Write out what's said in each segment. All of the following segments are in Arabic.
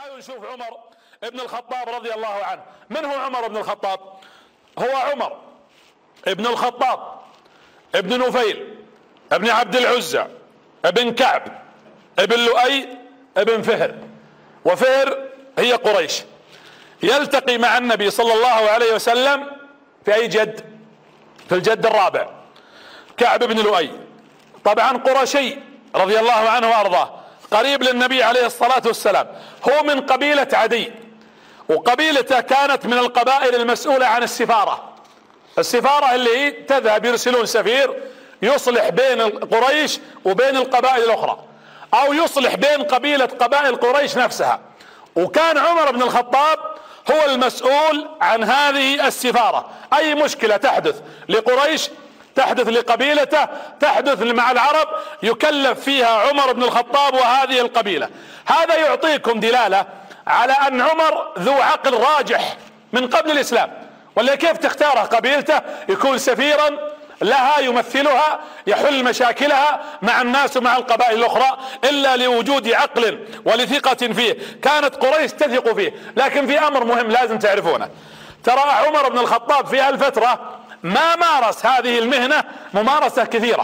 تعالوا نشوف عمر ابن الخطاب رضي الله عنه. من هو عمر ابن الخطاب؟ هو عمر ابن الخطاب ابن نفيل ابن عبد العزى ابن كعب ابن لؤي ابن فهر، وفهر هي قريش. يلتقي مع النبي صلى الله عليه وسلم في أي جد؟ في الجد الرابع، كعب بن لؤي، طبعا قرشي رضي الله عنه وارضاه، قريب للنبي عليه الصلاة والسلام. هو من قبيلة عدي، وقبيلته كانت من القبائل المسؤولة عن السفارة. السفارة اللي هي تذهب يرسلون سفير يصلح بين قريش وبين القبائل الأخرى، أو يصلح بين قبائل قريش نفسها. وكان عمر بن الخطاب هو المسؤول عن هذه السفارة. أي مشكلة تحدث لقريش، تحدث لقبيلته، تحدث مع العرب، يكلف فيها عمر بن الخطاب وهذه القبيلة. هذا يعطيكم دلالة على أن عمر ذو عقل راجح من قبل الإسلام. ولا كيف تختاره قبيلته يكون سفيرا لها يمثلها يحل مشاكلها مع الناس ومع القبائل الأخرى، إلا لوجود عقل ولثقة فيه. كانت قريش تثق فيه. لكن في أمر مهم لازم تعرفونه، ترى عمر بن الخطاب في هالفترة ما مارس هذه المهنة ممارسة كثيرة،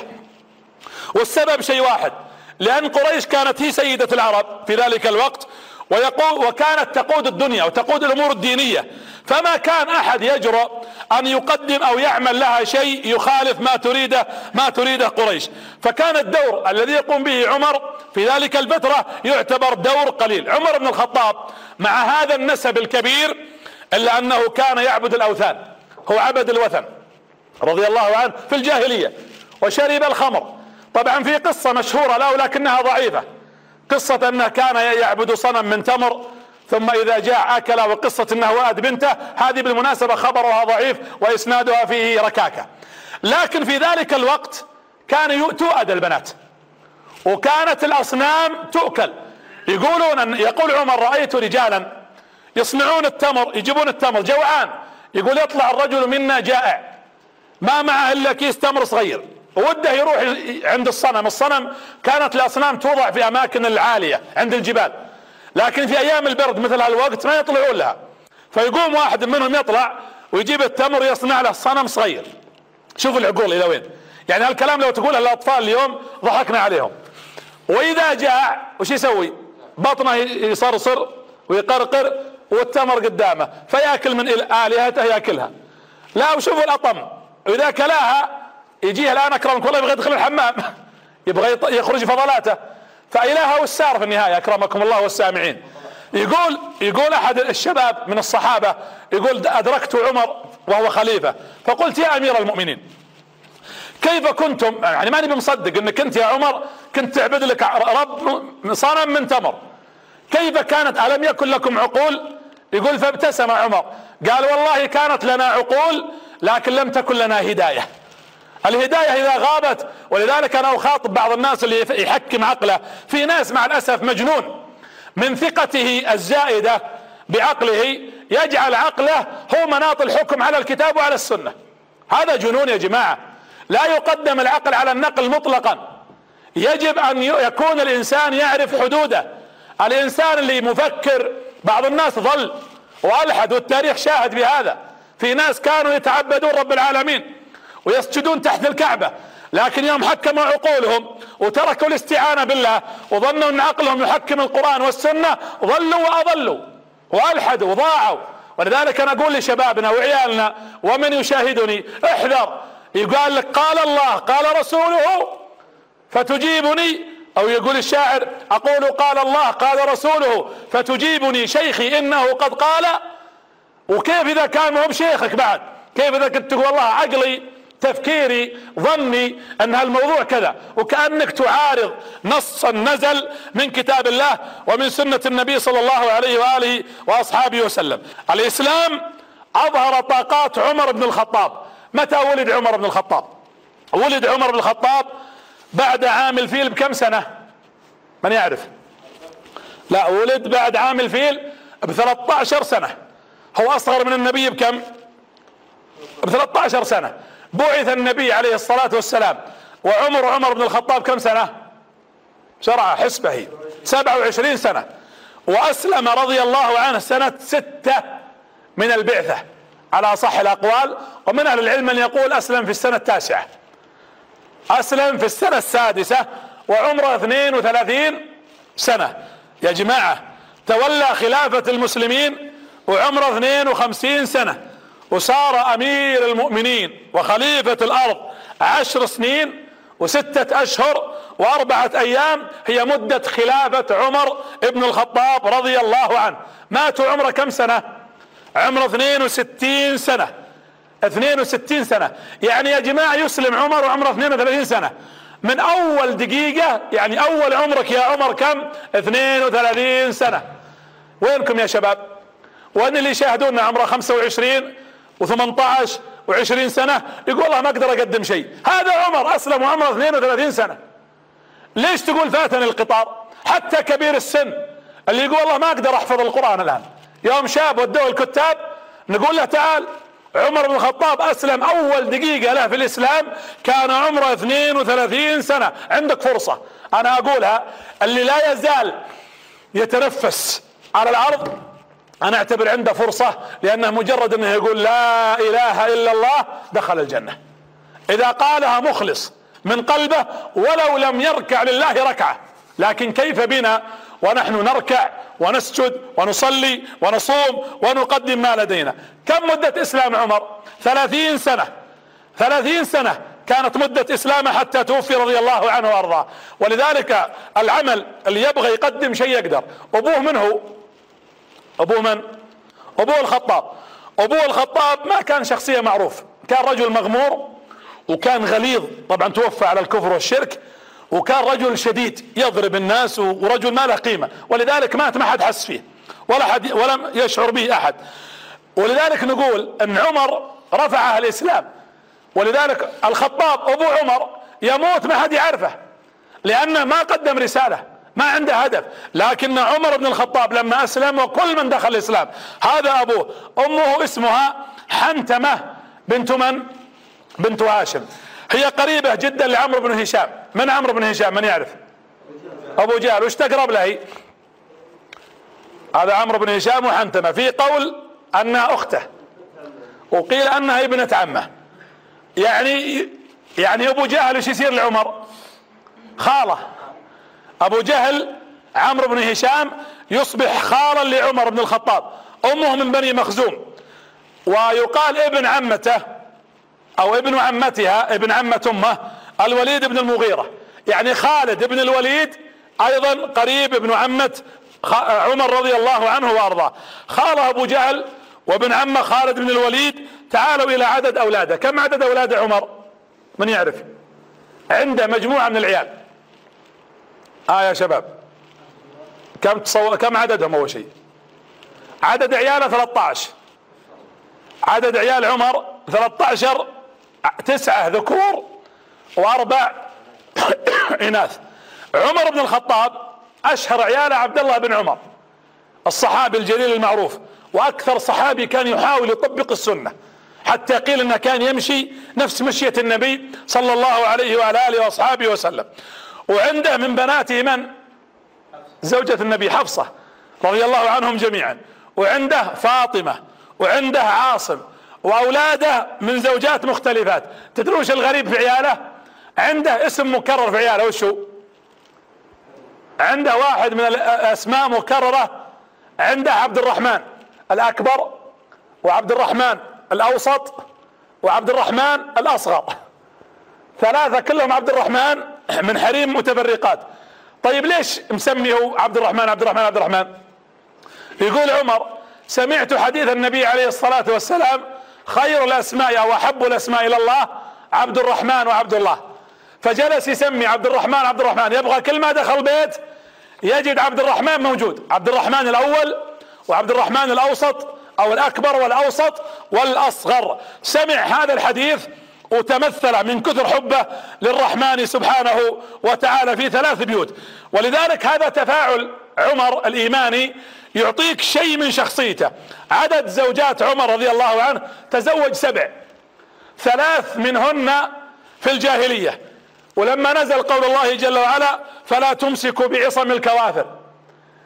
والسبب شيء واحد، لأن قريش كانت هي سيدة العرب في ذلك الوقت، وكانت تقود الدنيا وتقود الأمور الدينية، فما كان أحد يجرؤ أن يقدم أو يعمل لها شيء يخالف ما تريده قريش. فكان الدور الذي يقوم به عمر في ذلك الفترة يعتبر دور قليل. عمر بن الخطاب مع هذا النسب الكبير إلا أنه كان يعبد الأوثان، هو عبد الوثن رضي الله عنه في الجاهلية، وشرب الخمر. طبعا في قصة مشهورة له لكنها ضعيفة، قصة أنه كان يعبد صنم من تمر ثم إذا جاع أكل، وقصة أنه وأد بنته، هذه بالمناسبة خبرها ضعيف وإسنادها فيه ركاكة. لكن في ذلك الوقت كان تؤد البنات، وكانت الأصنام تؤكل. يقول عمر: رأيت رجالا يصنعون التمر، يجيبون التمر جوعان، يقول يطلع الرجل منا جائع ما معه إلا كيس تمر صغير، وده يروح عند الصنم كانت الأصنام توضع في أماكن العالية عند الجبال، لكن في أيام البرد مثل هالوقت ما يطلعون لها. فيقوم واحد منهم يطلع ويجيب التمر يصنع له صنم صغير. شوفوا العقول إلى وين، يعني هالكلام لو تقوله للأطفال اليوم ضحكنا عليهم. وإذا جاع وش يسوي؟ بطنه يصرصر ويقرقر والتمر قدامه، فيأكل من آلهته يأكلها. لا، وشوفوا الأطم، وإذا كلاها يجيه الآن أكرمك والله يبغى يدخل الحمام يبغى يخرج فضلاته، فإلهه السار في النهاية أكرمكم الله والسامعين. يقول أحد الشباب من الصحابة، يقول: أدركت عمر وهو خليفة فقلت: يا أمير المؤمنين، كيف كنتم، يعني ماني بمصدق انك انت يا عمر كنت تعبد لك رب صنم من تمر، كيف كانت، ألم يكن لكم عقول؟ يقول: فابتسم عمر قال: والله كانت لنا عقول لكن لم تكن لنا هداية. الهداية إذا غابت، ولذلك أنا أخاطب بعض الناس اللي يحكم عقله. في ناس مع الأسف مجنون من ثقته الزائدة بعقله يجعل عقله هو مناط الحكم على الكتاب وعلى السنة. هذا جنون يا جماعة. لا يقدم العقل على النقل مطلقا، يجب أن يكون الإنسان يعرف حدوده. الإنسان اللي مفكر، بعض الناس ضل وألحد والتاريخ شاهد بهذا. في ناس كانوا يتعبدون رب العالمين ويسجدون تحت الكعبة، لكن يوم حكموا عقولهم وتركوا الاستعانة بالله وظنوا أن عقلهم يحكم القرآن والسنة ضلوا وأضلوا وألحدوا وضاعوا. ولذلك أنا أقول لشبابنا وعيالنا ومن يشاهدني: احذر، يقال لك قال الله قال رسوله فتجيبني، أو يقول الشاعر: أقول قال الله قال رسوله فتجيبني شيخي إنه قد قال. وكيف إذا كان ما هو بشيخك بعد؟ كيف إذا كنت تقول والله عقلي تفكيري ظني أن هالموضوع كذا، وكأنك تعارض نصا نزل من كتاب الله ومن سنة النبي صلى الله عليه وآله وأصحابه وسلم. الإسلام أظهر طاقات عمر بن الخطاب. متى ولد عمر بن الخطاب؟ ولد عمر بن الخطاب بعد عام الفيل بكم سنة؟ من يعرف؟ لا، ولد بعد عام الفيل ب13 سنة. هو أصغر من النبي بكم؟ ب13 سنة. بعث النبي عليه الصلاة والسلام وعمر بن الخطاب كم سنة؟ بسرعة حسبه، 27 سنة. وأسلم رضي الله عنه سنة 6 من البعثة على أصح الأقوال، ومن أهل العلم من يقول أسلم في السنة 9، أسلم في السنة 6 وعمره 32 سنة. يا جماعة تولى خلافة المسلمين وعمره 52 سنة، وصار أمير المؤمنين وخليفة الأرض 10 سنين و6 أشهر و4 أيام هي مدة خلافة عمر ابن الخطاب رضي الله عنه. مات عمره كم سنة؟ عمره 62 سنة. 62 سنة يعني يا جماعة يسلم عمر وعمره 32 سنة. من أول دقيقة يعني أول عمرك يا عمر كم؟ 32 سنة. وينكم يا شباب؟ وأن اللي يشاهدوننا عمره 25 و18 و20 سنة يقول والله ما أقدر أقدم شيء. هذا عمر أسلم وعمره 32 سنة. ليش تقول فاتني القطار؟ حتى كبير السن اللي يقول والله ما أقدر أحفظ القرآن الآن، يوم شاب ودوه الكتاب نقول له تعال. عمر بن الخطاب أسلم أول دقيقة له في الإسلام كان عمره 32 سنة. عندك فرصة، أنا أقولها، اللي لا يزال يتنفس على الأرض أنا أعتبر عنده فرصة، لأنه مجرد أنه يقول لا إله إلا الله دخل الجنة إذا قالها مخلص من قلبه ولو لم يركع لله ركعة. لكن كيف بنا ونحن نركع ونسجد ونصلي ونصوم ونقدم ما لدينا؟ كم مدة إسلام عمر؟ 30 سنة. 30 سنة كانت مدة إسلامه حتى توفي رضي الله عنه وأرضاه. ولذلك العمل اللي يبغى يقدم شيء يقدر. أبوه من هو؟ أبوه من؟ أبوه الخطاب. أبوه الخطاب ما كان شخصية معروف، كان رجل مغمور وكان غليظ، طبعا توفى على الكفر والشرك، وكان رجل شديد يضرب الناس ورجل ما له قيمة، ولذلك مات ما حد حس فيه ولم يشعر به أحد. ولذلك نقول أن عمر رفعه الإسلام. ولذلك الخطاب أبو عمر يموت ما حد يعرفه لأنه ما قدم رسالة، ما عنده هدف. لكن عمر بن الخطاب لما أسلم وكل من دخل الإسلام هذا أبوه. أمه اسمها حنتمة بنت من؟ بنت هاشم. هي قريبة جدا لعمرو بن هشام. من عمرو بن هشام؟ من يعرف؟ أبو جهل. وش تقرب له؟ هذا عمرو بن هشام وحنتمة. في قول أنها أخته وقيل أنها ابنة عمه. يعني أبو جهل ايش يصير لعمر؟ خاله. أبو جهل عمرو بن هشام يصبح خالا لعمر بن الخطاب. أمه من بني مخزوم، ويقال ابن عمته أو ابن عمتها ابن عمة أمه الوليد بن المغيرة. يعني خالد بن الوليد أيضا قريب ابن عمة عمر رضي الله عنه وأرضاه. خاله أبو جهل وابن عمه خالد بن الوليد. تعالوا إلى عدد أولاده. كم عدد أولاد عمر؟ من يعرف؟ عنده مجموعة من العيال. يا شباب كم عددهم؟ أول شيء عدد عياله 13. عدد عيال عمر 13، 9 ذكور و4 إناث. عمر بن الخطاب أشهر عياله عبد الله بن عمر الصحابي الجليل المعروف، وأكثر صحابي كان يحاول يطبق السنة، حتى قيل أنه كان يمشي نفس مشية النبي صلى الله عليه وعلى آله وأصحابه وسلم. وعنده من بناته من؟ زوجة النبي حفصة رضي الله عنهم جميعا، وعنده فاطمة، وعنده عاصم، وأولاده من زوجات مختلفات. تدرون وش الغريب في عياله؟ عنده اسم مكرر في عياله. وش هو؟ عنده واحد من الأسماء مكررة. عنده عبد الرحمن الأكبر وعبد الرحمن الأوسط وعبد الرحمن الأصغر، 3 كلهم عبد الرحمن من حريم متفرقات. طيب ليش مسميه عبد الرحمن عبد الرحمن عبد الرحمن؟ يقول عمر سمعت حديث النبي عليه الصلاة والسلام خير الأسماء أو أحب الأسماء إلى الله عبد الرحمن وعبد الله، فجلس يسمي عبد الرحمن عبد الرحمن. يبغى كل ما دخل بيت يجد عبد الرحمن موجود، عبد الرحمن الأول وعبد الرحمن الأوسط أو الأكبر والأوسط والأصغر. سمع هذا الحديث وتمثل من كثر حبه للرحمن سبحانه وتعالى في 3 بيوت. ولذلك هذا تفاعل عمر الإيماني يعطيك شيء من شخصيته. عدد زوجات عمر رضي الله عنه تزوج 7، 3 منهن في الجاهلية. ولما نزل قول الله جل وعلا فلا تمسكوا بعصم الكوافر،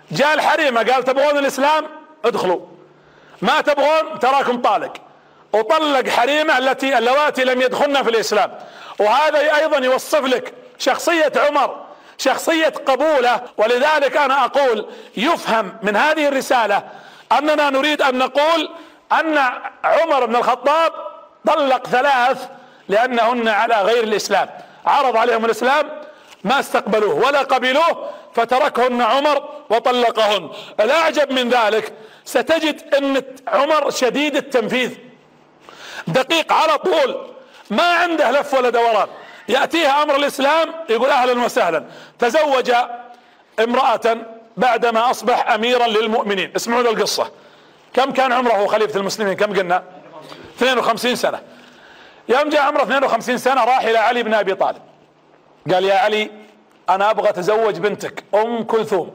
جاء الحريمة قال تبغون الإسلام ادخلوا، ما تبغون تراكم طالق، وطلق حريمة اللواتي لم يدخلن في الإسلام. وهذا أيضا يوصف لك شخصية عمر، شخصية قبوله. ولذلك أنا أقول يفهم من هذه الرسالة أننا نريد أن نقول أن عمر بن الخطاب طلق 3 لأنهن على غير الإسلام، عرض عليهم الإسلام ما استقبلوه ولا قبلوه فتركهن عمر وطلقهن. الأعجب من ذلك ستجد أن عمر شديد التنفيذ، دقيق على طول، ما عنده لف ولا دوران. يأتيها أمر الإسلام يقول أهلا وسهلا. تزوج امرأة بعدما أصبح أميرا للمؤمنين. اسمعوا له القصة. كم كان عمره خليفة المسلمين؟ كم قلنا؟ 52 سنة. يوم جاء عمره 52 سنة راح إلى علي بن أبي طالب قال يا علي أنا أبغى أتزوج بنتك أم كلثوم.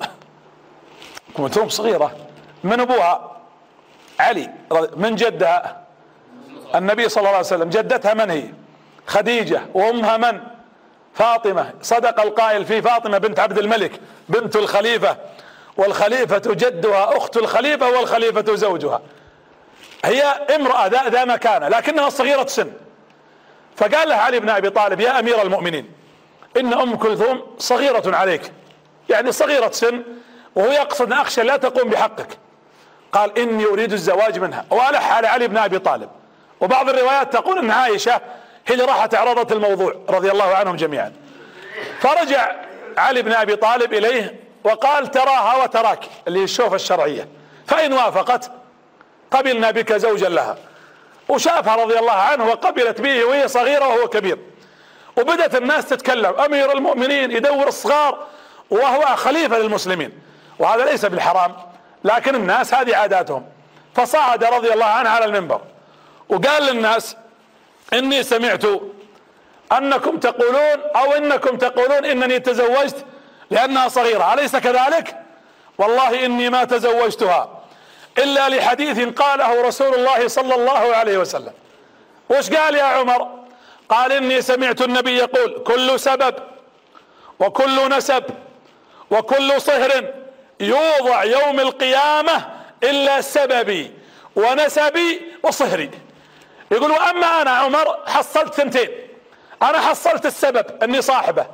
كلثوم صغيرة، من أبوها؟ علي. من جدها؟ النبي صلى الله عليه وسلم. جدتها من هي؟ خديجة. وأمها من؟ فاطمة. صدق القائل في فاطمة بنت عبد الملك بنت الخليفة، والخليفة جدها أخت الخليفة والخليفة زوجها. هي امرأة ذا مكانة لكنها صغيرة سن. فقال له علي بن أبي طالب يا أمير المؤمنين إن أم كلثوم صغيرة عليك، يعني صغيرة سن، وهو يقصد أخشى لا تقوم بحقك. قال إني أريد الزواج منها، وألح على علي بن أبي طالب. وبعض الروايات تقول أن عائشة هي اللي راحت عرضت الموضوع رضي الله عنهم جميعا. فرجع علي بن أبي طالب إليه وقال تراها وتراك، اللي هي الشوفة الشرعية، فإن وافقت قبلنا بك زوجا لها. وشافها رضي الله عنه وقبلت به وهي صغيرة وهو كبير. وبدأت الناس تتكلم أمير المؤمنين يدور الصغار وهو خليفة للمسلمين، وهذا ليس بالحرام لكن الناس هذه عاداتهم. فصعد رضي الله عنه على المنبر وقال للناس إني سمعت أنكم تقولون أو إنكم تقولون إنني تزوجت لأنها صغيرة، أليس كذلك؟ والله إني ما تزوجتها إلا لحديث قاله رسول الله صلى الله عليه وسلم. وش قال يا عمر؟ قال إني سمعت النبي يقول كل سبب وكل نسب وكل صهر يوضع يوم القيامة إلا سببي ونسبي وصهري. يقول وأما أنا عمر حصلت 2، أنا حصلت السبب أني صاحبه،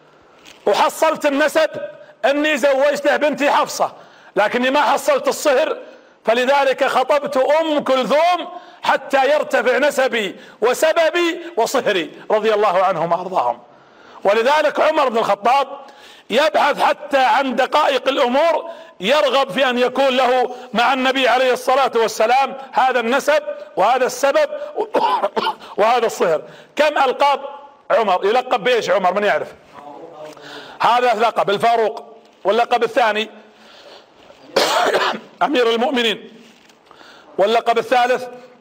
وحصلت النسب أني زوجته بنتي حفصة، لكني ما حصلت الصهر، فلذلك خطبت أم كلثوم حتى يرتفع نسبي وسببي وصهري رضي الله عنهم وأرضاهم. ولذلك عمر بن الخطاب يبحث حتى عن دقائق الأمور، يرغب في أن يكون له مع النبي عليه الصلاة والسلام هذا النسب وهذا السبب وهذا الصهر. كم ألقاب عمر؟ يلقب بإيش عمر؟ من يعرف؟ هذا لقب الفاروق، واللقب الثاني أمير المؤمنين، واللقب الثالث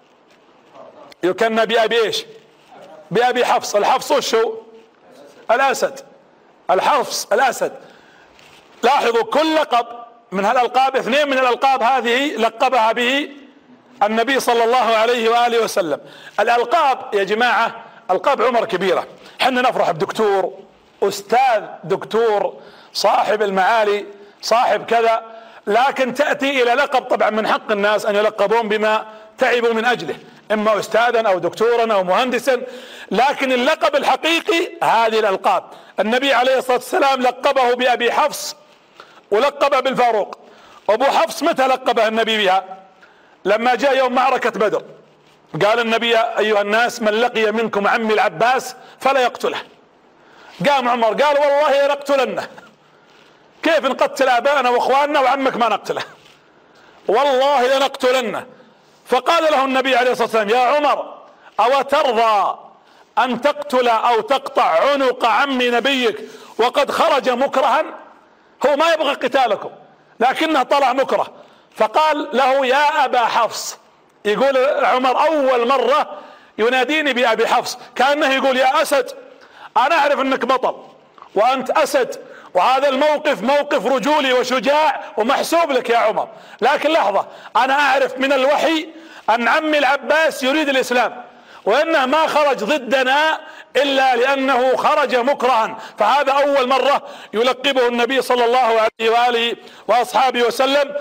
يكنى بأبي إيش؟ بأبي حفص. الحفص وشو؟ الأسد. الحفص الأسد. لاحظوا كل لقب من هالألقاب 2 من الألقاب هذه لقبها به النبي صلى الله عليه وآله وسلم. الألقاب يا جماعة ألقاب عمر كبيرة. حنا نفرح بدكتور، أستاذ، دكتور، صاحب المعالي، صاحب كذا، لكن تأتي إلى لقب طبعا من حق الناس أن يلقبون بما تعبوا من أجله، إما أستاذا أو دكتورا أو مهندسا، لكن اللقب الحقيقي هذه الألقاب. النبي عليه الصلاة والسلام لقبه بأبي حفص ولقبه بالفاروق. أبو حفص متى لقبه النبي بها؟ لما جاء يوم معركة بدر قال النبي أيها الناس من لقي منكم عمي العباس فلا يقتله. قام عمر قال والله لنقتلنه، كيف نقتل آبائنا وإخواننا وعمك ما نقتله؟ والله لنقتلنه. فقال له النبي عليه الصلاة والسلام يا عمر أو ترضى أن تقتل أو تقطع عنق عم نبيك وقد خرج مكرها؟ هو ما يبغى قتالكم لكنه طلع مكره. فقال له يا أبا حفص، يقول عمر أول مرة يناديني بأبي حفص، كأنه يقول يا أسد أنا أعرف أنك بطل وأنت أسد، وهذا الموقف موقف رجولي وشجاع ومحسوب لك يا عمر، لكن لحظة أنا أعرف من الوحي أن عمي العباس يريد الإسلام، وانه ما خرج ضدنا الا لانه خرج مكرها. فهذا اول مرة يلقبه النبي صلى الله عليه وآله واصحابه وسلم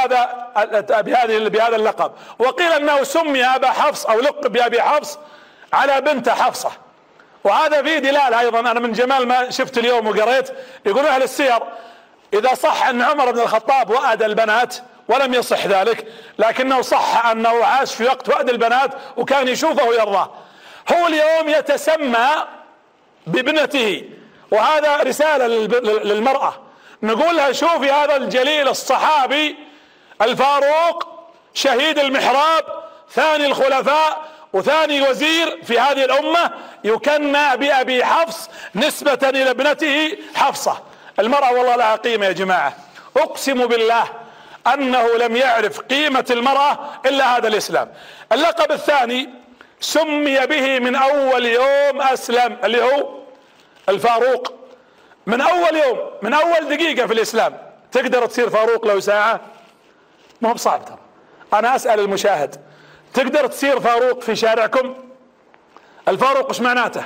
بهذا اللقب. وقيل انه سمي ابا حفص او لقب بابي حفص على بنت حفصة. وهذا فيه دلالة ايضا، انا من جمال ما شفت اليوم وقريت، يقول اهل السير اذا صح ان عمر بن الخطاب وأد البنات، ولم يصح ذلك، لكنه صح انه عاش في وقت وأد البنات وكان يشوفه ويرضاه، هو اليوم يتسمى بابنته. وهذا رسالة للمرأة، نقول لها شوفي هذا الجليل الصحابي الفاروق شهيد المحراب ثاني الخلفاء وثاني وزير في هذه الأمة يكنى بأبي حفص نسبة إلى ابنته حفصة. المرأة والله لها قيمة يا جماعة، أقسم بالله أنه لم يعرف قيمة المرأة إلا هذا الإسلام. اللقب الثاني سمي به من أول يوم أسلم، اللي هو الفاروق. من أول يوم، من أول دقيقة في الإسلام. تقدر تصير فاروق لو ساعة؟ ما هو بصعب ترى. أنا أسأل المشاهد، تقدر تصير فاروق في شارعكم؟ الفاروق ايش معناته؟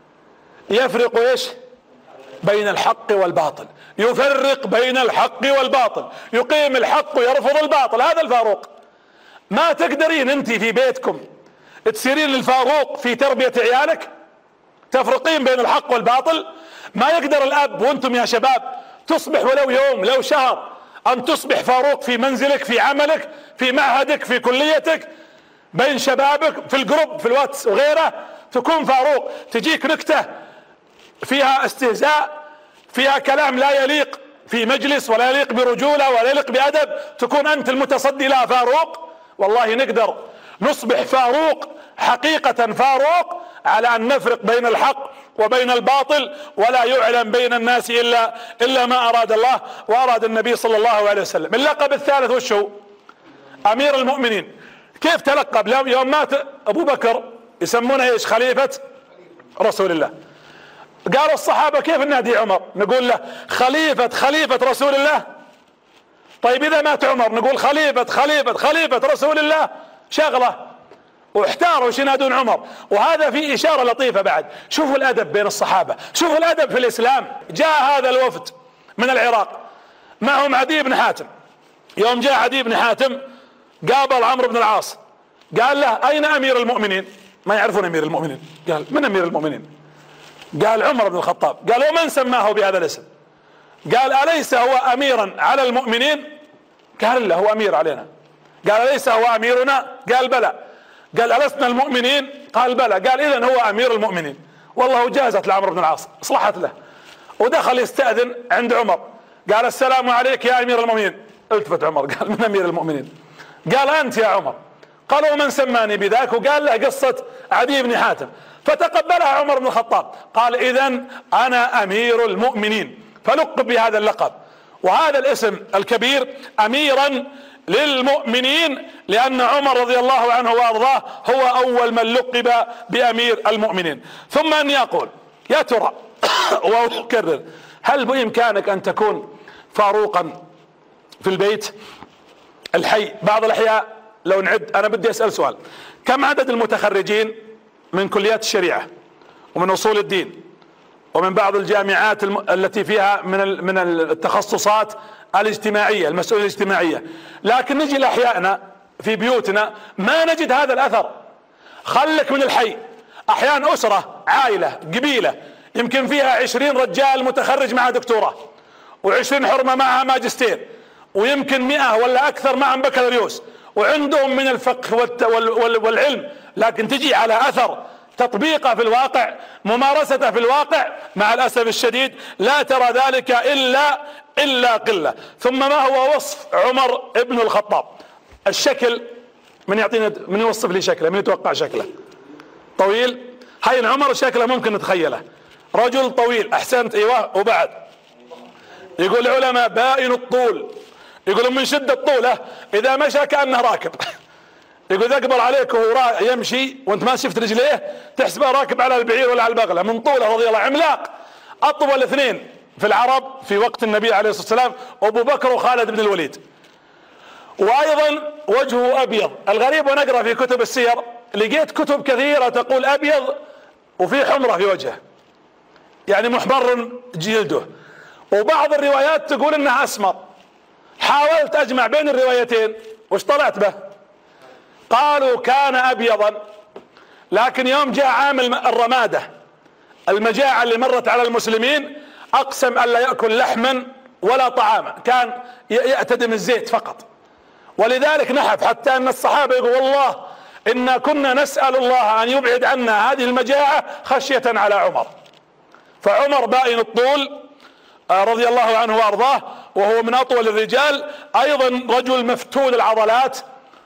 يفرق ايش؟ بين الحق والباطل، يفرق بين الحق والباطل، يقيم الحق ويرفض الباطل، هذا الفاروق. ما تقدرين انت في بيتكم تصيرين الفاروق في تربية عيالك، تفرقين بين الحق والباطل. ما يقدر الاب وانتم يا شباب تصبح ولو يوم لو شهر ان تصبح فاروق في منزلك، في عملك، في معهدك، في كليتك، بين شبابك، في الجروب، في الواتس وغيره، تكون فاروق. تجيك نكتة فيها استهزاء، فيها كلام لا يليق في مجلس ولا يليق برجولة ولا يليق بأدب، تكون أنت المتصدي لها فاروق. والله نقدر نصبح فاروق حقيقة، فاروق على أن نفرق بين الحق وبين الباطل، ولا يعلم بين الناس إلا ما أراد الله وأراد النبي صلى الله عليه وسلم. اللقب الثالث وش هو؟ أمير المؤمنين. كيف تلقب؟ يوم مات أبو بكر يسمونه ايش؟ خليفة رسول الله. قالوا الصحابة كيف ننادي عمر؟ نقول له خليفة رسول الله. طيب إذا مات عمر نقول خليفة رسول الله، شغلة. واحتاروا وش ينادون عمر. وهذا فيه إشارة لطيفة بعد، شوفوا الأدب بين الصحابة، شوفوا الأدب في الإسلام. جاء هذا الوفد من العراق معهم عدي بن حاتم. يوم جاء عدي بن حاتم قابل عمرو بن العاص، قال له أين أمير المؤمنين؟ ما يعرفون أمير المؤمنين. قال من أمير المؤمنين؟ قال عمر بن الخطاب. قال ومن سماه بهذا الاسم؟ قال أليس هو أميرا على المؤمنين؟ قال لا هو أمير علينا. قال أليس هو أميرنا؟ قال بلى. قال ألسنا المؤمنين؟ قال بلى. قال إذن هو أمير المؤمنين. والله جازت لعمرو بن العاص، اصلحت له. ودخل يستأذن عند عمر، قال السلام عليك يا أمير المؤمنين. التفت عمر قال من أمير المؤمنين؟ قال أنت يا عمر. قال ومن سماني بذاك؟ وقال له قصة عدي بن حاتم. فتقبلها عمر بن الخطاب، قال إذن أنا أمير المؤمنين، فلقب بهذا اللقب. وهذا الاسم الكبير أميرا للمؤمنين، لأن عمر رضي الله عنه وأرضاه هو أول من لقب بأمير المؤمنين. ثم أني أقول يا ترى وأكرر، هل بإمكانك أن تكون فاروقا في البيت الحي؟ بعض الأحياء لو نعد، أنا بدي أسأل سؤال، كم عدد المتخرجين من كليات الشريعة ومن أصول الدين ومن بعض الجامعات التي فيها من التخصصات الاجتماعية، المسؤولية الاجتماعية، لكن نجي لأحيائنا في بيوتنا ما نجد هذا الأثر. خلك من الحي، أحيانا أسرة، عائلة، قبيلة يمكن فيها 20 رجال متخرج مع دكتوراه، و20 حرمة معها ماجستير، ويمكن 100 ولا أكثر معهم بكالوريوس، وعندهم من الفقه والعلم، لكن تجي على أثر تطبيقه في الواقع، ممارسته في الواقع، مع الأسف الشديد لا ترى ذلك إلا قلة. ثم ما هو وصف عمر ابن الخطاب؟ الشكل، من يوصف لي شكله؟ من يتوقع شكله؟ طويل؟ هين عمر شكله ممكن نتخيله، رجل طويل. أحسنت، أيوه. وبعد يقول العلماء بائن الطول، يقولون من شدة طوله إذا مشى كأنه راكب. يقول إذا أقبل عليك وهو يمشي وانت ما شفت رجليه تحسبه راكب على البعير ولا على البغلة، من طوله رضي الله. عملاق، أطول اثنين في العرب في وقت النبي عليه الصلاة والسلام أبو بكر وخالد بن الوليد. وأيضا وجهه أبيض. الغريب ونقرأ في كتب السير لقيت كتب كثيرة تقول ابيض وفي حمرة في وجهه، يعني محمر جلده، وبعض الروايات تقول انها اسمر. حاولت اجمع بين الروايتين، وش طلعت به؟ قالوا كان ابيضا، لكن يوم جاء عام الرمادة، المجاعة اللي مرت على المسلمين، اقسم ان لا يأكل لحما ولا طعاما، كان يأتدم الزيت فقط. ولذلك نحف، حتى ان الصحابة يقول والله إنا كنا نسأل الله أن يبعد عنا هذه المجاعة خشية على عمر. فعمر بائن الطول رضي الله عنه وأرضاه، وهو من أطول الرجال، أيضا رجل مفتول العضلات،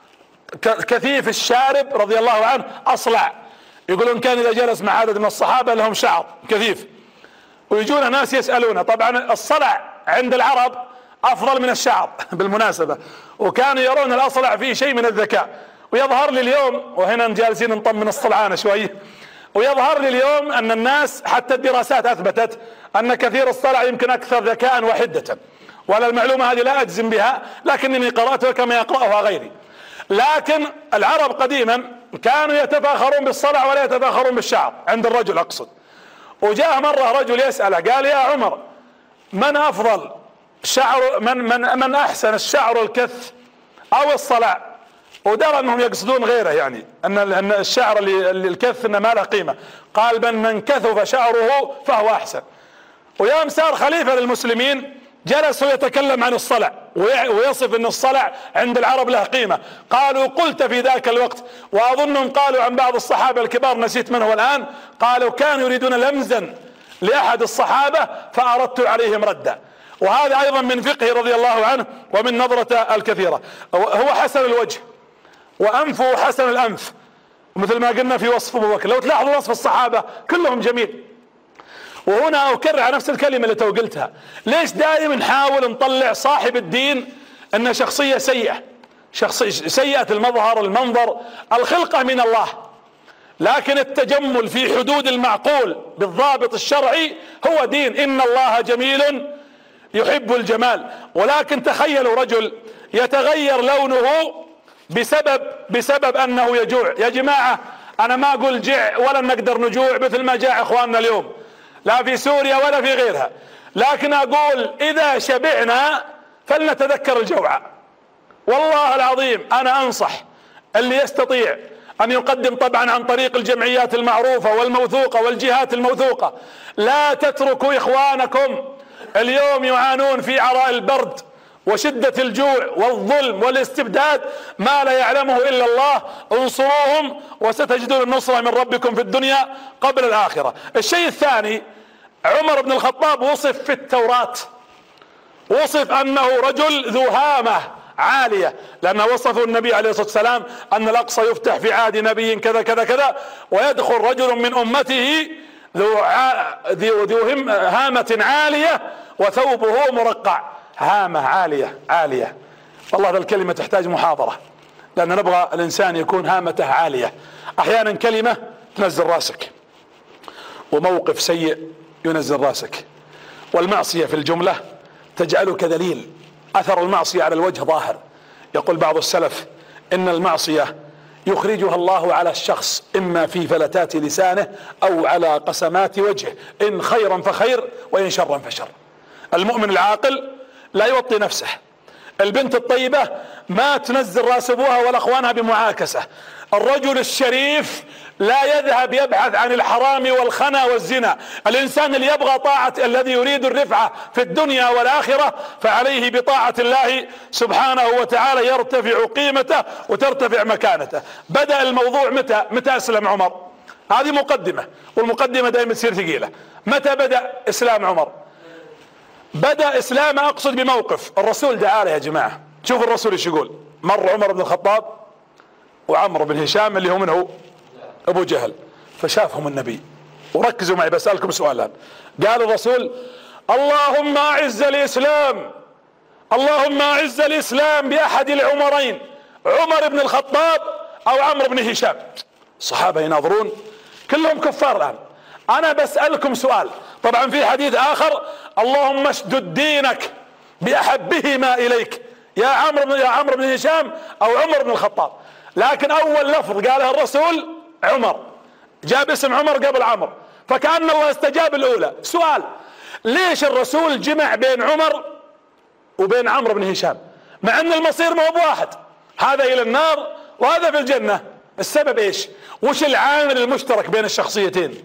كثيف الشارب رضي الله عنه، أصلع. يقولون كان إذا جلس مع عدد من الصحابة لهم شعر كثيف، ويجون ناس يسألونه. طبعا الصلع عند العرب أفضل من الشعر بالمناسبة، وكانوا يرون الأصلع فيه شيء من الذكاء. ويظهر لي اليوم، وهنا جالسين نطمن الصلعانة شوي، ويظهر لي اليوم أن الناس حتى الدراسات أثبتت أن كثير الصلع يمكن أكثر ذكاء وحدة، ولا المعلومة هذه لا أجزم بها، لكنني قرأتها كما يقرأها غيري. لكن العرب قديما كانوا يتفاخرون بالصلع ولا يتفاخرون بالشعر عند الرجل أقصد. وجاء مرة رجل يسأله قال يا عمر من أفضل شعر، من أحسن الشعر الكث أو الصلع؟ ودرى أنهم يقصدون غيره، يعني أن الشعر اللي الكث إنه ما له قيمة. قال من كثف شعره فهو أحسن. ويوم صار خليفة للمسلمين جلس يتكلم عن الصلع ويصف أن الصلع عند العرب له قيمة. قالوا قلت في ذاك الوقت، وأظنهم قالوا عن بعض الصحابة الكبار نسيت من هو الآن، قالوا كانوا يريدون لمزا لأحد الصحابة فأردت عليهم ردا. وهذا أيضا من فقه رضي الله عنه ومن نظرة الكثيرة. هو حسن الوجه وأنفه حسن الأنف، مثل ما قلنا في وصف أبو بكر. لو تلاحظوا وصف الصحابة كلهم جميل. وهنا أكرر على نفس الكلمة اللي تو قلتها، ليش دائما نحاول نطلع صاحب الدين أنه شخصية سيئة، سيئة المظهر، المنظر، الخلقة من الله، لكن التجمل في حدود المعقول بالضابط الشرعي هو دين. إن الله جميل يحب الجمال. ولكن تخيلوا رجل يتغير لونه بسبب أنه يجوع. يا جماعة أنا ما أقول جع ولا نقدر نجوع مثل ما جاع إخواننا اليوم، لا في سوريا ولا في غيرها، لكن أقول إذا شبعنا فلنتذكر الجوع. والله العظيم أنا أنصح اللي يستطيع أن يقدم، طبعا عن طريق الجمعيات المعروفة والموثوقة والجهات الموثوقة، لا تتركوا إخوانكم اليوم يعانون في عراء البرد وشدة الجوع والظلم والاستبداد ما لا يعلمه إلا الله. انصروهم وستجدون النصرة من ربكم في الدنيا قبل الآخرة. الشيء الثاني، عمر بن الخطاب وصف في التوراة، وصف أنه رجل ذو هامة عالية، لأنه وصفه النبي عليه الصلاة والسلام أن الأقصى يفتح في عهد نبي كذا كذا كذا، ويدخل رجل من أمته ذو هامة عالية وثوبه مرقع. هامة عالية والله ذا الكلمة تحتاج محاضرة، لأن نبغى الإنسان يكون هامته عالية. أحيانا كلمة تنزل راسك، وموقف سيء ينزل راسك، والمعصية في الجملة تجعلك ذليل. أثر المعصية على الوجه ظاهر. يقول بعض السلف إن المعصية يخرجها الله على الشخص إما في فلتات لسانه أو على قسمات وجهه، إن خيرا فخير وإن شرا فشر. المؤمن العاقل لا يوطي نفسه. البنت الطيبة ما تنزل راس ابوها ولا اخوانها بمعاكسة. الرجل الشريف لا يذهب يبحث عن الحرام والخنا والزنا. الانسان اللي يبغى طاعة، الذي يريد الرفعة في الدنيا والآخرة، فعليه بطاعة الله سبحانه وتعالى يرتفع قيمته وترتفع مكانته. بدأ الموضوع متى أسلم عمر؟ هذه مقدمة، والمقدمة دائما تصير ثقيلة. متى بدأ إسلام عمر؟ بدأ إسلام أقصد بموقف الرسول دعا له. يا جماعة شوف الرسول ايش يقول. مر عمر بن الخطاب وعمرو بن هشام اللي هو منه أبو جهل، فشافهم النبي. وركزوا معي بسألكم سؤالا. قال الرسول اللهم أعز الإسلام، اللهم أعز الإسلام بأحد العمرين، عمر بن الخطاب أو عمرو بن هشام. الصحابة يناظرون كلهم كفار الآن. أنا بسألكم سؤال. طبعا في حديث آخر اللهم اشدد دينك بأحبهما إليك، يا عمرو بن هشام أو عمر بن الخطاب. لكن اول لفظ قاله الرسول عمر، جاب اسم عمر قبل عمرو، فكأن الله استجاب الاولى. سؤال: ليش الرسول جمع بين عمر وبين عمرو بن هشام مع ان المصير ما هو بواحد؟ هذا الى النار وهذا في الجنة. السبب ايش؟ وش العامل المشترك بين الشخصيتين؟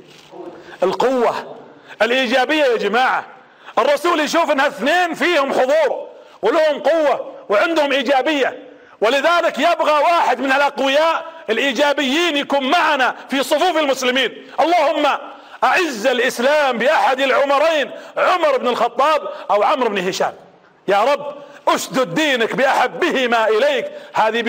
القوة الايجابية يا جماعة. الرسول يشوف ان اثنين فيهم حضور ولهم قوة وعندهم ايجابية، ولذلك يبغى واحد من الاقوياء الايجابيين يكون معنا في صفوف المسلمين. اللهم اعز الاسلام باحد العمرين، عمر بن الخطاب او عمرو بن هشام. يا رب اشدد دينك باحبهما اليك. هذه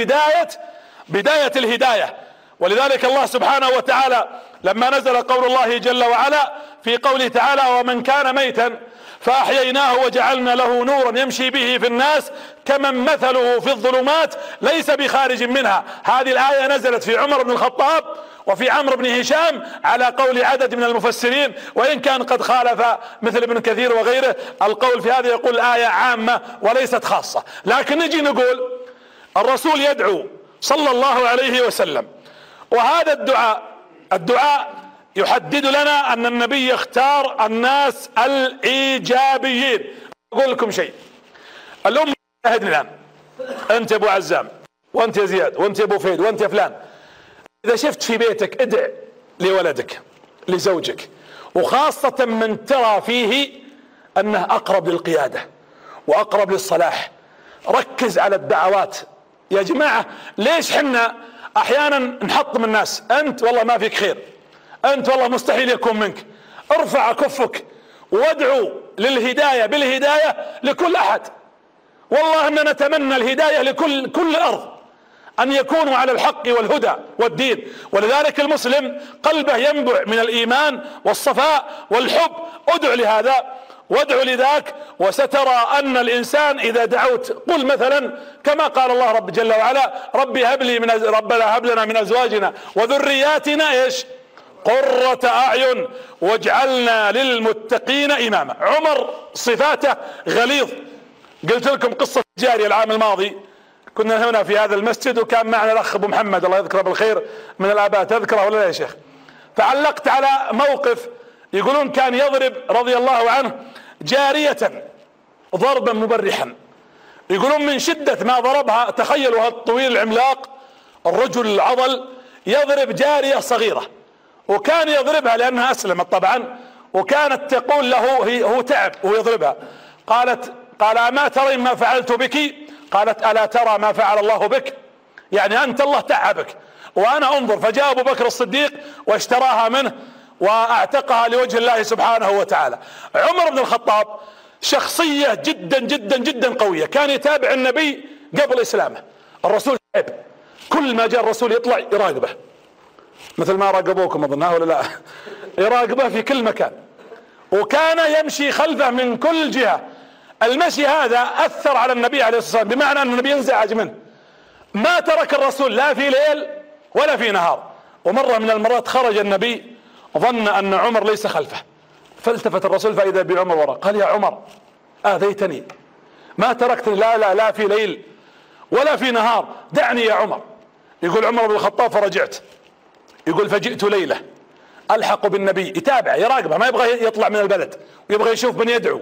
بداية الهداية. ولذلك الله سبحانه وتعالى لما نزل قول الله جل وعلا في قوله تعالى: ومن كان ميتا فأحييناه وجعلنا له نورا يمشي به في الناس كمن مثله في الظلمات ليس بخارج منها. هذه الآية نزلت في عمر بن الخطاب وفي عمرو بن هشام على قول عدد من المفسرين، وإن كان قد خالف مثل ابن كثير وغيره القول في هذا، يقول الآية عامة وليست خاصة. لكن نجي نقول الرسول يدعو صلى الله عليه وسلم، وهذا الدعاء يحدد لنا ان النبي يختار الناس الايجابيين. اقول لكم شيء، الامه شاهدني الان، انت يا ابو عزام، وانت يا زياد، وانت يا ابو فهد، وانت يا فلان، اذا شفت في بيتك ادع لولدك لزوجك، وخاصة من ترى فيه انه اقرب للقيادة واقرب للصلاح، ركز على الدعوات. يا جماعة ليش حنا احيانا نحطم الناس؟ انت والله ما فيك خير، انت والله مستحيل يكون منك. ارفع كفك وادعو للهداية بالهداية لكل احد. والله اننا نتمنى الهداية لكل الارض، ان يكونوا على الحق والهدى والدين. ولذلك المسلم قلبه ينبع من الايمان والصفاء والحب. ادعو لهذا وادعو لذاك، وسترى ان الانسان اذا دعوت، قل مثلا كما قال الله رب جل وعلا: ربي هب لي ربنا هب لنا من ازواجنا وذرياتنا ايش؟ قرة اعين واجعلنا للمتقين اماما. عمر صفاته غليظ. قلت لكم قصة جارية العام الماضي، كنا هنا في هذا المسجد وكان معنا الاخ ابو محمد الله يذكره بالخير من الاباء، تذكره ولا لا يا شيخ؟ فعلقت على موقف يقولون كان يضرب رضي الله عنه جارية ضربا مبرحا، يقولون من شدة ما ضربها، تخيلوا هالطويل العملاق الرجل العضل يضرب جارية صغيرة، وكان يضربها لأنها أسلمت طبعا، وكانت تقول له هو تعب ويضربها، قال أما ترين ما فعلت بك؟ قالت ألا ترى ما فعل الله بك؟ يعني أنت الله تعبك وأنا أنظر. فجاء أبو بكر الصديق واشتراها منه واعتقها لوجه الله سبحانه وتعالى. عمر بن الخطاب شخصية جدا جدا جدا قوية، كان يتابع النبي قبل اسلامه. الرسول تعب، كل ما جاء الرسول يطلع يراقبه، مثل ما راقبوكم اظنها ولا لا؟ يراقبه في كل مكان، وكان يمشي خلفه من كل جهة. المشي هذا اثر على النبي عليه الصلاة والسلام، بمعنى ان النبي ينزعج منه. ما ترك الرسول لا في ليل ولا في نهار. ومرة من المرات خرج النبي ظن ان عمر ليس خلفه، فالتفت الرسول فاذا بعمر وراء، قال يا عمر اذيتني، ما تركتني لا في ليل ولا في نهار، دعني يا عمر. يقول عمر بن الخطاب فرجعت، يقول فجئت ليلة الحق بالنبي، يتابع يراقبه، ما يبغى يطلع من البلد ويبغى يشوف من يدعو.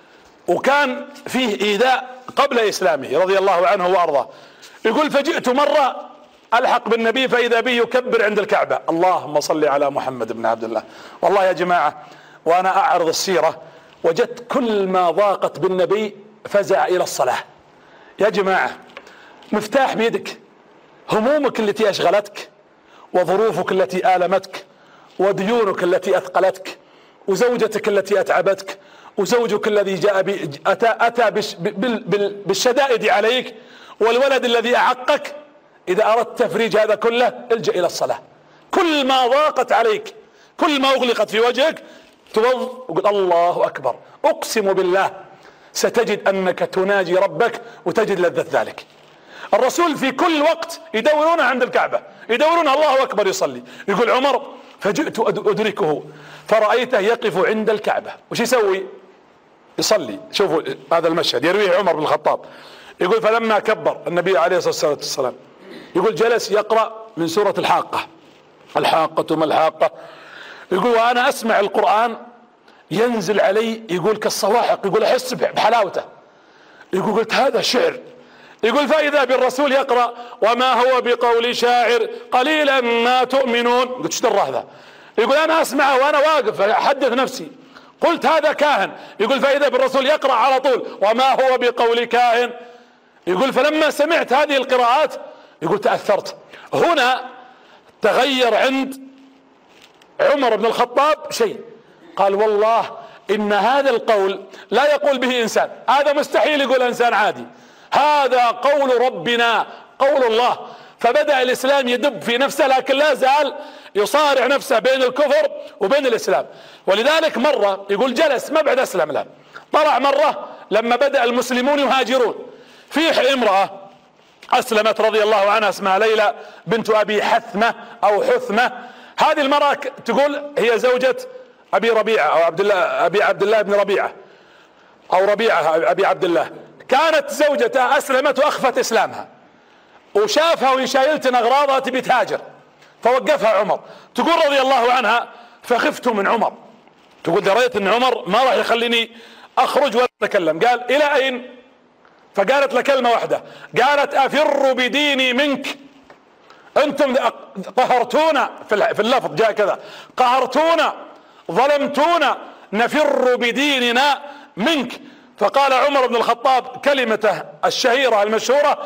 وكان فيه ايذاء قبل اسلامه رضي الله عنه وارضاه. يقول فجئت مرة الحق بالنبي فاذا به يكبر عند الكعبة، اللهم صل على محمد بن عبد الله. والله يا جماعة وانا اعرض السيرة وجدت كل ما ضاقت بالنبي فزع الى الصلاة. يا جماعة مفتاح بيدك، همومك التي اشغلتك وظروفك التي آلمتك وديونك التي اثقلتك وزوجتك التي اتعبتك وزوجك الذي اتى بالشدائد عليك والولد الذي اعقك، اذا اردت تفريج هذا كله الجأ الى الصلاة. كل ما ضاقت عليك، كل ما اغلقت في وجهك توض وقل الله اكبر، اقسم بالله ستجد انك تناجي ربك وتجد لذة ذلك. الرسول في كل وقت يدورونه عند الكعبة، يدورونه الله اكبر يصلي. يقول عمر فجئت ادركه فرأيته يقف عند الكعبة، وش يسوي؟ يصلي. شوفوا هذا المشهد يرويه عمر بن الخطاب. يقول فلما كبر النبي عليه الصلاة والسلام يقول جلس يقرأ من سورة الحاقة، الحاقة ما الحاقة، يقول وأنا أسمع القرآن ينزل علي يقول كالصواعق، يقول أحس بحلاوته، يقول قلت هذا شعر. يقول فإذا بالرسول يقرأ وما هو بقول شاعر قليلا ما تؤمنون، قلت ايش درى هذا؟ يقول أنا أسمعه وأنا واقف أحدث نفسي، قلت هذا كاهن. يقول فإذا بالرسول يقرأ على طول وما هو بقول كاهن. يقول فلما سمعت هذه القراءات يقول تأثرت. هنا تغير عند عمر بن الخطاب شيء، قال والله إن هذا القول لا يقول به إنسان، هذا مستحيل يقول إنسان عادي، هذا قول ربنا قول الله. فبدأ الإسلام يدب في نفسه، لكن لا زال يصارع نفسه بين الكفر وبين الإسلام. ولذلك مرة يقول جلس ما بعد أسلم، لا طلع مرة لما بدأ المسلمون يهاجرون، في امرأة أسلمت رضي الله عنها اسمها ليلى بنت أبي حثمة أو حثمة. هذه المرأة تقول هي زوجة أبي ربيعة أو أبي عبد الله بن ربيعة أو ربيعة أبي عبد الله، كانت زوجته أسلمت وأخفت إسلامها، وشافها وهي شايلة أغراضها تبي تهاجر، فوقفها عمر. تقول رضي الله عنها فخفت من عمر، تقول دريت أن عمر ما راح يخليني أخرج ولا أتكلم. قال إلى أين؟ فقالت له كلمة واحدة، قالت أفر بديني منك، أنتم قهرتونا، في اللفظ جاء كذا، قهرتونا ظلمتونا نفر بديننا منك. فقال عمر بن الخطاب كلمته الشهيرة المشهورة،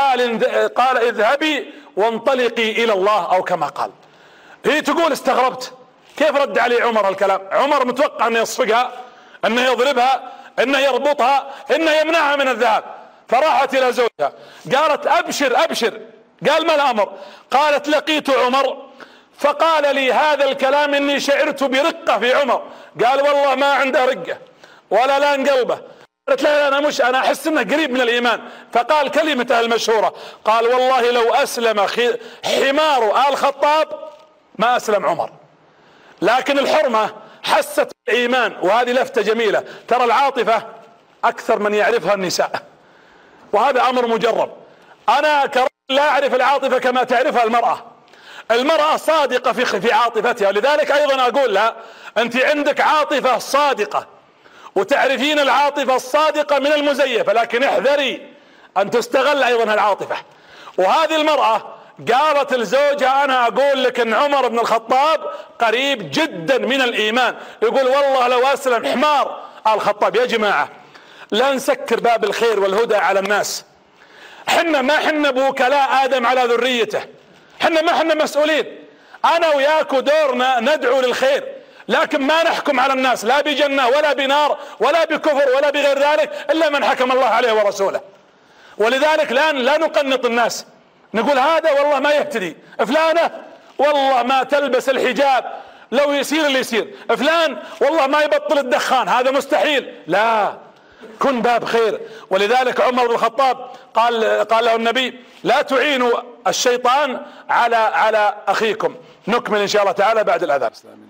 قال اذهبي وانطلقي إلى الله، أو كما قال. هي تقول استغربت كيف رد علي عمر الكلام. عمر متوقع أنه يصفقها، أنه يضربها، أنه يربطها، أنه يمنعها من الذهاب. فراحت إلى زوجها قالت أبشر أبشر. قال ما الأمر؟ قالت لقيت عمر فقال لي هذا الكلام إني شعرت برقة في عمر. قال والله ما عنده رقة ولا لان قلبه. قالت لا أنا مش، أنا أحس أنه قريب من الإيمان. فقال كلمته المشهورة، قال والله لو أسلم حمار آل خطاب ما أسلم عمر. لكن الحرمة حست الإيمان، وهذه لفتة جميلة، ترى العاطفة أكثر من يعرفها النساء، وهذا أمر مجرب. أنا كرجل لا أعرف العاطفة كما تعرفها المرأة. المرأة صادقة في عاطفتها، ولذلك أيضا أقول لها أنت عندك عاطفة صادقة وتعرفين العاطفة الصادقة من المزيفة، لكن احذري أن تستغل أيضا العاطفة. وهذه المرأة قالت لزوجها أنا أقول لك أن عمر بن الخطاب قريب جدا من الإيمان. يقول والله لو أسلم حمار الخطاب. يا جماعة لا نسكر باب الخير والهدى على الناس، حنا ما حنا بوكلاء آدم على ذريته، حنا ما حنا مسؤولين. أنا وياكو دورنا ندعو للخير، لكن ما نحكم على الناس لا بجنة ولا بنار ولا بكفر ولا بغير ذلك إلا من حكم الله عليه ورسوله. ولذلك لا نقنط الناس، نقول هذا والله ما يهتدي، فلانة والله ما تلبس الحجاب لو يصير اللي يصير، فلان والله ما يبطل الدخان هذا مستحيل. لا، كن باب خير. ولذلك عمر بن الخطاب قال له النبي لا تعينوا الشيطان على أخيكم. نكمل إن شاء الله تعالى بعد الأذان.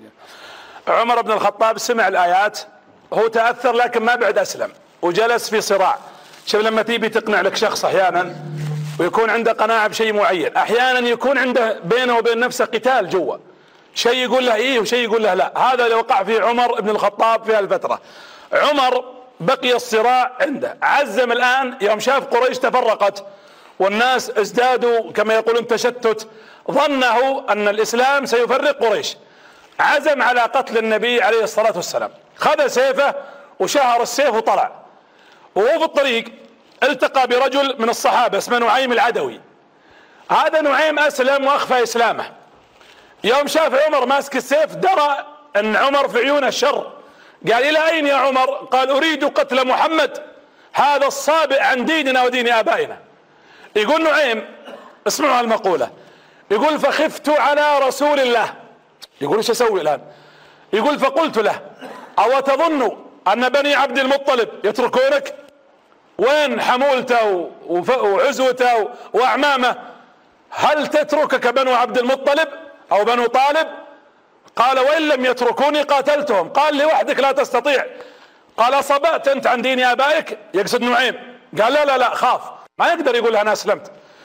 عمر بن الخطاب سمع الآيات، هو تأثر لكن ما بعد أسلم، وجلس في صراع. شوف لما تيجي تقنع لك شخص أحيانا ويكون عنده قناعة بشيء معين، أحيانا يكون عنده بينه وبين نفسه قتال جوا، شيء يقول له إيه وشيء يقول له لا. هذا اللي وقع فيه عمر بن الخطاب في هالفترة. عمر بقي الصراع عنده، عزم الآن يوم شاف قريش تفرقت والناس ازدادوا كما يقولون تشتت، ظنه أن الإسلام سيفرق قريش، عزم على قتل النبي عليه الصلاة والسلام. خذ سيفه وشهر السيف وطلع، وهو في الطريق التقى برجل من الصحابة اسمه نعيم العدوي. هذا نعيم أسلم وأخفى إسلامه. يوم شاف عمر ماسك السيف درى أن عمر في عيونه الشر، قال إلى أين يا عمر؟ قال أريد قتل محمد، هذا الصابئ عن ديننا ودين آبائنا. يقول نعيم، اسمعوا هالمقولة، يقول فخفت على رسول الله. يقول ايش اسوي الآن؟ يقول فقلت له أو تظن أن بني عبد المطلب يتركونك؟ وين حمولته وعزوته وأعمامه؟ هل تتركك بنو عبد المطلب أو بنو طالب؟ قال وإن لم يتركوني قاتلتهم. قال لوحدك لا تستطيع. قال صبأت أنت عن دين آبائك؟ يقصد نعيم. قال لا خاف، ما يقدر يقول أنا أسلمت.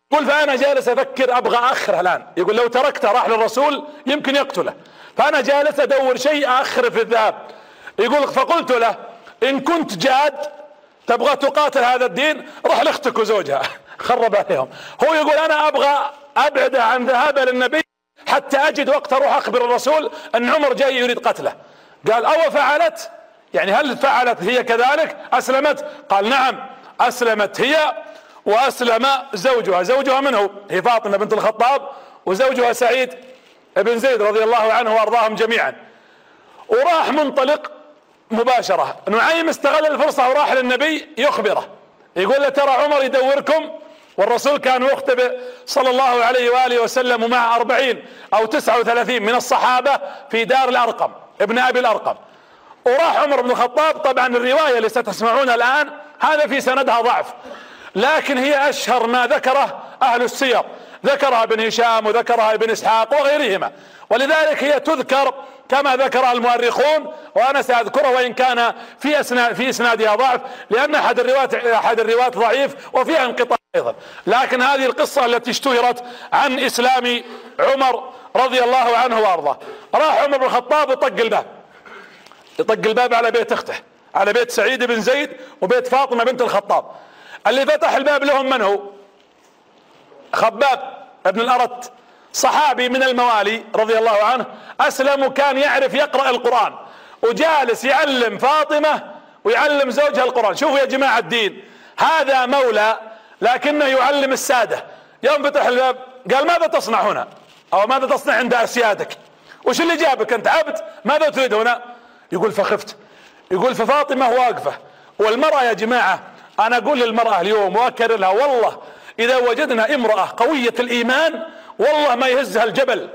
يقول فأنا جالس أفكر أبغى أخره الآن، يقول لو تركته راح للرسول يمكن يقتله، فأنا جالس أدور شيء أخر في الذهاب. يقول فقلت له إن كنت جاد تبغى تقاتل هذا الدين روح لاختك وزوجها. خرب عليهم. هو يقول أنا أبغى أبعده عن ذهابه للنبي حتى أجد وقت أروح أخبر الرسول أن عمر جاي يريد قتله. قال أو فعلت، يعني هل فعلت هي كذلك؟ أسلمت؟ قال نعم أسلمت هي وأسلم زوجها. زوجها من هو؟ هي فاطمة بنت الخطاب، وزوجها سعيد بن زيد رضي الله عنه وأرضاهم جميعا. وراح منطلق مباشرة. نعيم استغل الفرصة وراح للنبي يخبره، يقول له ترى عمر يدوركم، والرسول كان مختبئ صلى الله عليه وآله وسلم ومع 40 أو 39 من الصحابة في دار الأرقم ابن أبي الأرقم. وراح عمر بن الخطاب. طبعا الرواية اللي ستسمعونها الآن هذا في سندها ضعف، لكن هي أشهر ما ذكره أهل السير، ذكرها ابن هشام وذكرها ابن إسحاق وغيرهما، ولذلك هي تذكر كما ذكرها المؤرخون، وأنا سأذكرها وإن كان في إسنادها ضعف، لأن أحد الرواة ضعيف وفيها انقطاع أيضا. لكن هذه القصة التي اشتهرت عن إسلام عمر رضي الله عنه وأرضاه. راح عمر بن الخطاب يطق الباب على بيت أخته، على بيت سعيد بن زيد وبيت فاطمة بنت الخطاب. اللي فتح الباب لهم من هو؟ خباب بن الأرت، صحابي من الموالي رضي الله عنه، أسلم وكان يعرف يقرأ القرآن، وجالس يعلم فاطمة ويعلم زوجها القرآن. شوفوا يا جماعة الدين، هذا مولى لكنه يعلم السادة. يوم فتح الباب قال ماذا تصنع هنا؟ أو ماذا تصنع عند أسيادك؟ وش اللي جابك أنت عبد؟ ماذا تريد هنا؟ يقول فخفت. يقول ففاطمة واقفة. والمرأة يا جماعة أنا أقول للمرأة اليوم وأكرر لها، والله إذا وجدنا امرأة قوية الإيمان والله ما يهزها الجبل.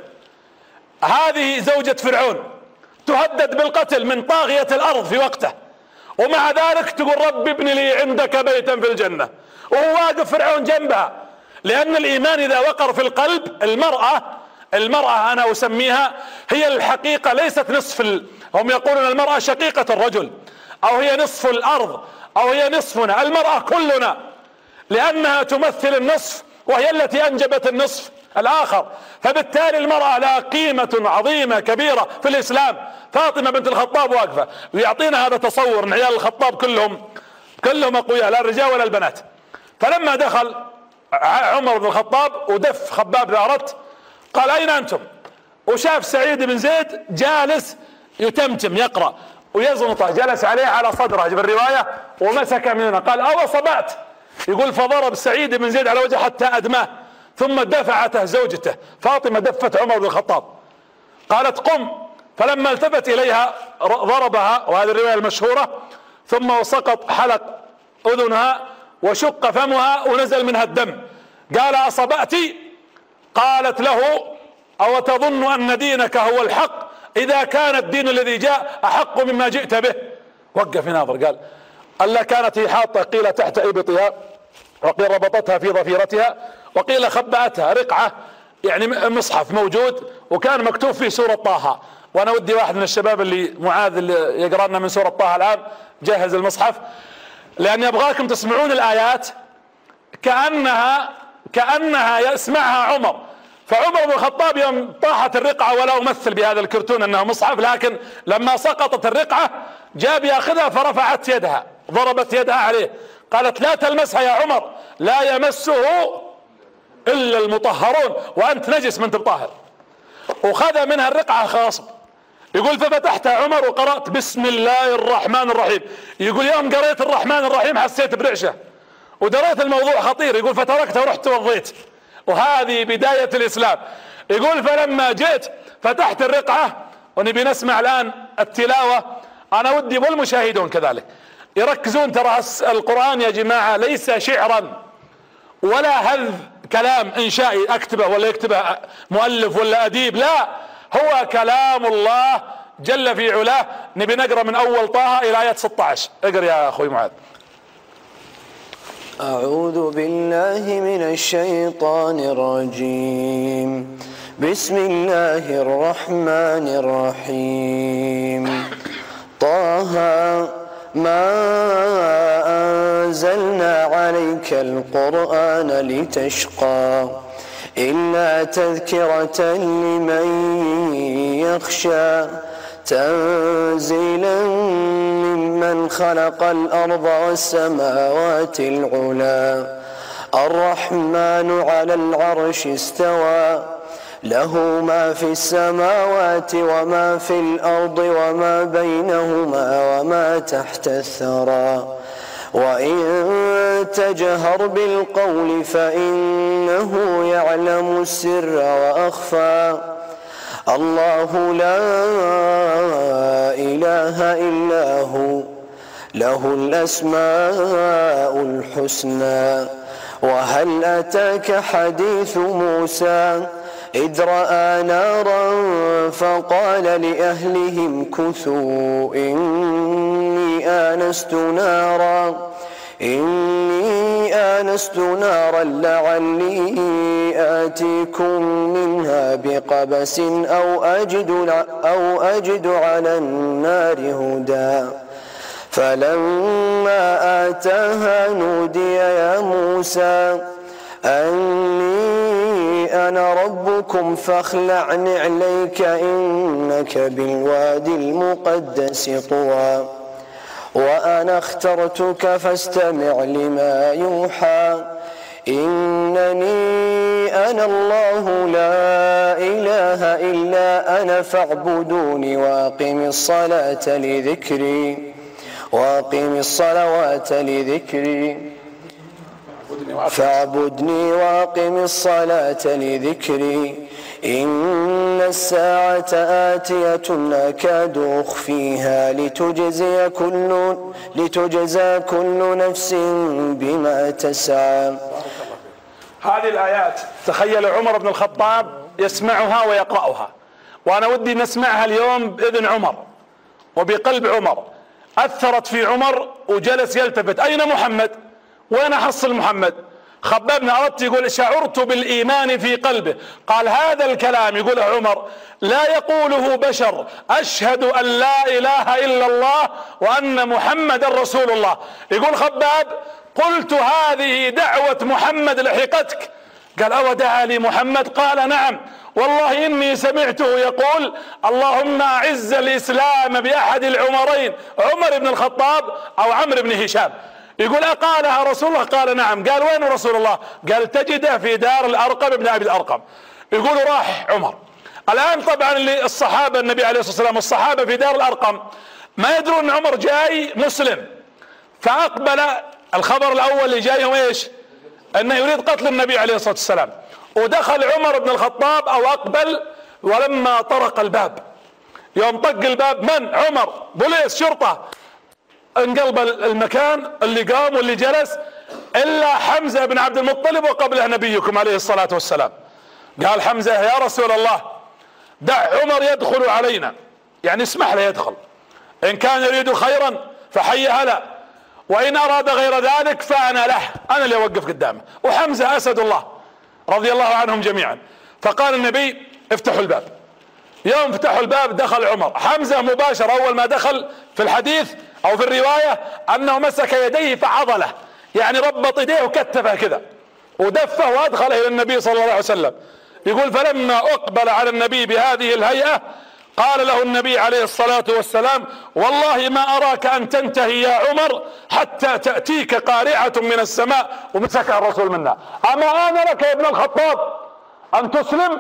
هذه زوجة فرعون تهدد بالقتل من طاغية الأرض في وقته، ومع ذلك تقول رب ابن لي عندك بيتا في الجنة، وهو واقف فرعون جنبها. لأن الإيمان إذا وقر في القلب، المرأة أنا أسميها هي الحقيقة، ليست نصف هم يقولون المرأة شقيقة الرجل، أو هي نصف الأرض، أو هي نصفنا. المرأة كلنا، لأنها تمثل النصف وهي التي أنجبت النصف الآخر، فبالتالي المرأة لها قيمة عظيمة كبيرة في الإسلام. فاطمة بنت الخطاب واقفة، ويعطينا هذا تصور أن عيال الخطاب كلهم أقوياء، لا الرجال ولا البنات. فلما دخل عمر بن الخطاب ودف خباب ذا أردت، قال أين أنتم؟ وشاف سعيد بن زيد جالس يتمتم يقرأ ويزنطه، جلس عليه على صدره بالرواية ومسك من هنا. قال أو صبعت. يقول فضرب سعيد بن زيد على وجهه حتى أدماه، ثم دفعته زوجته فاطمة، دفت عمر بن الخطاب، قالت قم. فلما التفت إليها ضربها، وهذه الرواية المشهورة، ثم سقط حلق أذنها وشق فمها ونزل منها الدم. قال أصبأت؟ قالت له أو تظن أن دينك هو الحق إذا كان الدين الذي جاء أحق مما جئت به؟ وقف يناظر. قال ألا كانت هي حاطة قيل تحت إبطها، وقيل ربطتها في ضفيرتها، وقيل خبأتها رقعة، يعني مصحف موجود وكان مكتوب فيه سورة طه. وأنا ودي واحد من الشباب اللي معاذ اللي يقرأ لنا من سورة طه الآن جهز المصحف، لأن يبغاكم تسمعون الآيات كأنها يسمعها عمر. فعمر بن الخطاب يوم طاحت الرقعة، ولا أمثل بهذا الكرتون أنها مصحف، لكن لما سقطت الرقعة جاب ياخذها فرفعت يدها، ضربت يدها عليه، قالت لا تلمسها يا عمر، لا يمسه إلا المطهرون وأنت نجس ما أنت بطاهر. وخذ منها الرقعة خاصة. يقول ففتحت عمر وقرأت بسم الله الرحمن الرحيم. يقول يوم قريت الرحمن الرحيم حسيت برعشة ودريت الموضوع خطير. يقول فتركته ورحت توضيت، وهذه بداية الإسلام. يقول فلما جئت فتحت الرقعة، ونبي نسمع الآن التلاوة. أنا ودي والمشاهدون كذلك يركزون، ترى القرآن يا جماعة ليس شعرا ولا هذ كلام إنشائي أكتبه ولا يكتبه مؤلف ولا أديب، لا، هو كلام الله جل في علاه. نبي نقرأ من أول طه إلى آية 16. اقرأ يا أخوي معاذ. أعوذ بالله من الشيطان الرجيم. بسم الله الرحمن الرحيم. طه ما أنزلنا عليك القرآن لتشقى إلا تذكرة لمن يخشى تنزيلا ممن خلق الأرض والسماوات العلى الرحمن على العرش استوى له ما في السماوات وما في الأرض وما بينهما وما تحت الثرى وإن تجهر بالقول فإنه يعلم السر وأخفى الله لا إله إلا هو له الأسماء الحسنى وهل أتاك حديث موسى إذ رأى نارا فقال لأهلهم كثوا إني آنست نارا لعلي آتيكم منها بقبس أو أجد على النار هدى فلما آتاها نودي يا موسى أني أنا ربكم فاخلع نعليك إنك بالوادي المقدس طوى وأنا اخترتك فاستمع لما يوحى إنني أنا الله لا إله إلا أنا فاعبدوني وأقم الصلاة لذكري فاعبدني وأقم الصلاة لذكري إن الساعة آتية أكاد أخفيها لتجزى كل نفس بما تسعى. هذه الآيات تخيل عمر بن الخطاب يسمعها ويقرأها، وأنا ودي نسمعها اليوم بإذن عمر وبقلب عمر. أثرت في عمر وجلس يلتفت، أين محمد؟ وين أحصل محمد؟ خباب بن أرط يقول شعرت بالإيمان في قلبه. قال هذا الكلام يقوله عمر لا يقوله بشر، أشهد أن لا إله إلا الله وأن محمد رسول الله. يقول خباب قلت هذه دعوة محمد لحقتك؟ قال أو دعا لي محمد؟ قال نعم والله إني سمعته يقول اللهم أعز الإسلام بأحد العمرين، عمر بن الخطاب أو عمرو بن هشام. يقول أقالها رسول الله؟ قال نعم. قال وين رسول الله؟ قال تجده في دار الأرقم ابن أبي الأرقم. يقول راح عمر. الآن طبعا الصحابة النبي عليه الصلاة والسلام الصحابة في دار الأرقم ما يدرون أن عمر جاي مسلم، فأقبل الخبر الأول اللي جايهم إيش؟ أنه يريد قتل النبي عليه الصلاة والسلام. ودخل عمر بن الخطاب أو أقبل، ولما طرق الباب يوم طق الباب من؟ عمر، بوليس شرطة، انقلب المكان اللي قام واللي جلس إلا حمزة بن عبد المطلب وقبله نبيكم عليه الصلاة والسلام. قال حمزة يا رسول الله دع عمر يدخل علينا، يعني اسمح له يدخل، إن كان يريد خيرا فحي هلا، وإن أراد غير ذلك فأنا له، أنا اللي أوقف قدامه. وحمزة أسد الله رضي الله عنهم جميعا. فقال النبي افتحوا الباب. يوم فتحوا الباب دخل عمر. حمزة مباشر أول ما دخل في الحديث أو في الرواية أنه مسك يديه فعضله، يعني ربط يديه وكتفه كذا ودفه وأدخله إلى النبي صلى الله عليه وسلم. يقول فلما أقبل على النبي بهذه الهيئة قال له النبي عليه الصلاة والسلام والله ما أراك أن تنتهي يا عمر حتى تأتيك قارعة من السماء. ومسكها الرسول منا، أما آن لك يا ابن الخطاب أن تسلم؟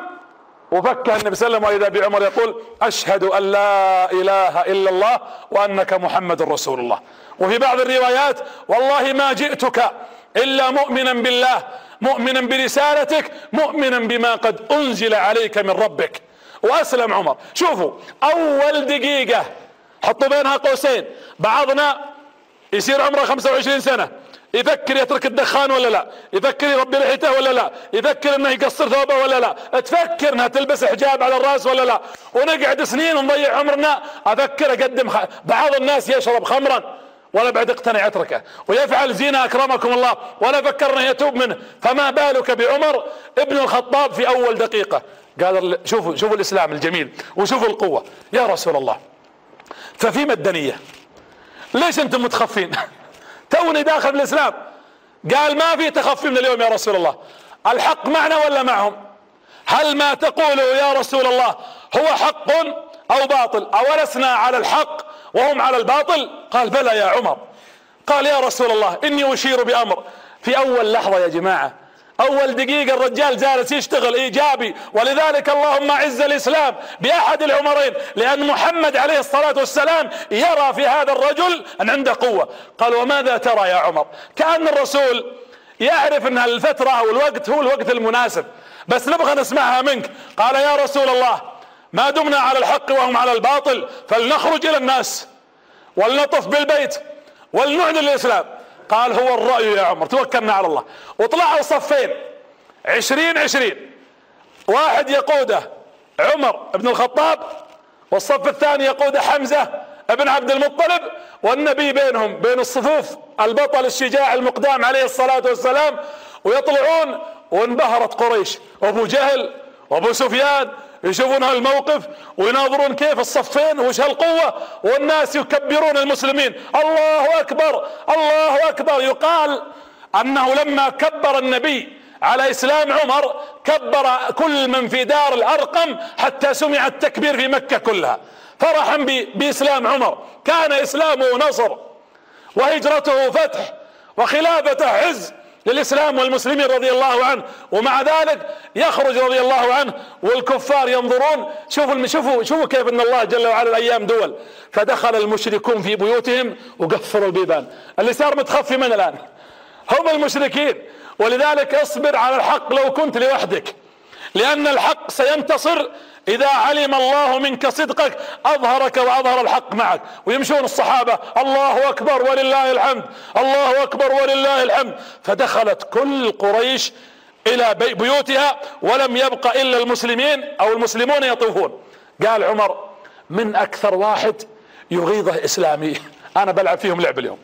وفكه النبي صلى الله عليه وسلم، وإذا بعمر يقول أشهد أن لا إله إلا الله وأنك محمد رسول الله. وفي بعض الروايات والله ما جئتك إلا مؤمنا بالله، مؤمنا برسالتك، مؤمنا بما قد أنزل عليك من ربك. وأسلم عمر. شوفوا أول دقيقة حطوا بينها قوسين، بعضنا يصير عمره 25 سنة يفكر يترك الدخان ولا لا، يفكر يربي لحيته ولا لا، يفكر انه يقصر ثوبه ولا لا، تفكر انها تلبس حجاب على الراس ولا لا، ونقعد سنين ونضيع عمرنا. افكر اقدم بعض الناس يشرب خمرا ولا بعد اقتنع يتركه، ويفعل زنا اكرمكم الله ولا فكر انه يتوب منه. فما بالك بعمر ابن الخطاب في اول دقيقة قال شوفوا الاسلام الجميل وشوفوا القوة. يا رسول الله ففيما الدنية؟ ليش انتم متخفين؟ توني داخل بالاسلام. قال ما في تخفي من اليوم يا رسول الله، الحق معنا ولا معهم؟ هل ما تقوله يا رسول الله هو حق او باطل؟ اولسنا على الحق وهم على الباطل؟ قال بلى يا عمر. قال يا رسول الله اني اشير بامر. في اول لحظة يا جماعة، اول دقيقة الرجال جالس يشتغل ايجابي، ولذلك اللهم اعز الاسلام باحد العمرين، لان محمد عليه الصلاة والسلام يرى في هذا الرجل ان عنده قوة. قال وماذا ترى يا عمر؟ كأن الرسول يعرف ان الفترة او الوقت هو الوقت المناسب، بس نبغى نسمعها منك. قال يا رسول الله ما دمنا على الحق وهم على الباطل فلنخرج الى الناس ولنطف بالبيت ولنعلن الاسلام. قال هو الرأي يا عمر، توكلنا على الله. وطلعوا صفين 20-20، واحد يقوده عمر بن الخطاب والصف الثاني يقوده حمزة ابن عبد المطلب، والنبي بينهم بين الصفوف البطل الشجاع المقدام عليه الصلاة والسلام، ويطلعون وانبهرت قريش وابو جهل وابو سفيان يشوفون هالموقف ويناظرون كيف الصفين وش هالقوة، والناس يكبرون المسلمين الله اكبر الله اكبر. يقال انه لما كبر النبي على اسلام عمر كبر كل من في دار الارقم حتى سمع التكبير في مكة كلها فرحا باسلام عمر. كان اسلامه نصر وهجرته فتح وخلافته عز للإسلام والمسلمين رضي الله عنه، ومع ذلك يخرج رضي الله عنه والكفار ينظرون. شوفوا كيف ان الله جل وعلا الايام دول. فدخل المشركون في بيوتهم وقفلوا البيبان. اللي صار متخفي من الان هم المشركين. ولذلك اصبر على الحق لو كنت لوحدك، لان الحق سينتصر إذا علم الله منك صدقك أظهرك وأظهر الحق معك. ويمشون الصحابة الله أكبر ولله الحمد الله أكبر ولله الحمد. فدخلت كل قريش إلى بيوتها ولم يبق إلا المسلمين أو المسلمون يطوفون. قال عمر من أكثر واحد يغيظه إسلامي أنا بلعب فيهم لعب اليوم،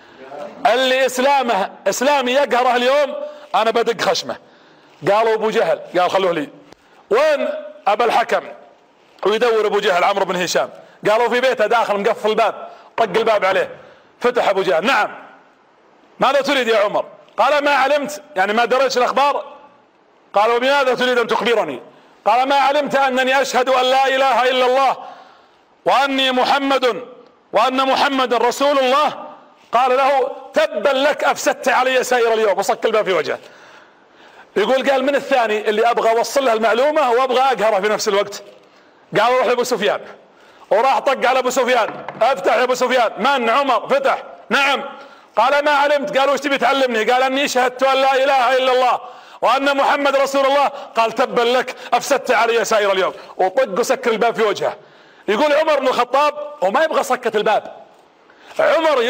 اللي إسلامي يقهره اليوم أنا بدق خشمه. قالوا أبو جهل. قال خلوه لي. وين أبا الحكم؟ ويدور أبو جهل عمرو بن هشام. قالوا في بيته داخل مقفل الباب، طق الباب عليه. فتح أبو جهل. نعم ماذا تريد يا عمر؟ قال ما علمت، يعني ما دريتش الأخبار. قال وبماذا تريد أن تخبرني؟ قال ما علمت أنني أشهد أن لا إله إلا الله وأن محمد رسول الله. قال له تبا لك أفسدت علي سائر اليوم، وصك الباب في وجهه. يقول قال من الثاني اللي ابغى اوصل له المعلومه وابغى اقهره في نفس الوقت؟ قال روح لابو سفيان. وراح طق على ابو سفيان. افتح يا ابو سفيان. من؟ عمر. فتح. نعم. قال ما علمت. قالوا ايش تبي تعلمني؟ قال اني شهدت ان لا اله الا الله وان محمد رسول الله. قال تبا لك افسدت علي سائر اليوم، وطق وسكر الباب في وجهه. يقول عمر بن الخطاب وما يبغى سكة الباب، عمر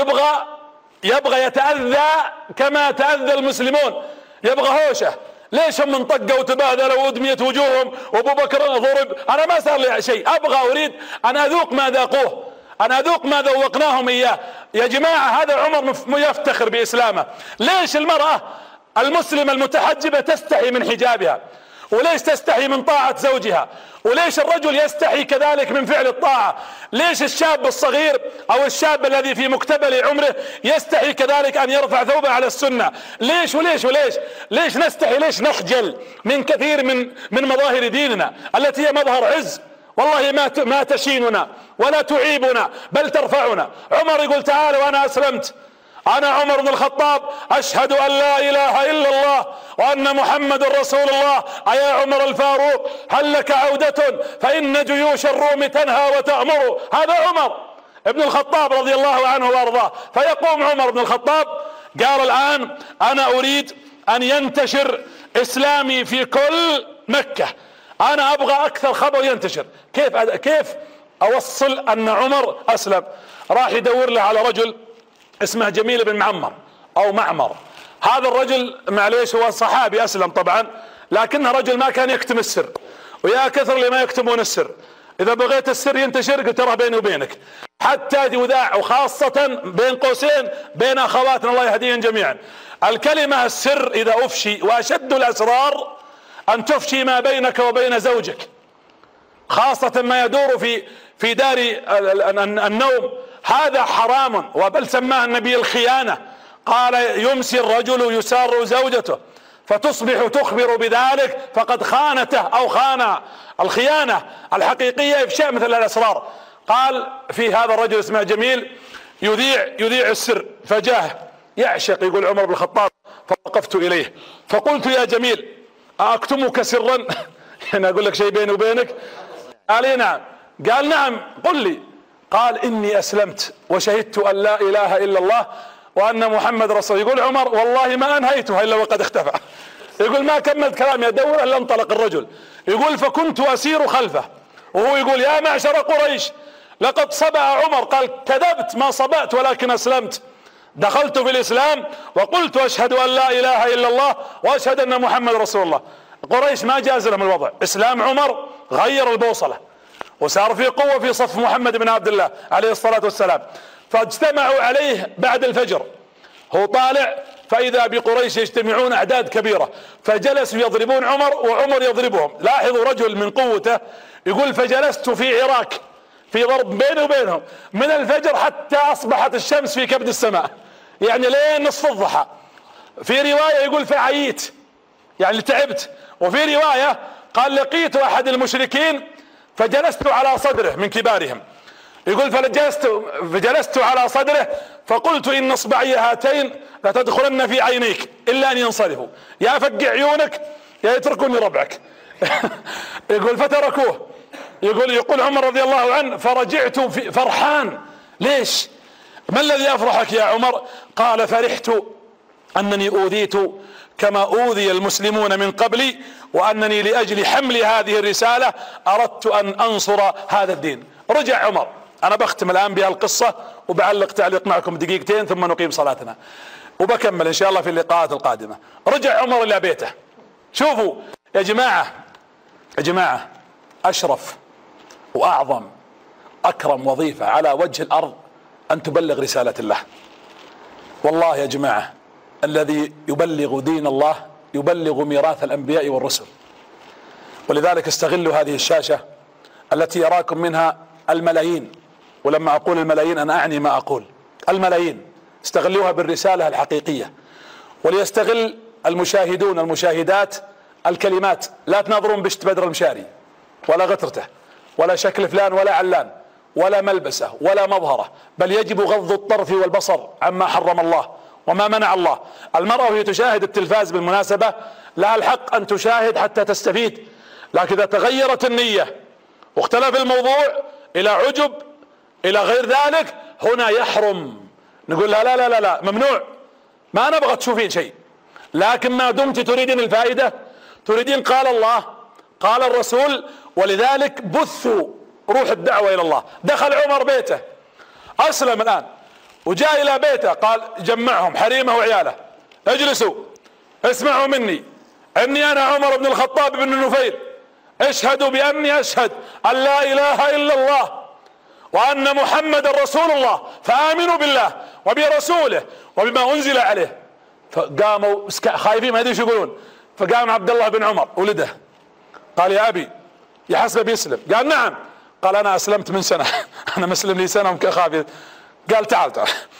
يبغى يتأذى كما تأذى المسلمون، يبغى هوشة. ليش هم انطقوا وتبادلوا وادميت وجوههم وابو بكر ضرب؟ انا ما صار لي شيء، اريد ان اذوق ما ذاقوه، ان اذوق ما ذوقناهم اياه. يا جماعة هذا عمر يفتخر باسلامه. ليش المرأة المسلمة المتحجبة تستحي من حجابها؟ وليش تستحي من طاعة زوجها؟ وليش الرجل يستحي كذلك من فعل الطاعة؟ ليش الشاب الصغير او الشاب الذي في مقتبل عمره يستحي كذلك ان يرفع ثوبه على السنة؟ ليش وليش وليش؟ ليش نستحي؟ ليش نخجل من كثير من مظاهر ديننا التي هي مظهر عز؟ والله ما تشيننا ولا تعيبنا بل ترفعنا. عمر يقول تعالى وانا اسلمت، انا عمر بن الخطاب اشهد ان لا اله الا الله وان محمد رسول الله. ايا عمر الفاروق هل لك عودة فان جيوش الروم تنهى وتأمر. هذا عمر ابن الخطاب رضي الله عنه وارضاه. فيقوم عمر بن الخطاب قال الان انا اريد ان ينتشر اسلامي في كل مكة، انا ابغى اكثر خبر ينتشر. كيف اوصل ان عمر اسلم؟ راح يدور له على رجل اسمه جميل بن معمر او معمر. هذا الرجل معليش هو صحابي اسلم طبعا، لكنه رجل ما كان يكتم السر، ويا كثر اللي ما يكتمون السر. اذا بغيت السر ينتشر قلت ترى بيني وبينك حتى يذاع، وخاصة بين قوسين بين اخواتنا الله يهديهم جميعا. الكلمة السر اذا افشي، واشد الاسرار ان تفشي ما بينك وبين زوجك، خاصة ما يدور في دار النوم. هذا حرام، وبل سماه النبي الخيانة. قال يمسي الرجل يسار زوجته فتصبح تخبر بذلك فقد خانته أو خان. الخيانة الحقيقية إفشاء مثل الأسرار. قال في هذا الرجل اسمه جميل يذيع السر، فجاء يعشق يقول عمر بن الخطاب، فوقفت إليه فقلت يا جميل أكتمك سرا؟ أنا أقول لك شيء بيني وبينك؟ قال لي نعم. قال نعم قل لي. قال إني أسلمت وشهدت أن لا إله إلا الله وأن محمد رسول. يقول عمر والله ما أنهيتها إلا وقد اختفى. يقول ما كملت كلامي أدور إلا انطلق الرجل. يقول فكنت أسير خلفه وهو يقول يا معشر قريش لقد صبأ عمر. قال كذبت ما صبأت ولكن أسلمت، دخلت في الإسلام وقلت أشهد أن لا إله إلا الله وأشهد أن محمد رسول الله. قريش ما جاز لهم الوضع. إسلام عمر غير البوصلة وصار في قوة في صف محمد بن عبد الله عليه الصلاة والسلام. فاجتمعوا عليه بعد الفجر، هو طالع فإذا بقريش يجتمعون أعداد كبيرة، فجلسوا يضربون عمر وعمر يضربهم. لاحظوا رجل من قوته يقول فجلست في عراك في ضرب بيني وبينهم من الفجر حتى أصبحت الشمس في كبد السماء، يعني لين نصف الضحى. في رواية يقول فعييت يعني تعبت، وفي رواية قال لقيت أحد المشركين فجلست على صدره من كبارهم. يقول فجلست على صدره فقلت إن اصبعي هاتين لتدخلن في عينيك إلا أن ينصرفوا، يا فقع عيونك يا يتركوني ربعك. يقول فتركوه. يقول عمر رضي الله عنه فرجعت فرحان. ليش؟ ما الذي أفرحك يا عمر؟ قال فرحت أنني أوذيت كما أوذي المسلمون من قبلي، وأنني لأجل حمل هذه الرسالة أردت أن أنصر هذا الدين. رجع عمر. أنا بختم الآن بها القصة وبعلق تعليق معكم دقيقتين ثم نقيم صلاتنا وبكمل إن شاء الله في اللقاءات القادمة. رجع عمر إلى بيته. شوفوا يا جماعة أشرف وأعظم أكرم وظيفة على وجه الأرض أن تبلغ رسالة الله. والله يا جماعة الذي يبلغ دين الله يبلغ ميراث الأنبياء والرسل. ولذلك استغلوا هذه الشاشة التي يراكم منها الملايين، ولما أقول الملايين أنا أعني ما أقول، الملايين استغلوها بالرسالة الحقيقية. وليستغل المشاهدون المشاهدات الكلمات، لا تناظرون بشت بدر المشاري ولا غترته ولا شكل فلان ولا علان ولا ملبسه ولا مظهره، بل يجب غض الطرف والبصر عما حرم الله وما منع الله. المرأة وهي تشاهد التلفاز بالمناسبة لها الحق أن تشاهد حتى تستفيد، لكن إذا تغيرت النية واختلف الموضوع إلى عجب إلى غير ذلك هنا يحرم. نقول لا لا لا لا ممنوع، ما نبغى تشوفين شيء، لكن ما دمت تريدين الفائدة، تريدين قال الله قال الرسول، ولذلك بثوا روح الدعوة إلى الله. دخل عمر بيته، أسلم الآن وجاء إلى بيته، قال جمعهم حريمه وعياله اجلسوا اسمعوا مني إني أنا عمر بن الخطاب بن نفيل اشهدوا بأني أشهد أن لا إله إلا الله وأن محمد رسول الله فآمنوا بالله وبرسوله وبما أنزل عليه. فقاموا خايفين ما يدري شو يقولون، فقام عبد الله بن عمر ولده قال يا أبي يحسب بيسلم. قال نعم. قال أنا أسلمت من سنة أنا مسلم لي سنة وممكن خايف. قال تعال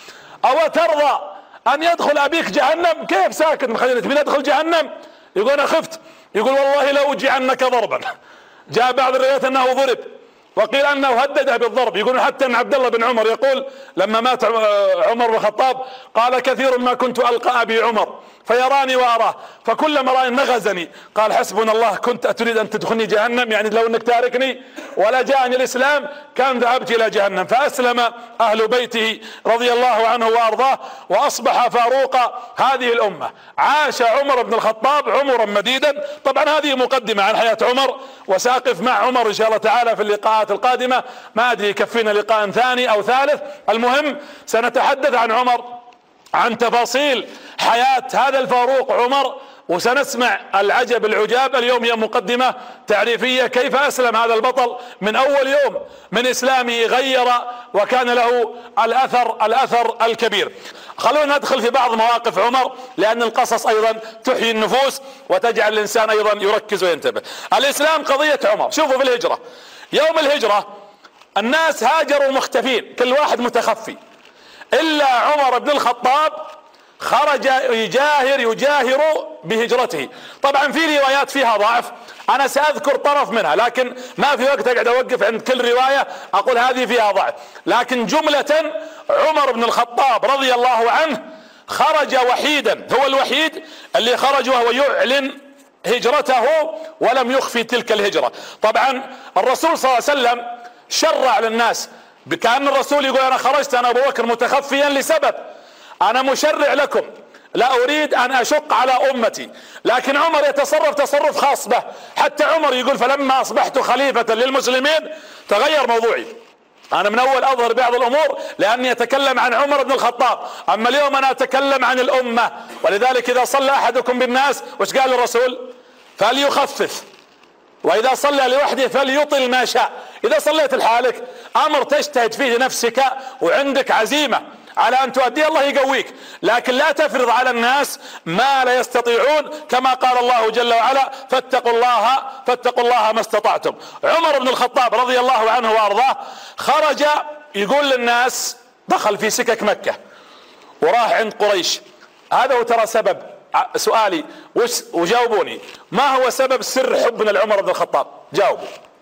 أو ترضى أن يدخل أبيك جهنم؟ كيف ساكت مخليني تبين أدخل جهنم؟ يقول أنا خفت. يقول والله لأوجعنك ضربا. جاء بعض الروايات أنه ضرب، وقيل أنه هدده بالضرب. يقول حتى أن عبد الله بن عمر يقول لما مات عمر بن الخطاب قال كثير ما كنت ألقى أبي عمر فيراني وأراه فكلما رأى نغزني. قال حسبنا الله كنت أتريد أن تدخلني جهنم، يعني لو أنك تاركني ولا جاءني الإسلام كان ذهبت إلى جهنم. فأسلم أهل بيته رضي الله عنه وأرضاه وأصبح فاروق هذه الأمة. عاش عمر بن الخطاب عمرا مديدا. طبعا هذه مقدمة عن حياة عمر، وساقف مع عمر إن شاء الله تعالى في اللقاءات القادمة، ما أدري يكفينا لقاء ثاني أو ثالث. المهم سنتحدث عن عمر، عن تفاصيل حياة هذا الفاروق عمر، وسنسمع العجب العجاب. اليوم هي مقدمة تعريفية كيف أسلم هذا البطل من أول يوم من إسلامه غير وكان له الأثر الكبير. خلونا ندخل في بعض مواقف عمر لأن القصص أيضا تحيي النفوس وتجعل الإنسان أيضا يركز وينتبه. الإسلام قضية عمر. شوفوا في الهجرة، يوم الهجرة الناس هاجروا مختفين، كل واحد متخفي، الا عمر بن الخطاب خرج يجاهر بهجرته. طبعا في روايات فيها ضعف، انا ساذكر طرف منها، لكن ما في وقت اقعد اوقف عند كل رواية اقول هذه فيها ضعف. لكن جملة عمر بن الخطاب رضي الله عنه خرج وحيدا، هو الوحيد اللي خرج وهو يعلن هجرته ولم يخفي تلك الهجرة. طبعا الرسول صلى الله عليه وسلم شرع للناس، كأن الرسول يقول انا خرجت انا ابو بكر متخفيا لسبب، انا مشرع لكم، لا اريد ان اشق على امتي. لكن عمر يتصرف تصرف خاص به، حتى عمر يقول فلما اصبحت خليفة للمسلمين تغير موضوعي، انا من اول اظهر بعض الامور لاني اتكلم عن عمر بن الخطاب، اما اليوم انا اتكلم عن الامة. ولذلك اذا صلى احدكم بالناس وش قال الرسول؟ فليخفف، واذا صلى لوحده فليطل ما شاء. اذا صليت لحالك امر تجتهد فيه لنفسك وعندك عزيمة على ان تؤدي الله يقويك، لكن لا تفرض على الناس ما لا يستطيعون، كما قال الله جل وعلا فاتقوا الله ما استطعتم. عمر بن الخطاب رضي الله عنه وارضاه خرج يقول للناس، دخل في سكك مكة وراح عند قريش. هذا هو ترى سبب سؤالي، وجاوبوني، ما هو سبب سر حبنا لعمر بن الخطاب؟ جاوبوا.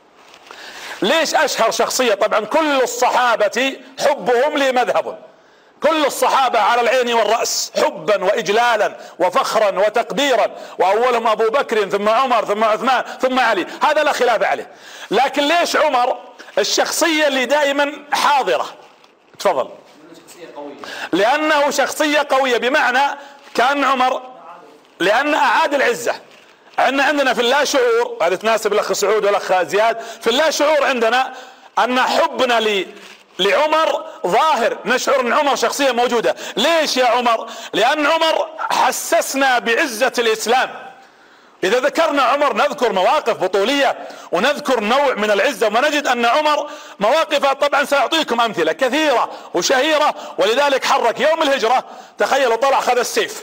ليش اشهر شخصية؟ طبعا كل الصحابة حبهم لي مذهب، كل الصحابة على العين والرأس حبا وإجلالا وفخرا وتقديرا، وأولهم أبو بكر ثم عمر ثم عثمان ثم علي، هذا لا خلاف عليه. لكن ليش عمر الشخصية اللي دائما حاضرة؟ تفضل. لأنه شخصية قوية، بمعنى كان عمر لأن أعاد العزة. عندنا في اللا شعور، هذا تناسب الأخ سعود والأخ زياد، في اللا شعور عندنا أن حبنا لعمر ظاهر، نشعر ان عمر شخصية موجودة. ليش يا عمر؟ لان عمر حسسنا بعزة الاسلام. اذا ذكرنا عمر نذكر مواقف بطولية ونذكر نوع من العزة، ونجد ان عمر مواقفه، طبعا سأعطيكم امثلة كثيرة وشهيرة. ولذلك حرك يوم الهجرة، تخيلوا، طلع اخذ السيف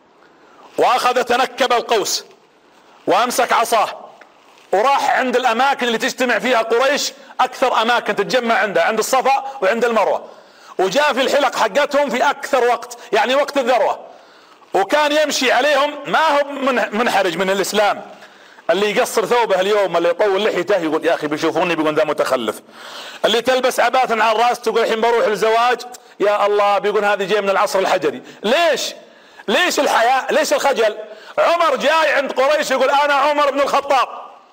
واخذ تنكب القوس وامسك عصاه وراح عند الاماكن اللي تجتمع فيها قريش، اكثر اماكن تتجمع عندها، عند الصفا وعند المروة، وجاء في الحلق حقتهم في اكثر وقت، يعني وقت الذروة، وكان يمشي عليهم. ما هو منحرج من الاسلام، اللي يقصر ثوبه اليوم، اللي يطول لحيته يقول يا اخي بيشوفوني بيقول ده متخلف، اللي تلبس عباءة على الراس تقول الحين بروح الزواج، يا الله بيقول هذه جاي من العصر الحجري. ليش الحياء؟ ليش الخجل؟ عمر جاي عند قريش يقول انا عمر بن الخطاب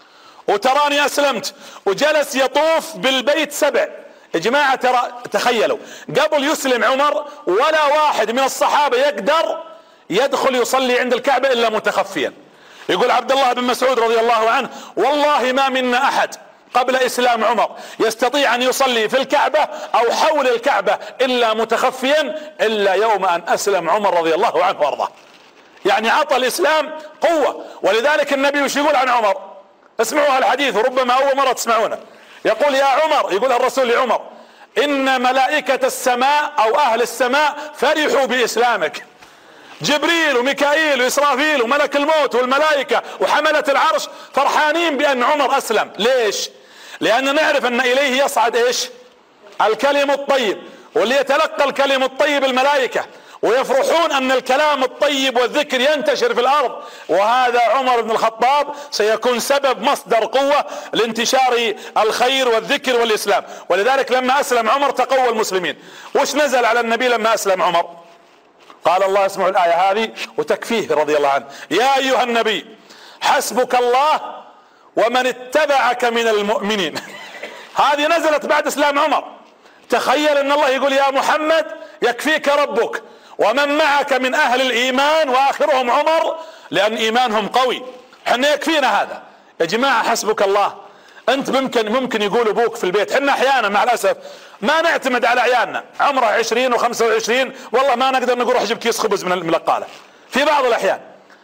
وتراني اسلمت، وجلس يطوف بالبيت 7. يا جماعة ترى تخيلوا، قبل يسلم عمر ولا واحد من الصحابة يقدر يدخل يصلي عند الكعبة الا متخفيا. يقول عبد الله بن مسعود رضي الله عنه والله ما منا احد قبل اسلام عمر يستطيع ان يصلي في الكعبة او حول الكعبة الا متخفيا، الا يوم ان اسلم عمر رضي الله عنه وارضاه. يعني عطى الاسلام قوة. ولذلك النبي وش يقول عن عمر؟ اسمعوا هالحديث وربما اول مرة تسمعونه. يقول يا عمر، يقول الرسول لعمر، ان ملائكة السماء او اهل السماء فرحوا باسلامك. جبريل وميكائيل واسرافيل وملك الموت والملائكة وحملة العرش فرحانين بان عمر اسلم. ليش؟ لان نعرف ان اليه يصعد ايش؟ الكلم الطيب، واللي يتلقى الكلم الطيب الملائكة، ويفرحون ان الكلام الطيب والذكر ينتشر في الارض. وهذا عمر بن الخطاب سيكون سبب مصدر قوة لانتشار الخير والذكر والاسلام. ولذلك لما اسلم عمر تقوى المسلمين. وش نزل على النبي لما اسلم عمر؟ قال الله، اسمعوا الآية هذه وتكفيه رضي الله عنه، يا ايها النبي حسبك الله ومن اتبعك من المؤمنين. هذه نزلت بعد اسلام عمر. تخيل ان الله يقول يا محمد يكفيك ربك ومن معك من اهل الايمان، واخرهم عمر، لان ايمانهم قوي. حنا يكفينا هذا يا جماعة. حسبك الله. انت ممكن يقول ابوك في البيت، حنا احيانا مع الاسف ما نعتمد على عيالنا، عمره 20 و25 والله ما نقدر نقول روح جيب كيس خبز من البقالة في بعض الاحيان،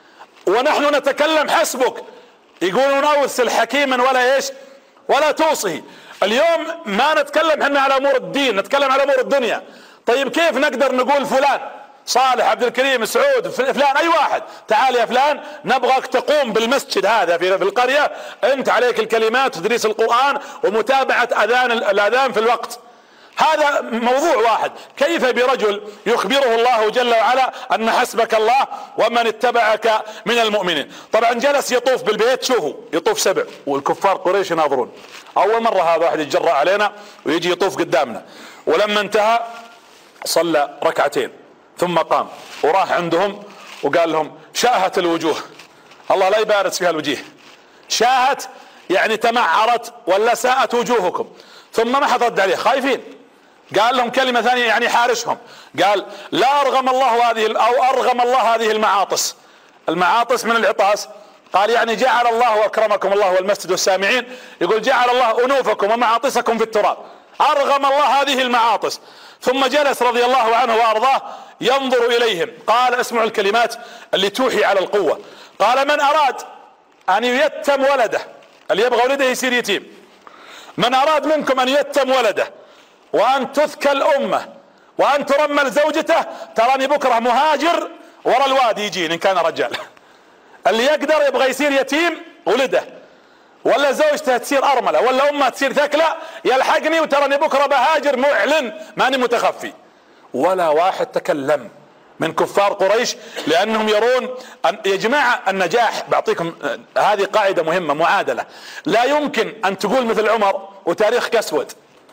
ونحن نتكلم حسبك. يقولون ارسل حكيما ولا ايش؟ ولا توصي. اليوم ما نتكلم حنا على امور الدين، نتكلم على امور الدنيا. طيب كيف نقدر نقول فلان صالح، عبد الكريم، سعود، فلان، اي واحد، تعال يا فلان نبغاك تقوم بالمسجد هذا في القرية، انت عليك الكلمات وتدريس القرآن ومتابعة الاذان في الوقت. هذا موضوع واحد. كيف برجل يخبره الله جل وعلا ان حسبك الله ومن اتبعك من المؤمنين؟ طبعا جلس يطوف بالبيت، شوفوا يطوف 7 والكفار قريش يناظرون. اول مرة هذا واحد يتجرأ علينا ويجي يطوف قدامنا. ولما انتهى صلى 2 ركعتين ثم قام وراح عندهم وقال لهم شاهت الوجوه، الله لا يبارز فيها الوجيه، شاهت يعني تمعرت ولا ساءت وجوهكم. ثم ما حد رد عليه، خايفين. قال لهم كلمة ثانية يعني حارسهم، قال لا أرغم الله هذه أو أرغم الله هذه المعاطس. المعاطس من العطاس، قال يعني جعل الله أكرمكم الله والمسجد والسامعين، يقول جعل الله أنوفكم ومعاطسكم في التراب، أرغم الله هذه المعاطس. ثم جلس رضي الله عنه وأرضاه ينظر إليهم، قال اسمعوا الكلمات اللي توحي على القوة. قال من أراد أن يتم ولده، اللي يبغى ولده يصير يتيم، من أراد منكم أن يتم ولده وأن تثكى الأمة وأن ترمل زوجته، تراني بكرة مهاجر ورا الوادي يجين إن كان رجال. اللي يقدر يبغى يصير يتيم ولده، ولا زوجته تصير أرملة، ولا أمه تصير ثكلة، يلحقني وتراني بكرة بهاجر معلن ماني متخفي. ولا واحد تكلم من كفار قريش، لأنهم يرون أن يا جماعة النجاح، بعطيكم هذه قاعدة مهمة معادلة، لا يمكن أن تقول مثل عمر وتاريخك أسود.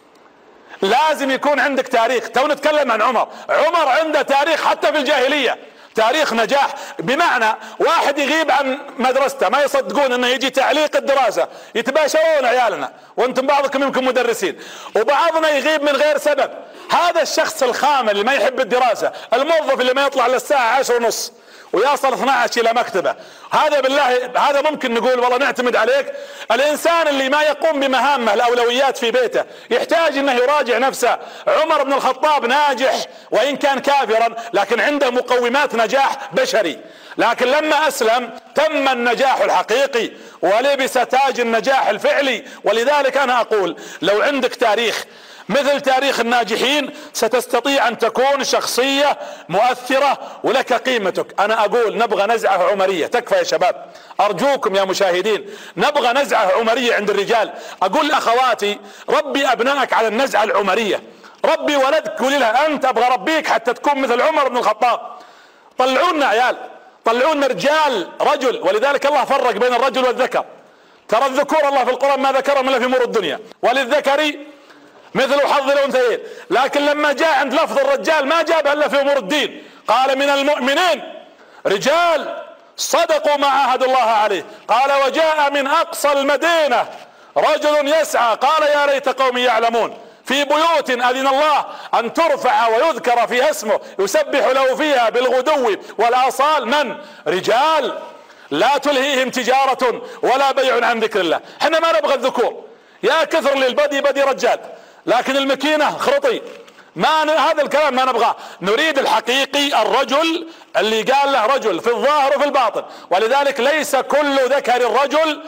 لازم يكون عندك تاريخ. تو نتكلم عن عمر عنده تاريخ حتى في الجاهلية، تاريخ نجاح. بمعنى واحد يغيب عن مدرسته ما يصدقون انه يجي تعليق الدراسة، يتباشرون عيالنا وانتم بعضكم يمكن مدرسين، وبعضنا يغيب من غير سبب. هذا الشخص الخامل اللي ما يحب الدراسة، الموظف اللي ما يطلع للساعة 10:30 ويصل 12 الى مكتبه، هذا بالله هذا ممكن نقول والله نعتمد عليك. الانسان اللي ما يقوم بمهامه الاولويات في بيته يحتاج انه يراجع نفسه. عمر بن الخطاب ناجح وان كان كافرا، لكن عنده مقومات نجاح بشري، لكن لما اسلم تم النجاح الحقيقي ولبس تاج النجاح الفعلي. ولذلك انا اقول لو عندك تاريخ مثل تاريخ الناجحين ستستطيع ان تكون شخصية مؤثرة ولك قيمتك. انا اقول نبغى نزعة عمرية، تكفى يا شباب، ارجوكم يا مشاهدين، نبغى نزعة عمرية عند الرجال. اقول لاخواتي ربي ابنائك على النزعة العمرية، ربي ولدك قولي لها انت ابغى ربيك حتى تكون مثل عمر بن الخطاب. طلعونا عيال، طلعونا رجال رجل. ولذلك الله فرق بين الرجل والذكر. ترى الذكور الله في القرآن ما ذكرهم الا في امور الدنيا، وللذكر مثل حظ الانثيين، لكن لما جاء عند لفظ الرجال ما جابها الا في امور الدين. قال من المؤمنين رجال صدقوا ما عاهدوا الله عليه. قال وجاء من اقصى المدينة رجل يسعى، قال يا ليت قومي يعلمون في بيوت اذن الله ان ترفع ويذكر فيها اسمه يسبح له فيها بالغدو والاصال. من؟ رجال لا تلهيهم تجارة ولا بيع عن ذكر الله. احنا ما نبغى الذكور، يا كثر للبدي بدي رجال، لكن المكينة خرطي، ما هذا الكلام ما نبغاه. نريد الحقيقي الرجل اللي قال له رجل في الظاهر وفي الباطن. ولذلك ليس كل ذكر رجل،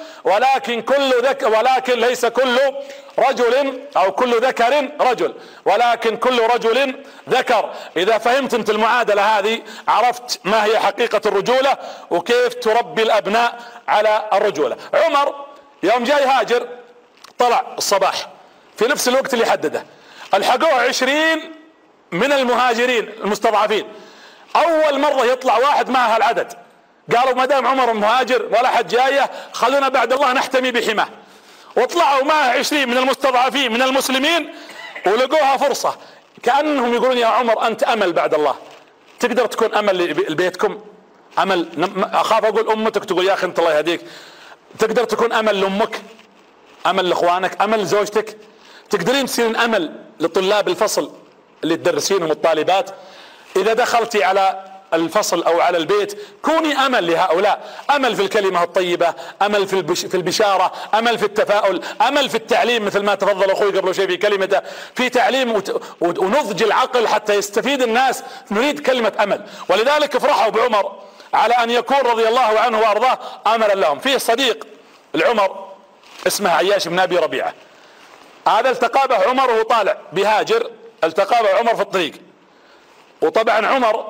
ولكن ليس كل رجل او كل ذكر رجل، ولكن كل رجل ذكر. اذا فهمت انت المعادلة هذه عرفت ما هي حقيقة الرجولة وكيف تربي الابناء على الرجولة. عمر يوم جاي هاجر طلع الصباح في نفس الوقت اللي حدده، الحقوه 20 من المهاجرين المستضعفين. اول مرة يطلع واحد معها العدد، قالوا ما دام عمر مهاجر ولا حد جايه خلونا بعد الله نحتمي بحماه. وطلعوا معه 20 من المستضعفين من المسلمين ولقوها فرصة، كأنهم يقولون يا عمر انت امل بعد الله، تقدر تكون امل لبيتكم، امل. اخاف اقول امتك تقول يا اخي انت الله يهديك. تقدر تكون امل لامك، امل لاخوانك، امل لزوجتك، تقدرين تصيرين امل لطلاب الفصل اللي تدرسينهم الطالبات. اذا دخلتي على الفصل او على البيت كوني امل لهؤلاء، امل في الكلمة الطيبة، امل في البشارة، امل في التفاؤل، امل في التعليم مثل ما تفضل اخوي قبل شيء في كلمته، في تعليم ونضج العقل حتى يستفيد الناس. نريد كلمة امل. ولذلك افرحوا بعمر على ان يكون رضي الله عنه وارضاه املا لهم. فيه صديق العمر اسمه عياش بن ابي ربيعة، هذا التقى به عمر وهو طالع بهاجر، التقى به عمر في الطريق. وطبعا عمر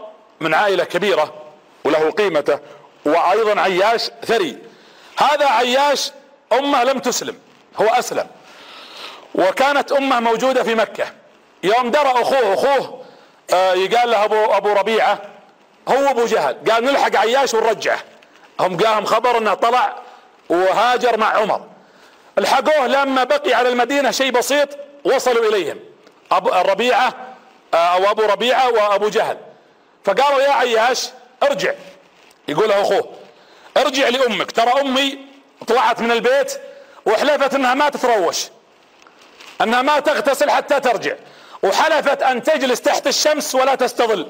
من عائلة كبيرة وله قيمته، وايضا عياش ثري. هذا عياش امه لم تسلم، هو اسلم، وكانت امه موجودة في مكة. يوم درى اخوه يقال له ابو ربيعة هو ابو جهل، قال نلحق عياش ونرجعه. هم جاهم خبر انه طلع وهاجر مع عمر، الحقوه لما بقي على المدينة شيء بسيط وصلوا اليهم ابو ربيعة او ابو ربيعة وابو جهل، فقالوا يا عياش ارجع. يقول له اخوه ارجع لامك، ترى امي طلعت من البيت وحلفت انها ما تتروش، انها ما تغتسل حتى ترجع، وحلفت ان تجلس تحت الشمس ولا تستظل.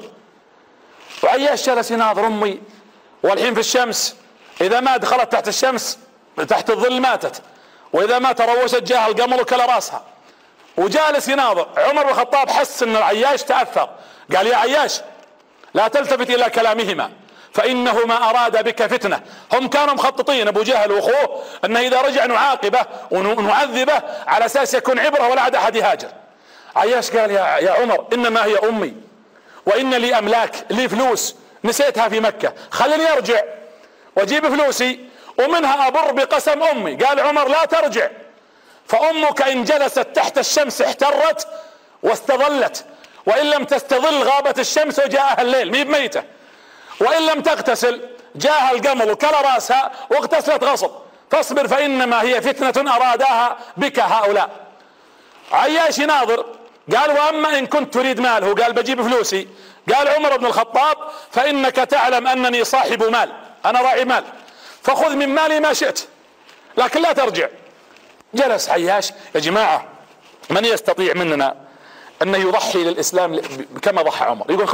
وعياش جلس يناظر امي والحين في الشمس، اذا ما دخلت تحت الشمس تحت الظل ماتت، واذا ما تروشت جاها القمر وكل راسها. وجالس يناظر. عمر بن الخطاب حس ان العياش تأثر، قال يا عياش لا تلتفت الى كلامهما فانهما اراد بك فتنة. هم كانوا مخططين ابو جهل واخوه انه اذا رجع نعاقبه ونعذبه على اساس يكون عبرة ولا عاد احد يهاجر. عياش قال يا عمر انما هي امي، وان لي املاك، لي فلوس نسيتها في مكة، خليني ارجع واجيب فلوسي ومنها ابر بقسم امي. قال عمر لا ترجع، فامك ان جلست تحت الشمس احترت واستظلت، وان لم تستظل غابت الشمس وجاءها الليل، مي بميتة، وان لم تغتسل جاءها القمر وكل راسها واغتسلت غصب، فاصبر فانما هي فتنة اراداها بك هؤلاء. عياش يناظر. قال واما ان كنت تريد ماله، قال بجيب فلوسي. قال عمر بن الخطاب فانك تعلم انني صاحب مال، انا راعي مال، فخذ من مالي ما شئت لكن لا ترجع. جلس عياش. يا جماعة من يستطيع مننا انه يضحي للاسلام كما ضحى عمر؟ يقول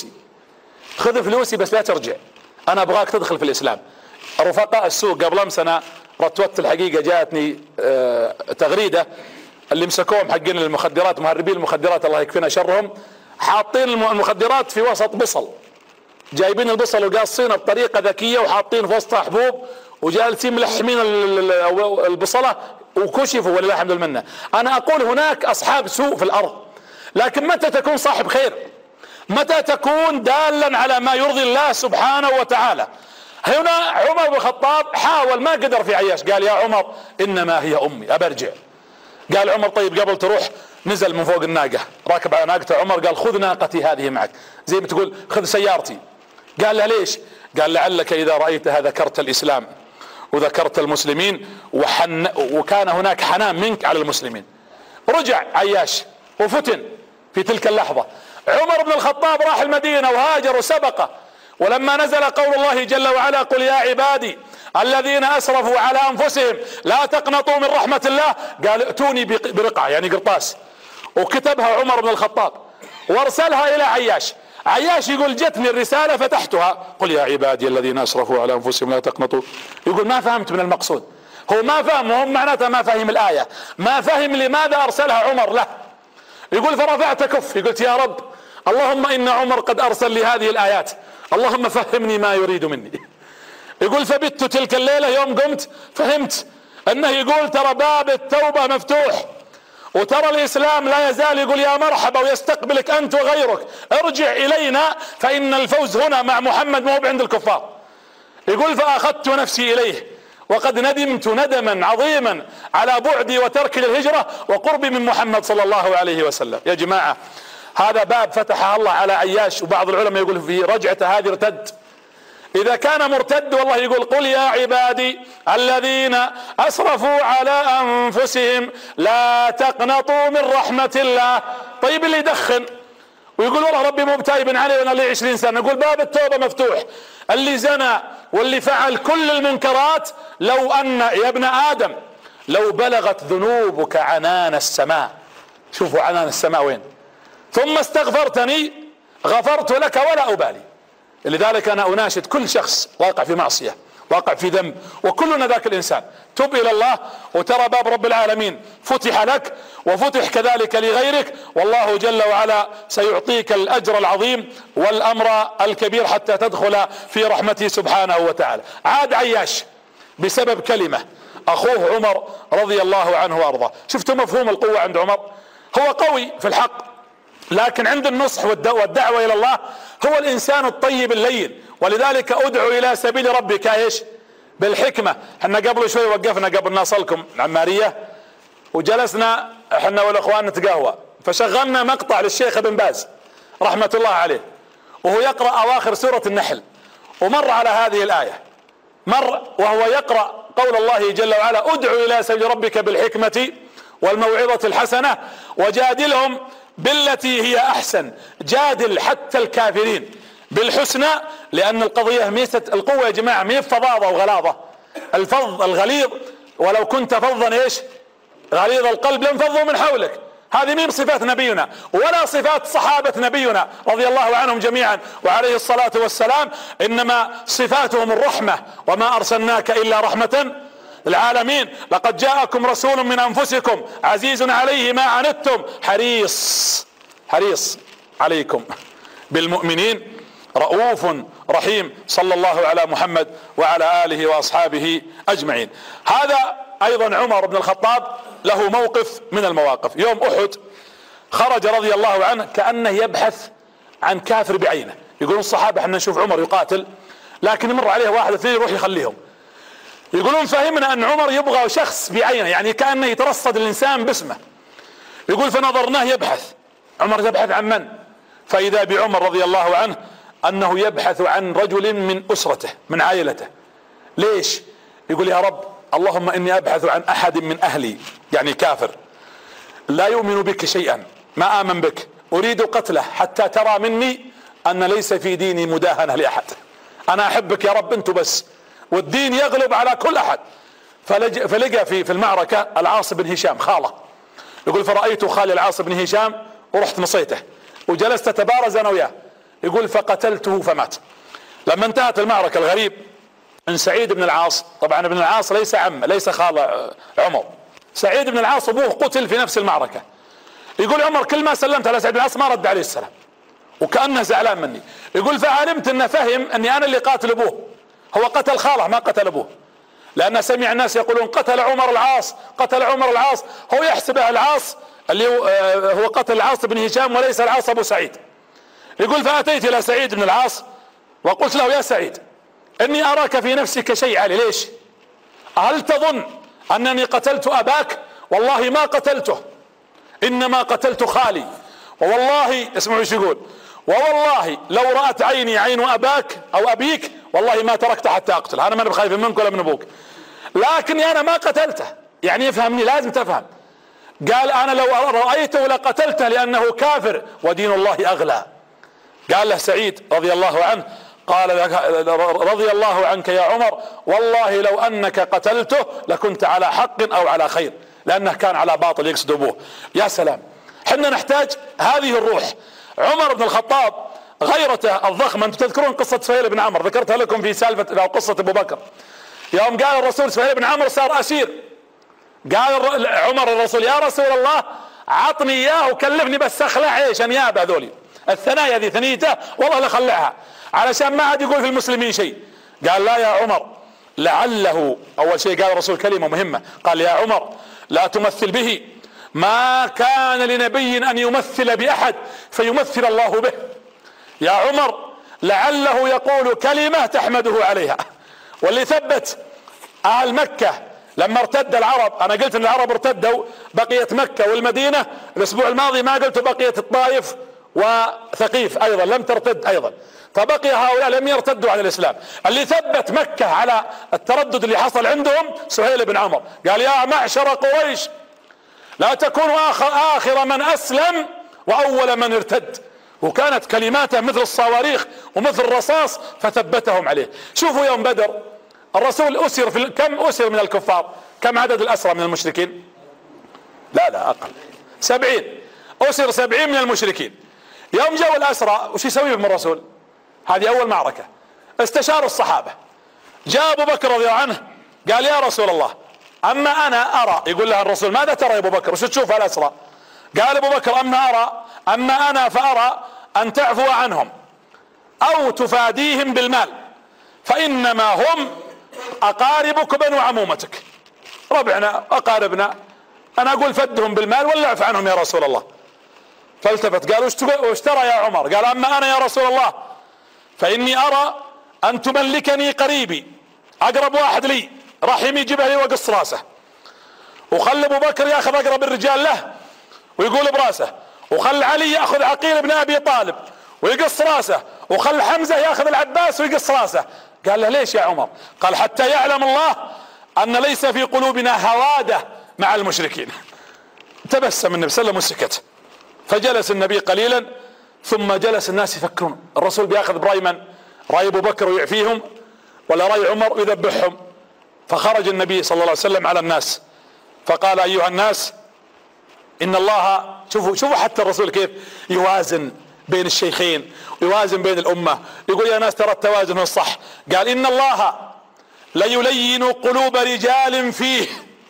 خذ فلوسي بس لا ترجع، انا ابغاك تدخل في الاسلام. رفقاء السوق قبل امس انا رتوت الحقيقة جاءتني تغريدة اللي مسكوهم حقين المخدرات، مهربين المخدرات الله يكفينا شرهم، حاطين المخدرات في وسط بصل، جايبين البصل وقاصينه بطريقة ذكية وحاطين في وسطها حبوب وجالسين ملحمين البصلة وكشفوا ولله الحمد والمنة. انا اقول هناك اصحاب سوء في الارض، لكن متى تكون صاحب خير؟ متى تكون دالا على ما يرضي الله سبحانه وتعالى؟ هنا عمر بن الخطاب حاول ما قدر في عياش، قال يا عمر انما هي امي ابرجع. قال عمر طيب قبل تروح، نزل من فوق الناقة راكب على ناقته عمر، قال خذ ناقتي هذه معك، زي ما تقول خذ سيارتي. قال له ليش؟ قال لعلك اذا رأيتها ذكرت الاسلام وذكرت المسلمين وكان هناك حنان منك على المسلمين. رجع عياش وفتن في تلك اللحظة. عمر بن الخطاب راح المدينة وهاجر وسبقه، ولما نزل قول الله جل وعلا قل يا عبادي الذين اسرفوا على انفسهم لا تقنطوا من رحمة الله، قال ائتوني برقعة يعني قرطاس، وكتبها عمر بن الخطاب وارسلها الى عياش. عياش يقول جتني الرسالة فتحتها قل يا عبادي الذين اسرفوا على انفسهم لا تقنطوا. يقول ما فهمت من المقصود، هو ما فهم، هم معناتها ما فهم الآية، ما فهم لماذا ارسلها عمر له. يقول فرفعت كفي قلت يا رب اللهم ان عمر قد ارسل لي هذه الايات، اللهم فهمني ما يريد مني. يقول فبت تلك الليلة يوم قمت فهمت انه يقول ترى باب التوبة مفتوح، وترى الاسلام لا يزال يقول يا مرحبا ويستقبلك انت وغيرك، ارجع الينا فان الفوز هنا مع محمد مو عند الكفار. يقول فاخذت نفسي اليه وقد ندمت ندما عظيما على بعدي وتركي للهجرة وقربي من محمد صلى الله عليه وسلم. يا جماعة هذا باب فتح الله على عياش، وبعض العلماء يقول في رجعته هذه ارتد. اذا كان مرتد والله يقول قل يا عبادي الذين اسرفوا على انفسهم لا تقنطوا من رحمة الله. طيب اللي يدخن ويقول والله ربي مو بتايب عليه وانا لي 20 سنة، نقول باب التوبة مفتوح. اللي زنى واللي فعل كل المنكرات، لو ان يا ابن ادم لو بلغت ذنوبك عنان السماء، شوفوا عنان السماء وين، ثم استغفرتني غفرت لك ولا ابالي. لذلك انا اناشد كل شخص واقع في معصية واقع في ذنب، وكلنا ذاك الانسان، تب الى الله وترى باب رب العالمين فتح لك وفتح كذلك لغيرك، والله جل وعلا سيعطيك الاجر العظيم والامر الكبير حتى تدخل في رحمته سبحانه وتعالى. عاد عياش بسبب كلمة اخوه عمر رضي الله عنه وارضاه. شفتوا مفهوم القوة عند عمر؟ هو قوي في الحق لكن عند النصح والدعوة الى الله هو الانسان الطيب اللين. ولذلك ادعو الى سبيل ربك ايش؟ بالحكمة. احنا قبل شوي وقفنا قبل نصلكم العمارية وجلسنا احنا والاخوان نتقهوى، فشغلنا مقطع للشيخ ابن باز رحمة الله عليه وهو يقرأ اواخر سورة النحل، ومر على هذه الآية، مر وهو يقرأ قول الله جل وعلا ادعو الى سبيل ربك بالحكمة والموعظة الحسنة وجادلهم بالتي هي احسن. جادل حتى الكافرين بالحسنى، لان القضية ميزة القوة يا جماعة مية فظاظة وغلاظة. الفظ الغليظ ولو كنت فظا ايش؟ غليظ القلب لانفضوا من حولك. هذه مين صفات نبينا ولا صفات صحابة نبينا رضي الله عنهم جميعا وعليه الصلاة والسلام، انما صفاتهم الرحمة وما ارسلناك الا رحمة العالمين. لقد جاءكم رسول من انفسكم عزيز عليه ما عنتم حريص عليكم بالمؤمنين رؤوف رحيم، صلى الله على محمد وعلى آله وأصحابه أجمعين. هذا أيضا عمر بن الخطاب له موقف من المواقف. يوم أحد خرج رضي الله عنه كأنه يبحث عن كافر بعينه. يقولون الصحابة احنا نشوف عمر يقاتل لكن يمر عليه واحد اثنين يروح يخليهم. يقولون فهمنا أن عمر يبغى شخص بعينه، يعني كأنه يترصد الإنسان باسمه. يقول فنظرناه يبحث. عمر يبحث عن من؟ فإذا بعمر رضي الله عنه أنه يبحث عن رجل من أسرته من عائلته. ليش؟ يقول يا رب اللهم إني أبحث عن أحد من أهلي، يعني كافر لا يؤمن بك شيئا، ما آمن بك، أريد قتله حتى ترى مني أن ليس في ديني مداهنة لأحد. أنا أحبك يا رب أنت بس، والدين يغلب على كل أحد. فلقى في المعركة العاص بن هشام خاله. يقول فرأيت خالي العاص بن هشام ورحت نصيته وجلست تبارز أنا وياه. يقول فقتلته فمات. لما انتهت المعركة الغريب ان سعيد بن العاص، طبعا ابن العاص ليس عم ليس خال عمر، سعيد بن العاص ابوه قتل في نفس المعركة. يقول عمر كل ما سلمت على سعيد بن العاص ما رد عليه السلام وكأنه زعلان مني. يقول فعلمت انه فهم اني انا اللي قاتل ابوه، هو قتل خاله ما قتل ابوه، لان سمع الناس يقولون قتل عمر العاص قتل عمر العاص، هو يحسبه العاص اللي هو قتل العاص بن هشام وليس العاص ابو سعيد. يقول فأتيت إلى سعيد بن العاص وقلت له يا سعيد إني أراك في نفسك شيء عالي، ليش؟ هل تظن أنني قتلت أباك؟ والله ما قتلته، إنما قتلت خالي، ووالله اسمعوا ايش يقول، ووالله لو رأت عيني عين أباك أو أبيك والله ما تركت حتى أقتل. أنا ما بخايف منك ولا من أبوك، لكني أنا ما قتلته. يعني يفهمني، لازم تفهم. قال أنا لو رأيته لقتلته لأنه كافر ودين الله أغلى. قال له سعيد رضي الله عنه قال رضي الله عنك يا عمر والله لو أنك قتلته لكنت على حق أو على خير، لأنه كان على باطل يقصد أبوه. يا سلام، حنا نحتاج هذه الروح. عمر بن الخطاب غيرته الضخمة. أنتم تذكرون قصة سهيل بن عمرو، ذكرتها لكم في سالفة أو قصة أبو بكر. يوم قال الرسول سهيل بن عمرو صار أسير، قال عمر الرسول يا رسول الله عطني إياه وكلفني بس أخلع ايش أنياب هذولي الثنايا ذي ثنيته والله لخلعها علشان ما عاد يقول في المسلمين شيء. قال لا يا عمر لعله، أول شيء قال الرسول كلمة مهمة، قال يا عمر لا تمثل به، ما كان لنبي أن يمثل بأحد فيمثل الله به. يا عمر لعله يقول كلمة تحمده عليها. واللي ثبت أهل مكة لما ارتد العرب، أنا قلت أن العرب ارتدوا بقيت مكة والمدينة، الأسبوع الماضي ما قلت بقيت الطائف وثقيف أيضا لم ترتد أيضا، فبقي هؤلاء لم يرتدوا عن الإسلام. اللي ثبت مكة على التردد اللي حصل عندهم سهيل بن عمرو، قال يا معشر قريش لا تكونوا آخر من أسلم وأول من ارتد. وكانت كلماته مثل الصواريخ ومثل الرصاص فثبتهم عليه. شوفوا يوم بدر الرسول أسر كم أسر من الكفار؟ كم عدد الأسرى من المشركين؟ لا أقل 70. أسر 70 من المشركين. يوم جاءوا الأسرى وش يسوي بهم الرسول؟ هذه أول معركة. استشار الصحابة. جاء أبو بكر رضي الله عنه قال يا رسول الله أما أنا أرى، يقول له الرسول ماذا ترى يا أبو بكر وش تشوف الأسرى؟ قال أبو بكر أما أنا فأرى أن تعفو عنهم أو تفاديهم بالمال، فإنما هم أقاربك بنو عمومتك، ربعنا أقاربنا، أنا أقول فدهم بالمال ولا اعف عنهم يا رسول الله. فالتفت قال وش ترى يا عمر؟ قال اما انا يا رسول الله فاني ارى ان تملكني قريبي، اقرب واحد لي، راح يجيبها لي وقص راسه، وخل ابو بكر ياخذ اقرب الرجال له ويقول براسه، وخل علي ياخذ عقيل بن ابي طالب ويقص راسه، وخل حمزة ياخذ العباس ويقص راسه. قال له ليش يا عمر؟ قال حتى يعلم الله ان ليس في قلوبنا هوادة مع المشركين. تبسم النبي صلى الله عليه وسلم وسكت. فجلس النبي قليلا ثم جلس الناس يفكرون الرسول بياخذ برأي من؟ رأي ابو بكر ويعفيهم ولا رأي عمر ويذبحهم؟ فخرج النبي صلى الله عليه وسلم على الناس فقال ايها الناس ان الله، شوفوا حتى الرسول كيف يوازن بين الشيخين ويوازن بين الامة، يقول يا ناس ترى التوازن هو الصح. قال ان الله ليلين قلوب رجال فيه،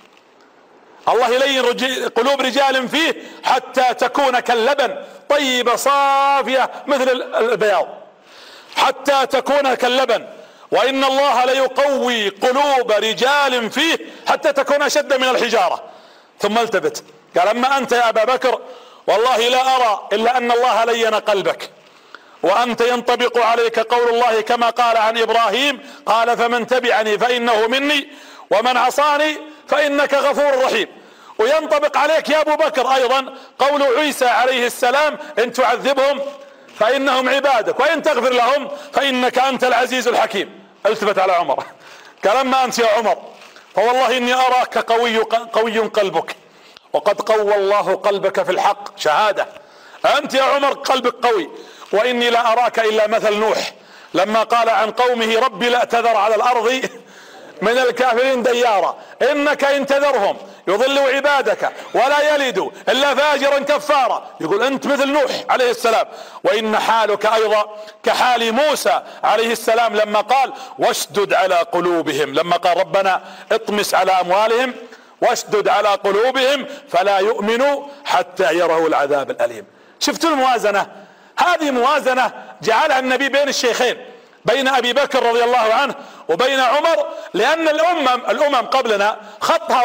الله يلين قلوب رجال فيه حتى تكون كاللبن طيبة صافية مثل البياض، حتى تكون كاللبن. وان الله ليقوي قلوب رجال فيه حتى تكون اشد من الحجارة. ثم التفت قال اما انت يا ابا بكر والله لا ارى الا ان الله لين قلبك، وانت ينطبق عليك قول الله كما قال عن ابراهيم قال فمن تبعني فانه مني ومن عصاني فانك غفور رحيم. وينطبق عليك يا ابو بكر ايضا قول عيسى عليه السلام ان تعذبهم فانهم عبادك وان تغفر لهم فانك انت العزيز الحكيم. التفت على عمر قال اما انت يا عمر فوالله اني اراك قوي قلبك، وقد قوى الله قلبك في الحق شهادة، انت يا عمر قلبك قوي، واني لا اراك الا مثل نوح لما قال عن قومه ربي لا تذر على الارض من الكافرين ديارا انك ان تذرهم يضلوا عبادك ولا يلدوا الا فاجرا كفارا. يقول انت مثل نوح عليه السلام، وان حالك ايضا كحال موسى عليه السلام لما قال واشدد على قلوبهم، لما قال ربنا اطمس على اموالهم واشدد على قلوبهم فلا يؤمنوا حتى يروا العذاب الأليم. شفتوا الموازنة؟ هذه موازنة جعلها النبي بين الشيخين، بين ابي بكر رضي الله عنه وبين عمر، لان الامم قبلنا خطها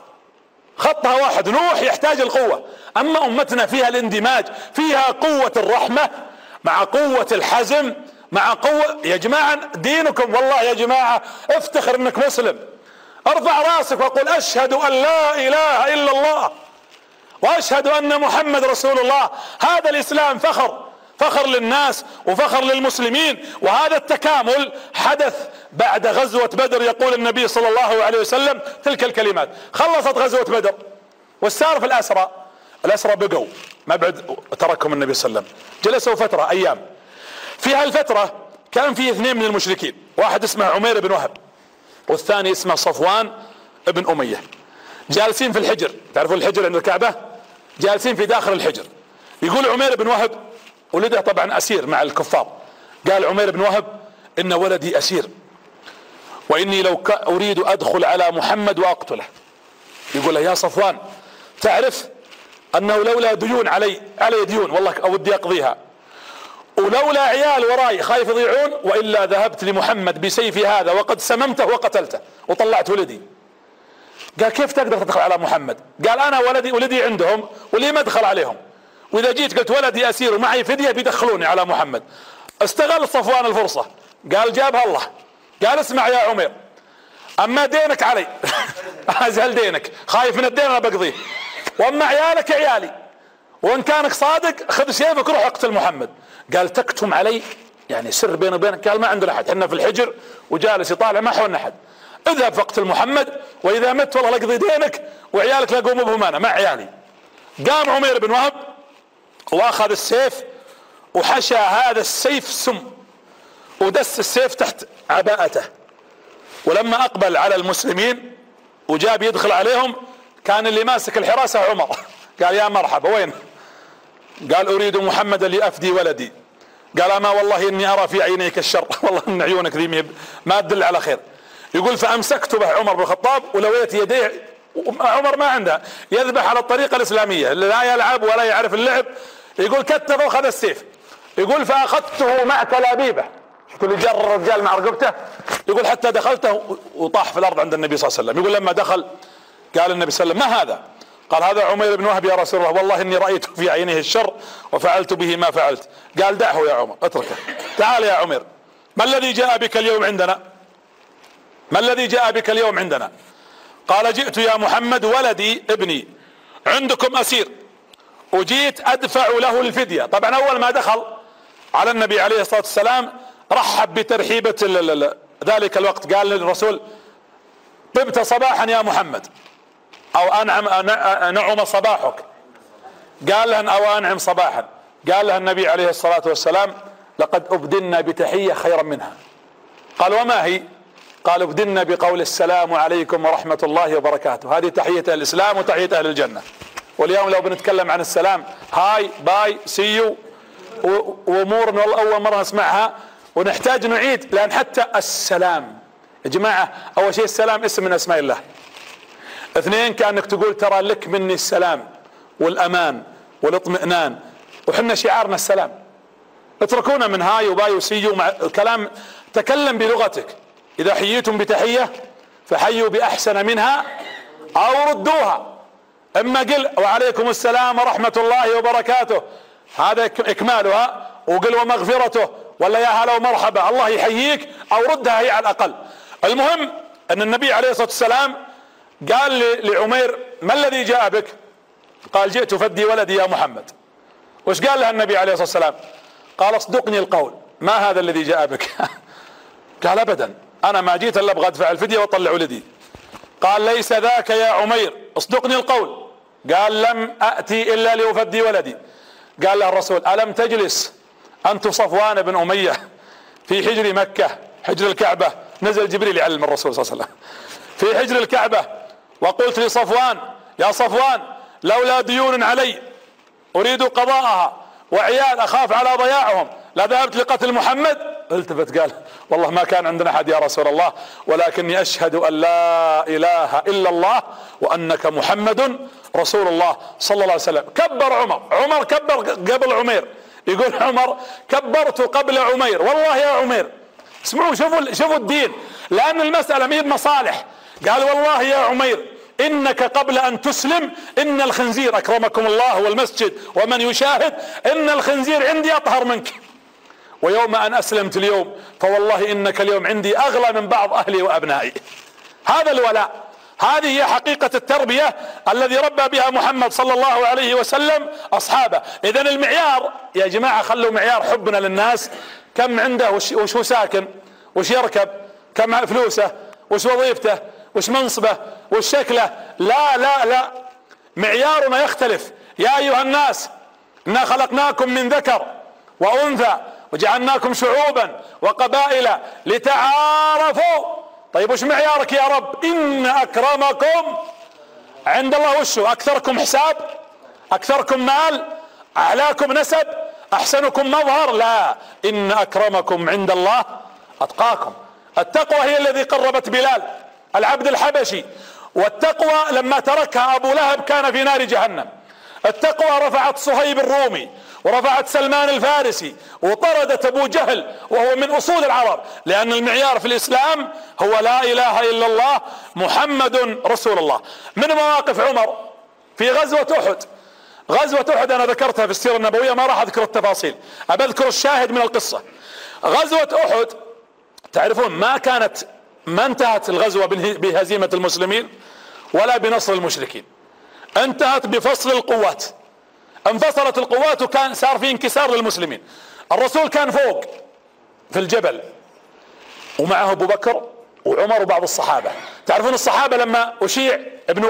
واحد، نوح يحتاج القوة، اما امتنا فيها الاندماج، فيها قوة الرحمة مع قوة الحزم مع قوة. يا جماعة دينكم والله يا جماعة افتخر انك مسلم، ارفع راسك وقل اشهد ان لا اله الا الله واشهد ان محمد رسول الله. هذا الاسلام فخر للناس وفخر للمسلمين، وهذا التكامل حدث بعد غزوة بدر. يقول النبي صلى الله عليه وسلم تلك الكلمات. خلصت غزوة بدر والسار في الأسرى بقوا، ما بعد تركهم النبي صلى الله عليه وسلم، جلسوا فترة ايام. في هالفترة كان في اثنين من المشركين، واحد اسمه عمير بن وهب والثاني اسمه صفوان بن أمية، جالسين في الحجر. تعرفوا الحجر عند الكعبة؟ جالسين في داخل الحجر. يقول عمير بن وهب ولده طبعا اسير مع الكفار، قال عمير بن وهب ان ولدي اسير واني لو اريد ادخل على محمد واقتله. يقول له يا صفوان تعرف انه لولا ديون علي ديون والله ودي اقضيها، ولولا عيال وراي خايف يضيعون، والا ذهبت لمحمد بسيفي هذا وقد سممته وقتلته وطلعت ولدي. قال كيف تقدر تدخل على محمد؟ قال انا ولدي عندهم ولي ما ادخل عليهم، واذا جيت قلت ولدي اسير ومعي فدية بيدخلوني على محمد. استغل صفوان الفرصة، قال جابها الله، قال اسمع يا عمير اما دينك علي ازهل دينك، خايف من الدين انا بقضيه، واما عيالك عيالي، وان كانك صادق خذ سيفك روح اقتل محمد. قال تكتم علي يعني سر بيني وبينك؟ قال ما عندنا احد، احنا في الحجر وجالس يطالع ما حولنا احد، اذهب فاقتل محمد واذا مت والله لاقضي دينك وعيالك لا قوموا بهم انا مع عيالي. قام عمير بن وهب واخذ السيف وحشى هذا السيف سم ودس السيف تحت عباءته، ولما اقبل على المسلمين وجاب يدخل عليهم كان اللي ماسك الحراسة عمر. قال يا مرحبا وين؟ قال اريد محمدا لافدي ولدي. قال اما والله اني ارى في عينيك الشر، والله ان عيونك ذي ما تدل على خير. يقول فامسكت به عمر بن الخطاب ولويت يديه. عمر ما عنده، يذبح على الطريقة الاسلامية، لا يلعب ولا يعرف اللعب. يقول كتف واخذ السيف، يقول فاخذته مع تلابيبه، شفتوا اللي جر الرجال مع رقبته، يقول حتى دخلته وطاح في الارض عند النبي صلى الله عليه وسلم. يقول لما دخل قال النبي صلى الله عليه وسلم ما هذا؟ قال هذا عمير بن وهب يا رسول الله، والله اني رأيت في عينه الشر وفعلت به ما فعلت. قال دعه يا عمر، اتركه. تعال يا عمير، ما الذي جاء بك اليوم عندنا؟ ما الذي جاء بك اليوم عندنا؟ قال جئت يا محمد ولدي ابني عندكم اسير، وجيت ادفع له الفدية. طبعا اول ما دخل على النبي عليه الصلاة والسلام رحب بترحيبة ذلك الوقت، قال للرسول طبت صباحا يا محمد، او نعم صباحك. قال له او انعم صباحا. قال له النبي عليه الصلاة والسلام لقد ابدلنا بتحية خيرا منها. قال وما هي؟ قال ابدلنا بقول السلام عليكم ورحمة الله وبركاته. هذه تحية الاسلام وتحية اهل الجنة. واليوم لو بنتكلم عن السلام، هاي باي سيو وامور اول مرة نسمعها ونحتاج نعيد، لان حتى السلام يا جماعة اول شيء السلام اسم من اسماء الله. اثنين كأنك تقول ترى لك مني السلام والامان والاطمئنان، وحنا شعارنا السلام. اتركونا من هاي وباي وسيو مع الكلام، تكلم بلغتك. اذا حييتم بتحية فحيوا باحسن منها او ردوها. اما قل وعليكم السلام ورحمة الله وبركاته، هذا اكمالها، وقل ومغفرته ولا يا هلا ومرحبا الله يحييك، او ردها هي على الاقل. المهم ان النبي عليه الصلاة والسلام قال لعمير ما الذي جاء بك؟ قال جئت فدي ولدي يا محمد. وش قال له النبي عليه الصلاة والسلام؟ قال اصدقني القول، ما هذا الذي جاء بك؟ قال ابدا، انا ما جيت الا ابغى ادفع الفدية واطلع ولدي. قال ليس ذاك يا عمير، اصدقني القول. قال لم اتي الا لافدي ولدي. قال له الرسول الم تجلس انت صفوان بن امية في حجر مكة، حجر الكعبة، نزل جبريل يعلم الرسول صلى الله عليه وسلم في حجر الكعبة، وقلت لصفوان يا صفوان لولا ديون علي اريد قضاءها وعيال اخاف على ضياعهم لذهبت لقتل محمد؟ التفت قال والله ما كان عندنا احد يا رسول الله، ولكني اشهد ان لا اله الا الله وانك محمد رسول الله صلى الله عليه وسلم. كبر عمر كبر قبل عمير، يقول عمر كبرت قبل عمير. والله يا عمير اسمعوا، شوفوا الدين، لان المسألة ما هي بمصالح. قال والله يا عمير انك قبل ان تسلم ان الخنزير اكرمكم الله والمسجد ومن يشاهد ان الخنزير عندي اطهر منك، ويوم ان اسلمت اليوم فوالله انك اليوم عندي اغلى من بعض اهلي وابنائي. هذا الولاء، هذه هي حقيقة التربية الذي ربى بها محمد صلى الله عليه وسلم اصحابه. اذا المعيار يا جماعة، خلوا معيار حبنا للناس كم عنده، وش هو ساكن، وش يركب، كم فلوسه، وش وظيفته، وش منصبه، وش شكله. لا لا لا، معيارنا يختلف. يا ايها الناس انا خلقناكم من ذكر وانثى وجعلناكم شعوبا وقبائل لتعارفوا. طيب وش معيارك يا رب؟ ان اكرمكم عند الله وشو؟ اكثركم حساب، اكثركم مال، اعلاكم نسب، احسنكم مظهر؟ لا، ان اكرمكم عند الله اتقاكم. التقوى هي الذي قربت بلال العبد الحبشي، والتقوى لما تركها ابو لهب كان في نار جهنم. التقوى رفعت صهيب الرومي ورفعت سلمان الفارسي وطردت ابو جهل وهو من اصول العرب، لان المعيار في الاسلام هو لا اله الا الله محمد رسول الله. من مواقف عمر في غزوة احد، غزوة احد انا ذكرتها في السيرة النبوية، ما راح اذكر التفاصيل، ابى اذكر الشاهد من القصة. غزوة احد تعرفون ما انتهت الغزوة بهزيمة المسلمين ولا بنصر المشركين، انتهت بفصل القوات. انفصلت القوات وكان صار في انكسار للمسلمين. الرسول كان فوق في الجبل ومعه ابو بكر وعمر وبعض الصحابة. تعرفون الصحابة لما اشيع ابن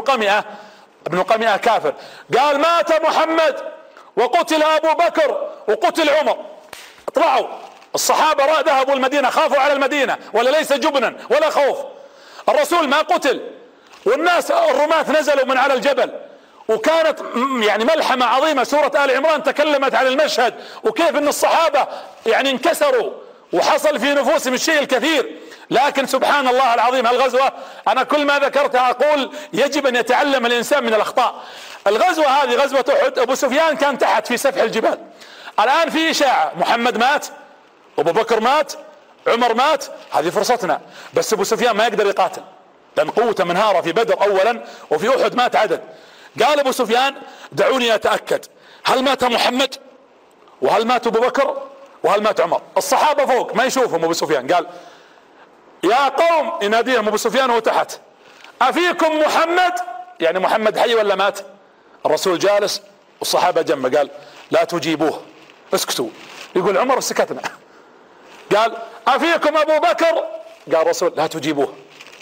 قمئة كافر قال مات محمد وقتل ابو بكر وقتل عمر، اطلعوا الصحابة ذهبوا المدينة، خافوا على المدينة، ولا ليس جبنا ولا خوف. الرسول ما قتل، والناس الرماة نزلوا من على الجبل، وكانت يعني ملحمة عظيمة. سورة آل عمران تكلمت عن المشهد وكيف ان الصحابة يعني انكسروا وحصل في نفوسهم الشيء الكثير. لكن سبحان الله العظيم الغزوة انا كل ما ذكرتها اقول يجب ان يتعلم الانسان من الاخطاء. الغزوة هذه غزوة احد، ابو سفيان كان تحت في سفح الجبال. الان في اشاعة محمد مات، ابو بكر مات، عمر مات، هذه فرصتنا. بس ابو سفيان ما يقدر يقاتل لان قوته منهارة في بدر اولا، وفي احد مات عدد. قال ابو سفيان دعوني اتأكد هل مات محمد وهل مات ابو بكر وهل مات عمر. الصحابة فوق ما يشوفهم ابو سفيان. قال يا قوم، يناديهم ابو سفيان وهو تحت، افيكم محمد؟ يعني محمد حي ولا مات؟ الرسول جالس والصحابة جنبه. قال لا تجيبوه، اسكتوا. يقول عمر سكتنا. قال افيكم ابو بكر؟ قال الرسول لا تجيبوه.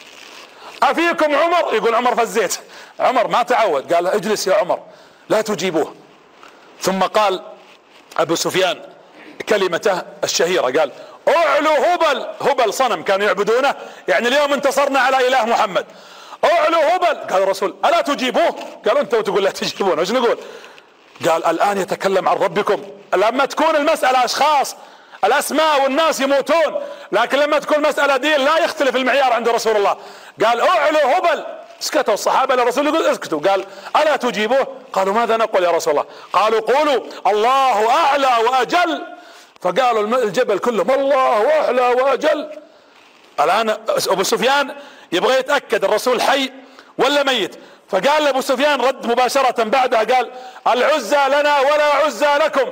افيكم عمر؟ يقول عمر فزيت، عمر ما تعود. قال اجلس يا عمر لا تجيبوه. ثم قال ابو سفيان كلمته الشهيرة، قال اعلو هبل. هبل صنم كانوا يعبدونه، يعني اليوم انتصرنا على اله محمد. اعلو هبل. قال الرسول الا تجيبوه؟ قالوا انت وتقول لا تجيبون، ايش نقول؟ قال الان يتكلم عن ربكم. لما تكون المسألة اشخاص الاسماء والناس يموتون، لكن لما تكون مسألة دين لا يختلف المعيار عند رسول الله. قال اعلو هبل. اسكتوا الصحابة للرسول يقول اسكتوا. قال الا تجيبوه؟ قالوا ماذا نقول يا رسول الله؟ قالوا قولوا الله اعلى واجل. فقالوا الجبل كلهم الله اعلى واجل. الان ابو سفيان يبغى يتأكد الرسول حي ولا ميت، فقال لابو سفيان رد مباشرة بعدها قال العزى لنا ولا عزى لكم.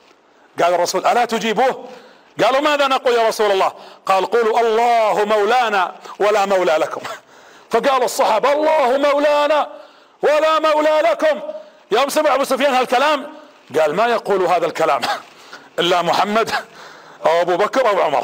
قال الرسول الا تجيبوه؟ قالوا ماذا نقول يا رسول الله؟ قال قولوا الله مولانا ولا مولى لكم. فقال الصحابة الله مولانا ولا مولى لكم. يوم سمع ابو سفيان هالكلام قال ما يقول هذا الكلام الا محمد او ابو بكر او عمر.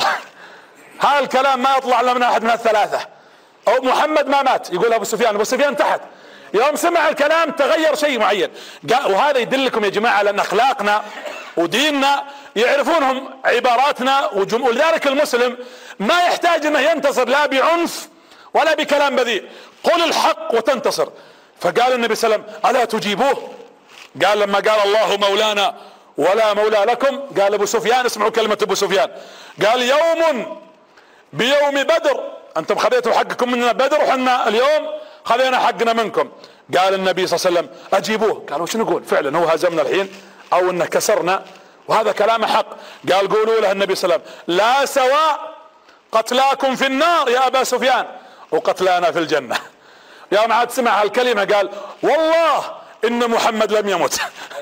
هذا الكلام ما يطلع الا من احد من الثلاثة. او محمد ما مات، يقول ابو سفيان. ابو سفيان تحت يوم سمع الكلام تغير شيء معين. وهذا يدلكم يا جماعة على ان اخلاقنا وديننا يعرفونهم عباراتنا ولذلك المسلم ما يحتاج انه ينتصر لا بعنف ولا بكلام بذيء. قل الحق وتنتصر. فقال النبي صلى الله عليه وسلم الا تجيبوه؟ قال لما قال الله مولانا ولا مولى لكم، قال ابو سفيان اسمعوا كلمة ابو سفيان، قال يوم بيوم بدر، انتم خذيتوا حقكم مننا بدر وحنا اليوم خذينا حقنا منكم. قال النبي صلى الله عليه وسلم اجيبوه. قالوا شو نقول؟ فعلا هو هزمنا الحين او انه كسرنا، وهذا كلام حق. قال قولوا له النبي صلى الله عليه وسلم لا سواء قتلاكم في النار يا ابا سفيان وقتلانا في الجنة. يوم عاد سمع هالكلمة قال والله ان محمد لم يمت.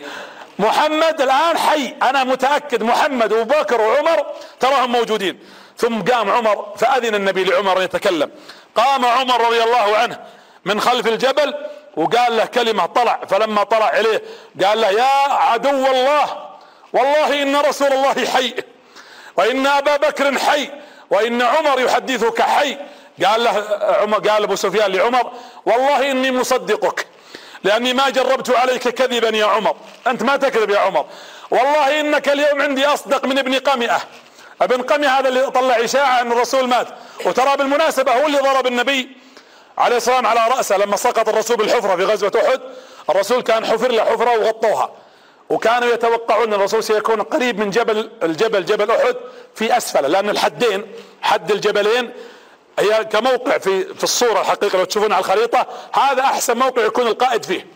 محمد الان حي، انا متأكد محمد وابو بكر وعمر تراهم موجودين. ثم قام عمر فاذن النبي لعمر ان يتكلم. قام عمر رضي الله عنه من خلف الجبل وقال له كلمة. طلع، فلما طلع اليه قال له يا عدو الله والله ان رسول الله حي وان ابا بكر حي وان عمر يحدثك حي. قال له عمر، قال ابو سفيان لعمر والله اني مصدقك لاني ما جربت عليك كذبا يا عمر، انت ما تكذب يا عمر، والله انك اليوم عندي اصدق من ابن قمئة. ابن قمئة هذا اللي طلع اشاعة ان الرسول مات، وترى بالمناسبة هو اللي ضرب النبي عليه الصلاة والسلام على رأسه لما سقط الرسول بالحفرة في غزوة احد. الرسول كان حفر له حفرة وغطوها، وكانوا يتوقعون ان الرسول سيكون قريب من جبل احد في اسفله، لان الحدين حد الجبلين هي كموقع في الصورة الحقيقة لو تشوفون على الخريطة هذا احسن موقع يكون القائد فيه.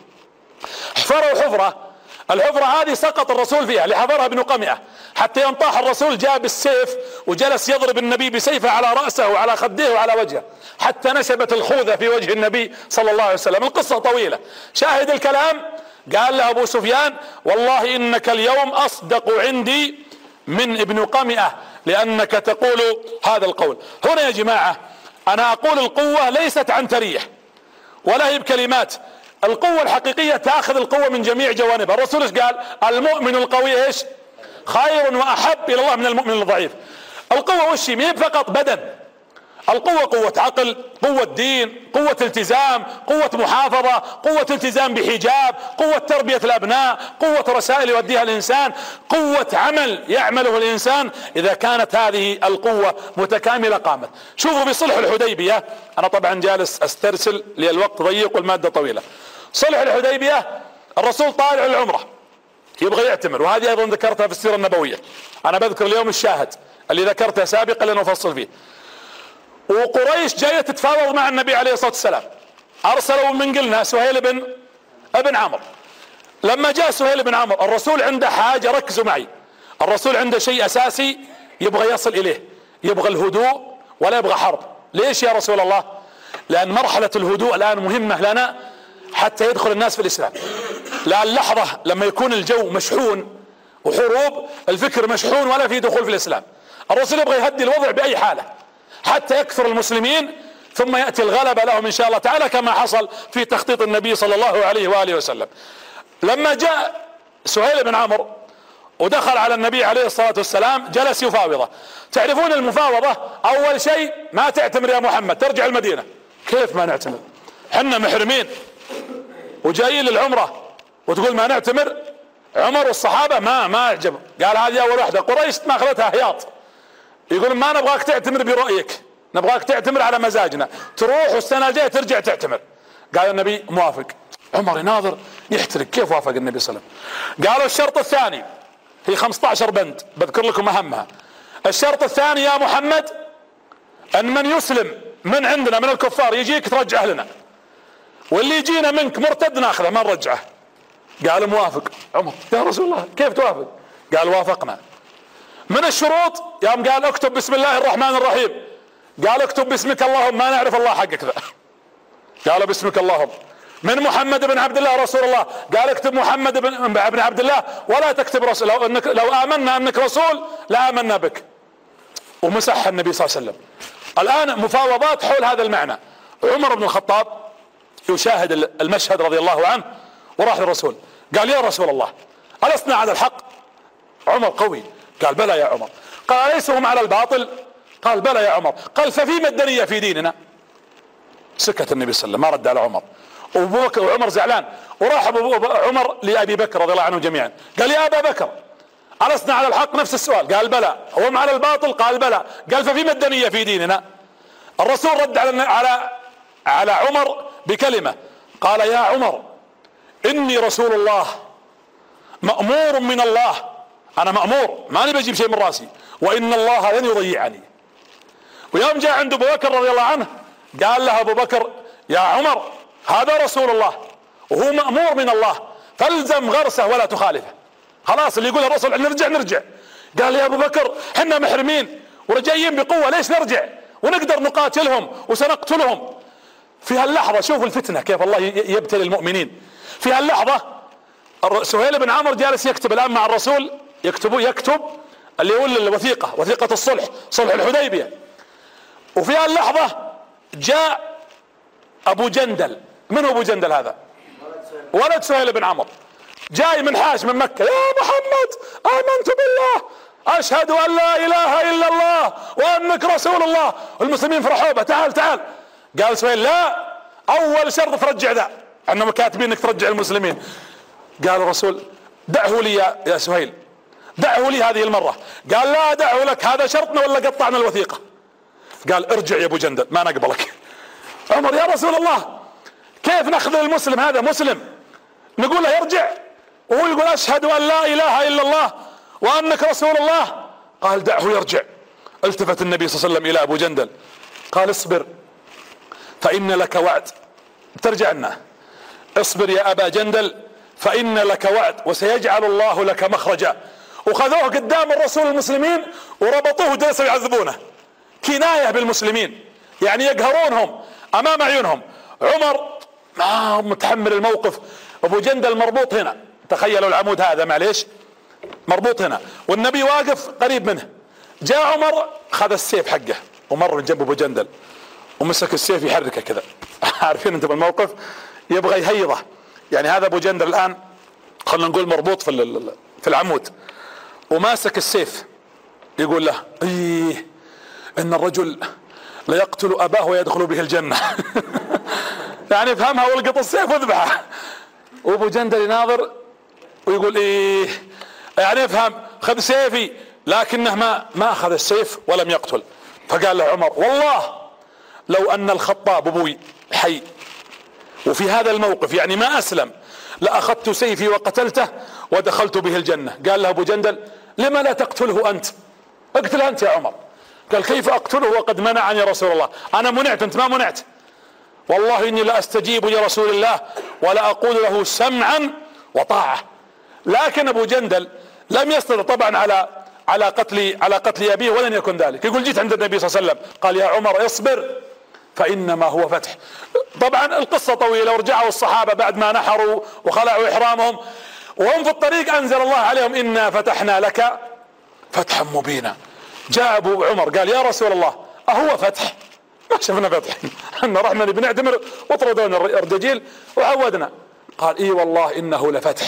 حفروا حفرة، الحفرة هذه سقط الرسول فيها لحفرها ابن قمئة، حتى يوم طاح الرسول جاب السيف وجلس يضرب النبي بسيفه على رأسه وعلى خديه وعلى وجهه حتى نشبت الخوذة في وجه النبي صلى الله عليه وسلم. القصة طويلة. شاهد الكلام قال له ابو سفيان والله انك اليوم اصدق عندي من ابن قمئة لانك تقول هذا القول. هنا يا جماعة انا اقول القوة ليست عنترية ولا هي بكلمات، القوة الحقيقية تأخذ القوة من جميع جوانبها. الرسول ايش قال؟ المؤمن القوي ايش؟ خير واحب الى الله من المؤمن الضعيف. القوة وش هي؟ فقط بدن. القوة قوة عقل، قوة دين، قوة التزام، قوة محافظة، قوة التزام بحجاب، قوة تربية الابناء، قوة رسائل يوديها الانسان، قوة عمل يعمله الانسان. اذا كانت هذه القوة متكاملة قامت. شوفوا في صلح الحديبية، انا طبعا جالس استرسل للوقت ضيق والمادة طويلة. صلح الحديبية الرسول طالع العمرة يبغى يعتمر، وهذه ايضا ذكرتها في السيرة النبوية. انا بذكر اليوم الشاهد اللي ذكرته سابقا لنفصل فيه. وقريش جاية تتفاوض مع النبي عليه الصلاة والسلام، ارسلوا من قلنا سهيل بن عمرو. لما جاء سهيل بن عمرو الرسول عنده حاجة، ركزوا معي، الرسول عنده شيء اساسي يبغى يصل اليه، يبغى الهدوء ولا يبغى حرب. ليش يا رسول الله؟ لان مرحلة الهدوء الان مهمة لنا حتى يدخل الناس في الإسلام. لا اللحظة لما يكون الجو مشحون وحروب، الفكر مشحون ولا في دخول في الإسلام. الرسول يبغى يهدي الوضع بأي حالة حتى يكثر المسلمين، ثم يأتي الغلبة لهم إن شاء الله تعالى، كما حصل في تخطيط النبي صلى الله عليه وآله وسلم. لما جاء سهيل بن عمرو ودخل على النبي عليه الصلاة والسلام جلس يفاوضه. تعرفون المفاوضة أول شيء ما تعتمر يا محمد، ترجع المدينة. كيف ما نعتمر؟ حنا محرمين وجايين للعمرة وتقول ما نعتمر؟ عمر والصحابة ما اعجب. قال هذه أول واحدة. قريش ما أخذتها حياط، يقول ما نبغاك تعتمر برأيك، نبغاك تعتمر على مزاجنا، تروح والسنة الجاية ترجع تعتمر. قال النبي موافق. عمر يناظر يحترق، كيف وافق النبي صلى الله عليه وسلم؟ قالوا الشرط الثاني، هي 15 بند بذكر لكم أهمها. الشرط الثاني يا محمد أن من يسلم من عندنا من الكفار يجيك ترجعه لنا، واللي يجينا منك مرتد ناخذه ما نرجعه. قال موافق. عمر يا رسول الله كيف توافق؟ قال وافقنا. من الشروط يوم قال اكتب بسم الله الرحمن الرحيم، قال اكتب باسمك اللهم، ما نعرف الله حقك ذا. قال باسمك اللهم. من محمد بن عبد الله رسول الله، قال اكتب محمد بن عبد الله ولا تكتب رسول، لو آمنا انك رسول لآمنا بك. ومسح النبي صلى الله عليه وسلم. الآن مفاوضات حول هذا المعنى. عمر بن الخطاب يشاهد المشهد رضي الله عنه وراح للرسول قال يا رسول الله ألسنا على الحق؟ عمر قوي قال بلى يا عمر. قال أليس هم على الباطل؟ قال بلى يا عمر. قال ففيما الدنيا في ديننا؟ سكت النبي صلى الله عليه وسلم ما رد على عمر. وابو بكر وعمر زعلان، وراح عمر لأبي بكر رضي الله عنهم جميعا قال يا أبا بكر ألسنا على الحق؟ نفس السؤال. قال بلى. هم على الباطل؟ قال بلى. قال ففيما الدنيا في ديننا؟ الرسول رد على عمر بكلمة، قال يا عمر إني رسول الله مأمور من الله، أنا مأمور ماني بجيب شيء من راسي، وإن الله لن يضيعني. ويوم جاء عند أبو بكر رضي الله عنه قال له أبو بكر يا عمر هذا رسول الله وهو مأمور من الله، فالزم غرسه ولا تخالفه. خلاص اللي يقول الرسول نرجع. قال يا أبو بكر حنا محرمين ورجايين بقوة، ليش نرجع ونقدر نقاتلهم وسنقتلهم؟ في هاللحظة شوفوا الفتنة كيف الله يبتلي المؤمنين. في هاللحظة سهيل بن عمرو جالس يكتب الآن مع الرسول، يكتب اللي يقول الوثيقة، وثيقة الصلح، صلح الحديبية. وفي هاللحظة جاء أبو جندل. من هو أبو جندل هذا؟ ولد سهيل بن عمرو، جاي من حاج من مكة. يا محمد آمنت بالله أشهد أن لا إله إلا الله وأنك رسول الله. والمسلمين فرحوا به، تعال. قال سهيل لا، أول شرط ترجع ذا، أنهم كاتبين أنك ترجع المسلمين. قال الرسول دعه لي يا سهيل، دعه لي هذه المرة. قال لا دعه لك، هذا شرطنا ولا قطعنا الوثيقة. قال ارجع يا أبو جندل ما نقبلك. عمر يا رسول الله كيف نأخذ المسلم هذا مسلم نقول له يرجع وهو يقول أشهد أن لا إله إلا الله وأنك رسول الله؟ قال دعه يرجع. التفت النبي صلى الله عليه وسلم إلى أبو جندل قال اصبر فإن لك وعد، ترجع لنا. اصبر يا أبا جندل فإن لك وعد وسيجعل الله لك مخرجا. وخذوه قدام الرسول المسلمين وربطوه وجلسوا يعذبونه، كناية بالمسلمين، يعني يقهرونهم أمام عيونهم. عمر ما متحمل الموقف. أبو جندل مربوط هنا، تخيلوا العمود هذا معليش مربوط هنا، والنبي واقف قريب منه. جاء عمر خذ السيف حقه ومر من جنب أبو جندل ومسك السيف يحركه كذا. عارفين انتم الموقف، يبغى يهيضه. يعني هذا أبو جندل الآن خلنا نقول مربوط في العمود وماسك السيف، يقول له إيه إن الرجل ليقتل أباه ويدخل به الجنة. يعني افهمها والقط السيف واذبحه. وأبو جندل يناظر ويقول إيه يعني افهم خذ سيفي، لكنه ما أخذ السيف ولم يقتل. فقال له عمر والله لو أن الخطاب أبوي حي وفي هذا الموقف يعني ما أسلم لأخذت سيفي وقتلته ودخلت به الجنة. قال له أبو جندل لما لا تقتله أنت؟ اقتل أنت يا عمر. قال كيف أقتله وقد منعني يا رسول الله؟ أنا منعت أنت ما منعت. والله إني لا أستجيب لرسول الله ولا أقول له سمعا وطاعة. لكن أبو جندل لم يستطع طبعا على قتل أبيه ولن يكن ذلك. يقول جيت عند النبي صلى الله عليه وسلم قال يا عمر اصبر فإنما هو فتح. طبعا القصة طويلة، ورجعوا الصحابة بعد ما نحروا وخلعوا إحرامهم وهم في الطريق أنزل الله عليهم إنا فتحنا لك فتحا مبينا. جاء أبو عمر قال يا رسول الله أهو فتح؟ ما شفنا فتح، احنا رحنا نبي نعتمر وطردونا الرجاجيل وعودنا. قال اي والله انه لفتح.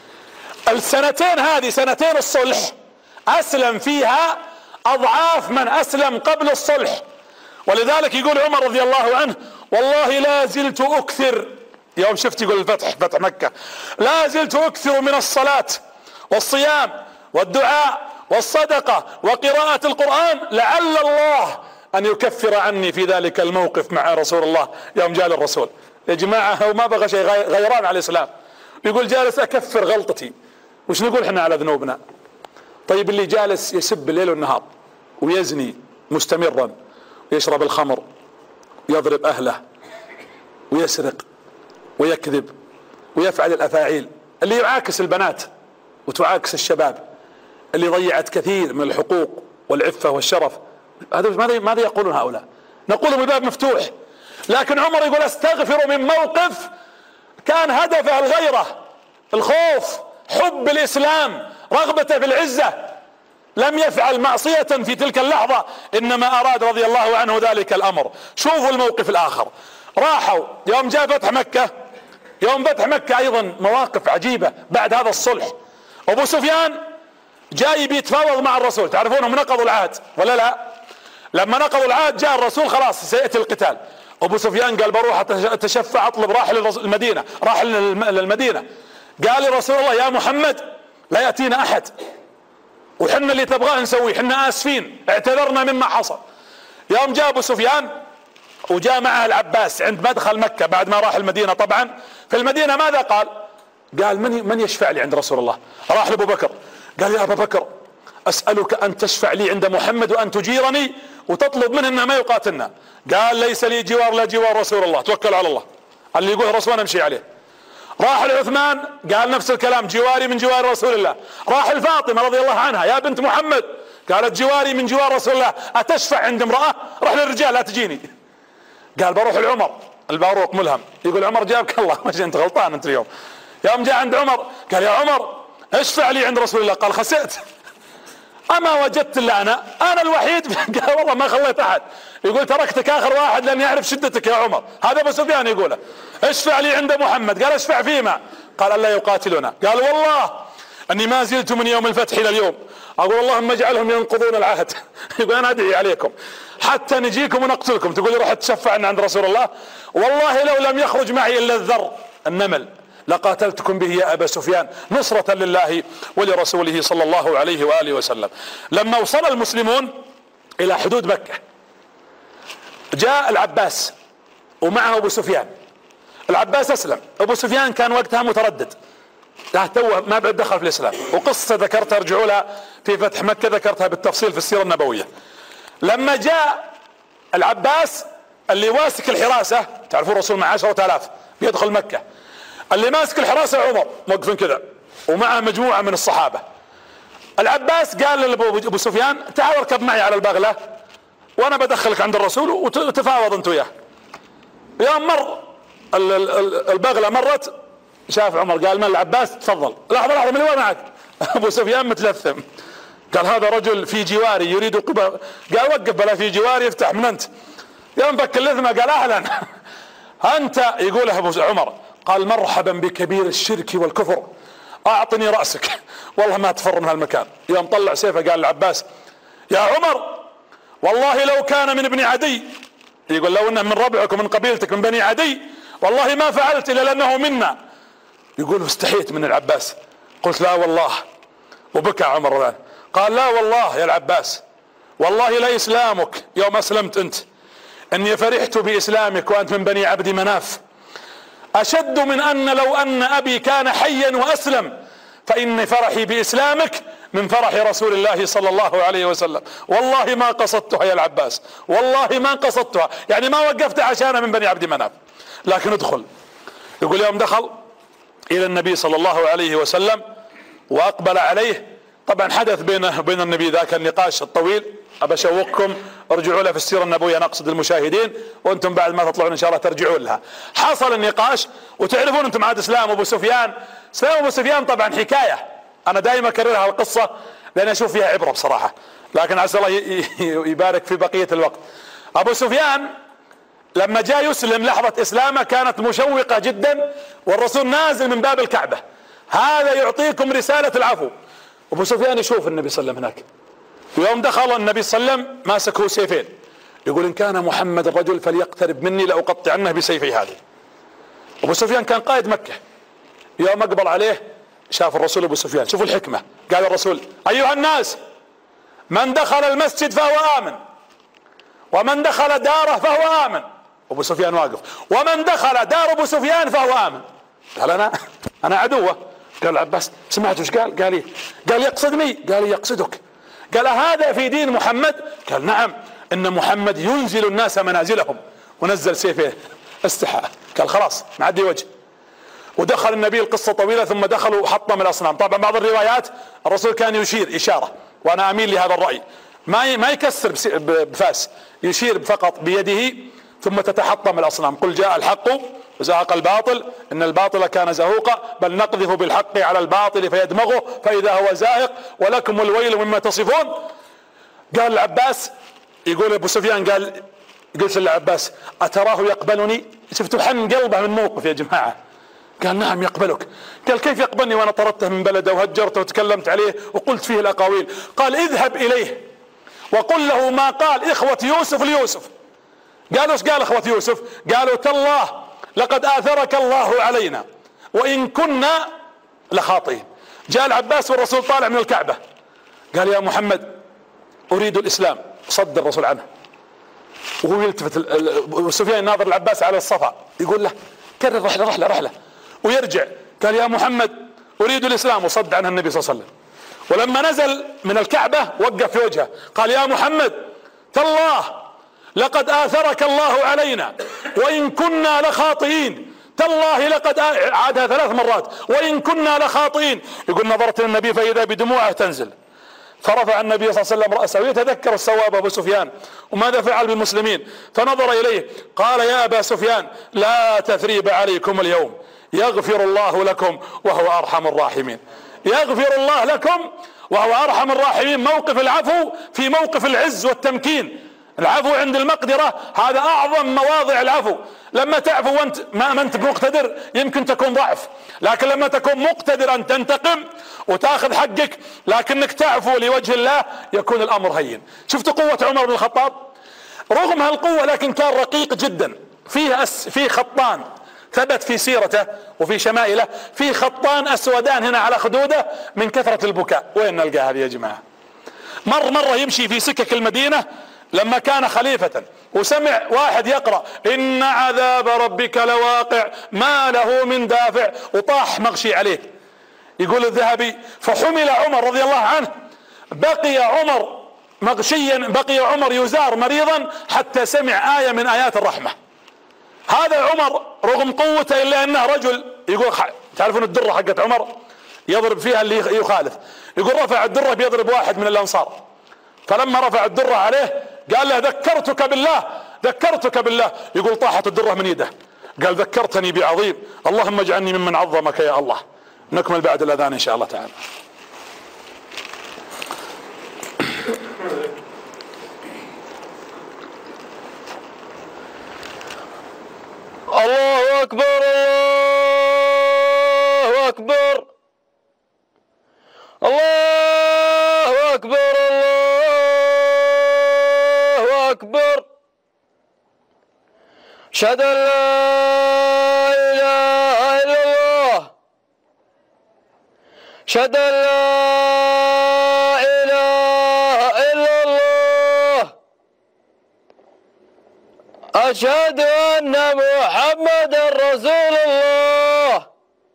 السنتين هذه سنتين الصلح اسلم فيها اضعاف من اسلم قبل الصلح، ولذلك يقول عمر رضي الله عنه والله لا زلت اكثر، يوم شفت يقول الفتح فتح مكة، لا زلت اكثر من الصلاة والصيام والدعاء والصدقة وقراءة القرآن لعل الله ان يكفر عني في ذلك الموقف مع رسول الله يوم جاء الرسول. يا جماعة هو ما بغى شيء، غيران على الاسلام، يقول جالس اكفر غلطتي. وش نقول احنا على ذنوبنا؟ طيب اللي جالس يسب الليل والنهار ويزني مستمرا ويشرب الخمر ويضرب اهله ويسرق ويكذب ويفعل الافاعيل، اللي يعاكس البنات وتعاكس الشباب، اللي ضيعت كثير من الحقوق والعفة والشرف، هذا ماذا يقولون هؤلاء؟ نقول الباب مفتوح. لكن عمر يقول استغفر من موقف كان هدفه الغيرة، الخوف، حب الاسلام، رغبته في العزة، لم يفعل معصية في تلك اللحظة، انما اراد رضي الله عنه ذلك الامر. شوفوا الموقف الاخر، راحوا يوم جاء فتح مكة، يوم فتح مكة ايضا مواقف عجيبة بعد هذا الصلح. ابو سفيان جاي بيتفاوض مع الرسول، تعرفونهم نقضوا العهد ولا لا؟ لما نقضوا العهد جاء الرسول خلاص سيأتي القتال، ابو سفيان قال بروح اتشفع اطلب راحل المدينة، راحل للمدينة. قال لرسول الله يا محمد لا يأتينا احد وحنا اللي تبغاه نسويه، حنا اسفين اعتذرنا مما حصل. يوم جاء ابو سفيان وجاء معه العباس عند مدخل مكة بعد ما راح المدينة، طبعا في المدينة ماذا قال؟ قال من يشفع لي عند رسول الله؟ راح لابو بكر قال يا ابا بكر اسألك ان تشفع لي عند محمد وان تجيرني وتطلب منه انه ما يقاتلنا. قال ليس لي جوار لا جوار رسول الله، توكل على الله، اللي يقول رسول امشي عليه. راح لعثمان قال نفس الكلام، جواري من جوار رسول الله. راح لفاطمة رضي الله عنها يا بنت محمد، قالت جواري من جوار رسول الله، اتشفع عند امرأة؟ راح للرجال لا تجيني. قال بروح لعمر الباروق ملهم، يقول عمر جابك الله، مش انت غلطان انت اليوم. يوم جاء عند عمر قال يا عمر اشفع لي عند رسول الله، قال خسئت، اما وجدت الا انا الوحيد. قال والله ما خليت احد. يقول تركتك اخر واحد لاني اعرف شدتك يا عمر. هذا ابو سفيان يقوله. اشفع لي عند محمد، قال اشفع فيما؟ قال الا يقاتلنا. قال والله اني ما زلت من يوم الفتح الى اليوم اقول اللهم اجعلهم ينقضون العهد. يقول انا ادعي عليكم حتى نجيكم ونقتلكم، تقول لي روح تشفع عند رسول الله؟ والله لو لم يخرج معي الا الذر النمل لقاتلتكم به يا ابا سفيان نصرة لله ولرسوله صلى الله عليه واله وسلم. لما وصل المسلمون الى حدود مكة جاء العباس ومعه ابو سفيان. العباس اسلم، ابو سفيان كان وقتها متردد، توه ما بعد دخل في الاسلام، وقصة ذكرتها ارجعوا لها في فتح مكة، ذكرتها بالتفصيل في السيرة النبوية. لما جاء العباس اللي ماسك الحراسة، تعرفون الرسول مع 10,000 بيدخل مكة، اللي ماسك الحراسة عمر موقفين كذا ومعه مجموعة من الصحابة. العباس قال لابو سفيان تعال اركب معي على البغلة وانا بدخلك عند الرسول وتفاوض انت وياه. يوم مر البغلة مرت شاف عمر قال من العباس تفضل. لحظة من وين معك؟ ابو سفيان متلثم، قال هذا رجل في جواري يريد قبل، قال وقف بلا في جواري يفتح من انت؟ يوم فك اللثمة قال اهلا انت، يقوله ابو عمر قال مرحبا بكبير الشرك والكفر اعطني رأسك والله ما تفر من هالمكان. يوم طلع سيفه قال العباس يا عمر والله لو كان من ابن عدي، يقول لو انه من ربعك من قبيلتك من بني عدي والله ما فعلت الا لانه منا. يقول استحيت من العباس، قلت لا والله، وبكى عمر ذلك. قال لا والله يا العباس والله لا اسلامك يوم اسلمت انت اني فرحت باسلامك وانت من بني عبد مناف اشد من ان لو ان ابي كان حيا واسلم، فان فرحي باسلامك من فرح رسول الله صلى الله عليه وسلم. والله ما قصدتها يا العباس، والله ما قصدتها، يعني ما وقفت عشانها من بني عبد مناف، لكن ادخل. يقول يوم دخل الى النبي صلى الله عليه وسلم واقبل عليه، طبعا حدث بينه وبين النبي ذاك النقاش الطويل، ابى اشوقكم ارجعوا لها في السيره النبويه، نقصد المشاهدين، وانتم بعد ما تطلعون ان شاء الله ترجعون لها. حصل النقاش، وتعرفون انتم عاد اسلام ابو سفيان. اسلام ابو سفيان طبعا حكايه، انا دائما اكررها القصه لان اشوف فيها عبره بصراحه، لكن عسى الله يبارك في بقيه الوقت. ابو سفيان لما جاء يسلم لحظه اسلامه كانت مشوقه جدا، والرسول نازل من باب الكعبه، هذا يعطيكم رساله العفو. ابو سفيان يشوف النبي صلى الله عليه وسلم هناك، ويوم دخل النبي صلى الله عليه وسلم ماسك هو سيفين، يقول ان كان محمد الرجل فليقترب مني لاقطعنه بسيفي هذه. ابو سفيان كان قائد مكه، يوم اقبل عليه شاف الرسول ابو سفيان، شوفوا الحكمه، قال الرسول ايها الناس من دخل المسجد فهو امن، ومن دخل داره فهو امن. ابو سفيان واقف، ومن دخل دار ابو سفيان فهو امن. قال انا عدوه. قال العباس سمعت وش قال؟ قال ايه؟ قال يقصدني؟ قال يقصدك. قال هذا في دين محمد؟ قال نعم، ان محمد ينزل الناس منازلهم، ونزل سيفه استحى. قال خلاص معدي وجه. ودخل النبي، القصه طويله، ثم دخلوا وحطم الاصنام. طبعا بعض الروايات الرسول كان يشير اشاره، وانا اميل لهذا الراي، ما يكسر بفاس، يشير فقط بيده، ثم تتحطم الاصنام. قل جاء الحق وزهق الباطل ان الباطل كان زهوقا بل نقذف بالحق على الباطل فيدمغه فاذا هو زاهق ولكم الويل مما تصفون. قال العباس، يقول ابو سفيان قلت للعباس اتراه يقبلني؟ شفتوا حن قلبه من موقف يا جماعه. قال نعم يقبلك. قال كيف يقبلني وانا طردته من بلده وهجرته وتكلمت عليه وقلت فيه الاقاويل؟ قال اذهب اليه وقل له ما قال اخوة يوسف ليوسف. قالوا ايش قال اخوة يوسف؟ قالوا تالله لقد آثرك الله علينا وإن كنا لخاطئين. جاء العباس والرسول طالع من الكعبة، قال يا محمد أريد الإسلام، صد الرسول عنه، وهو يلتفت سفيان ناظر العباس على الصفا يقول له كرر رحلة ويرجع. قال يا محمد أريد الإسلام، وصد عنها النبي صلى الله عليه وسلم. ولما نزل من الكعبة وقف في وجهه قال يا محمد تالله لقد آثرك الله علينا وإن كنا لخاطئين، تالله لقد عادها 3 مرات وإن كنا لخاطئين. يقول نظرت للنبي فإذا بدموعه تنزل، فرفع النبي صلى الله عليه وسلم رأسه يتذكر الصواب أبو سفيان وماذا فعل بالمسلمين، فنظر إليه قال يا أبا سفيان لا تثريب عليكم اليوم، يغفر الله لكم وهو أرحم الراحمين. يغفر الله لكم وهو أرحم الراحمين. موقف العفو في موقف العز والتمكين. العفو عند المقدرة هذا أعظم مواضع العفو. لما تعفو وانت ما انت مقتدر يمكن تكون ضعف، لكن لما تكون مقتدر أن تنتقم وتاخذ حقك لكنك تعفو لوجه الله يكون الأمر هين. شفت قوة عمر بن الخطاب؟ رغم هالقوة لكن كان رقيق جدا. فيه خطان ثبت في سيرته وفي شمائله، في خطان أسودان هنا على خدوده من كثرة البكاء. وين نلقى هذه يا جماعة؟ مرة يمشي في سكك المدينة لما كان خليفة وسمع واحد يقرأ إن عذاب ربك لواقع ما له من دافع، وطاح مغشي عليه. يقول الذهبي فحمل عمر رضي الله عنه، بقي عمر مغشيا، بقي عمر يزار مريضا حتى سمع آية من آيات الرحمة. هذا عمر رغم قوته إلا أنه رجل. يقول تعرفون الدرة حقت عمر يضرب فيها اللي يخالف، يقول رفع الدرة بيضرب واحد من الأنصار، فلما رفع الدرة عليه قال له ذكرتك بالله. يقول طاحت الدرة من يده، قال ذكرتني بعظيم، اللهم اجعلني ممن عظمك يا الله. نكمل بعد الأذان إن شاء الله تعالى. الله أكبر الله أكبر الله أكبر الله أكبر. أشهد أن لا إله إلا الله، أشهد أن لا إله إلا الله، أشهد أن محمدا رسول الله،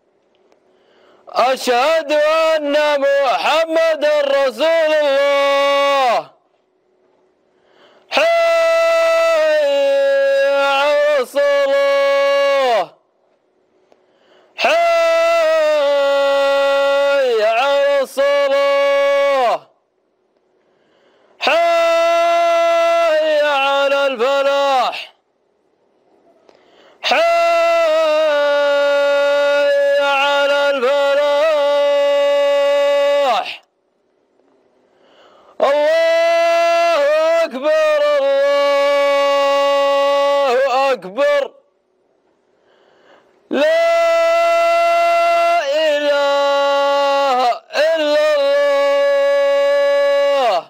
أشهد أن محمدا رسول الله. حي على الصلاة، حي على الصلاة، حي صح. الله أكبر الله أكبر لا إله إلا الله.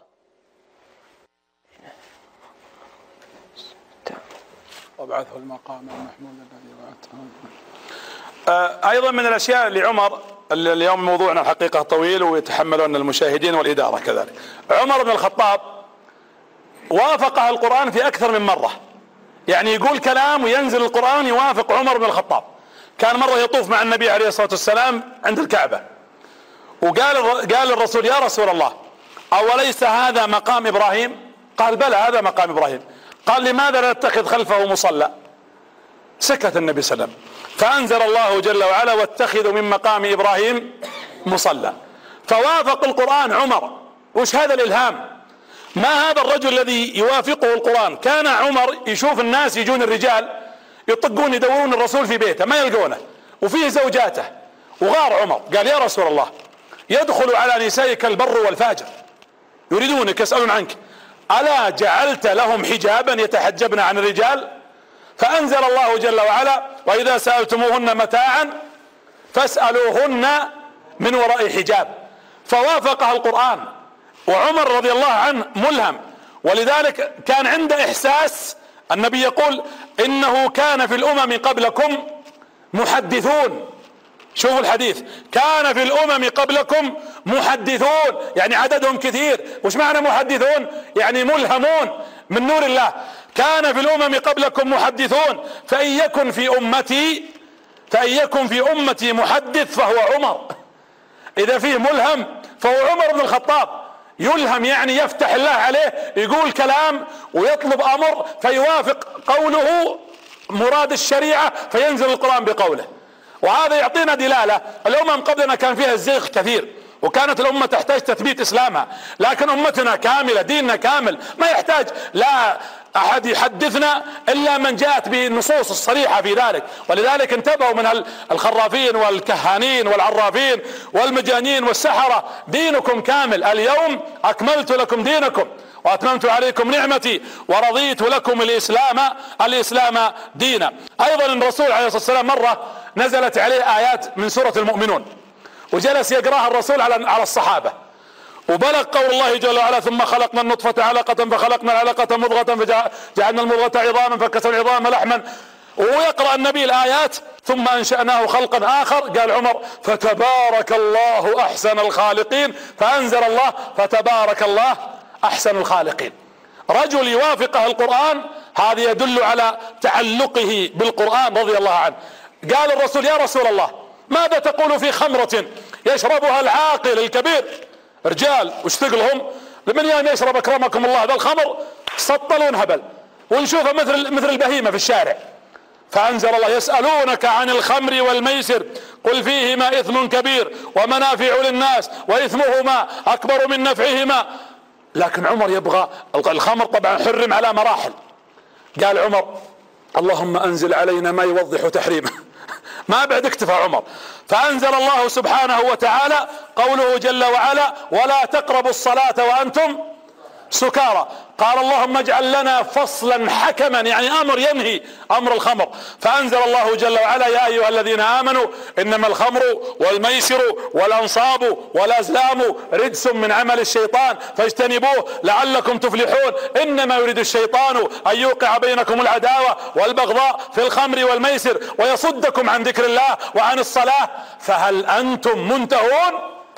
وابعثه المقام المحمود الذي وعدته. أيضا من الأشياء لعمر، اليوم موضوعنا الحقيقة طويل ويتحملون المشاهدين والإدارة كذلك. عمر بن الخطاب وافقه القرآن في أكثر من مرة، يعني يقول كلام وينزل القرآن يوافق عمر بن الخطاب. كان مرة يطوف مع النبي عليه الصلاة والسلام عند الكعبة، وقال الرسول: يا رسول الله، أوليس هذا مقام إبراهيم؟ قال: بلى، هذا مقام إبراهيم. قال: لماذا لا نتخذ خلفه مصلى؟ سكت النبي صلى الله عليه وسلم، فأنزل الله جل وعلا: واتخذوا من مقام إبراهيم مصلى. فوافق القرآن عمر. وش هذا الإلهام؟ ما هذا الرجل الذي يوافقه القرآن؟ كان عمر يشوف الناس يجون الرجال يطقون يدورون الرسول في بيته ما يلقونه، وفيه زوجاته، وغار عمر قال: يا رسول الله، يدخل على نسائك البر والفاجر يريدونك يسألون عنك، ألا جعلت لهم حجابا يتحجبن عن الرجال؟ فأنزل الله جل وعلا: وإذا سألتموهن متاعا فاسألوهن من وراء حجاب. فوافقها القرآن، وعمر رضي الله عنه ملهم، ولذلك كان عنده إحساس. النبي يقول: إنه كان في الأمم قبلكم محدثون. شوفوا الحديث: كان في الأمم قبلكم محدثون، يعني عددهم كثير. وش معنى محدثون؟ يعني ملهمون من نور الله. كان في الأمم قبلكم محدثون، فإن يكن في أمتي محدث فهو عمر. إذا فيه ملهم فهو عمر بن الخطاب. يلهم يعني يفتح الله عليه، يقول كلام ويطلب أمر فيوافق قوله مراد الشريعة، فينزل القرآن بقوله. وهذا يعطينا دلالة. الأمم قبلنا كان فيها الزيغ كثير، وكانت الأمة تحتاج تثبيت إسلامها، لكن أمتنا كاملة، ديننا كامل، ما يحتاج لا أحد يحدثنا إلا من جاءت بالنصوص الصريحة في ذلك. ولذلك انتبهوا من الخرافين والكهانين والعرافين والمجانين والسحرة. دينكم كامل. اليوم أكملت لكم دينكم وأتممت عليكم نعمتي ورضيت لكم الإسلام دينا. أيضا الرسول عليه الصلاة والسلام مرة نزلت عليه آيات من سورة المؤمنون، وجلس يقرأها الرسول على الصحابة، وبلغ قول الله جل وعلا: ثم خلقنا النطفة علقة فخلقنا العلقة مضغة فجعلنا المضغة عظاما فكسونا العظام لحما. ويقرأ النبي الآيات: ثم أنشأناه خلقا آخر. قال عمر: فتبارك الله أحسن الخالقين. فأنزل الله: فتبارك الله أحسن الخالقين. رجل يوافقه القرآن، هذا يدل على تعلقه بالقرآن رضي الله عنه. قال الرسول: يا رسول الله، ماذا تقول في خمرة يشربها العاقل الكبير؟ رجال وش ثقلهم لمن يشرب أكرمكم الله ذا الخمر؟ سطلون هبل، ونشوفه مثل البهيمة في الشارع. فأنزل الله: يسألونك عن الخمر والميسر قل فيهما إثم كبير ومنافع للناس وإثمهما أكبر من نفعهما. لكن عمر يبغى الخمر، طبعا حرم على مراحل. قال عمر: اللهم أنزل علينا ما يوضح تحريمه. ما بعد اكتفى عمر، فأنزل الله سبحانه وتعالى قوله جل وعلا: ولا تقربوا الصلاة وأنتم سكارى. قال: اللهم اجعل لنا فصلا حكما، يعني أمر ينهي أمر الخمر. فأنزل الله جل وعلا: يا أيها الذين آمنوا إنما الخمر والميسر والأنصاب والأزلام رجس من عمل الشيطان فاجتنبوه لعلكم تفلحون. إنما يريد الشيطان أن يوقع بينكم العداوة والبغضاء في الخمر والميسر ويصدكم عن ذكر الله وعن الصلاة فهل أنتم منتهون؟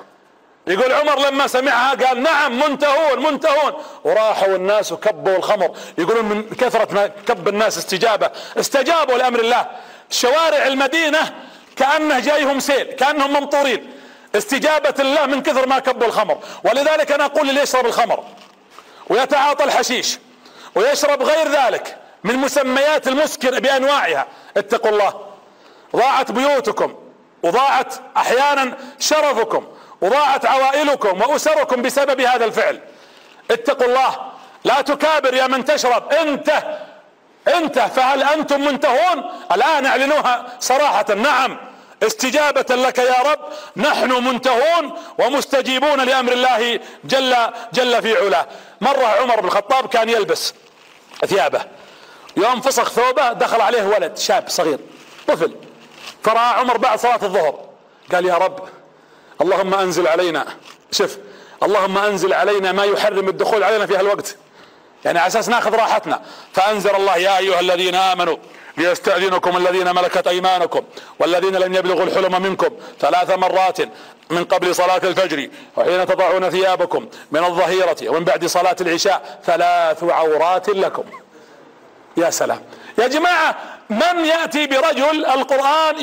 يقول عمر لما سمعها قال: نعم منتهون. وراحوا الناس وكبوا الخمر. يقولون من كثرة ما كب الناس استجابوا لأمر الله. شوارع المدينة كأنه جايهم سيل، كأنهم ممطورين استجابة الله من كثر ما كبوا الخمر. ولذلك أنا أقول اللي يشرب الخمر ويتعاطى الحشيش ويشرب غير ذلك من مسميات المسكر بأنواعها، اتقوا الله. ضاعت بيوتكم، وضاعت أحيانا شرفكم، وضاعت عوائلكم وأسركم بسبب هذا الفعل. اتقوا الله، لا تكابر يا من تشرب. انت فهل أنتم منتهون؟ الآن اعلنوها صراحة: نعم استجابة لك يا رب، نحن منتهون ومستجيبون لأمر الله جل في علاه. مرة عمر بن الخطاب كان يلبس ثيابه، يوم فسخ ثوبه دخل عليه ولد شاب صغير طفل، فرأى عمر بعد صلاة الظهر قال يا رب اللهم انزل علينا، شوف، اللهم انزل علينا ما يحرم الدخول علينا في هالوقت، يعني على اساس ناخذ راحتنا. فانزل الله يا ايها الذين امنوا ليستأذنكم الذين ملكت ايمانكم والذين لم يبلغوا الحلم منكم 3 مرات من قبل صلاة الفجر وحين تضعون ثيابكم من الظهيرة ومن بعد صلاة العشاء 3 عورات لكم. يا سلام يا جماعة، من يأتي برجل القرآن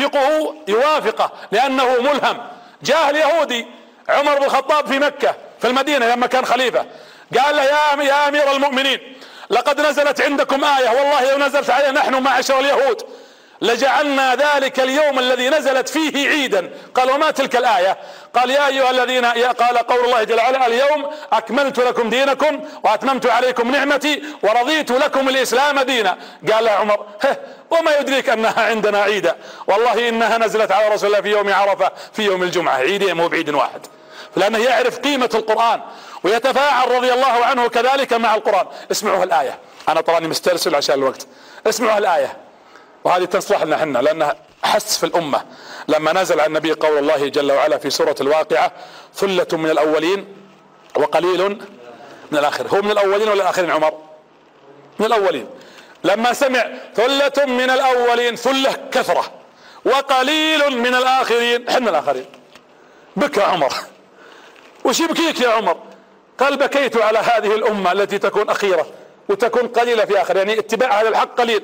يوافقه لأنه ملهم؟ جاء اليهودي عمر بن الخطاب في مكة في المدينة لما كان خليفة، قال له يا أمير المؤمنين لقد نزلت عندكم آية، والله لو نزلت علينا نحن معشر اليهود لجعلنا ذلك اليوم الذي نزلت فيه عيدا. قال وما تلك الآية؟ قال يا أيها الذين، قال قول الله جل وعلا اليوم أكملت لكم دينكم وأتممت عليكم نعمتي ورضيت لكم الإسلام دينا. قال له عمر وما يدريك أنها عندنا عيدا؟ والله إنها نزلت على رسول الله في يوم عرفة في يوم الجمعة، عيدين مو بعيد واحد، لأنه يعرف قيمة القرآن ويتفاعل رضي الله عنه كذلك مع القرآن. اسمعوا الآية، أنا طبعا مسترسل عشان الوقت، اسمعوا الآية وهذه تصلح لنا حنا لأنها حس في الأمة. لما نزل على النبي قول الله جل وعلا في سورة الواقعة ثلة من الأولين وقليل من الآخرين، هو من الأولين ولا الآخرين عمر؟ من الأولين. لما سمع ثلة من الأولين، ثلة كثرة، وقليل من الآخرين، حنا الآخرين، بكى عمر. وش يبكيك يا عمر؟ قال بكيت على هذه الأمة التي تكون أخيرة وتكون قليلة في آخر، يعني اتباعها للحق قليل.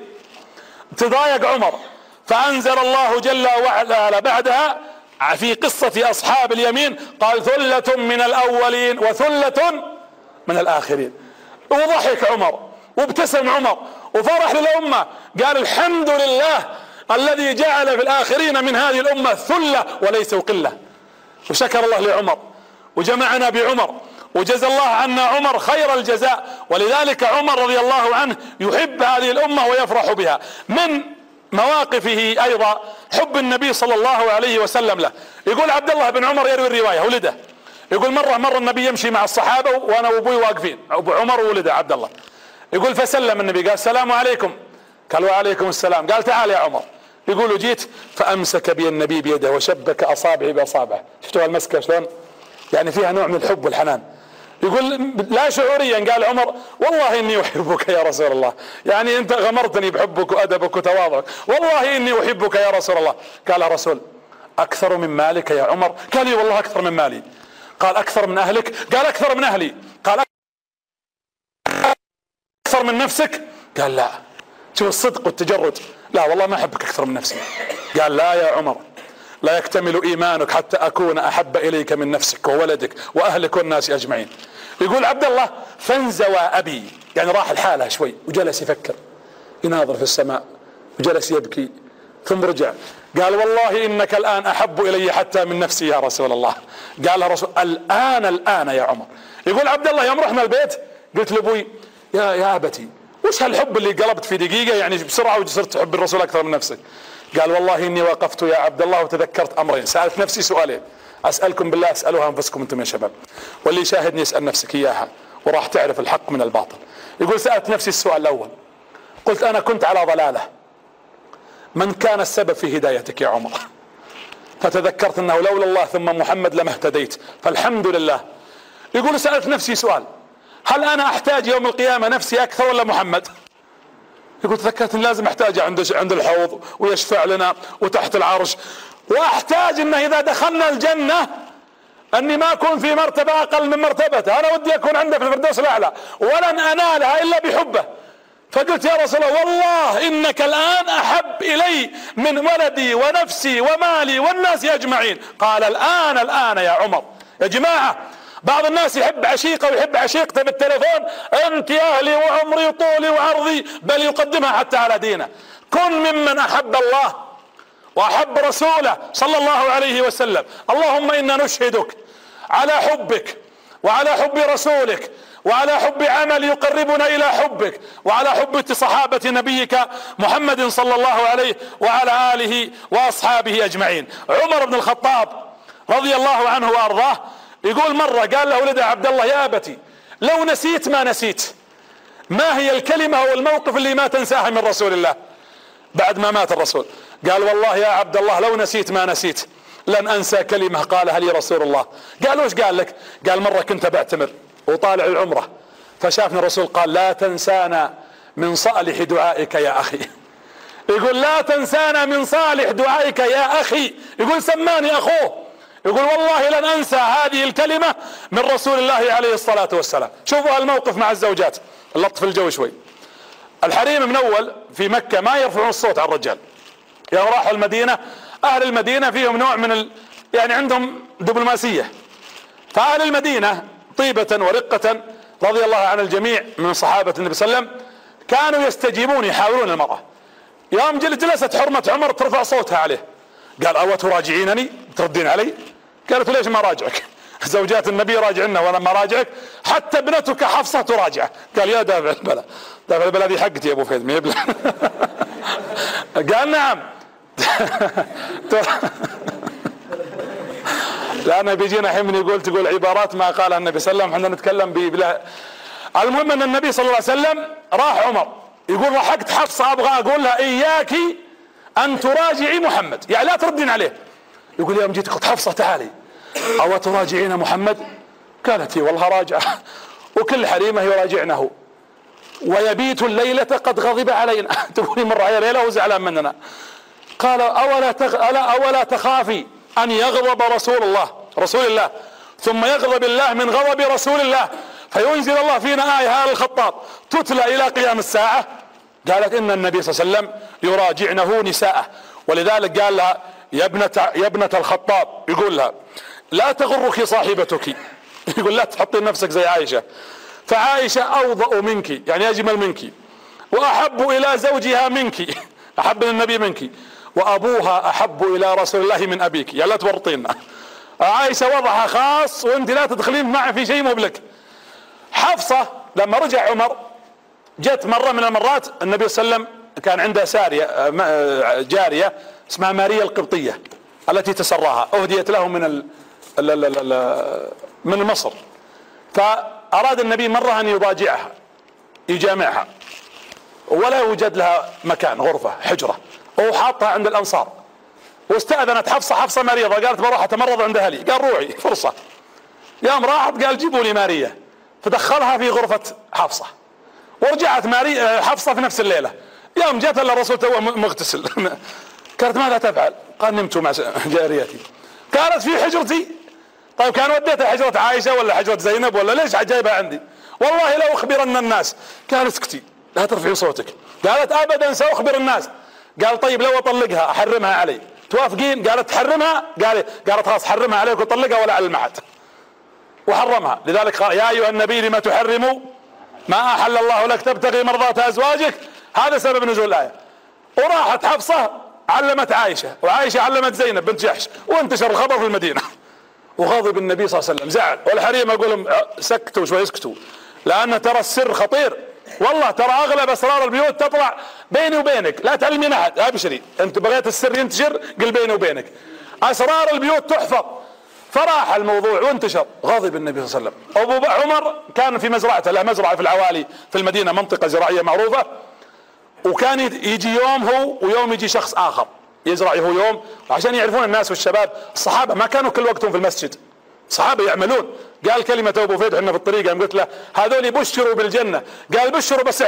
تضايق عمر، فأنزل الله جل وعلا بعدها في قصة أصحاب اليمين قال ثلة من الأولين وثلة من الآخرين. وضحك عمر وابتسم عمر وفرح للأمة، قال الحمد لله الذي جعل في الآخرين من هذه الأمة ثلة وليسوا قلة. وشكر الله لعمر وجمعنا بعمر وجزى الله عنا عمر خير الجزاء. ولذلك عمر رضي الله عنه يحب هذه الأمة ويفرح بها. من مواقفه أيضا حب النبي صلى الله عليه وسلم له. يقول عبد الله بن عمر يروي الرواية ولده، يقول مرة النبي يمشي مع الصحابة وأنا وأبوي واقفين، أبو عمر وولده عبد الله، يقول فسلم النبي قال السلام عليكم، قال وعليكم السلام، قال تعال يا عمر، يقول جيت فأمسك بي النبي بيده وشبك أصابعي بأصابعه. شفتوا المسكة شلون؟ يعني فيها نوع من الحب والحنان. يقول لا شعوريا قال عمر والله إني أحبك يا رسول الله، يعني أنت غمرتني بحبك وأدبك وتواضعك، والله إني أحبك يا رسول الله. قال يا رسول أكثر من مالك يا عمر؟ قال لي والله أكثر من مالي. قال أكثر من أهلك؟ قال أكثر من أهلي. قال أكثر من نفسك؟ قال لا. شوف الصدق والتجرد، لا والله ما أحبك أكثر من نفسي. قال لا يا عمر لا يكتمل إيمانك حتى أكون أحب إليك من نفسك وولدك وأهلك والناس أجمعين. يقول عبد الله فانزوى أبي، يعني راح الحالة شوي وجلس يفكر يناظر في السماء وجلس يبكي، ثم رجع قال والله إنك الآن أحب إلي حتى من نفسي يا رسول الله. قال الرسول الآن يا عمر. يقول عبد الله يوم رحنا البيت قلت لأبوي يا أبتي وش هالحب اللي قلبت في دقيقة يعني بسرعة وصرت تحب الرسول أكثر من نفسك؟ قال والله إني وقفت يا عبد الله وتذكرت أمرين، سألت نفسي سؤالين، أسألكم بالله اسألوها أنفسكم أنتم يا شباب، واللي يشاهدني يسأل نفسك إياها وراح تعرف الحق من الباطل. يقول سألت نفسي السؤال الأول، قلت أنا كنت على ضلالة، من كان السبب في هدايتك يا عمر؟ فتذكرت أنه لولا الله ثم محمد لما اهتديت، فالحمد لله. يقول سألت نفسي سؤال، هل أنا أحتاج يوم القيامة نفسي أكثر ولا محمد؟ يقول تذكرت ان لازم احتاجه عند الحوض ويشفع لنا وتحت العرش، واحتاج انه اذا دخلنا الجنة اني ما اكون في مرتبة اقل من مرتبته، انا ودي اكون عنده في الفردوس الاعلى ولن انالها الا بحبه. فقلت يا رسول الله والله انك الان احب الي من ولدي ونفسي ومالي والناس اجمعين. قال الان يا عمر. يا جماعة بعض الناس يحب عشيقه ويحب عشيقته بالتلفون، انت اهلي وعمري وطولي وعرضي، بل يقدمها حتى على دينه. كن ممن احب الله واحب رسوله صلى الله عليه وسلم. اللهم انا نشهدك على حبك وعلى حب رسولك وعلى حب عمل يقربنا الى حبك وعلى حب صحابة نبيك محمد صلى الله عليه وعلى آله واصحابه اجمعين. عمر بن الخطاب رضي الله عنه وارضاه يقول مرة قال له ولده عبد الله يا ابتي لو نسيت ما نسيت ما هي الكلمة او الموقف اللي ما تنساها من رسول الله بعد ما مات الرسول؟ قال والله يا عبد الله لو نسيت ما نسيت لن انسى كلمة قالها لي رسول الله. قال وش قال لك؟ قال مرة كنت بعتمر وطالع العمرة فشافني الرسول قال لا تنسانا من صالح دعائك يا اخي. يقول لا تنسانا من صالح دعائك يا اخي. يقول سماني اخوه. يقول والله لن انسى هذه الكلمة من رسول الله عليه الصلاة والسلام. شوفوا الموقف مع الزوجات اللطف الجو شوي. الحريم من اول في مكة ما يرفعون الصوت على الرجال. يوم راحوا المدينة اهل المدينة فيهم نوع من يعني عندهم دبلوماسية. فاهل المدينة طيبة ورقة رضي الله عن الجميع من صحابة النبي صلى الله عليه وسلم كانوا يستجيبون يحاورون المرأة. يوم جلست حرمة عمر ترفع صوتها عليه قال أو تراجعينني تردين علي؟ قالت ليش ما راجعك؟ زوجات النبي راجعنا وانا ما راجعك؟ حتى ابنتك حفصة تراجع. قال يا دافع البلاء. دافع البلاء دي حقتي يا ابو فهد ما قال نعم. لأنه بيجينا حين يقول تقول عبارات ما قالها النبي صلى الله عليه وسلم احنا نتكلم بلا. المهم ان النبي صلى الله عليه وسلم راح عمر يقول رحقت حفصة ابغى اقول لها اياك ان تراجعي محمد يعني لا تردين عليه. يقول يوم جيت قلت حفصة تعالي او تراجعين محمد؟ قالت هي والله راجعه وكل حريمه يراجعنه ويبيت الليلة قد غضب علينا. تقولي مر علي ليلة وزعلان مننا. قال اولا تخافي ان يغضب رسول الله ثم يغضب الله من غضب رسول الله فينزل الله فينا آية آل الخطاب تتلى الى قيام الساعة؟ قالت ان النبي صلى الله عليه وسلم يراجعنه نساءه. ولذلك قال لها يا ابنة الخطاب يقول لها لا تغرك صاحبتك. يقول لا تحطين نفسك زي عائشة فعائشة اوضأ منك يعني اجمل منك واحب الى زوجها منك احب النبي منك وابوها احب الى رسول الله من ابيك. يعني لا تورطينا. عائشة وضعها خاص وانت لا تدخلين معه في شيء مبلك. حفصة لما رجع عمر جت مرة من المرات النبي صلى الله عليه وسلم كان عنده سارية جارية اسمها ماريا القبطية التي تسراها اهديت له من مصر. فاراد النبي مرة ان يضاجعها يجامعها ولا يوجد لها مكان غرفة حجرة وحاطها عند الانصار. واستأذنت حفصة مريضة قالت بروح اتمرض عند اهلي. قال روحي فرصة. يوم راحت قال جيبوا لي ماريا فدخلها في غرفة حفصة ورجعت حفصة في نفس الليلة. يوم جاءت الرسول توه مغتسل. قالت ماذا تفعل؟ قال نمت مع جاريتي. قالت في حجرتي. طيب كان وديتها حجرة عائشة ولا حجرة زينب ولا ليش جايبها عندي؟ والله لا اخبرن الناس. قال اسكتي لا ترفعي صوتك. قالت ابدا ساخبر الناس. قال طيب لو اطلقها احرمها علي توافقين؟ قالت تحرمها؟ قالت خلاص حرمها عليك وطلقها ولا على المعد. وحرمها. لذلك قال يا ايها النبي لما تحرم ما احل الله لك تبتغي مرضات ازواجك. هذا سبب نزول الايه. وراحت حفصة علمت عائشة وعائشة علمت زينب بنت جحش وانتشر الخبر في المدينة. وغضب النبي صلى الله عليه وسلم زعل. والحريم اقول لهم سكتوا شوي اسكتوا لان ترى السر خطير. والله ترى اغلب اسرار البيوت تطلع بيني وبينك لا تعلمين احد. ابشري انت بغيت السر ينتشر قل بيني وبينك. اسرار البيوت تحفظ. فراح الموضوع وانتشر. غضب النبي صلى الله عليه وسلم. ابو عمر كان في مزرعته له مزرعة في العوالي في المدينة منطقة زراعية معروفة. وكان يجي يوم هو ويوم يجي شخص اخر يزرع هو يوم عشان يعرفون الناس والشباب. الصحابة ما كانوا كل وقتهم في المسجد. الصحابة يعملون. قال كلمة ابو فيد احنا في الطريق قلت له هذول بشروا بالجنة. قال بشروا بس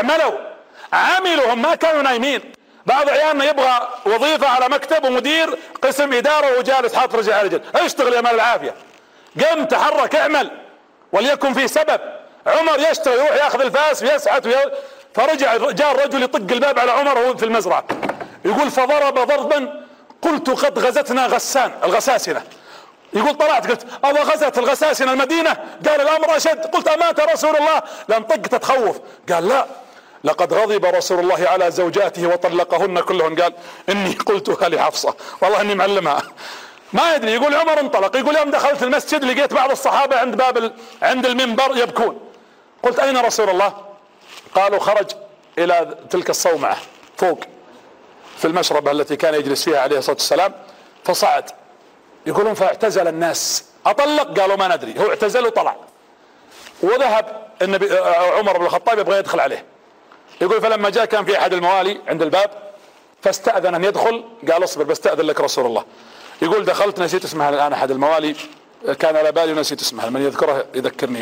عملوا هم ما كانوا نايمين. بعض عيالنا يبغى وظيفة على مكتب ومدير قسم ادارة وجالس حاط رجل على رجل. اشتغل يا مال العافية. قم تحرك اعمل وليكن في سبب. عمر يشتغل يروح ياخذ الفاس ويسعت فرجع جاء الرجل يطق الباب على عمر وهو في المزرعة يقول فضرب ضربا قلت قد غزتنا الغساسنة. يقول طلعت قلت الله غزت الغساسنة المدينة. قال الامر اشد. قلت امات رسول الله؟ لان طق تتخوف. قال لا لقد غضب رسول الله على زوجاته وطلقهن كلهن. قال اني قلتها لحفصة والله اني معلمها. ما يدري. يقول عمر انطلق، يقول يوم دخلت المسجد لقيت بعض الصحابة عند عند المنبر يبكون. قلت اين رسول الله؟ قالوا خرج الى تلك الصومعة فوق في المشربة التي كان يجلس فيها عليه الصلاة والسلام، فصعد. يقولون فاعتزل الناس. اطلق؟ قالوا ما ندري. هو اعتزل وطلع وذهب. النبي عمر بن الخطاب يبغى يدخل عليه. يقول فلما جاء كان في احد الموالي عند الباب فاستأذن ان يدخل. قال اصبر بستأذن لك رسول الله. يقول دخلت نسيت اسمها الان، احد الموالي كان على بالي ونسيت اسمها، من يذكره يذكرني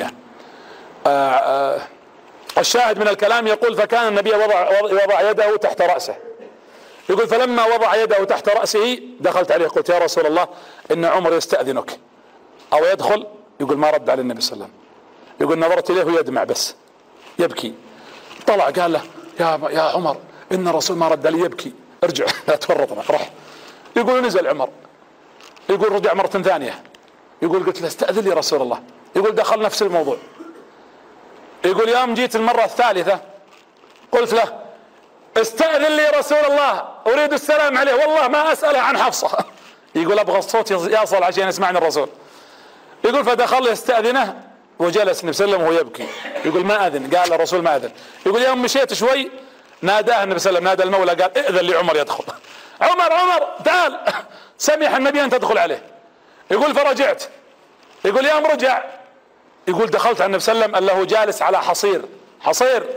اياه. الشاهد من الكلام يقول فكان النبي وضع يده تحت رأسه. يقول فلما وضع يده تحت رأسه دخلت عليه قلت يا رسول الله ان عمر يستأذنك او يدخل. يقول ما رد على النبي صلى الله عليه وسلم. يقول نظرت اليه يدمع بس يبكي. طلع قال له يا عمر ان الرسول ما رد علي يبكي، ارجع لا تورطنا. راح. يقول نزل عمر. يقول رجع مرة ثانية. يقول قلت له استأذن لي رسول الله. يقول دخل نفس الموضوع. يقول يوم جيت المرة الثالثة قلت له استأذن لي رسول الله اريد السلام عليه، والله ما اسأله عن حفصة. يقول ابغى الصوت يصل عشان يسمعني الرسول. يقول فدخل يستأذنه وجلس النبي صلى الله عليه وسلم وهو يبكي. يقول ما اذن. قال الرسول ما اذن. يقول يوم مشيت شوي ناداه النبي صلى الله عليه وسلم، نادى المولى قال ائذن لعمر يدخل. عمر تعال، سمح النبي ان تدخل عليه. يقول فرجعت. يقول يوم رجع يقول دخلت على النبي صلى الله عليه وسلم انه جالس على حصير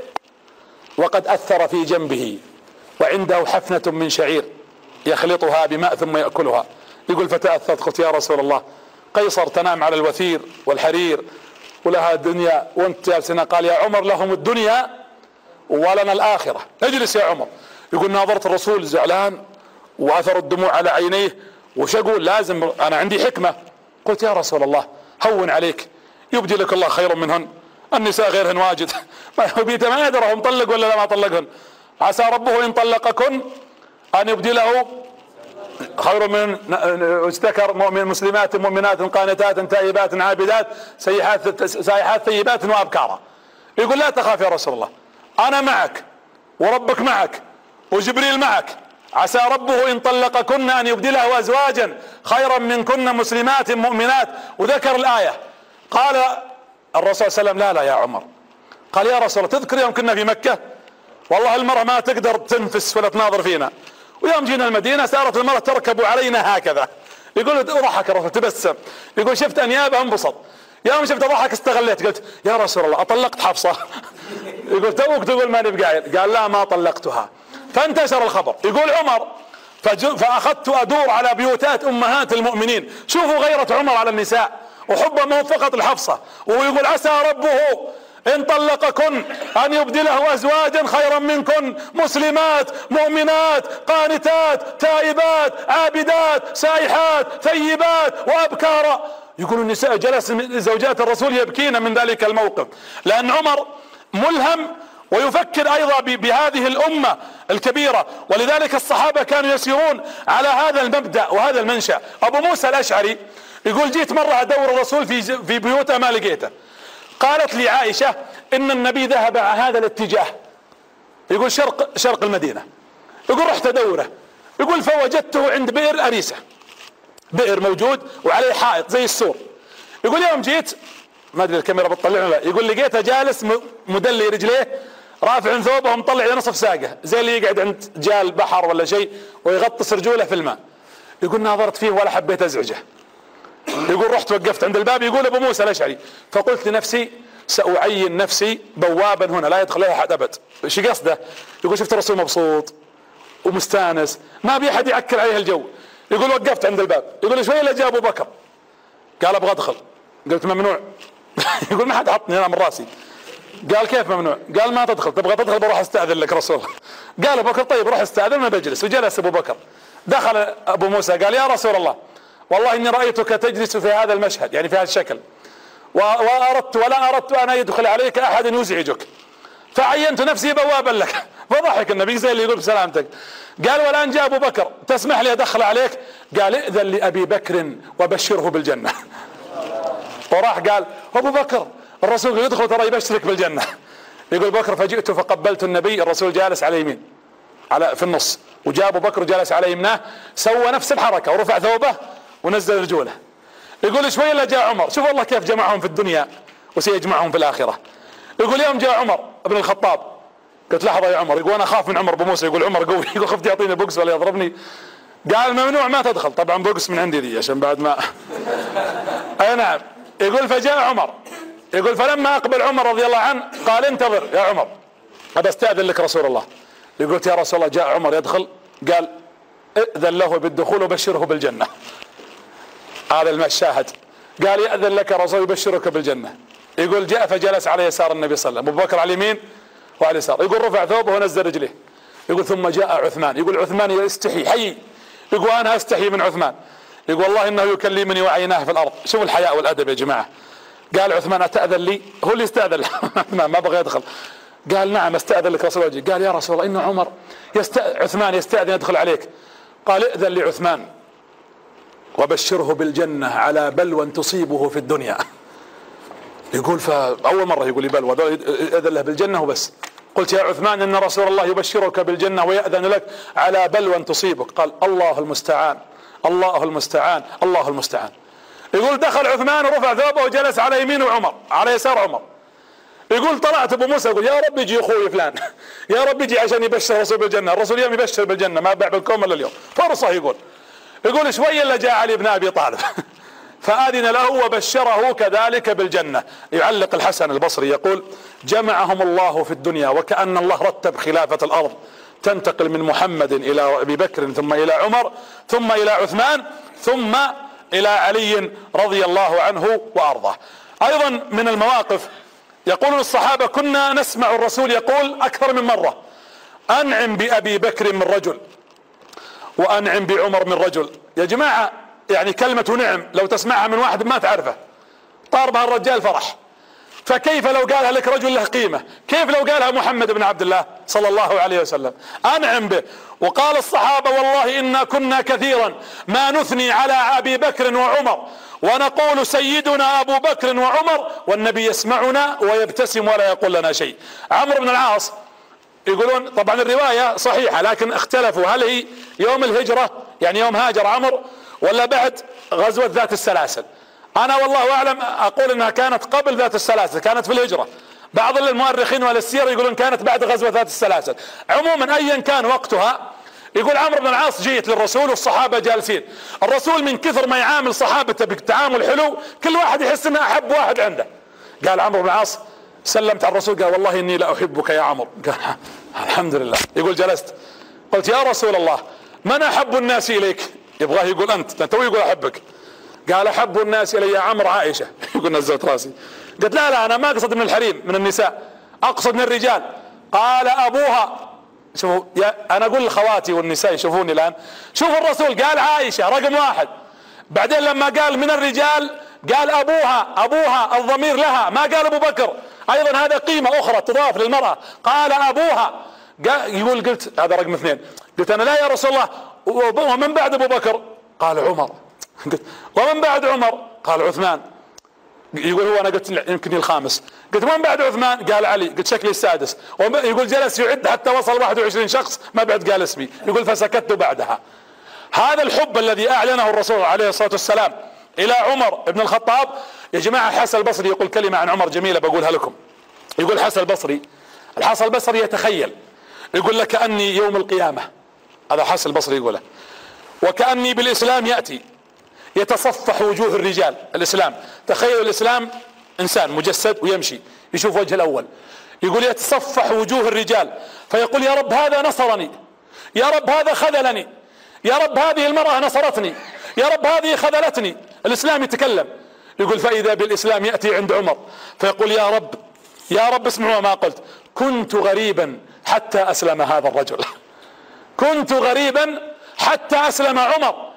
وقد اثر في جنبه وعنده حفنة من شعير يخلطها بماء ثم يأكلها. يقول فتأثرت قلت يا رسول الله قيصر تنام على الوثير والحرير ولها دنيا وانت جالس هنا. قال يا عمر لهم الدنيا ولنا الآخرة، اجلس يا عمر. يقول ناظرت الرسول زعلان واثر الدموع على عينيه وش اقول لازم انا عندي حكمة. قلت يا رسول الله هون عليك يبدي لك الله خيرا منهن، النساء غيرهن واجد ما يدري هو مطلق ولا ما طلقهن، عسى ربه ان طلقكن ان يبدي له خير من استكر مؤمن مسلمات مؤمنات قانتات تائبات عابدات سائحات ثيبات وابكارا. يقول لا تخاف يا رسول الله انا معك وربك معك وجبريل معك، عسى ربه ان طلقكن ان يبدله ازواجا خيرا منكن مسلمات مؤمنات. وذكر الايه. قال الرسول صلى الله عليه وسلم لا يا عمر. قال يا رسول الله تذكر يوم كنا في مكة والله المرأة ما تقدر تنفس ولا تناظر فينا، ويوم جينا المدينة صارت المرأة تركب علينا هكذا. يقول ضحك الرسول تبسم. يقول شفت انيابه انبسط. يوم شفت ضحك استغليت قلت يا رسول الله اطلقت حفصة؟ يقول توك تقول ماني بقايل. قال لا ما طلقتها. فانتشر الخبر. يقول عمر فاخذت ادور على بيوتات امهات المؤمنين. شوفوا غيرة عمر على النساء وحبه ما هو فقط الحفصة. ويقول عسى ربه ان طلقكن ان يبدله ازواجا خيرا منكن مسلمات مؤمنات قانتات تائبات عابدات سائحات ثيبات وابكارا. يقول النساء جلس زوجات الرسول يبكين من ذلك الموقف، لان عمر ملهم ويفكر ايضا بهذه الامة الكبيرة. ولذلك الصحابة كانوا يسيرون على هذا المبدأ وهذا المنشأ. ابو موسى الاشعري يقول جيت مرة ادور الرسول في بيوته ما لقيته. قالت لي عائشة ان النبي ذهب على هذا الاتجاه، يقول شرق المدينة. يقول رحت ادوره. يقول فوجدته عند بئر اريسة، بئر موجود وعليه حائط زي السور. يقول يوم جيت ما ادري الكاميرا بتطلع ولا لا، يقول لقيته جالس مدلي رجليه رافع ثوبه ومطلع نصف ساقه زي اللي يقعد عند جال بحر ولا شيء ويغطس رجوله في الماء. يقول ناظرت فيه ولا حبيت ازعجه. يقول رحت وقفت عند الباب. يقول ابو موسى الاشعري فقلت لنفسي سأعين نفسي بوابا هنا لا يدخل عليها احد ابد. ايش قصده؟ يقول شفت الرسول مبسوط ومستانس ما بي احد يعكر عليه الجو. يقول وقفت عند الباب. يقول شوي الا جاء ابو بكر قال ابغى ادخل. قلت ممنوع. يقول ما حد حطني هنا من راسي. قال كيف ممنوع؟ قال ما تدخل، تبغى تدخل بروح استاذن لك رسول. قال ابو بكر طيب روح استاذن ما بجلس. وجلس ابو بكر. دخل ابو موسى قال يا رسول الله والله اني رايتك تجلس في هذا المشهد يعني في هذا الشكل ولا اردت ان يدخل عليك احد يزعجك فعينت نفسي بوابا لك. فضحك النبي زي اللي يقول بسلامتك. قال والان جاء ابو بكر تسمح لي ادخل عليك؟ قال ائذن لابي بكر وبشره بالجنه. وراح قال ابو بكر الرسول يدخل ترى يبشرك بالجنه. يقول بكر فجئت فقبلت النبي، الرسول جالس على يمين في النص، وجاء ابو بكر جالس على يمناه، سوى نفس الحركه ورفع ثوبه ونزل رجوله. يقول شوي الا جاء عمر، شوف الله كيف جمعهم في الدنيا وسيجمعهم في الاخره. يقول يوم جاء عمر بن الخطاب، قلت لحظه يا عمر، يقول انا اخاف من عمر بموسى، يقول عمر قوي، يقول خفت يعطيني بوكس ولا يضربني. قال ممنوع ما تدخل، طبعا بوكس من عندي ذي عشان بعد ما اي نعم. يقول فجاء عمر، يقول فلما اقبل عمر رضي الله عنه قال انتظر يا عمر ابى استاذن لك رسول الله. يقول يا رسول الله جاء عمر يدخل، قال ائذن له بالدخول وبشره بالجنه. هذا المشاهد، قال يأذن لك رسول يبشرك بالجنه. يقول جاء فجلس على يسار النبي صلى الله عليه وسلم، ابو بكر على اليمين وعلى اليسار. يقول رفع ثوبه ونزل رجليه. يقول ثم جاء عثمان، يقول عثمان يستحي حي، يقول انا استحي من عثمان، يقول والله انه يكلمني وعيناه في الارض. شوف الحياء والادب يا جماعه. قال عثمان اتأذن لي؟ هو اللي استأذن عثمان ما بغى يدخل. قال نعم استأذن لك رسول الله. قال يا رسول الله ان عمر عثمان يستأذن يدخل عليك. قال ائذن لعثمان وبشره بالجنة على بلوى تصيبه في الدنيا. يقول فأول مرة يقول لي بلوى، ائذن له بالجنة وبس. قلت يا عثمان ان رسول الله يبشرك بالجنة ويأذن لك على بلوى تصيبك. قال الله المستعان الله المستعان الله المستعان. يقول دخل عثمان ورفع ثوبه وجلس على يمين عمر على يسار عمر. يقول طلعت ابو موسى يقول يا رب يجي اخوي فلان، يا رب يجي عشان يبشر الرسول بالجنه، الرسول يوم يبشر بالجنه ما باع بالكوم الا اليوم فرصه. يقول شوي الا جاء علي بن ابي طالب فآذن له وبشره كذلك بالجنه. يعلق الحسن البصري يقول جمعهم الله في الدنيا وكأن الله رتب خلافه الارض تنتقل من محمد الى ابي بكر ثم الى عمر ثم الى عثمان ثم الى علي رضي الله عنه وارضاه. ايضا من المواقف يقول الصحابة كنا نسمع الرسول يقول اكثر من مرة انعم بابي بكر من رجل وانعم بعمر من رجل. يا جماعة يعني كلمة نعم لو تسمعها من واحد ما تعرفه طار بها الرجال فرح، فكيف لو قالها لك رجل له قيمة؟ كيف لو قالها محمد بن عبد الله صلى الله عليه وسلم انعم به. وقال الصحابة والله انا كنا كثيرا ما نثني على ابي بكر وعمر ونقول سيدنا ابو بكر وعمر والنبي يسمعنا ويبتسم ولا يقول لنا شيء. عمرو بن العاص يقولون طبعا الرواية صحيحة لكن اختلفوا هل هي يوم الهجرة يعني يوم هاجر عمرو ولا بعد غزوة ذات السلاسل. انا والله اعلم اقول انها كانت قبل ذات السلاسل، كانت في الهجرة. بعض المؤرخين والسير يقولون كانت بعد غزوة ذات السلاسل. عموما ايا كان وقتها، يقول عمرو بن العاص جيت للرسول والصحابة جالسين، الرسول من كثر ما يعامل صحابته بتعامل حلو كل واحد يحس انه احب واحد عنده. قال عمرو بن العاص سلمت على الرسول قال والله اني لا احبك يا عمرو. قال الحمد لله. يقول جلست قلت يا رسول الله من احب الناس اليك؟ يبغاه يقول انت تو يقول احبك. قال احب الناس الي يا عمرو عائشة. يقول نزلت راسي. قلت لا انا ما اقصد من الحريم من النساء اقصد من الرجال. قال ابوها. شوفوا انا اقول لخواتي والنساء يشوفوني الان، شوفوا الرسول قال عائشة رقم واحد، بعدين لما قال من الرجال قال ابوها الضمير لها ما قال ابو بكر. ايضا هذا قيمة اخرى تضاف للمرأة. قال ابوها. يقول قلت هذا رقم اثنين. قلت انا لا يا رسول الله ومن بعد ابو بكر؟ قال عمر. قلت ومن بعد عمر؟ قال عثمان. يقول هو انا قلت يمكن الخامس. قلت من بعد عثمان؟ قال علي. قلت شكلي السادس. يقول جلس يعد حتى وصل 21 شخص ما بعد قال اسمي. يقول فسكت بعدها. هذا الحب الذي اعلنه الرسول عليه الصلاة والسلام الى عمر بن الخطاب. يا جماعة الحسن البصري يقول كلمة عن عمر جميلة بقولها لكم. يقول الحسن البصري يتخيل، يقول لك اني يوم القيامة، هذا الحسن البصري يقوله، وكأني بالاسلام يأتي يتصفح وجوه الرجال. الاسلام تخيل الاسلام انسان مجسد ويمشي يشوف وجه الاول. يقول يتصفح وجوه الرجال فيقول يا رب هذا نصرني، يا رب هذا خذلني، يا رب هذه المرأة نصرتني، يا رب هذه خذلتني. الاسلام يتكلم. يقول فاذا بالاسلام يأتي عند عمر فيقول يا رب اسمعوا ما قلت كنت غريبا حتى اسلم هذا الرجل. كنت غريبا حتى اسلم عمر.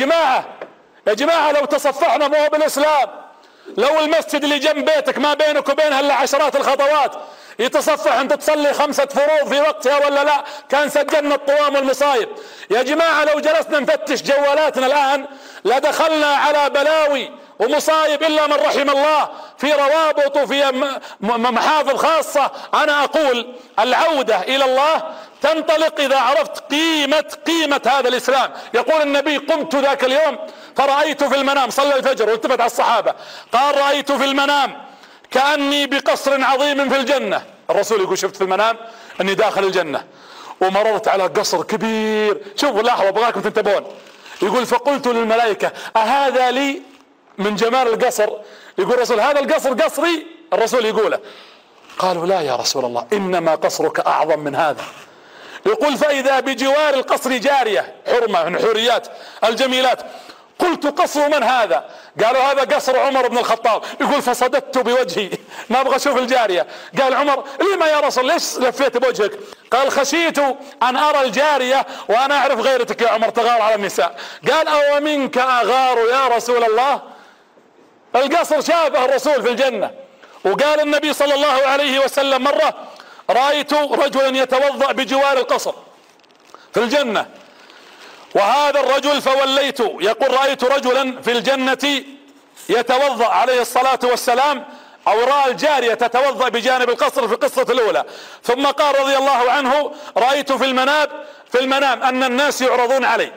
يا جماعة لو تصفحنا مو بالاسلام، لو المسجد اللي جنب بيتك ما بينك وبينها الا عشرات الخطوات يتصفح انت تصلي 5 فروض في وقتها ولا لا كان سجلنا الطوام والمصايب. يا جماعة لو جلسنا نفتش جوالاتنا الان لدخلنا على بلاوي ومصايب الا من رحم الله، في روابط وفي محافظ خاصة. انا اقول العودة الى الله تنطلق إذا عرفت قيمة هذا الإسلام. يقول النبي: قمت ذاك اليوم فرأيت في المنام، صلى الفجر والتفت على الصحابة قال: رأيت في المنام كأني بقصر عظيم في الجنة. الرسول يقول: شفت في المنام أني داخل الجنة ومررت على قصر كبير. شوفوا لاحظوا، أبغاكم تنتبهون. يقول: فقلت للملائكة: أهذا لي من جمال القصر؟ يقول الرسول: هذا القصر قصري؟ الرسول يقوله. قالوا: لا يا رسول الله، إنما قصرك أعظم من هذا. يقول: فإذا بجوار القصر جارية حرمة من حوريات الجميلات. قلت: قصر من هذا؟ قالوا: هذا قصر عمر بن الخطاب. يقول: فصددت بوجهي ما ابغى اشوف الجارية. قال عمر: لما يا رسول، ليش لفيت بوجهك؟ قال: خشيت ان ارى الجارية وانا اعرف غيرتك يا عمر تغار على النساء. قال: او منك اغار يا رسول الله؟ القصر شابه الرسول في الجنة. وقال النبي صلى الله عليه وسلم: مرة رأيت رجلا يتوضأ بجوار القصر في الجنة، وهذا الرجل فوليت، يقول: رأيت رجلا في الجنة يتوضأ عليه الصلاة والسلام، أو رأى الجارية تتوضأ بجانب القصر في القصة الأولى. ثم قال رضي الله عنه: رأيت في المنام أن الناس يعرضون علي.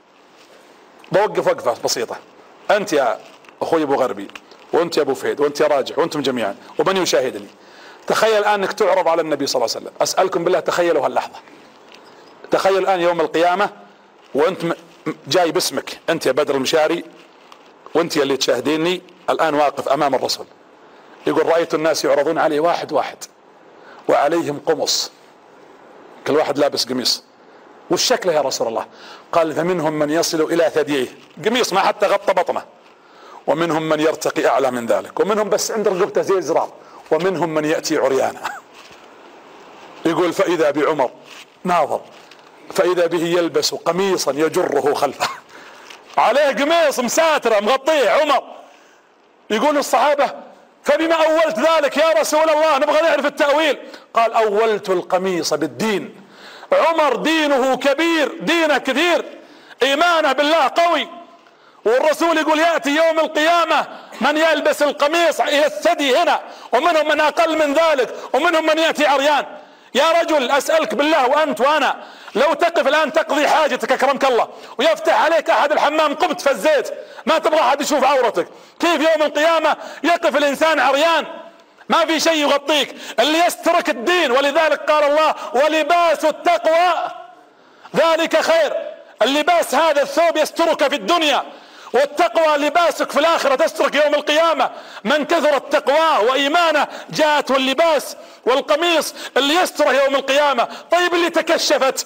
بوقف وقفة بسيطة. أنت يا أخوي أبو غربي، وأنت يا أبو فهد، وأنت يا راجح، وأنتم جميعا، ومن يشاهدني، تخيل الآن أنك تعرض على النبي صلى الله عليه وسلم. أسألكم بالله تخيلوا هاللحظة. تخيل الآن يوم القيامة وأنت جاي باسمك، أنت يا بدر المشاري، وأنت اللي تشاهديني الآن واقف أمام الرسول. يقول: رأيت الناس يعرضون علي واحد واحد وعليهم قمص، كل واحد لابس قميص. وش شكله يا رسول الله؟ قال: فمنهم من يصل إلى ثدييه، قميص ما حتى غطى بطنه، ومنهم من يرتقي أعلى من ذلك، ومنهم بس عند رقبته زي الزرار، ومنهم من يأتي عريانا. يقول: فإذا بعمر ناظر فإذا به يلبس قميصا يجره خلفه، عليه قميص مساتره مغطيه عمر. يقول الصحابة: فبما أولت ذلك يا رسول الله؟ نبغى نعرف التأويل. قال: أولت القميص بالدين. عمر دينه كبير، دينه كثير، إيمانه بالله قوي. والرسول يقول: يأتي يوم القيامة من يلبس القميص إلى الثدي هنا، ومنهم من أقل من ذلك، ومنهم من يأتي عريان. يا رجل أسألك بالله، وأنت وأنا لو تقف الآن تقضي حاجتك أكرمك الله، ويفتح عليك أحد الحمام قمت في الزيت، ما تبغى أحد يشوف عورتك، كيف يوم القيامة يقف الإنسان عريان ما في شيء يغطيك؟ اللي يسترك الدين. ولذلك قال الله: ولباس التقوى ذلك خير. اللباس هذا الثوب يسترك في الدنيا، والتقوى لباسك في الآخرة تسترك يوم القيامة. من كثرت تقواه وإيمانه جاءته اللباس والقميص اللي يستره يوم القيامة. طيب اللي تكشفت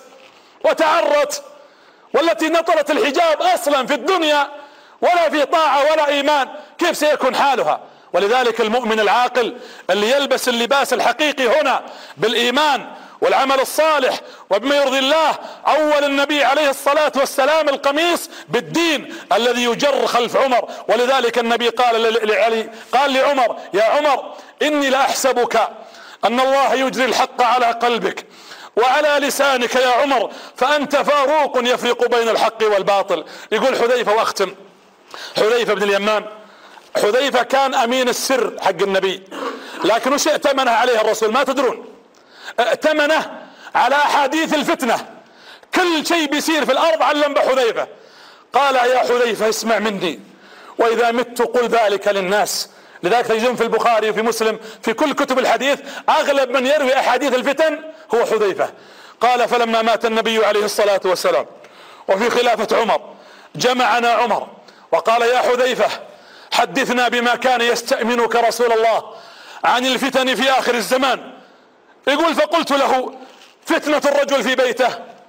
وتعرت والتي نطلت الحجاب أصلا في الدنيا ولا في طاعة ولا إيمان، كيف سيكون حالها؟ ولذلك المؤمن العاقل اللي يلبس اللباس الحقيقي هنا بالإيمان والعمل الصالح وبما يرضي الله، أول النبي عليه الصلاة والسلام القميص بالدين الذي يجر خلف عمر. ولذلك النبي قال لعلي، قال لعمر: يا عمر إني لأحسبك أن الله يجري الحق على قلبك وعلى لسانك يا عمر، فأنت فاروق يفرق بين الحق والباطل. يقول حذيفة، واختم، حذيفة بن اليمان، حذيفة كان أمين السر حق النبي، لكن وش ائتمنه عليه الرسول؟ ما تدرون، ائتمنه على أحاديث الفتنة، كل شيء بيصير في الأرض علم بحذيفة. قال: يا حذيفة اسمع مني، وإذا مت قل ذلك للناس. لذلك تجدون في البخاري وفي مسلم في كل كتب الحديث أغلب من يروي أحاديث الفتن هو حذيفة. قال: فلما مات النبي عليه الصلاة والسلام وفي خلافة عمر جمعنا عمر وقال: يا حذيفة حدثنا بما كان يستأمنك رسول الله عن الفتن في آخر الزمان. يقول: فقلت له: فتنة الرجل في بيته،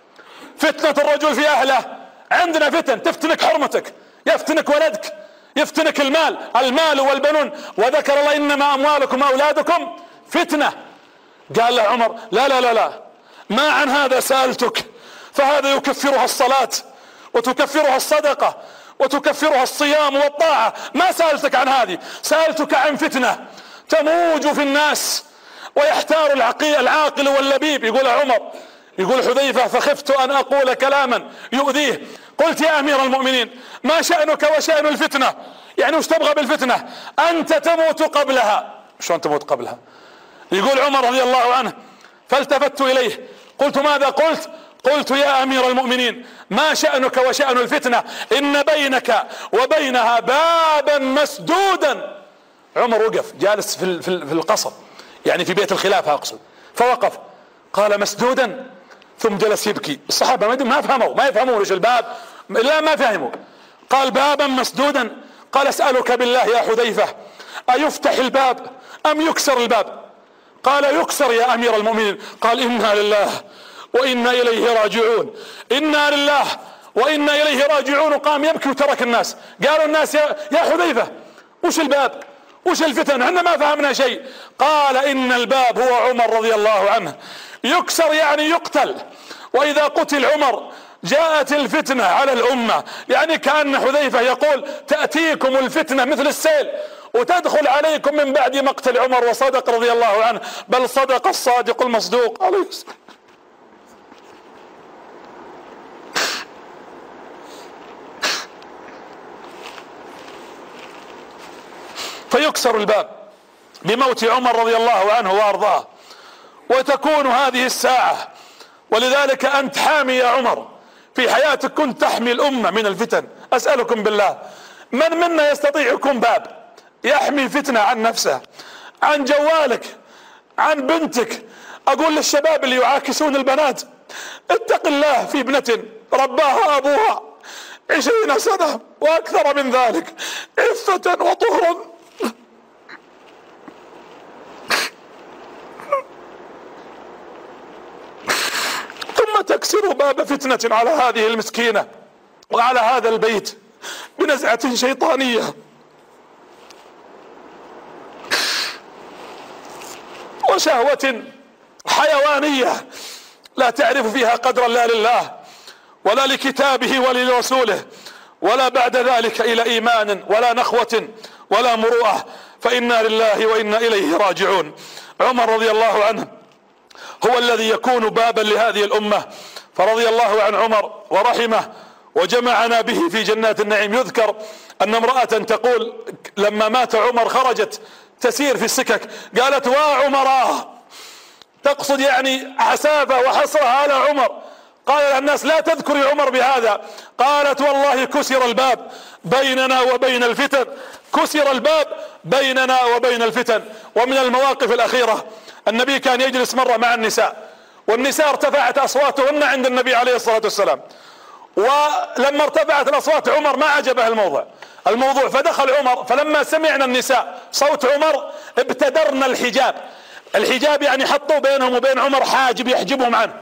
فتنة الرجل في أهله، عندنا فتن تفتنك حرمتك، يفتنك ولدك، يفتنك المال والبنون، وذكر الله: إنما أموالكم وأولادكم فتنة. قال له عمر: لا لا لا لا، ما عن هذا سألتك، فهذا يكفرها الصلاة وتكفرها الصدقة وتكفرها الصيام والطاعة، ما سألتك عن هذه، سألتك عن فتنة تموج في الناس ويحتار العاقل واللبيب. يقول عمر، يقول حذيفة: فخفت أن أقول كلاما يؤذيه، قلت: يا أمير المؤمنين ما شأنك وشأن الفتنة؟ يعني وش تبغى بالفتنة؟ أنت تموت قبلها. شلون تموت قبلها؟ يقول عمر رضي الله عنه: فالتفت إليه قلت ماذا قلت؟ قلت يا امير المؤمنين ما شأنك وشأن الفتنة؟ ان بينك وبينها بابا مسدودا. عمر وقف جالس في القصر، يعني في بيت الخلافة اقصد، فوقف قال مسدودا، ثم جلس يبكي. الصحابة ما يفهمون ايش الباب، لا ما فهموا. قال بابا مسدودا. قال اسألك بالله يا حذيفة ايفتح الباب ام يكسر الباب؟ قال يكسر يا امير المؤمنين. قال انا لله وانا اليه راجعون، انا لله وانا اليه راجعون. وقام يبكي وترك الناس. قالوا الناس يا حذيفة وش الباب وش الفتن، احنا ما فهمنا شيء. قال ان الباب هو عمر رضي الله عنه، يكسر يعني يقتل، واذا قتل عمر جاءت الفتنة على الامة. يعني كأن حذيفة يقول تأتيكم الفتنة مثل السيل وتدخل عليكم من بعد مقتل عمر. وصدق رضي الله عنه، بل صدق الصادق المصدوق عليه السلام. فيكسر الباب بموت عمر رضي الله عنه وارضاه، وتكون هذه الساعة. ولذلك انت حامي يا عمر، في حياتك كنت تحمي الامة من الفتن. اسألكم بالله من منا يستطيع يكون باب يحمي فتنة عن نفسه، عن جوالك، عن بنتك؟ اقول للشباب اللي يعاكسون البنات اتق الله في ابنة رباها ابوها 20 سنة واكثر من ذلك عفة وطهرا، ثم تكسر باب فتنة على هذه المسكينة وعلى هذا البيت بنزعة شيطانية وشهوة حيوانية لا تعرف فيها قدرا لا لله ولا لكتابه ولا لرسوله، ولا بعد ذلك الى ايمان ولا نخوة ولا مروءة. فإنا لله وإنا اليه راجعون. عمر رضي الله عنه هو الذي يكون بابا لهذه الامة، فرضي الله عن عمر ورحمه وجمعنا به في جنات النعيم. يذكر ان امرأة تقول لما مات عمر خرجت تسير في السكك، قالت وعمراه، تقصد يعني عسافة وحسرة على عمر. قال الناس لا تذكري عمر بهذا. قالت والله كسر الباب بيننا وبين الفتن، كسر الباب بيننا وبين الفتن. ومن المواقف الأخيرة النبي كان يجلس مرة مع النساء، والنساء ارتفعت أصواتهن عند النبي عليه الصلاة والسلام، ولما ارتفعت الأصوات عمر ما عجبه الموضوع فدخل عمر. فلما سمعنا النساء صوت عمر ابتدرنا الحجاب يعني حطوا بينهم وبين عمر حاجب يحجبهم عنه،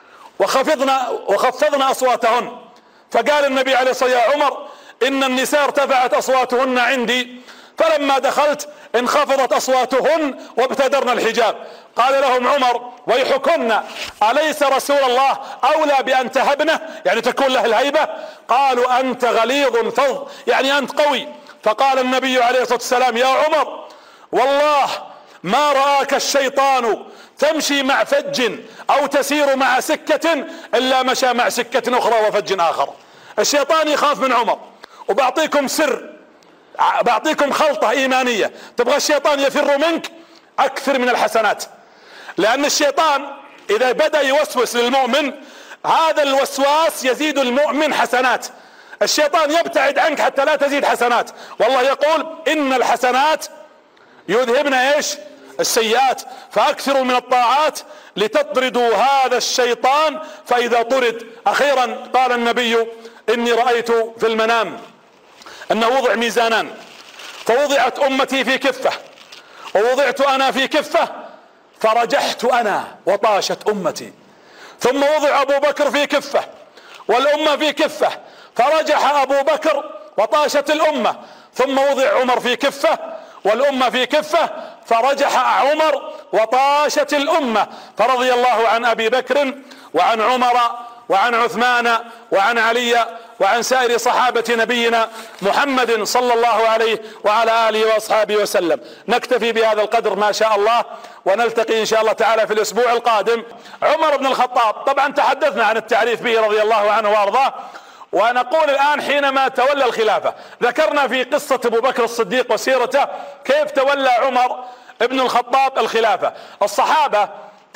وخفضنا أصواتهن. فقال النبي عليه الصلاة والسلام يا عمر إن النساء ارتفعت أصواتهن عندي، فلما دخلت انخفضت أصواتهن وابتدرنا الحجاب. قال لهم عمر ويحكن أليس رسول الله أولى بأن تهبنه، يعني تكون له الهيبة؟ قالوا أنت غليظ فظ، يعني أنت قوي. فقال النبي عليه الصلاة والسلام يا عمر والله ما رآك الشيطان تمشي مع فج أو تسير مع سكة إلا مشى مع سكة أخرى وفج آخر. الشيطان يخاف من عمر. وبعطيكم سر، بعطيكم خلطة إيمانية، تبغى الشيطان يفر منك أكثر من الحسنات، لأن الشيطان إذا بدأ يوسوس للمؤمن هذا الوسواس يزيد المؤمن حسنات. الشيطان يبتعد عنك حتى لا تزيد حسنات، والله يقول إن الحسنات يذهبن ايش؟ السيئات، فأكثروا من الطاعات لتطردوا هذا الشيطان فإذا طرد. أخيرا قال النبي إني رأيت في المنام أنه وضع ميزانان، فوضعت أمتي في كفة ووضعت أنا في كفة، فرجحت أنا وطاشت أمتي. ثم وضع أبو بكر في كفة والأمة في كفة، فرجح أبو بكر وطاشت الأمة. ثم وضع عمر في كفة والأمة في كفة، فرجح عمر وطاشت الأمة. فرضي الله عن أبي بكر وعن عمر وعن عثمان وعن علي وعن سائر صحابة نبينا محمد صلى الله عليه وعلى آله وأصحابه وسلم. نكتفي بهذا القدر ما شاء الله، ونلتقي إن شاء الله تعالى في الأسبوع القادم. عمر بن الخطاب طبعا تحدثنا عن التعريف به رضي الله عنه وأرضاه، ونقول الآن حينما تولى الخلافة ذكرنا في قصة أبو بكر الصديق وسيرته كيف تولى عمر بن الخطاب الخلافة. الصحابة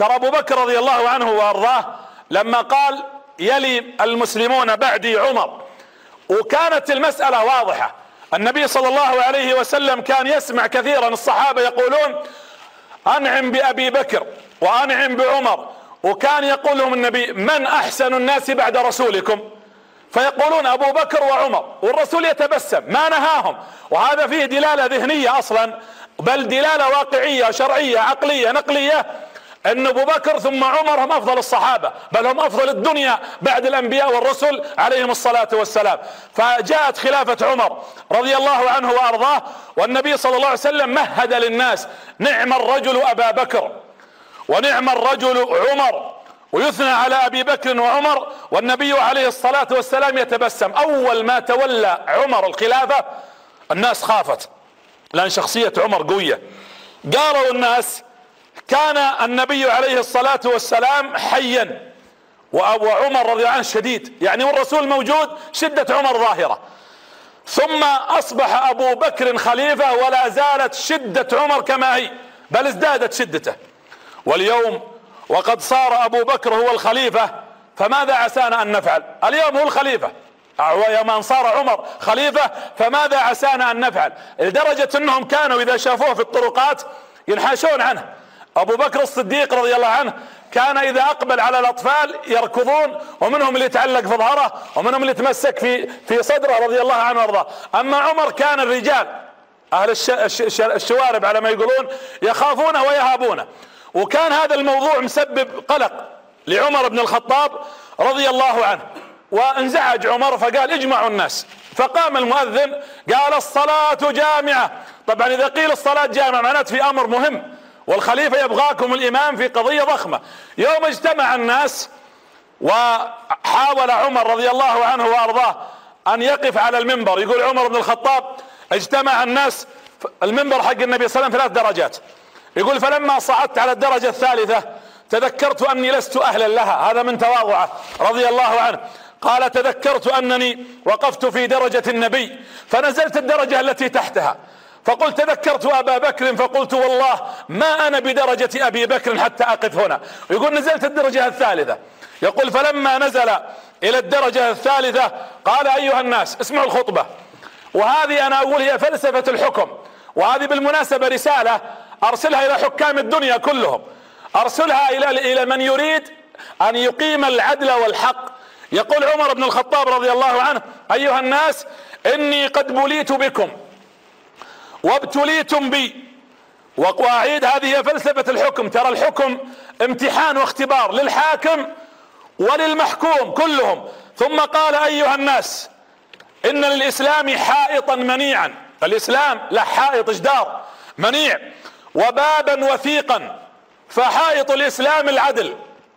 ترى ابو بكر رضي الله عنه وارضاه لما قال يلي المسلمون بعدي عمر، وكانت المسألة واضحة. النبي صلى الله عليه وسلم كان يسمع كثيرا الصحابة يقولون انعم بأبي بكر وانعم بعمر، وكان يقول لهم النبي من احسن الناس بعد رسولكم؟ فيقولون ابو بكر وعمر، والرسول يتبسم ما نهاهم. وهذا فيه دلالة ذهنية اصلا، بل دلالة واقعية شرعية عقلية نقلية، ان ابو بكر ثم عمر هم افضل الصحابة، بل هم افضل الدنيا بعد الانبياء والرسل عليهم الصلاة والسلام. فجاءت خلافة عمر رضي الله عنه وارضاه، والنبي صلى الله عليه وسلم مهد للناس نعم الرجل ابا بكر ونعم الرجل عمر، ويثنى على ابي بكر وعمر، والنبي عليه الصلاة والسلام يتبسم. اول ما تولى عمر الخلافة الناس خافت، لان شخصية عمر قوية. قالوا الناس كان النبي عليه الصلاة والسلام حيا وعمر رضي الله عنه شديد، يعني والرسول موجود شدة عمر ظاهرة، ثم اصبح ابو بكر خليفة ولا زالت شدة عمر كما هي، بل ازدادت شدته. واليوم وقد صار ابو بكر هو الخليفة، فماذا عسانا ان نفعل؟ اليوم هو الخليفة، ويوم ان صار عمر خليفة فماذا عسانا ان نفعل؟ لدرجة انهم كانوا اذا شافوه في الطرقات ينحاشون عنه. ابو بكر الصديق رضي الله عنه كان اذا اقبل على الاطفال يركضون، ومنهم اللي يتعلق في ظهره ومنهم اللي يتمسك في صدره رضي الله عنه وارضاه. اما عمر كان الرجال اهل الشوارب على ما يقولون يخافونه ويهابونه، وكان هذا الموضوع مسبب قلق لعمر بن الخطاب رضي الله عنه. وانزعج عمر فقال اجمعوا الناس، فقام المؤذن قال الصلاة جامعة. طبعا اذا قيل الصلاة جامعة معناته في امر مهم، والخليفة يبغاكم الامام في قضية ضخمة. يوم اجتمع الناس وحاول عمر رضي الله عنه وارضاه ان يقف على المنبر، يقول عمر بن الخطاب اجتمع الناس، المنبر حق النبي صلى الله عليه وسلم 3 درجات، يقول فلما صعدت على الدرجة الثالثة تذكرت اني لست اهلا لها، هذا من تواضعه رضي الله عنه. قال تذكرت انني وقفت في درجة النبي فنزلت الدرجة التي تحتها، فقلت تذكرت ابا بكر فقلت والله ما انا بدرجة ابي بكر حتى اقف هنا. يقول نزلت الدرجة الثالثة، يقول فلما نزل الى الدرجة الثالثة قال ايها الناس اسمعوا الخطبة. وهذه انا اقول هي فلسفة الحكم، وهذه بالمناسبة رسالة ارسلها الى حكام الدنيا كلهم، ارسلها الى من يريد ان يقيم العدل والحق. يقول عمر بن الخطاب رضي الله عنه ايها الناس اني قد بليت بكم وابتليتم بي. واعيد هذه هي فلسفة الحكم، ترى الحكم امتحان واختبار للحاكم وللمحكوم كلهم. ثم قال ايها الناس ان للاسلام حائطا منيعا، الاسلام له حائط جدار منيع وبابا وثيقا، فحائط الاسلام العدل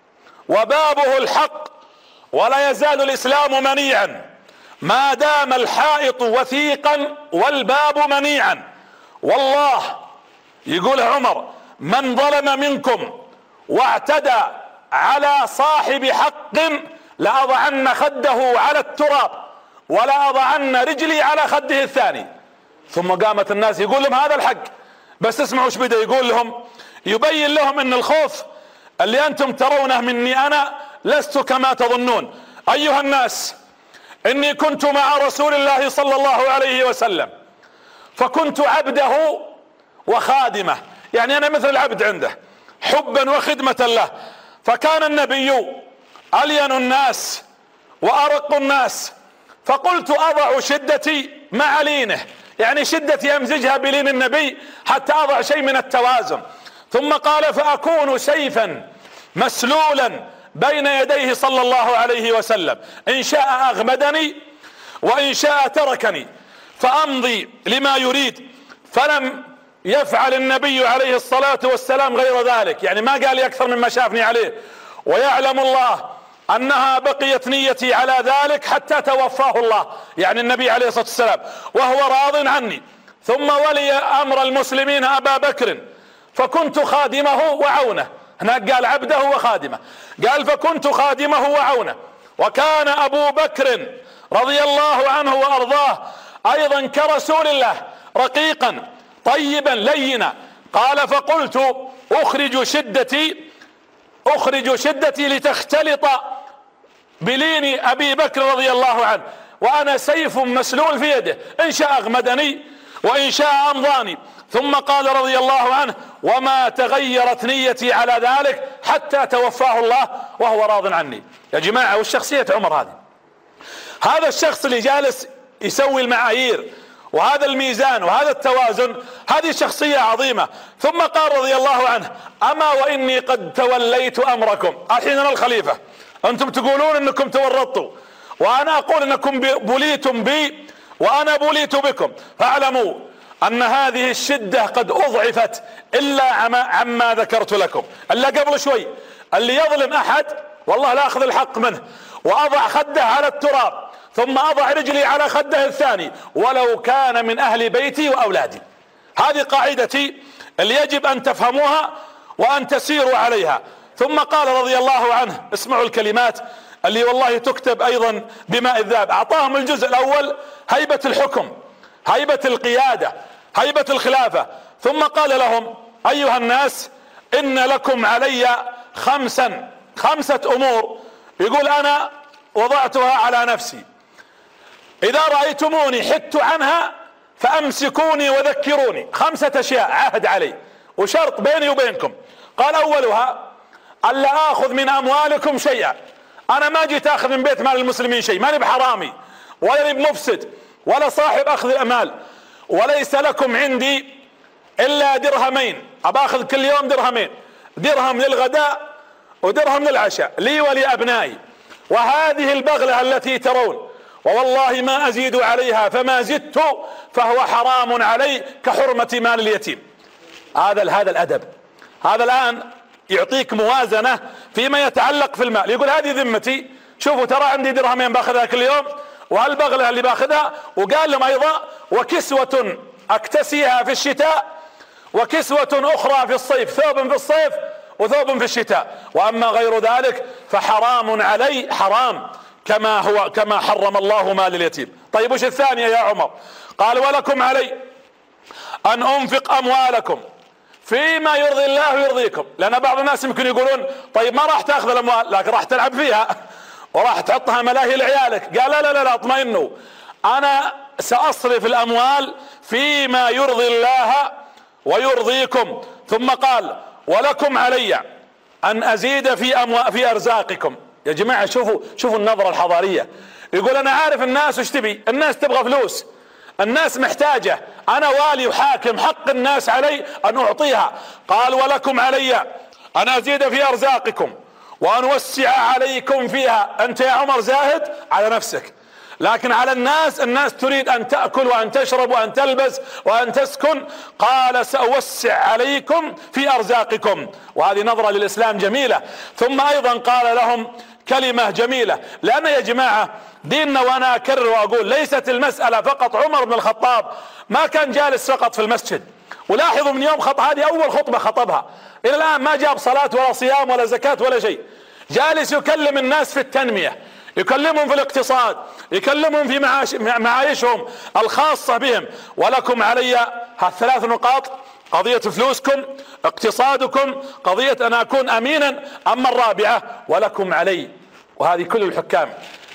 وبابه الحق، ولا يزال الاسلام منيعا ما دام الحائط وثيقا والباب منيعا. والله يقول عمر من ظلم منكم واعتدى على صاحب حق لأضعن خده على التراب ولا أضعن رجلي على خده الثاني. ثم قامت الناس يقول لهم هذا الحق، بس اسمعوا ايش بدا يقول لهم، يبين لهم ان الخوف اللي انتم ترونه مني انا لست كما تظنون. ايها الناس اني كنت مع رسول الله صلى الله عليه وسلم فكنت عبده وخادمه، يعني انا مثل العبد عنده حبا وخدمة له. فكان النبي الين الناس وارق الناس، فقلت اضع شدتي مع لينه، يعني شدتي امزجها بلين النبي حتى اضع شيء من التوازن. ثم قال فاكون سيفا مسلولا بين يديه صلى الله عليه وسلم، ان شاء اغمدني وان شاء تركني فامضي لما يريد. فلم يفعل النبي عليه الصلاة والسلام غير ذلك، يعني ما قال لي اكثر مما شافني عليه. ويعلم الله انها بقيت نيتي على ذلك حتى توفاه الله، يعني النبي عليه الصلاة والسلام، وهو راض عني. ثم ولي امر المسلمين ابا بكر فكنت خادمه وعونه، هناك قال عبده وخادمه، قال فكنت خادمه وعونه. وكان ابو بكر رضي الله عنه وارضاه ايضا كرسول الله رقيقا طيبا لينا. قال فقلت اخرج شدتي أخرج شدتي لتختلط بلين أبي بكر رضي الله عنه، وأنا سيف مسلول في يده، إن شاء أغمدني وإن شاء أمضاني. ثم قال رضي الله عنه: وما تغيرت نيتي على ذلك حتى توفاه الله وهو راض عني. يا جماعة، والشخصية عمر هذا الشخص اللي جالس يسوي المعايير وهذا الميزان وهذا التوازن، هذه شخصية عظيمة. ثم قال رضي الله عنه: أما وإني قد توليت أمركم. الحين أنا الخليفة، أنتم تقولون أنكم تورطوا، وأنا أقول أنكم بليتم بي وأنا بليت بكم، فاعلموا أن هذه الشدة قد أضعفت إلا عما ذكرت لكم. اللي قبل شوي اللي يظلم أحد والله لا أخذ الحق منه، وأضع خده على التراب ثم أضع رجلي على خده الثاني ولو كان من أهل بيتي وأولادي. هذه قاعدتي اللي يجب أن تفهموها وأن تسيروا عليها. ثم قال رضي الله عنه، اسمعوا الكلمات اللي والله تكتب أيضا بماء الذهب. أعطاهم الجزء الأول هيبة الحكم، هيبة القيادة، هيبة الخلافة. ثم قال لهم: أيها الناس، إن لكم علي خمسة أمور، يقول أنا وضعتها على نفسي، إذا رأيتموني حدت عنها فأمسكوني وذكروني. 5 أشياء عهد علي وشرط بيني وبينكم. قال: أولها ألا آخذ من أموالكم شيئا. أنا ما جيت أخذ من بيت مال المسلمين شيء، ماني بحرامي ولا بمفسد ولا صاحب أخذ الأمال، وليس لكم عندي إلا درهمين، أباخذ كل يوم درهمين، درهم للغداء ودرهم للعشاء لي ولأبنائي. وهذه البغلة التي ترون ووالله ما أزيد عليها، فما زدت فهو حرام علي كحرمة مال اليتيم. هذا الأدب. هذا الآن يعطيك موازنة فيما يتعلق في المال. يقول: هذه ذمتي، شوفوا ترى عندي درهمين باخذها كل يوم، وهالبغلة اللي باخذها. وقال لهم أيضا: وكسوة أكتسيها في الشتاء وكسوة أخرى في الصيف، ثوب في الصيف وثوب في الشتاء، وأما غير ذلك فحرام علي، حرام كما حرم الله مال اليتيم. طيب وش الثانية يا عمر؟ قال: ولكم علي أن أنفق أموالكم فيما يرضي الله ويرضيكم. لأن بعض الناس يمكن يقولون: طيب ما راح تأخذ الأموال لكن راح تلعب فيها وراح تحطها ملاهي لعيالك. قال: لا اطمئنوا، أنا سأصرف الأموال فيما يرضي الله ويرضيكم. ثم قال: ولكم علي أن أزيد في أرزاقكم. يا جماعة، شوفوا النظرة الحضارية. يقول: أنا عارف الناس وش تبي، الناس تبغى فلوس، الناس محتاجة، أنا والي وحاكم، حق الناس علي أن أعطيها. قال: ولكم علي أن أزيد في أرزاقكم وأن أوسع عليكم فيها. أنت يا عمر زاهد على نفسك، لكن على الناس تريد أن تأكل وأن تشرب وأن تلبس وأن تسكن. قال: سأوسع عليكم في أرزاقكم. وهذه نظرة للإسلام جميلة. ثم أيضا قال لهم كلمة جميلة، لأن يا جماعة ديننا، وأنا أكرر وأقول، ليست المسألة فقط عمر بن الخطاب ما كان جالس فقط في المسجد. ولاحظوا من يوم هذه أول خطبة خطبها إلى الآن ما جاب صلاة ولا صيام ولا زكاة ولا شيء، جالس يكلم الناس في التنمية، يكلمهم في الاقتصاد، يكلمهم في معايشهم الخاصة بهم. ولكم علي ه3 نقاط: قضية فلوسكم، اقتصادكم، قضية أن أكون أمينا. أما الرابعة: ولكم علي، وهذه كل الحكام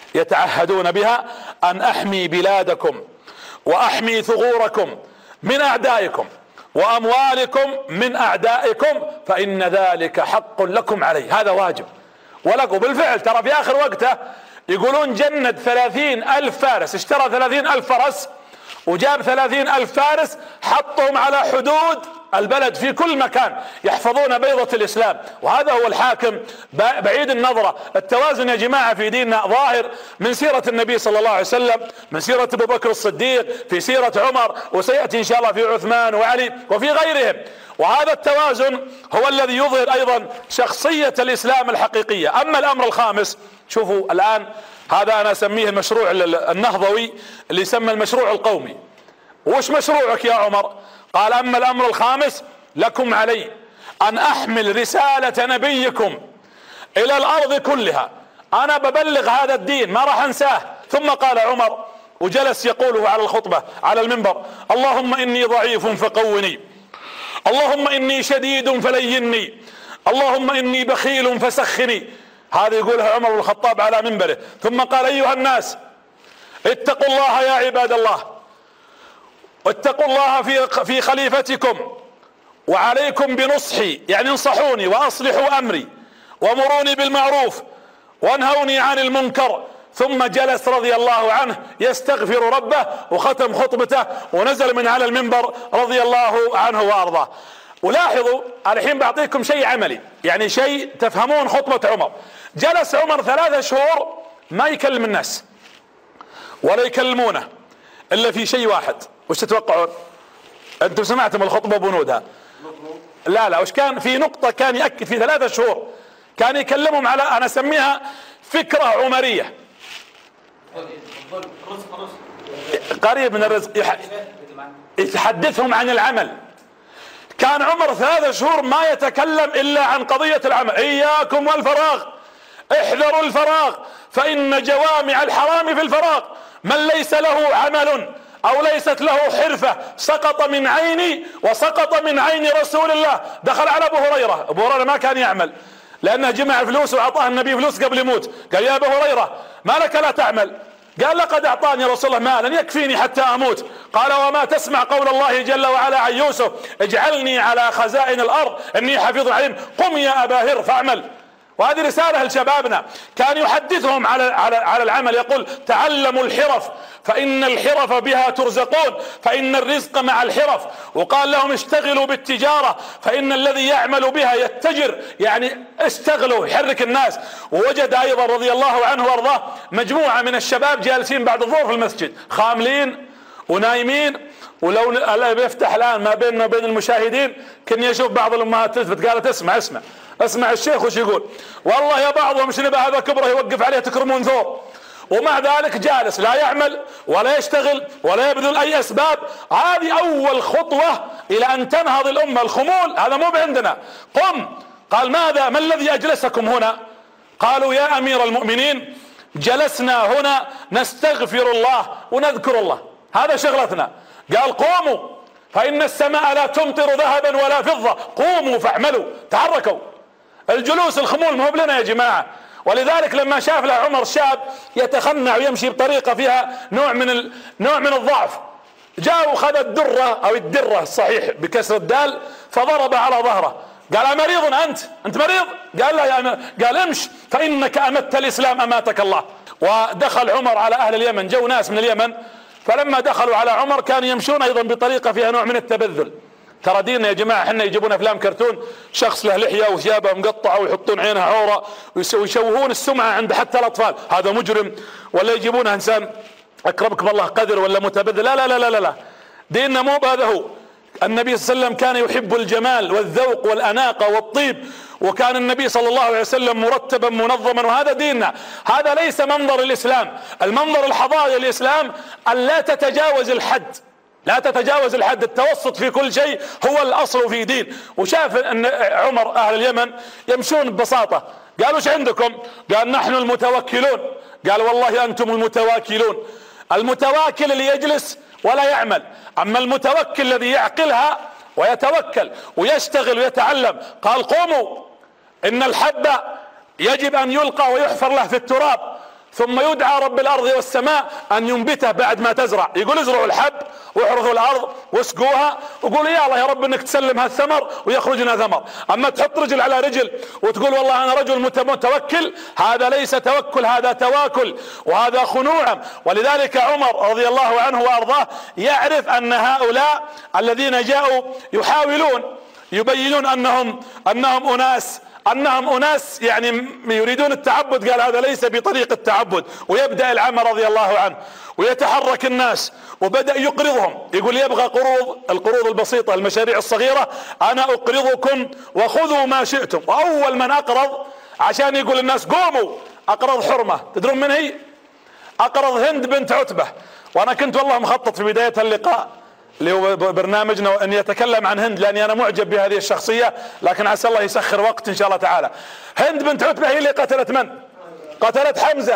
يتعهدون بها، أن أحمي بلادكم وأحمي ثغوركم من أعدائكم وأموالكم من أعدائكم، فإن ذلك حق لكم علي. هذا واجب ولكم. بالفعل ترى في آخر وقته يقولون جند 30,000 فارس، اشترى 30,000 فرس وجاب 30,000 فارس، حطهم على حدود البلد في كل مكان يحفظون بيضة الإسلام. وهذا هو الحاكم بعيد النظرة. التوازن يا جماعة في ديننا ظاهر من سيرة النبي صلى الله عليه وسلم، من سيرة أبو بكر الصديق، في سيرة عمر، وسيأتي إن شاء الله في عثمان وعلي وفي غيرهم. وهذا التوازن هو الذي يظهر أيضا شخصية الإسلام الحقيقية. أما الأمر الخامس، شوفوا الآن، هذا أنا أسميه المشروع النهضوي اللي يسمى المشروع القومي. وش مشروعك يا عمر؟ قال: أما الأمر الخامس: لكم علي أن أحمل رسالة نبيكم إلى الأرض كلها، أنا ببلغ هذا الدين ما راح أنساه. ثم قال عمر وجلس يقوله على الخطبة على المنبر: اللهم إني ضعيف فقوني، اللهم إني شديد فليني، اللهم إني بخيل فسخني. هذا يقولها عمر بن الخطاب على منبره. ثم قال أيها الناس اتقوا الله يا عباد الله، اتقوا الله في خليفتكم، وعليكم بنصحي، يعني انصحوني وأصلحوا أمري ومروني بالمعروف وانهوني عن المنكر. ثم جلس رضي الله عنه يستغفر ربه وختم خطبته ونزل من على المنبر رضي الله عنه وارضاه. ولاحظوا الحين بعطيكم شيء عملي، يعني شيء تفهمون خطبة عمر. جلس عمر 3 شهور ما يكلم الناس ولا يكلمونه الا في شيء واحد. وش تتوقعون؟ انتم سمعتم الخطبة بنودها؟ لا وش كان في نقطة كان يأكد في 3 شهور كان يكلمهم على، انا اسميها فكرة عمرية، قريب من الرزق، يتحدثهم عن العمل. كان عمر 3 شهور ما يتكلم الا عن قضية العمل. اياكم والفراغ، احذروا الفراغ فان جوامع الحرام في الفراغ. من ليس له عمل او ليست له حرفة سقط من عيني وسقط من عين رسول الله. دخل على ابو هريرة، ابو هريرة ما كان يعمل لانه جمع فلوس واعطاه النبي فلوس قبل يموت. قال يا ابو هريرة ما لك لا تعمل؟ قال لقد اعطاني رسول الله مالا يكفيني حتى اموت. قال وما تسمع قول الله جل وعلا عن يوسف اجعلني على خزائن الارض اني حفيظ عليم. قم يا ابا هر فاعمل. وهذه رسالة لشبابنا. كان يحدثهم على العمل، يقول تعلموا الحرف فإن الحرف بها ترزقون، فإن الرزق مع الحرف. وقال لهم اشتغلوا بالتجارة فإن الذي يعمل بها يتجر، يعني اشتغلوا يحرك الناس. ووجد أيضا رضي الله عنه وارضاه مجموعة من الشباب جالسين بعد الظهر في المسجد خاملين ونايمين. ولو يفتح الآن ما بيننا وبين المشاهدين كني أشوف بعض الأمهات تثبت قالت اسمع الشيخ وش يقول. والله يا بعضهم شنب هذا كبره يوقف عليه تكرمون ثور، ومع ذلك جالس لا يعمل ولا يشتغل ولا يبذل اي اسباب. هذه اول خطوة الى ان تنهض الامة. الخمول هذا مو بعندنا. قم. قال ماذا؟ ما الذي اجلسكم هنا؟ قالوا يا امير المؤمنين جلسنا هنا نستغفر الله ونذكر الله، هذا شغلتنا. قال قوموا فإن السماء لا تمطر ذهبا ولا فضة، قوموا فاعملوا. تحركوا. الجلوس الخمول ما هو لنا يا جماعة. ولذلك لما شاف له عمر شاب يتخنع ويمشي بطريقة فيها نوع من الضعف، جاء وخذ الدرة او الدرة الصحيح بكسر الدال فضرب على ظهره. قال امريض انت مريض؟ قال لا يا قال امش فانك امت الاسلام اماتك الله. ودخل عمر على اهل اليمن، جو ناس من اليمن، فلما دخلوا على عمر كانوا يمشون ايضا بطريقة فيها نوع من التبذل. ترى ديننا يا جماعة احنا يجيبون افلام كرتون شخص له لحية وثيابه مقطعة ويحطون عينها عورة ويشوهون السمعة عند حتى الاطفال، هذا مجرم. ولا يجيبون انسان اكرمكم الله قدر ولا متبذل. لا لا لا لا لا، ديننا مو بهذا. هو النبي صلى الله عليه وسلم كان يحب الجمال والذوق والأناقة والطيب، وكان النبي صلى الله عليه وسلم مرتبا منظما، وهذا ديننا. هذا ليس منظر الإسلام. المنظر الحضاري الإسلام أن لا تتجاوز الحد، لا تتجاوز الحد، التوسط في كل شيء هو الأصل في دين. وشاف أن عمر أهل اليمن يمشون ببساطة، قالوا ايش عندكم؟ قال نحن المتوكلون. قال والله أنتم المتواكلون. المتواكل اللي يجلس ولا يعمل، أما المتوكل الذي يعقلها ويتوكل ويشتغل ويتعلم. قال قوموا إن الحب يجب أن يلقى ويحفر له في التراب، ثم يدعى رب الأرض والسماء أن ينبته بعد ما تزرع. يقول ازرعوا الحب واحرثوا الأرض واسقوها وقولوا يا الله يا رب انك تسلم هالثمر ويخرج لنا ثمر. اما تحط رجل على رجل وتقول والله انا رجل متوكل، هذا ليس توكل، هذا تواكل وهذا خنوع. ولذلك عمر رضي الله عنه وارضاه يعرف ان هؤلاء الذين جاءوا يحاولون يبينون انهم اناس يعني يريدون التعبد. قال هذا ليس بطريق التعبد. ويبدأ العمل رضي الله عنه ويتحرك الناس وبدأ يقرضهم. يقول يبغى القروض البسيطة، المشاريع الصغيرة، انا اقرضكم وخذوا ما شئتم. واول من اقرض عشان يقول الناس قوموا اقرض حرمة. تدرون من هي؟ اقرض هند بنت عتبة. وانا كنت والله مخطط في بداية اللقاء اللي هو برنامجنا ان يتكلم عن هند، لاني انا معجب بهذه الشخصية، لكن عسى الله يسخر وقت ان شاء الله تعالى. هند بنت عتبة هي اللي قتلت من؟ قتلت حمزة.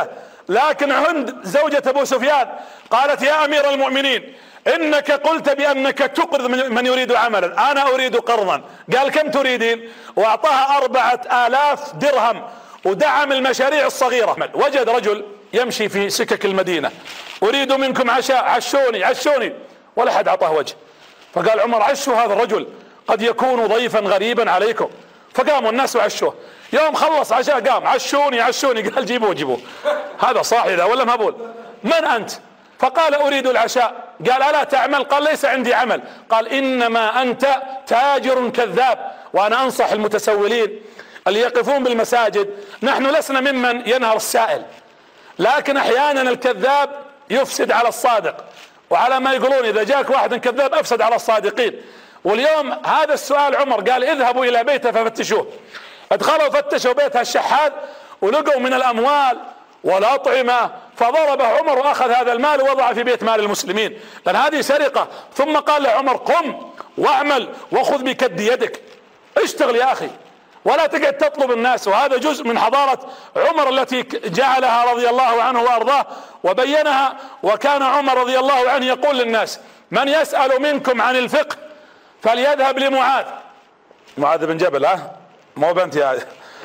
لكن هند زوجة ابو سفيان قالت يا امير المؤمنين انك قلت بانك تقرض من يريد عملا، انا اريد قرضا. قال كم تريدين؟ واعطاها 4000 درهم ودعم المشاريع الصغيرة. وجد رجل يمشي في سكك المدينة، اريد منكم عشاء، عشوني، ولا حد اعطاه وجه. فقال عمر عشوا هذا الرجل، قد يكون ضيفا غريبا عليكم. فقاموا الناس وعشوه. يوم خلص عشاء قام عشوني. قال جيبوه هذا صاحي ذا ولا مهبول؟ من انت؟ فقال اريد العشاء. قال الا تعمل؟ قال ليس عندي عمل. قال انما انت تاجر كذاب. وانا انصح المتسولين اللي يقفون بالمساجد، نحن لسنا ممن ينهر السائل، لكن احيانا الكذاب يفسد على الصادق، وعلى ما يقولون اذا جاك واحد كذاب افسد على الصادقين. واليوم هذا السؤال عمر قال اذهبوا الى بيته ففتشوه. ادخلوا فتشوا بيتها الشحاذ ولقوا من الاموال والاطعمه، فضربه عمر واخذ هذا المال ووضعه في بيت مال المسلمين، لان هذه سرقه. ثم قال لعمر قم واعمل وخذ بكد يدك، اشتغل يا اخي ولا تقعد تطلب الناس. وهذا جزء من حضارة عمر التي جعلها رضي الله عنه وارضاه وبينها. وكان عمر رضي الله عنه يقول للناس من يسأل منكم عن الفقه فليذهب معاذ بن جبل، مو بنت يا.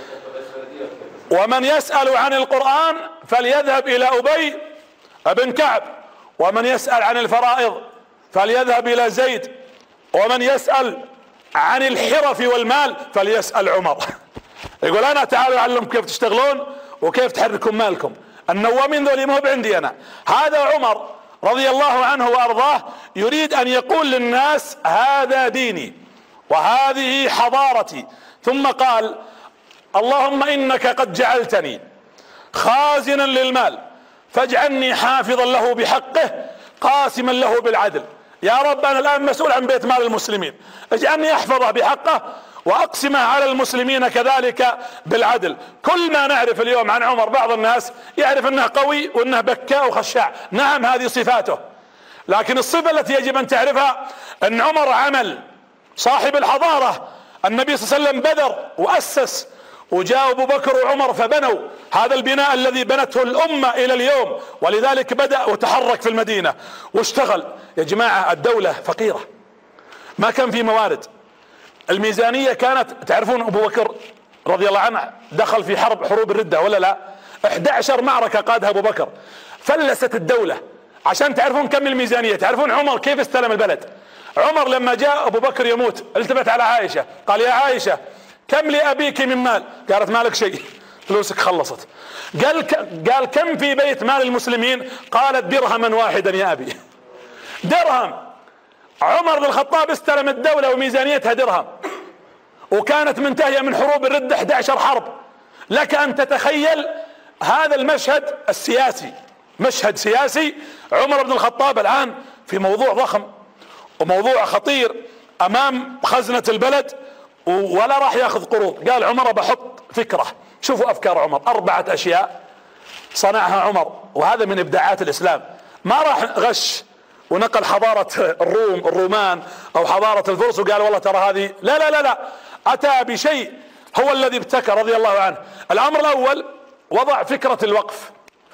ومن يسأل عن القرآن فليذهب الى ابي بن كعب، ومن يسأل عن الفرائض فليذهب الى زيد، ومن يسأل عن الحرف والمال فليسأل عمر. يقول انا تعالوا اعلمكم كيف تشتغلون وكيف تحركون مالكم، النوامين ذولي ما هو عندي انا. هذا عمر رضي الله عنه وارضاه يريد ان يقول للناس هذا ديني وهذه حضارتي. ثم قال اللهم انك قد جعلتني خازنا للمال فاجعلني حافظا له بحقه قاسما له بالعدل. يا رب انا الان مسؤول عن بيت مال المسلمين، اجعلني احفظه بحقه واقسمه على المسلمين كذلك بالعدل. كل ما نعرف اليوم عن عمر، بعض الناس يعرف انه قوي وانه بكاء وخشاع، نعم هذه صفاته، لكن الصفة التي يجب ان تعرفها ان عمر عمل صاحب الحضارة. النبي صلى الله عليه وسلم بذر واسس، وجاء ابو بكر وعمر فبنوا هذا البناء الذي بنته الامة الى اليوم، ولذلك بدأ وتحرك في المدينة واشتغل. يا جماعة الدولة فقيرة، ما كان في موارد. الميزانية كانت، تعرفون ابو بكر رضي الله عنه دخل في حروب الردة ولا لا؟ 11 معركة قادها ابو بكر، فلست الدولة. عشان تعرفون كم الميزانية، تعرفون عمر كيف استلم البلد؟ عمر لما جاء ابو بكر يموت التفت على عائشة قال يا عائشة كم لأبيك من مال؟ قالت مالك شيء، فلوسك خلصت. قال كم في بيت مال المسلمين؟ قالت درهما واحدا يا أبي. درهم. عمر بن الخطاب استلم الدولة وميزانيتها درهم، وكانت منتهية من حروب الردة 11 حرب. لك أن تتخيل هذا المشهد السياسي، مشهد سياسي. عمر بن الخطاب الآن في موضوع ضخم وموضوع خطير أمام خزنة البلد، ولا راح ياخذ قروض. قال عمر بحط فكرة. شوفوا أفكار عمر، 4 أشياء صنعها عمر، وهذا من إبداعات الإسلام. ما راح غش ونقل حضارة الرومان أو حضارة الفرس وقال والله ترى هذه، لا لا لا لا، أتى بشيء هو الذي ابتكر رضي الله عنه. الأمر الأول وضع فكرة الوقف.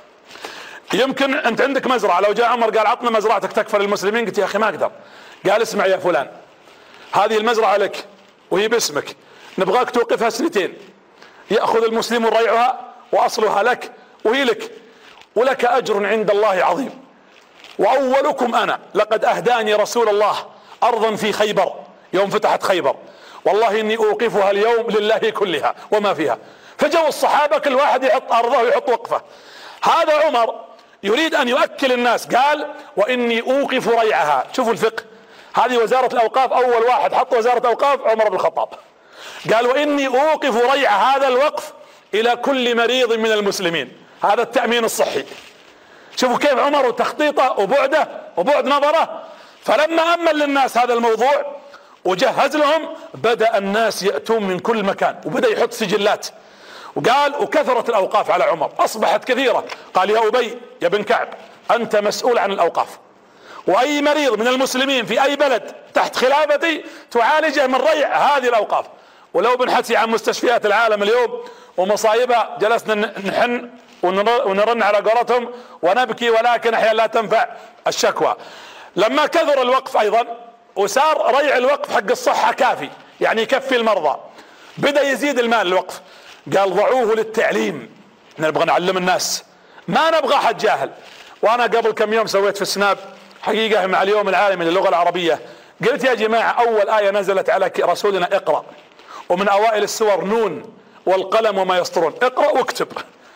يمكن أنت عندك مزرعة، لو جاء عمر قال عطنا مزرعتك تكفل المسلمين، قلت يا أخي ما أقدر. قال اسمع يا فلان، هذه المزرعة لك وهي باسمك، نبغاك توقفها 2 سنين، يأخذ المسلمون ريعها وأصلها لك وهي لك، ولك أجر عند الله عظيم. وأولكم أنا، لقد أهداني رسول الله أرضا في خيبر يوم فتحت خيبر، والله إني أوقفها اليوم لله كلها وما فيها. فجوا الصحابة كل واحد يحط أرضه ويحط وقفه. هذا عمر يريد أن يؤكل الناس، قال وإني أوقف ريعها. شوفوا الفقه، هذه وزارة الأوقاف، أول واحد حط وزارة الأوقاف عمر بن الخطاب. قال وإني أوقف ريع هذا الوقف إلى كل مريض من المسلمين، هذا التأمين الصحي. شوفوا كيف عمر وتخطيطه وبعده وبعد نظره. فلما أمن للناس هذا الموضوع وجهز لهم، بدأ الناس يأتون من كل مكان، وبدأ يحط سجلات. وقال وكثرت الأوقاف على عمر، أصبحت كثيرة. قال يا أبي يا بن كعب أنت مسؤول عن الأوقاف، وأي مريض من المسلمين في أي بلد تحت خلافتي تعالجه من ريع هذه الأوقاف. ولو بنحكي عن مستشفيات العالم اليوم ومصايبها جلسنا نحن ونرن على قولتهم ونبكي، ولكن احيانا لا تنفع الشكوى. لما كثر الوقف ايضا وصار ريع الوقف حق الصحة كافي، يعني يكفي المرضى، بدأ يزيد المال الوقف. قال ضعوه للتعليم، نبغى نعلم الناس، ما نبغى حد جاهل. وانا قبل كم يوم سويت في السناب حقيقة مع اليوم العالمي للغة العربية، قلت يا جماعة اول آية نزلت على رسولنا اقرأ، ومن اوائل السور نون والقلم وما يسطرون، اقرأ واكتب.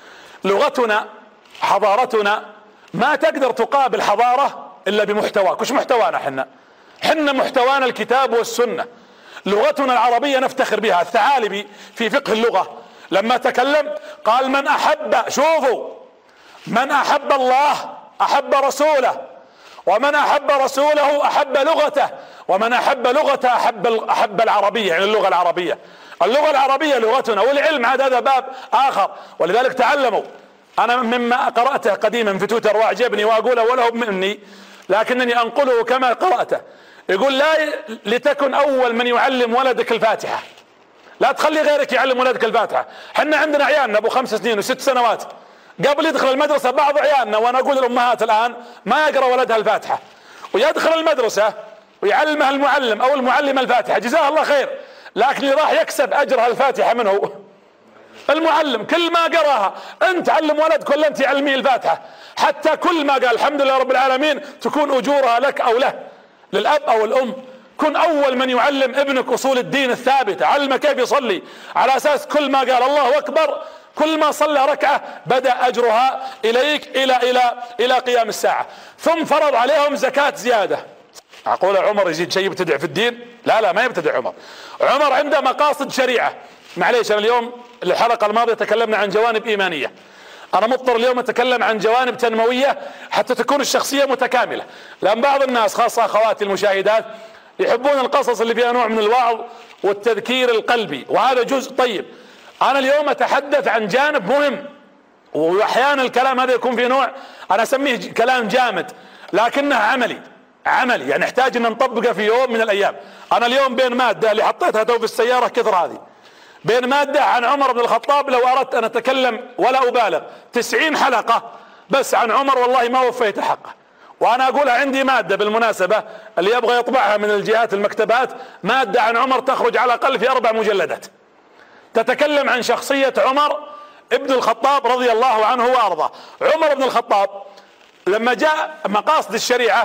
لغتنا حضارتنا ما تقدر تقابل حضارة الا بمحتواك. وش محتوانا؟ حنا محتوانا الكتاب والسنة. لغتنا العربية نفتخر بها. الثعالبي في فقه اللغة لما تكلم قال من احب، شوفوا، من احب الله احب رسوله، ومن احب رسوله احب لغته، ومن احب لغته احب العربية، يعني اللغة العربية. اللغة العربية لغتنا، والعلم عاد هذا باب اخر، ولذلك تعلموا. انا مما قرأته قديما في تويتر واعجبني واقوله وله مني، لكنني انقله كما قرأته. يقول لا لتكن اول من يعلم ولدك الفاتحة، لا تخلي غيرك يعلم ولدك الفاتحة. حنا عندنا عيالنا ابو 5 سنين و6 سنوات قبل يدخل المدرسة، بعض عيالنا وانا اقول للامهات الان ما يقرأ ولدها الفاتحة، ويدخل المدرسة ويعلمها المعلم او المعلمة الفاتحة، جزاه الله خير، لكن اللي راح يكسب اجرها الفاتحة من هو؟ المعلم. كل ما قراها انت علم ولدك ولا انت علميه الفاتحة، حتى كل ما قال الحمد لله رب العالمين تكون اجورها لك او له، للاب او الام. كن اول من يعلم ابنك اصول الدين الثابتة، علمه كيف يصلي، على اساس كل ما قال الله اكبر، كل ما صلى ركعة بدأ اجرها اليك الى قيام الساعة. ثم فرض عليهم زكاة زيادة. اقول عمر يزيد شيء يبتدع في الدين؟ لا ما يبتدع عمر. عمر عنده مقاصد شريعة. معليش انا اليوم الحلقة الماضية تكلمنا عن جوانب ايمانية، انا مضطر اليوم اتكلم عن جوانب تنموية حتى تكون الشخصية متكاملة، لان بعض الناس خاصة اخواتي المشاهدات يحبون القصص اللي فيها نوع من الوعظ والتذكير القلبي، وهذا جزء طيب. انا اليوم اتحدث عن جانب مهم، واحيانا الكلام هذا يكون فيه نوع انا اسميه كلام جامد، لكنه عملي، يعني نحتاج ان نطبقه في يوم من الايام. انا اليوم بين مادة اللي حطيتها تو في السيارة كثر هذه، بين مادة عن عمر بن الخطاب، لو اردت ان اتكلم ولا ابالغ 90 حلقة بس عن عمر والله ما وفيت حقه. وانا اقولها عندي مادة بالمناسبة، اللي يبغى يطبعها من الجهات المكتبات، مادة عن عمر تخرج على الاقل في 4 مجلدات، تتكلم عن شخصية عمر ابن الخطاب رضي الله عنه وارضاه. عمر بن الخطاب لما جاء مقاصد الشريعة،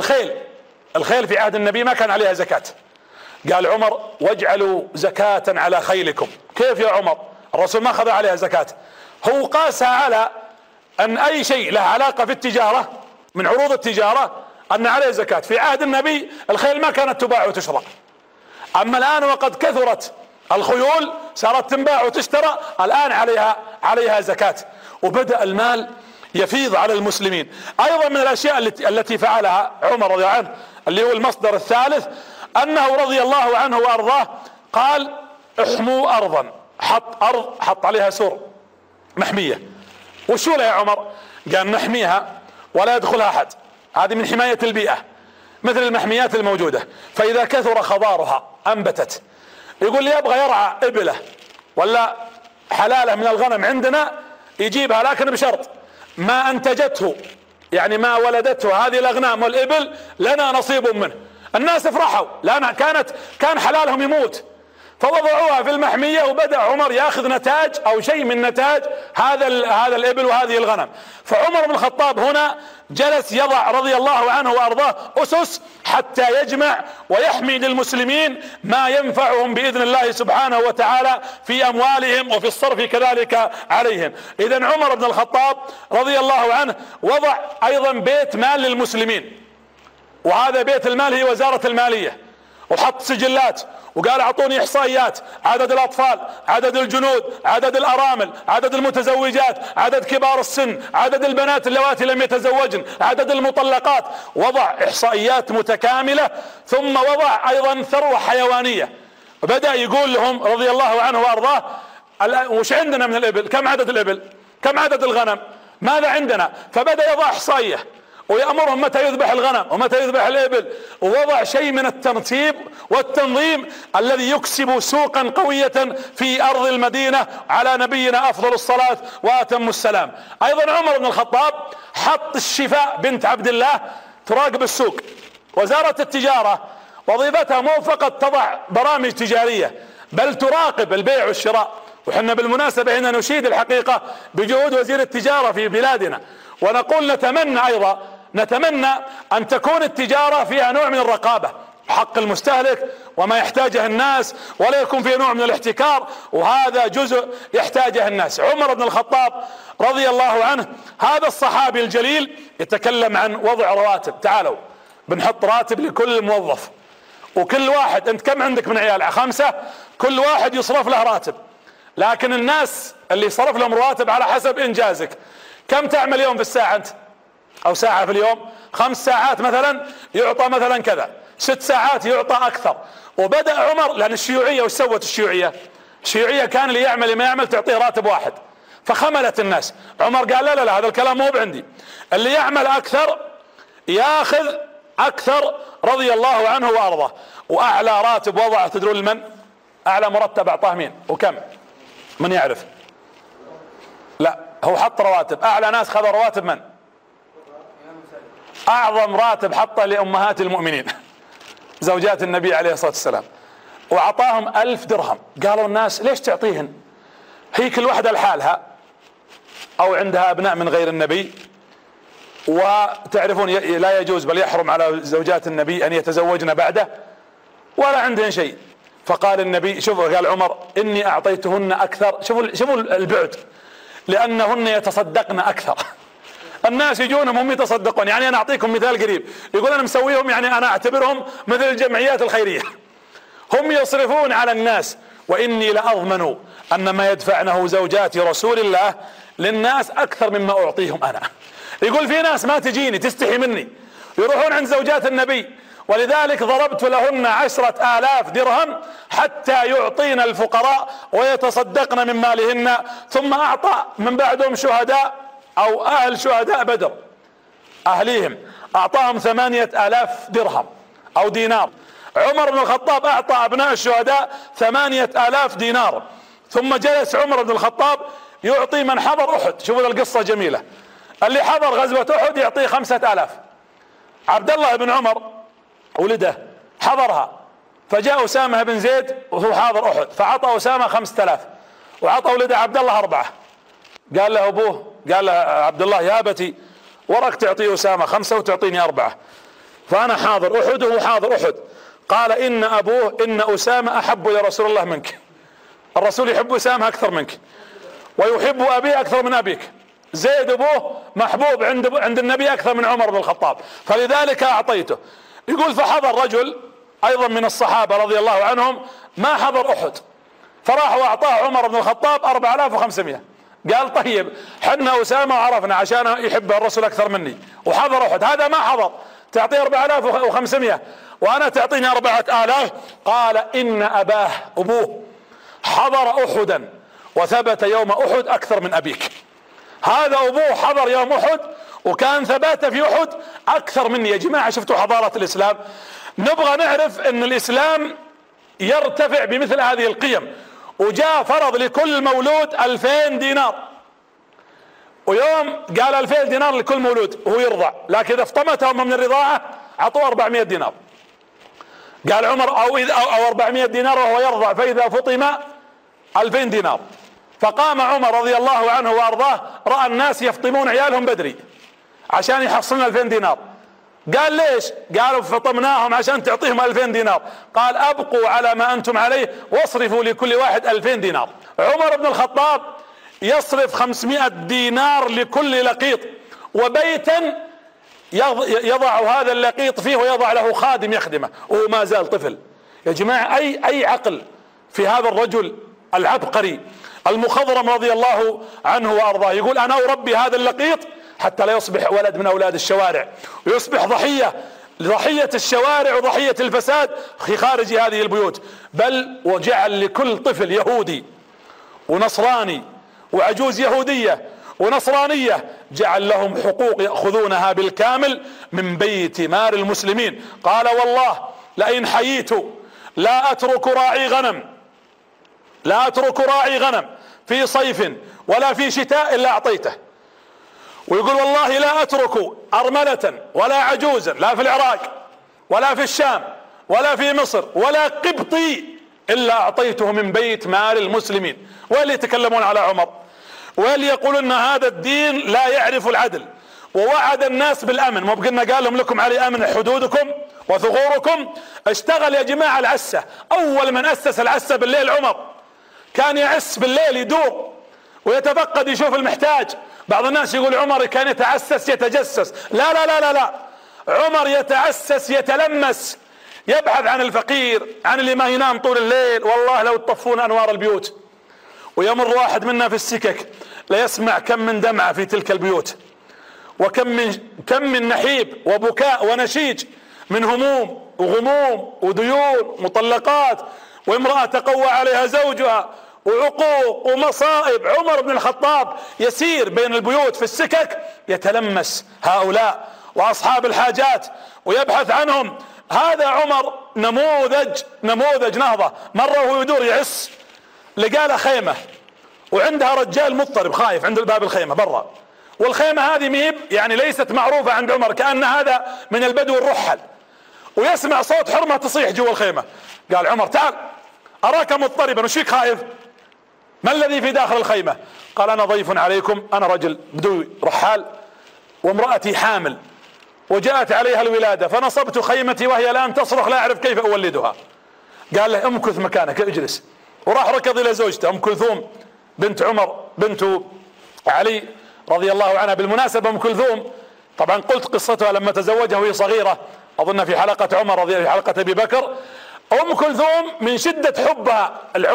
الخيل في عهد النبي ما كان عليها زكاة. قال عمر واجعلوا زكاة على خيلكم. كيف يا عمر؟ الرسول ما اخذ عليها زكاة، هو قاسها على ان اي شيء له علاقة في التجارة من عروض التجارة ان عليه زكاة. في عهد النبي الخيل ما كانت تباع وتشرى، اما الان وقد كثرت الخيول صارت تنباع وتشترى، الان عليها زكاة، وبدأ المال يفيض على المسلمين. ايضا من الاشياء التي فعلها عمر رضي الله عنه اللي هو المصدر الثالث، انه رضي الله عنه وارضاه قال احموا ارضا، حط عليها سور محمية. وشو له يا عمر؟ قال نحميها ولا يدخلها احد، هذه من حماية البيئة، مثل المحميات الموجودة. فاذا كثر خضارها انبتت. يقول لي يبغى يرعى ابله ولا حلاله من الغنم عندنا يجيبها، لكن بشرط ما انتجته، يعني ما ولدته هذه الاغنام والابل لنا نصيب منه. الناس افرحوا لان كان حلالهم يموت، فوضعوها في المحمية، وبدأ عمر ياخذ نتاج او شيء من نتاج هذا الابل وهذه الغنم. فعمر بن الخطاب هنا جلس يضع رضي الله عنه وارضاه اسس حتى يجمع ويحمي للمسلمين ما ينفعهم باذن الله سبحانه وتعالى في اموالهم وفي الصرف كذلك عليهم. اذا عمر بن الخطاب رضي الله عنه وضع ايضا بيت مال للمسلمين، وهذا بيت المال هي وزارة المالية، وحط سجلات وقال اعطوني احصائيات عدد الاطفال، عدد الجنود، عدد الارامل، عدد المتزوجات، عدد كبار السن، عدد البنات اللواتي لم يتزوجن، عدد المطلقات. وضع احصائيات متكاملة، ثم وضع ايضا ثروة حيوانية. بدأ يقول لهم رضي الله عنه وارضاه وش عندنا من الابل، كم عدد الابل، كم عدد الغنم، ماذا عندنا. فبدأ يضع احصائية ويأمرهم متى يذبح الغنم ومتى يذبح الإبل، ووضع شيء من الترتيب والتنظيم الذي يكسب سوقا قوية في أرض المدينة على نبينا أفضل الصلاة وأتم السلام. أيضا عمر بن الخطاب حط الشفاء بنت عبد الله تراقب السوق. وزارة التجارة وظيفتها مو فقط تضع برامج تجارية بل تراقب البيع والشراء. وحنا بالمناسبة هنا نشيد الحقيقة بجهود وزير التجارة في بلادنا، ونقول نتمنى أن تكون التجارة فيها نوع من الرقابة حق المستهلك وما يحتاجه الناس، ولا يكون فيه نوع من الاحتكار، وهذا جزء يحتاجه الناس. عمر بن الخطاب رضي الله عنه هذا الصحابي الجليل يتكلم عن وضع رواتب. تعالوا بنحط راتب لكل موظف، وكل واحد، انت كم عندك من عيال؟ 5. كل واحد يصرف له راتب، لكن الناس اللي يصرف لهم رواتب على حسب انجازك. كم تعمل يوم في الساعة انت او ساعة في اليوم؟ 5 ساعات مثلا يعطى مثلا كذا، 6 ساعات يعطى اكثر. وبدأ عمر، لان الشيوعية وش سوت الشيوعية كان اللي يعمل ما يعمل تعطيه راتب واحد، فخملت الناس. عمر قال لا هذا الكلام مو بعندي، اللي يعمل اكثر ياخذ اكثر رضي الله عنه وارضاه. واعلى راتب وضعه تدرون لمن؟ اعلى مرتب اعطاه مين وكم؟ من يعرف؟ لا، هو حط رواتب. اعلى ناس خذوا رواتب من؟ اعظم راتب حطه لامهات المؤمنين زوجات النبي عليه الصلاة والسلام، واعطاهم 1000 درهم. قالوا الناس ليش تعطيهن؟ هي كل واحدة لحالها او عندها ابناء من غير النبي، وتعرفون لا يجوز بل يحرم على زوجات النبي ان يتزوجن بعده، ولا عندهن شيء. فقال النبي، شوف قال عمر اني اعطيتهن اكثر. شوفوا البعد، لانهن يتصدقن اكثر. الناس يجونهم هم يتصدقون. يعني انا اعطيكم مثال قريب، يقول انا مسويهم، يعني انا اعتبرهم مثل الجمعيات الخيرية، هم يصرفون على الناس. واني لاضمن ان ما يدفعنه زوجات رسول الله للناس اكثر مما اعطيهم انا. يقول في ناس ما تجيني تستحي مني يروحون عند زوجات النبي، ولذلك ضربت لهن 10,000 درهم حتى يعطين الفقراء ويتصدقن من مالهن. ثم اعطى من بعدهم شهداء او اهل شهداء بدر، اهليهم اعطاهم 8,000 درهم او دينار. عمر بن الخطاب اعطى ابناء الشهداء 8,000 دينار. ثم جلس عمر بن الخطاب يعطي من حضر احد. شوفوا القصة جميلة، اللي حضر غزوة احد يعطيه 5,000. عبد الله بن عمر ولده حضرها، فجاء أسامة بن زيد وهو حاضر احد فعطى أسامة 5,000، وعطى ولده عبد الله 4. قال له ابوه، قال له عبد الله يا ابتي ورك تعطي أسامة 5 وتعطيني 4، فانا حاضر احد وهو حاضر احد. قال ان ابوه ان أسامة احب الى رسول الله منك، الرسول يحب أسامة اكثر منك ويحب ابيه اكثر من ابيك. زيد ابوه محبوب عند النبي اكثر من عمر بن الخطاب، فلذلك اعطيته. يقول فحضر رجل ايضا من الصحابة رضي الله عنهم ما حضر احد، فراح واعطاه عمر بن الخطاب 4,500. قال طيب حنا أسامة وعرفنا عشان يحب الرسول اكثر مني وحضر احد، هذا ما حضر تعطيه 4,500 وانا تعطيني 4,000. قال ان اباه ابوه حضر احدا وثبت يوم احد اكثر من ابيك. هذا ابوه حضر يوم احد وكان ثباته في احد اكثر مني. يا جماعة شفتوا حضارة الاسلام؟ نبغى نعرف ان الاسلام يرتفع بمثل هذه القيم. وجاء فرض لكل مولود 2000 دينار، ويوم قال 2000 دينار لكل مولود وهو يرضع، لكن اذا افتمتهم من الرضاعة اعطوه 400 دينار. قال عمر او 400 دينار وهو يرضع، فاذا فطم 2000 دينار. فقام عمر رضي الله عنه وارضاه، راى الناس يفطمون عيالهم بدري عشان يحصلون 2000 دينار. قال ليش؟ قالوا فطمناهم عشان تعطيهم 2000 دينار. قال ابقوا على ما انتم عليه واصرفوا لكل واحد 2000 دينار. عمر بن الخطاب يصرف 500 دينار لكل لقيط، وبيتا يضع هذا اللقيط فيه ويضع له خادم يخدمه وهو ما زال طفل. يا جماعة اي عقل في هذا الرجل العبقري المخضرم رضي الله عنه وارضاه. يقول انا اربي هذا اللقيط حتى لا يصبح ولد من اولاد الشوارع ويصبح ضحية الشوارع وضحية الفساد في خارج هذه البيوت. بل وجعل لكل طفل يهودي ونصراني وعجوز يهودية ونصرانية جعل لهم حقوق يأخذونها بالكامل من بيت مال المسلمين. قال والله لئن حييت لا أترك راعي غنم في صيف ولا في شتاء إلا أعطيته. ويقول والله لا أترك أرملة ولا عجوزا لا في العراق ولا في الشام ولا في مصر ولا قبطي إلا أعطيته من بيت مال المسلمين. واللي يتكلمون على عمر واللي يقولون أن هذا الدين لا يعرف العدل ووعد الناس بالأمن، مو بقلنا قال لهم لكم علي أمن حدودكم وثغوركم. اشتغل يا جماعة العسة. أول من أسس العسة بالليل عمر، كان يعس بالليل يدور ويتفقد يشوف المحتاج. بعض الناس يقول عمر كان يتعسس يتجسس، لا لا لا لا لا، عمر يتعسس يتلمس، يبحث عن الفقير، عن اللي ما ينام طول الليل. والله لو تطفون أنوار البيوت ويمر واحد منا في السكك ليسمع كم من دمعة في تلك البيوت، وكم من نحيب وبكاء ونشيج من هموم وغموم وديون مطلقات وامرأة تقوى عليها زوجها وعقوق ومصائب. عمر بن الخطاب يسير بين البيوت في السكك يتلمس هؤلاء واصحاب الحاجات ويبحث عنهم. هذا عمر نموذج نهضة. مرة وهو يدور يعس لقى له خيمة وعندها رجال مضطرب خايف عند باب الخيمة برا، والخيمة هذه ميب يعني ليست معروفة عند عمر، كأن هذا من البدو الرحل، ويسمع صوت حرمة تصيح جوا الخيمة. قال عمر تعال أراك مضطربا، وش فيك خايف؟ ما الذي في داخل الخيمة؟ قال أنا ضيف عليكم، أنا رجل بدوي رحال وامرأتي حامل وجاءت عليها الولادة فنصبت خيمتي وهي الآن تصرخ لا أعرف كيف أولدها. قال له امكث مكانك اجلس، وراح ركض إلى زوجته أم كلثوم بنت عمر بنت علي رضي الله عنها. بالمناسبة أم كلثوم طبعا قلت قصتها لما تزوجها وهي صغيرة، أظن في حلقة عمر في حلقة أبي بكر. أم كلثوم من شدة حبها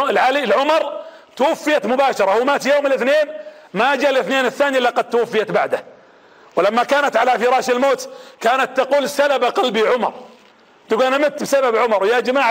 العمر توفيت مباشرة، هو مات يوم الاثنين، ما جاء الاثنين الثاني إلا قد توفيت بعده. ولما كانت على فراش الموت كانت تقول سلب قلبي عمر، تقول أنا مت بسبب عمر. يا جماعة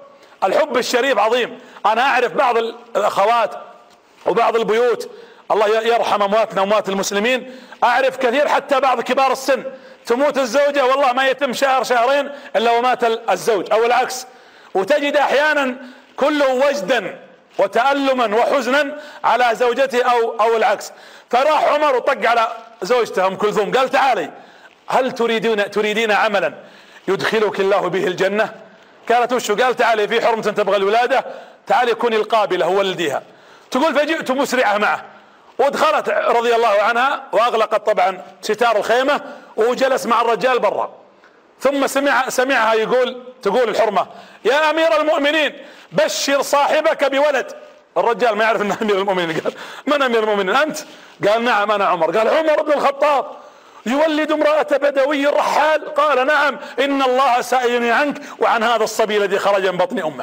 الحب الشريف عظيم. أنا أعرف بعض الأخوات وبعض البيوت، الله يرحم أمواتنا وأموات المسلمين، أعرف كثير حتى بعض كبار السن تموت الزوجة والله ما يتم شهر شهرين إلا ومات الزوج أو العكس، وتجد أحيانا كله وجدا وتألما وحزنا على زوجته أو العكس. فراح عمر وطق على زوجته أم كلثوم قال تعالي هل تريدين عملا يدخلك الله به الجنة؟ قالت وشو؟ قال تعالي في حرمة تبغى الولادة، تعالي كوني القابلة وولديها. تقول فجئت مسرعة معه ودخلت رضي الله عنها وأغلقت طبعا ستار الخيمة وجلس مع الرجال برا. ثم سمعها تقول الحرمة يا أمير المؤمنين بشر صاحبك بولد. الرجال ما يعرف انه امير المؤمنين، قال من امير المؤمنين انت؟ قال نعم انا عمر. قال عمر بن الخطاب يولد امرأة بدوي رحال؟ قال نعم ان الله سائلني عنك وعن هذا الصبي الذي خرج من بطن امه.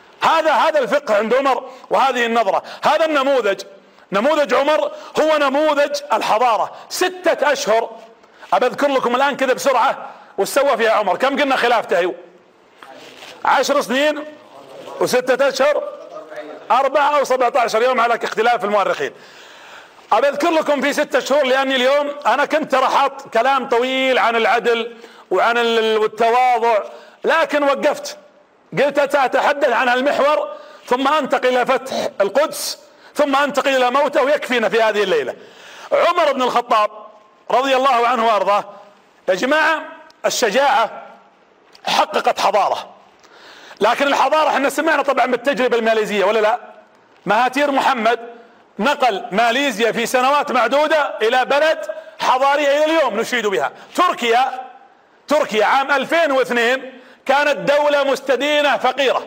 هذا الفقه عند عمر وهذه النظرة. هذا نموذج عمر هو نموذج الحضارة. 6 أشهر أبذكر لكم الآن كذا بسرعة وش سوى فيها عمر. كم قلنا خلافته؟ 10 سنين و6 أشهر 4 أو 17 يوم على اختلاف المؤرخين. أبذكر لكم في 6 شهور، لأني اليوم أنا كنت رحط كلام طويل عن العدل وعن التواضع، لكن وقفت قلت سأتحدث عن المحور ثم أنتقل إلى فتح القدس ثم أنتقل إلى موته ويكفينا في هذه الليلة. عمر بن الخطاب رضي الله عنه وأرضاه يا جماعة، الشجاعة حققت حضارة، لكن الحضارة احنا سمعنا طبعا بالتجربة الماليزية ولا لا؟ مهاتير محمد نقل ماليزيا في سنوات معدودة إلى بلد حضارية إلى اليوم نشيد بها. تركيا عام 2002 كانت دولة مستدينة فقيرة.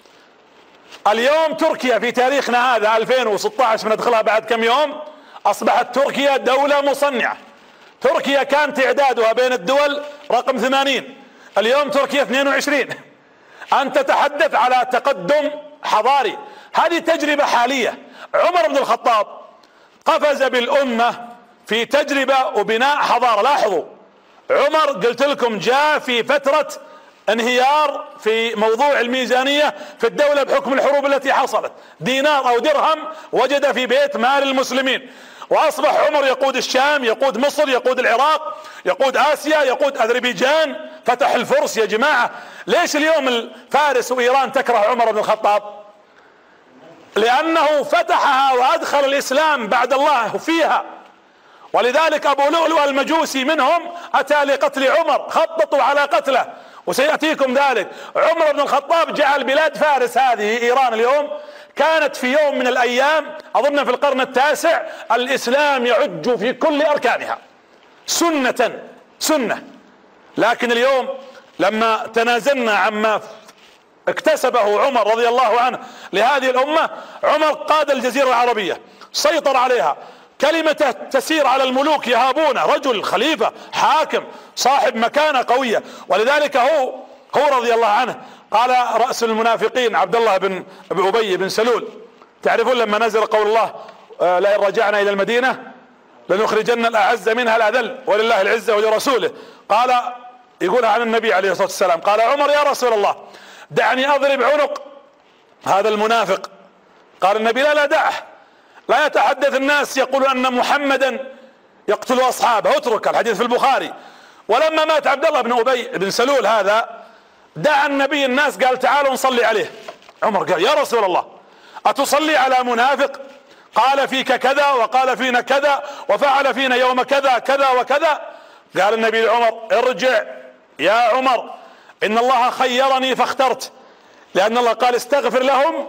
اليوم تركيا في تاريخنا هذا 2016 بندخلها بعد كم يوم أصبحت تركيا دولة مصنعة. تركيا كان تعدادها بين الدول رقم 80، اليوم تركيا 22. أنت تتحدث على تقدم حضاري. هذه تجربة حالية. عمر بن الخطاب قفز بالأمة في تجربة وبناء حضارة. لاحظوا عمر قلت لكم جاء في فترة انهيار في موضوع الميزانية في الدولة بحكم الحروب التي حصلت. دينار أو درهم وجد في بيت مال المسلمين. واصبح عمر يقود الشام، يقود مصر، يقود العراق، يقود اسيا، يقود اذربيجان، فتح الفرس. يا جماعة ليش اليوم فارس وايران تكره عمر بن الخطاب؟ لانه فتحها وادخل الاسلام بعد الله فيها. ولذلك ابو لؤلؤ المجوسي منهم اتى لقتل عمر، خططوا على قتله وسيأتيكم ذلك. عمر بن الخطاب جعل بلاد فارس هذه ايران اليوم، كانت في يوم من الايام اظن في القرن التاسع الاسلام يعج في كل اركانها سنة. لكن اليوم لما تنازلنا عما اكتسبه عمر رضي الله عنه لهذه الامة، عمر قاد الجزيرة العربية، سيطر عليها، كلمته تسير على الملوك يهابونه، رجل خليفة حاكم صاحب مكانة قوية. ولذلك هو رضي الله عنه قال رأس المنافقين عبد الله بن أبي بن سلول، تعرفون لما نزل قول الله لئن رجعنا إلى المدينة لنخرجن الأعز منها الأذل ولله العزة ولرسوله، قال يقولها عن النبي عليه الصلاة والسلام، قال عمر يا رسول الله دعني أضرب عنق هذا المنافق. قال النبي لا دعه، لا يتحدث الناس يقول أن محمدا يقتل أصحابه، اترك، الحديث في البخاري. ولما مات عبد الله بن أبي بن سلول هذا دعا النبي الناس، قال تعالوا نصلي عليه. عمر قال يا رسول الله أتصلي على منافق قال فيك كذا وقال فينا كذا وفعل فينا يوم كذا كذا وكذا؟ قال النبي لعمر ارجع يا عمر إن الله خيرني فاخترت، لأن الله قال استغفر لهم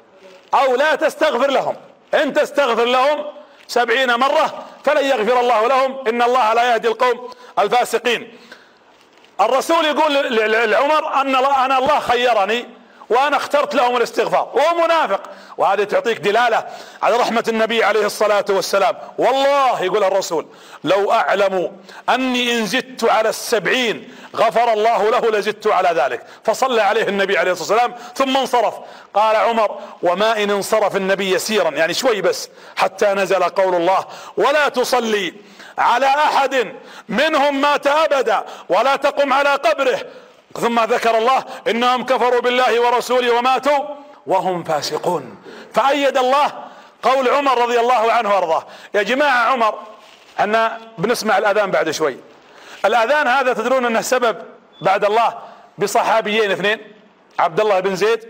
أو لا تستغفر لهم، إن تستغفر لهم 70 مرة فلن يغفر الله لهم إن الله لا يهدي القوم الفاسقين. الرسول يقول لعمر أن الله خيرني وأنا اخترت لهم الاستغفار، وهو منافق. وهذه تعطيك دلالة على رحمة النبي عليه الصلاة والسلام. والله يقول الرسول لو أعلم أني إن زدت على 70 غفر الله له لزدت على ذلك. فصلى عليه النبي عليه الصلاة والسلام ثم انصرف. قال عمر وما إن انصرف النبي يسيرا، يعني شوي بس، حتى نزل قول الله ولا تصلي على أحد منهم مات أبدا ولا تقم على قبره. ثم ذكر الله إنهم كفروا بالله ورسوله وماتوا وهم فاسقون. فأيد الله قول عمر رضي الله عنه وارضاه. يا جماعة عمر، أنا بنسمع الأذان بعد شوي. الأذان هذا تدرون أنه سبب بعد الله بصحابيين اثنين، عبد الله بن زيد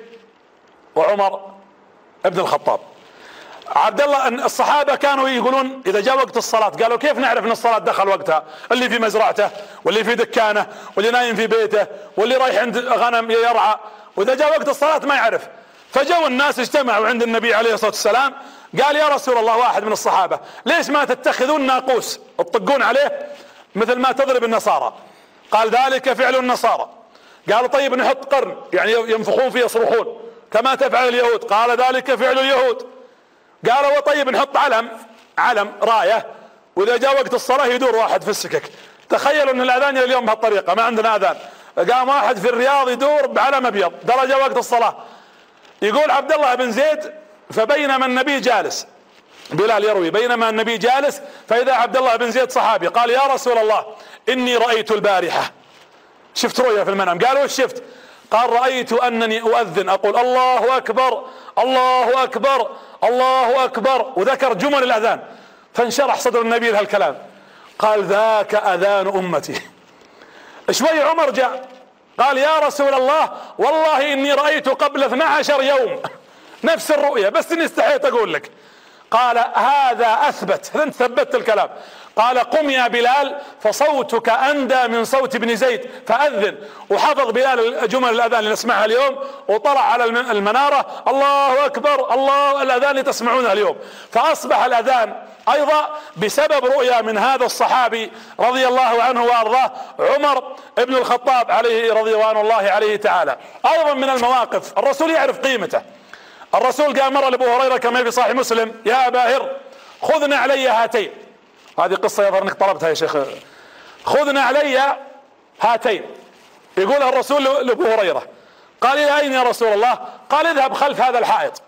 وعمر ابن الخطاب. عبد الله الصحابة كانوا يقولون إذا جاء وقت الصلاة قالوا كيف نعرف أن الصلاة دخل وقتها؟ اللي في مزرعته واللي في دكانه واللي نايم في بيته واللي رايح عند غنم يرعى، وإذا جاء وقت الصلاة ما يعرف. فجوا الناس اجتمعوا عند النبي عليه الصلاة والسلام، قال يا رسول الله واحد من الصحابة ليش ما تتخذون ناقوس تطقون عليه مثل ما تضرب النصارى؟ قال ذلك فعل النصارى. قالوا طيب نحط قرن يعني ينفخون فيه يصرخون كما تفعل اليهود. قال ذلك فعل اليهود. قالوا طيب نحط علم راية واذا جاء وقت الصلاة يدور واحد في السكك. تخيلوا ان الاذان اليوم بهالطريقة، ما عندنا اذان، قام واحد في الرياض يدور بعلم ابيض درجة وقت الصلاة. يقول عبد الله بن زيد فبينما النبي جالس، بلال يروي بينما النبي جالس فاذا عبد الله بن زيد صحابي قال يا رسول الله اني رأيت البارحة، شفت رؤيا في المنام. قالوا وش شفت؟ قال رأيت أنني أؤذن أقول الله أكبر الله أكبر الله أكبر، وذكر جمل الأذان. فانشرح صدر النبي لهالكلام، قال ذاك أذان أمتي. شوي عمر جاء قال يا رسول الله والله إني رأيت قبل 12 يوم نفس الرؤيا بس إني استحيت أقول لك. قال هذا أثبت، أنت ثبت الكلام. قال قم يا بلال فصوتك أندى من صوت ابن زيد فأذن. وحفظ بلال جمل الأذان اللي نسمعها اليوم، وطلع على المنارة الله أكبر الله، الأذان اللي تسمعونها اليوم. فأصبح الأذان أيضا بسبب رؤيا من هذا الصحابي رضي الله عنه وأرضاه عمر ابن الخطاب عليه رضوان الله عليه تعالى. أيضا من المواقف الرسول يعرف قيمته. الرسول قال مرة لأبو هريرة كما في صحيح مسلم يا أبا هر خذنا علي هاتين. هذه قصة يظهر انك طلبتها يا شيخ. خذنا علي هاتين، يقولها الرسول لأبو هريرة. قال إلى أين يا رسول الله؟ قال اذهب خلف هذا الحائط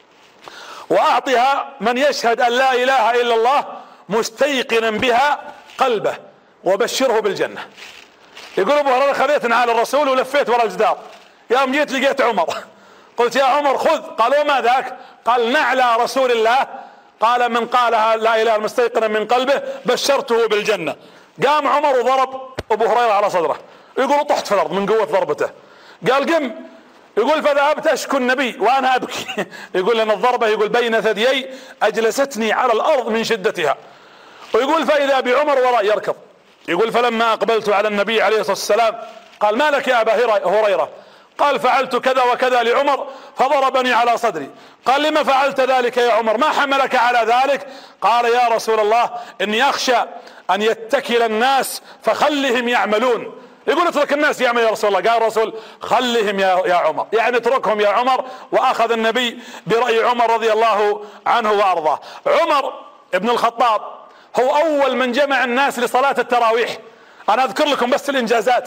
وأعطها من يشهد أن لا إله إلا الله مستيقنا بها قلبه وبشره بالجنة. يقول أبو هريرة خذيتنا على الرسول ولفيت وراء الجدار، يوم جيت لقيت عمر قلت يا عمر خذ. قال وما ذاك؟ قال نعلى رسول الله. قال من قالها لا اله مستيقنا من قلبه بشرته بالجنة. قام عمر وضرب ابو هريرة على صدره، يقول طحت في الارض من قوة ضربته. قال قم، يقول فذهبت اشكو النبي وانا ابكي يقول لان الضربة يقول بين ثديي اجلستني على الارض من شدتها. ويقول فاذا بعمر وراء يركض. يقول فلما اقبلت على النبي عليه الصلاة والسلام قال ما لك يا ابا هريرة؟ قال فعلت كذا وكذا لعمر فضربني على صدري. قال لما فعلت ذلك يا عمر؟ ما حملك على ذلك؟ قال يا رسول الله اني اخشى ان يتكل الناس فخلهم يعملون. يقول اترك الناس يعمل يا رسول الله. قال الرسول خلهم يا عمر، يعني اتركهم يا عمر. واخذ النبي برأي عمر رضي الله عنه وارضاه. عمر ابن الخطاب هو اول من جمع الناس لصلاة التراويح. انا اذكر لكم بس الانجازات.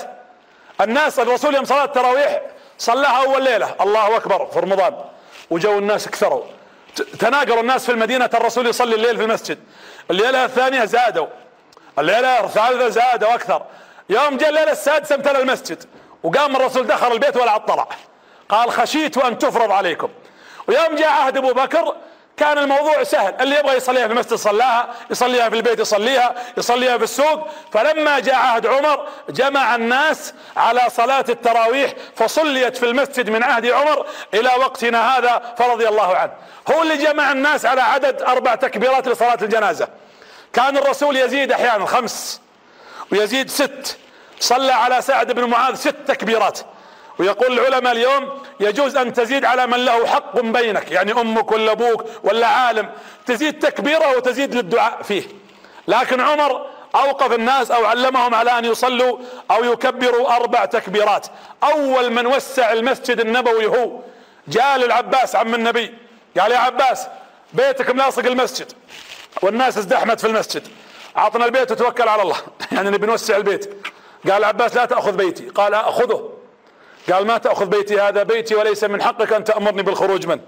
الناس الرسول يوم صلاة التراويح صلاها اول ليلة الله اكبر في رمضان، وجو الناس كثروا، تناقروا الناس في المدينة، الرسول يصلي الليل في المسجد. الليلة الثانية زادوا، الليلة الثالثة زادوا اكثر. يوم جاء الليلة السادسة امتلأ المسجد، وقام الرسول دخل البيت ولا اطلع، قال خشيت ان تفرض عليكم. ويوم جاء عهد ابو بكر كان الموضوع سهل، اللي يبغى يصليها في المسجد صلاها، يصليها في البيت يصليها في السوق. فلما جاء عهد عمر جمع الناس على صلاة التراويح فصليت في المسجد من عهد عمر الى وقتنا هذا فرضي الله عنه. هو اللي جمع الناس على عدد 4 تكبيرات لصلاة الجنازة. كان الرسول يزيد احيانا 5 ويزيد 6، صلى على سعد بن معاذ 6 تكبيرات. ويقول العلماء اليوم يجوز ان تزيد على من له حق بينك، يعني امك ولا ابوك ولا عالم، تزيد تكبيره وتزيد للدعاء فيه. لكن عمر اوقف الناس او علمهم على ان يصلوا او يكبروا 4 تكبيرات. اول من وسع المسجد النبوي هو جاء للعباس عم النبي قال يا عباس بيتك ملاصق المسجد والناس ازدحمت في المسجد، عطنا البيت وتوكل على الله يعني نبي نوسع البيت. قال العباس لا تأخذ بيتي. قال اخذه. قال ما تأخذ بيتي، هذا بيتي وليس من حقك ان تأمرني بالخروج منه.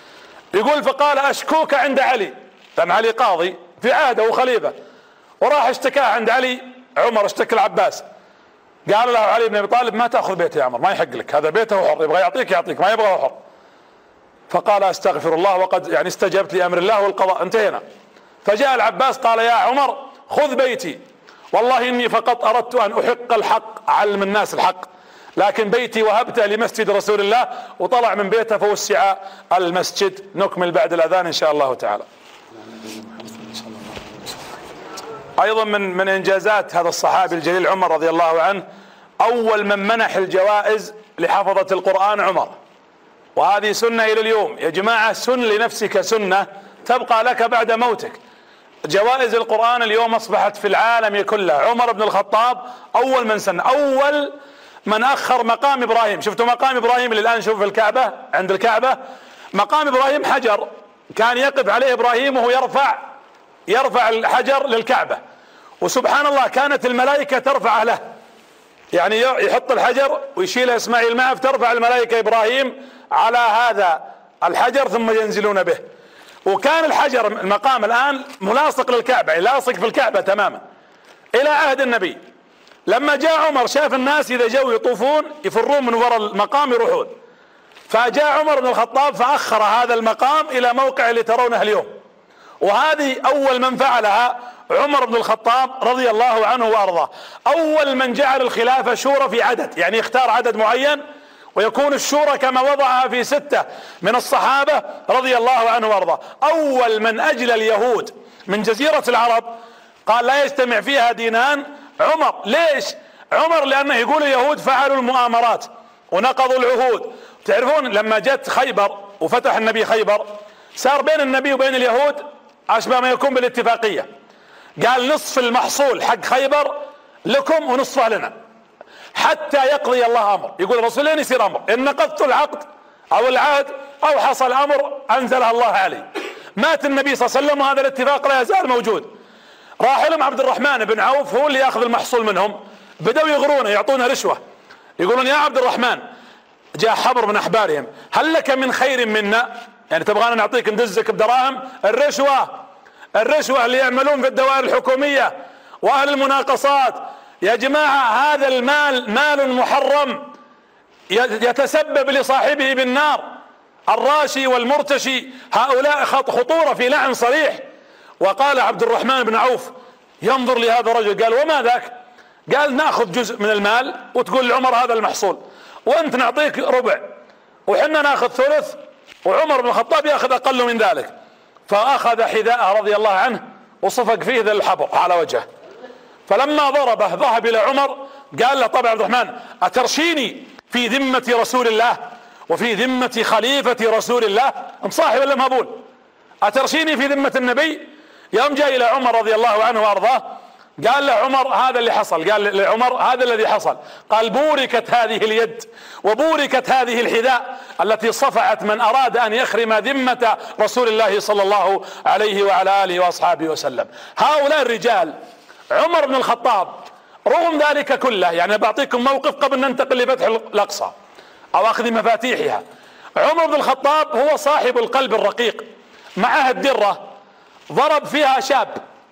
يقول فقال اشكوك عند علي، لان علي قاضي في عهده وخليفه، وراح اشتكاه عند علي. عمر اشتكى العباس، قال له علي بن ابي طالب ما تأخذ بيتي يا عمر، ما يحق لك، هذا بيته حر، يبغى يعطيك ما يبغى حر. فقال استغفر الله وقد يعني استجبت لامر الله والقضاء، انتهينا. فجاء العباس قال يا عمر خذ بيتي، والله اني فقط اردت ان احق الحق، اعلم الناس الحق، لكن بيتي وهبته لمسجد رسول الله. وطلع من بيته فوسع المسجد. نكمل بعد الاذان ان شاء الله تعالى. ايضا من انجازات هذا الصحابي الجليل عمر رضي الله عنه، اول من منح الجوائز لحفظة القرآن عمر. وهذه سنة الى اليوم يا جماعة، سن لنفسك سنة تبقى لك بعد موتك. جوائز القرآن اليوم اصبحت في العالم كله. عمر بن الخطاب اول من سن، اول من اخر مقام ابراهيم. شفتوا مقام ابراهيم اللي الان شوف في الكعبة، عند الكعبة مقام ابراهيم حجر كان يقف عليه ابراهيم وهو يرفع الحجر للكعبة، وسبحان الله كانت الملائكة ترفعه له، يعني يحط الحجر ويشيله اسماعيل معه، فترفع الملائكة ابراهيم على هذا الحجر ثم ينزلون به. وكان الحجر المقام الان ملاصق للكعبة، لاصق في الكعبة تماما الى عهد النبي. لما جاء عمر شاف الناس اذا جو يطوفون يفرون من وراء المقام يروحون، فجاء عمر بن الخطاب فاخر هذا المقام الى موقع اللي ترونه اليوم. وهذه اول من فعلها عمر بن الخطاب رضي الله عنه وارضاه. اول من جعل الخلافة شورى في عدد، يعني يختار عدد معين ويكون الشورى كما وضعها في 6 من الصحابة رضي الله عنه وارضاه. اول من اجلى اليهود من جزيرة العرب قال لا يجتمع فيها دينان عمر. ليش عمر؟ لانه يقول اليهود فعلوا المؤامرات ونقضوا العهود. تعرفون لما جت خيبر وفتح النبي خيبر، صار بين النبي وبين اليهود اشبه ما يكون بالاتفاقية. قال نصف المحصول حق خيبر لكم ونصفه لنا حتى يقضي الله امر. يقول الرسول لين يصير امر، ان نقضت العقد او العهد او حصل امر انزلها الله علي. مات النبي صلى الله عليه وسلم وهذا الاتفاق لا يزال موجود. راح لهم عبد الرحمن بن عوف هو اللي ياخذ المحصول منهم، بدأوا يغرونه يعطونه رشوة، يقولون يا عبد الرحمن جاء حبر من احبارهم هل لك من خير منا، يعني تبغانا نعطيك ندزك بدراهم؟ الرشوة اللي يعملون في الدوائر الحكومية واهل المناقصات. يا جماعة هذا المال مال محرم يتسبب لصاحبه بالنار. الراشي والمرتشي هؤلاء خطورة في لعن صريح. وقال عبد الرحمن بن عوف ينظر لهذا الرجل قال وما ذاك؟ قال ناخذ جزء من المال وتقول لعمر هذا المحصول، وانت نعطيك ربع، وحنا ناخذ ثلث، وعمر بن الخطاب ياخذ اقل من ذلك. فاخذ حذاءه رضي الله عنه وصفق فيه ذا الحبر على وجهه، فلما ضربه ذهب الى عمر قال له طبعا عبد الرحمن اترشيني في ذمة رسول الله وفي ذمة خليفة رسول الله؟ انت صاحي ولا مهبول؟ اترشيني في ذمة النبي؟ يوم جاء الى عمر رضي الله عنه وارضاه قال له عمر هذا اللي حصل، قال لعمر هذا الذي حصل، قال بوركت هذه اليد وبوركت هذه الحذاء التي صفعت من اراد ان يخرم ذمة رسول الله صلى الله عليه وعلى اله واصحابه وسلم. هؤلاء الرجال عمر بن الخطاب رغم ذلك كله، يعني بعطيكم موقف قبل ان ننتقل لفتح الاقصى او اخذ مفاتيحها. عمر بن الخطاب هو صاحب القلب الرقيق، معها الدرة ضرب فيها شاب،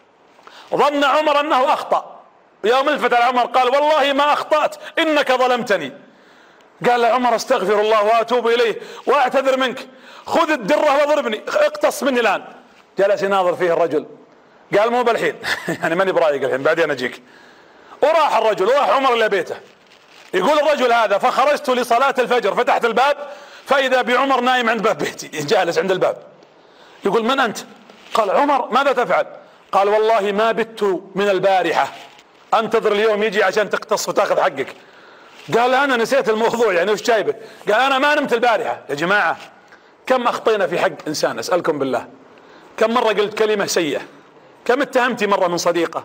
ظن عمر انه اخطأ، يوم الفت على عمر قال والله ما اخطأت انك ظلمتني. قال له عمر استغفر الله واتوب اليه واعتذر منك، خذ الدرة واضربني، اقتص مني الان. جلس يناظر فيه الرجل قال مو بالحين يعني ماني برايق الحين، بعدين اجيك. وراح الرجل وراح عمر الى بيته. يقول الرجل هذا فخرجت لصلاة الفجر، فتحت الباب فاذا بعمر نايم عند باب بيتي جالس عند الباب. يقول من انت؟ قال عمر. ماذا تفعل؟ قال والله ما بت من البارحة انتظر اليوم يجي عشان تقتص وتاخذ حقك. قال انا نسيت الموضوع، يعني وش جايبك؟ قال انا ما نمت البارحة. يا جماعة كم اخطينا في حق انسان، اسألكم بالله، كم مرة قلت كلمة سيئة، كم اتهمتي مرة من صديقة،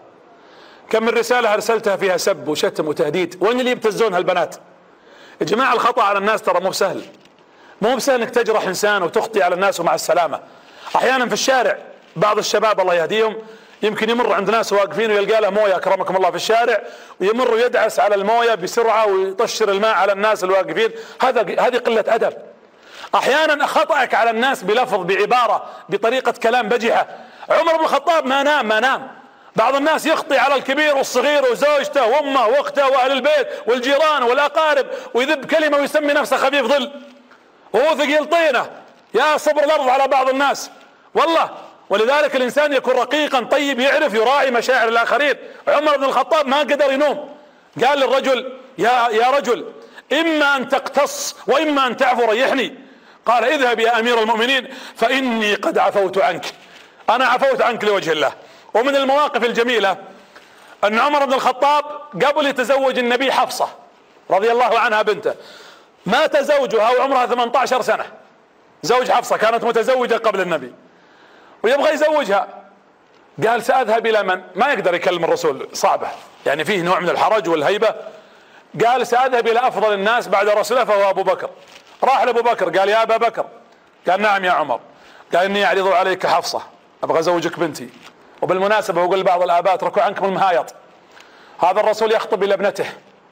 كم من رسالة ارسلتها فيها سب وشتم وتهديد، وين اللي يبتزون هالبنات؟ يا جماعة الخطأ على الناس ترى مو سهل، مو بسهل انك تجرح انسان وتخطي على الناس ومع السلامة. احيانا في الشارع بعض الشباب الله يهديهم يمكن يمر عند ناس واقفين ويلقى له مويه اكرمكم الله في الشارع، ويمر ويدعس على المويه بسرعه ويطشر الماء على الناس الواقفين. هذه قله ادب. احيانا خطأك على الناس بلفظ بعباره بطريقه كلام بجحه. عمر بن الخطاب ما نام. بعض الناس يخطي على الكبير والصغير وزوجته وامه واخته واهل البيت والجيران والاقارب، ويذب كلمه ويسمي نفسه خفيف ظل وهو ثقيل طينه. يا صبر الارض على بعض الناس والله. ولذلك الانسان يكون رقيقا طيب، يعرف يراعي مشاعر الاخرين. عمر بن الخطاب ما قدر ينوم، قال للرجل يا رجل اما ان تقتص واما ان تعفو ريحني. قال اذهب يا امير المؤمنين فاني قد عفوت عنك، انا عفوت عنك لوجه الله. ومن المواقف الجميلة ان عمر بن الخطاب قبل يتزوج النبي حفصة رضي الله عنها بنته، مات زوجها وعمرها 18 سنة، زوج حفصة كانت متزوجة قبل النبي ويبغى يزوجها. قال سأذهب إلى من؟ ما يقدر يكلم الرسول، صعبة يعني فيه نوع من الحرج والهيبة. قال سأذهب إلى أفضل الناس بعد رسول الله فهو أبو بكر. راح لأبو بكر قال يا أبا بكر. قال نعم يا عمر. قال إني أعرض عليك حفصة، أبغى أزوجك بنتي. وبالمناسبة أقول لبعض الآباء اتركوا عنكم المهايط، هذا الرسول يخطب إلى ابنته،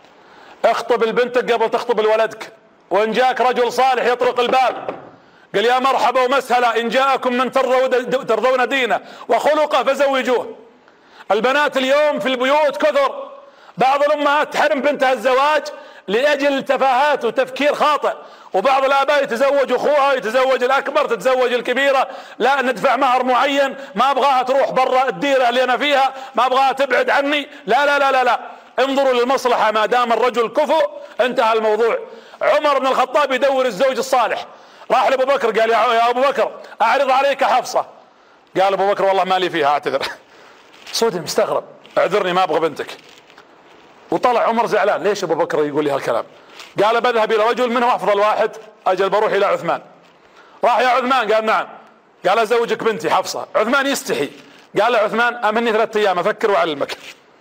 اخطب لبنتك قبل تخطب لولدك. وإن جاءك رجل صالح يطرق الباب قال يا مرحبا ومسهلا إن جاءكم من ترضون دينه وخلقه فزوجوه. البنات اليوم في البيوت كثر، بعض الأمهات تحرم بنتها الزواج لأجل تفاهات وتفكير خاطئ، وبعض الآباء يتزوج أخوها، يتزوج الأكبر، تتزوج الكبيرة، لا ندفع مهر معين، ما أبغاها تروح برا الديرة اللي أنا فيها، ما أبغاها تبعد عني، لا لا لا لا لا، انظروا للمصلحة، ما دام الرجل كفؤ انتهى الموضوع. عمر بن الخطاب يدور الزوج الصالح، راح لأبو بكر قال يا أبو بكر أعرض عليك حفصة. قال أبو بكر والله ما لي فيها أعتذر. صوتي مستغرب، اعذرني ما أبغى بنتك. وطلع عمر زعلان، ليش أبو بكر يقول لي هالكلام؟ قال بذهب إلى رجل منهم أفضل واحد، أجل بروح إلى عثمان. راح يا عثمان قال نعم. قال أزوجك بنتي حفصة. عثمان يستحي، قال له عثمان أمني 3 أيام أفكر وأعلمك.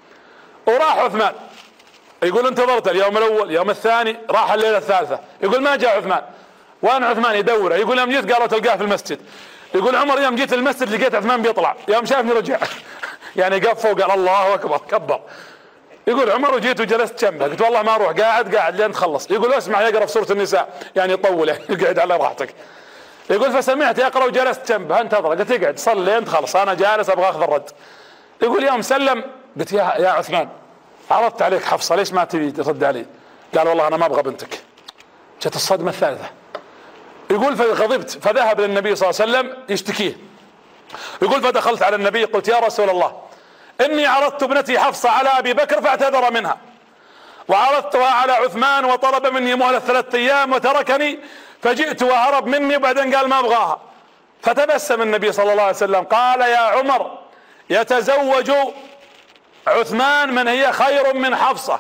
وراح عثمان يقول انتظرت اليوم الأول اليوم الثاني، راح الليلة الثالثة، يقول ما جاء عثمان. وين عثمان؟ يدوره. يقول يوم جيت قالوا تلقاه في المسجد. يقول عمر يوم جيت المسجد لقيت عثمان بيطلع، يوم شافني رجع يعني قف وقال الله أكبر كبر. يقول عمر وجيت وجلست جنبه، قلت والله ما اروح، قاعد لين تخلص. يقول اسمع يقرا في سورة النساء، يعني يطول يعني يقعد على راحتك. يقول فسمعت يقرا وجلست جنبه انتظر، قلت اقعد صلي لين تخلص انا جالس ابغى اخذ الرد. يقول يوم سلم قلت يا عثمان عرضت عليك حفصة ليش ما تبي ترد علي؟ قال والله انا ما ابغى بنتك. جت الصدمة الثالثة، يقول فغضبت فذهب للنبي صلى الله عليه وسلم يشتكيه. يقول فدخلت على النبي قلت يا رسول الله إني عرضت ابنتي حفصة على أبي بكر فاعتذر منها، وعرضتها على عثمان وطلب مني مهلة 3 أيام وتركني، فجئت وهرب مني وبعدين قال ما أبغاها. فتبسم النبي صلى الله عليه وسلم قال يا عمر يتزوج عثمان من هي خير من حفصة،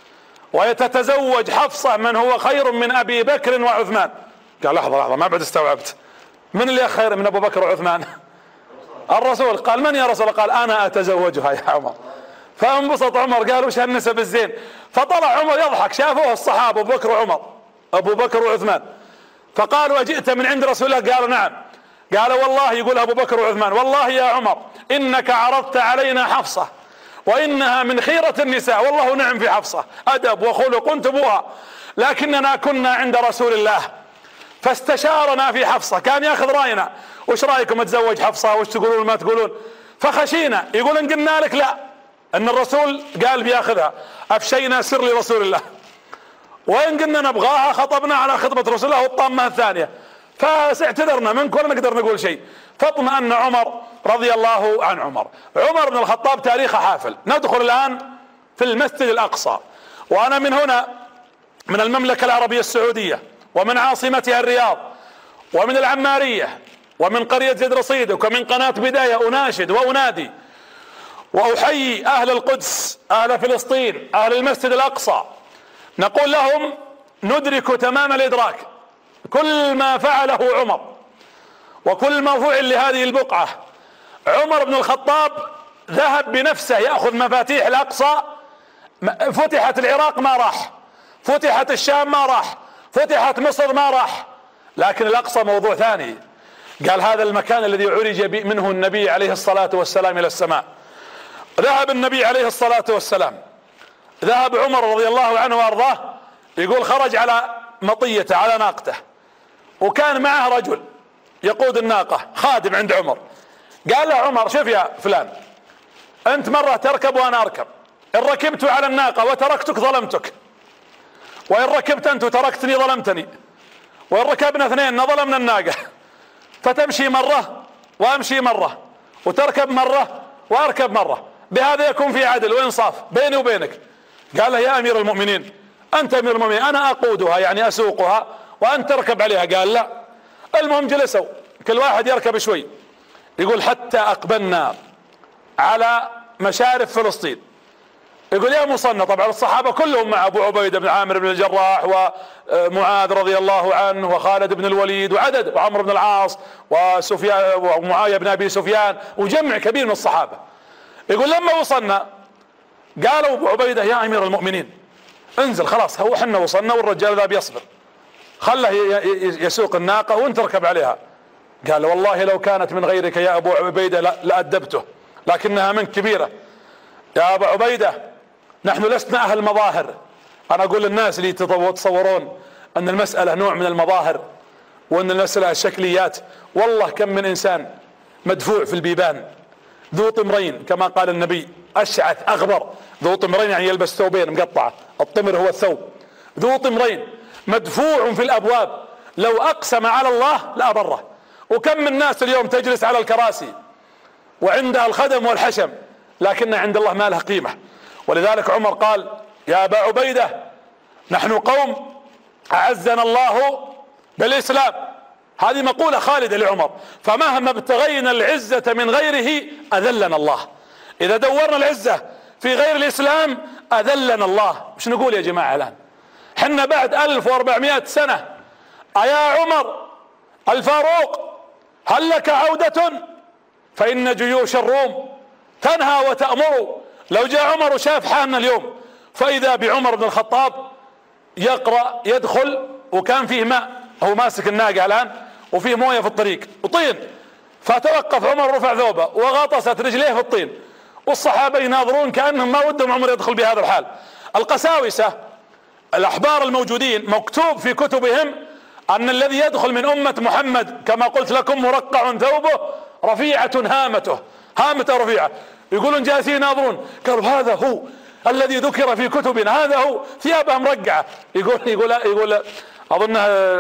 ويتتزوج حفصة من هو خير من أبي بكر وعثمان. قال لحظة ما بعد استوعبت، من اللي خير من أبو بكر وعثمان؟ الرسول. قال من يا رسول الله؟ قال أنا أتزوجها يا عمر. فانبسط عمر قال وش هالنسب الزين. فطلع عمر يضحك، شافوه الصحابة أبو بكر وعمر أبو بكر وعثمان، فقالوا أجئت من عند رسول الله؟ قالوا نعم. قال والله، يقول أبو بكر وعثمان والله يا عمر إنك عرضت علينا حفصة وإنها من خيرة النساء، والله نعم في حفصة أدب وخلق انتبوها، لكننا كنا عند رسول الله فاستشارنا في حفصة، كان ياخذ راينا وش رايكم اتزوج حفصة وش تقولون ما تقولون، فخشينا يقول ان قلنا لك لا ان الرسول قال بياخذها افشينا سر لرسول الله، وان قلنا نبغاها خطبنا على خطبة رسول الله والطامة الثانية، فاعتذرنا منك ولا نقدر نقول شيء. فاطمأن عمر رضي الله عن عمر. عمر بن الخطاب تاريخه حافل. ندخل الآن في المسجد الأقصى، وأنا من هنا من المملكة العربية السعودية ومن عاصمتها الرياض ومن العمارية ومن قرية زيد رصيدك ومن قناة بداية أناشد وأنادي وأحيي أهل القدس أهل فلسطين أهل المسجد الأقصى، نقول لهم ندرك تمام الإدراك كل ما فعله عمر وكل ما فعل لهذه البقعة. عمر بن الخطاب ذهب بنفسه يأخذ مفاتيح الأقصى، فتحت العراق ما راح، فتحت الشام ما راح، فتحت مصر ما راح، لكن الأقصى موضوع ثاني. قال هذا المكان الذي عرج منه النبي عليه الصلاة والسلام إلى السماء. ذهب النبي عليه الصلاة والسلام، ذهب عمر رضي الله عنه وأرضاه، يقول خرج على مطيته على ناقته، وكان معه رجل يقود الناقة خادم عند عمر. قال له عمر شوف يا فلان، أنت مرة تركب وأنا أركب، إن ركبت على الناقة وتركتك ظلمتك، وإن ركبت أنت وتركتني ظلمتني، وإن ركبنا اثنين ظلمنا الناقة، فتمشي مرة وأمشي مرة وتركب مرة وأركب مرة، بهذا يكون في عدل وإنصاف بيني وبينك. قال له يا أمير المؤمنين أنت أمير المؤمنين، أنا أقودها يعني أسوقها وأنت تركب عليها. قال لا. المهم جلسوا كل واحد يركب شوي. يقول حتى أقبلنا على مشارف فلسطين. يقول يا مصنع، طبعا الصحابة كلهم مع أبو عبيدة بن عامر بن الجراح ومعاذ رضي الله عنه وخالد بن الوليد وعدد وعمر بن العاص وسفيان ومعاوية بن أبي سفيان وجمع كبير من الصحابة. يقول لما وصلنا قالوا أبو عبيدة يا أمير المؤمنين انزل خلاص، هو حنا وصلنا والرجال ذا بيصبر، خله يسوق الناقة وانت تركب عليها. قال والله لو كانت من غيرك يا أبو عبيدة لأدبته، لكنها منك كبيرة يا أبو عبيدة، نحن لسنا أهل مظاهر. أنا أقول للناس اللي يتصورون أن المسألة نوع من المظاهر وأن المسألة الشكليات، والله كم من إنسان مدفوع في البيبان ذو طمرين كما قال النبي، أشعث أغبر، ذو طمرين يعني يلبس ثوبين مقطعة، الطمر هو الثوب، ذو طمرين مدفوع في الأبواب، لو أقسم على الله لا بره. وكم من الناس اليوم تجلس على الكراسي وعندها الخدم والحشم، لكن عند الله ما لها قيمة. ولذلك عمر قال يا أبا عبيدة نحن قوم أعزنا الله بالإسلام، هذه مقولة خالدة لعمر، فمهما ابتغينا العزة من غيره أذلنا الله. إذا دورنا العزة في غير الإسلام أذلنا الله. مش نقول يا جماعة الآن حنا بعد 1400 سنة أيا عمر الفاروق هل لك عودة؟ فإن جيوش الروم تنهى وتأمر. لو جاء عمر وشاف حالنا اليوم فإذا بعمر بن الخطاب يقرأ يدخل وكان فيه ماء، هو ماسك الناقة الآن وفيه موية في الطريق وطين، فتوقف عمر رفع ثوبه وغطست رجليه في الطين، والصحابة يناظرون كأنهم ما ودهم عمر يدخل بهذا الحال. القساوسة الأحبار الموجودين مكتوب في كتبهم أن الذي يدخل من أمة محمد كما قلت لكم مرقع ثوبه رفيعة هامته رفيعة. يقولون جالسين يناظرون قالوا هذا هو الذي ذكر في كتبنا، هذا هو ثيابه مرقعة. يقول اظن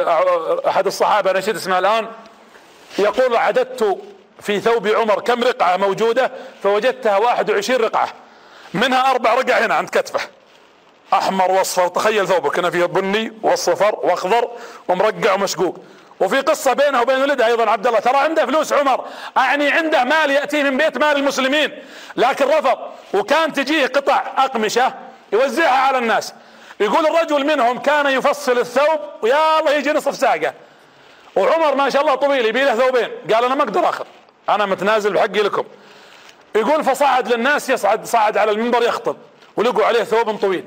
احد الصحابة نشيد اسمه الان، يقول عددت في ثوب عمر كم رقعة موجودة، فوجدتها 21 رقعة، منها 4 رقع هنا عند كتفه احمر واصفر. تخيل ثوبه كان فيه بني واصفر واخضر ومرقع ومشقوق. وفي قصة بينه وبين ولده ايضا عبد الله، ترى عنده فلوس عمر، يعني عنده مال يأتيه من بيت مال المسلمين، لكن رفض. وكان تجيه قطع اقمشة يوزعها على الناس. يقول الرجل منهم كان يفصل الثوب ويا الله يجي نصف ساقه، وعمر ما شاء الله طويل يبي له ثوبين، قال انا ما اقدر اخذ، انا متنازل بحقي لكم. يقول فصعد للناس، صعد على المنبر يخطب، ولقوا عليه ثوب طويل،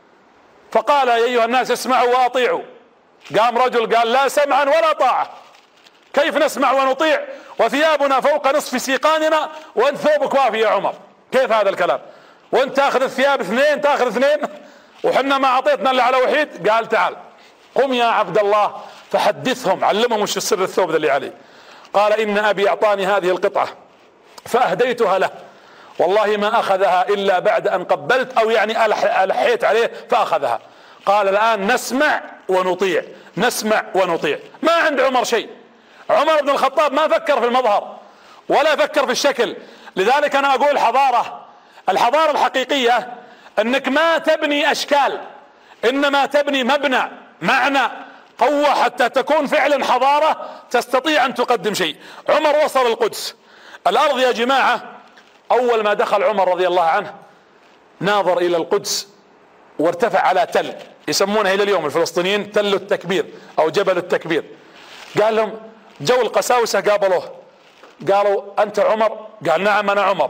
فقال يا ايها الناس اسمعوا واطيعوا. قام رجل قال لا سمعا ولا طاعة، كيف نسمع ونطيع وثيابنا فوق نصف سيقاننا وانت ثوبك وافي يا عمر؟ كيف هذا الكلام؟ وانت تاخذ الثياب 2 تاخذ 2 وحنا ما اعطيتنا الا على وحيد. قال تعال قم يا عبد الله فحدثهم، علمهم وش سر الثوب ذا اللي عليه. قال ان ابي اعطاني هذه القطعة فاهديتها له، والله ما اخذها الا بعد ان قبلت او يعني الحيت عليه فاخذها. قال الان نسمع ونطيع، نسمع ونطيع. ما عند عمر شيء. عمر بن الخطاب ما فكر في المظهر ولا فكر في الشكل. لذلك انا اقول الحضارة الحقيقية انك ما تبني اشكال، انما تبني مبنى، معنى، قوة، حتى تكون فعلا حضارة تستطيع ان تقدم شيء. عمر وصل القدس. الارض يا جماعة اول ما دخل عمر رضي الله عنه ناظر الى القدس وارتفع على تل يسمونه الى اليوم الفلسطينيين تل التكبير او جبل التكبير. قال لهم جو القساوسة قابلوه، قالوا انت عمر؟ قال نعم انا عمر.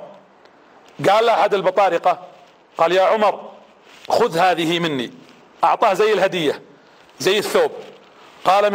قال له احد البطارقة قال يا عمر خذ هذه مني، اعطاه زي الهدية زي الثوب. قال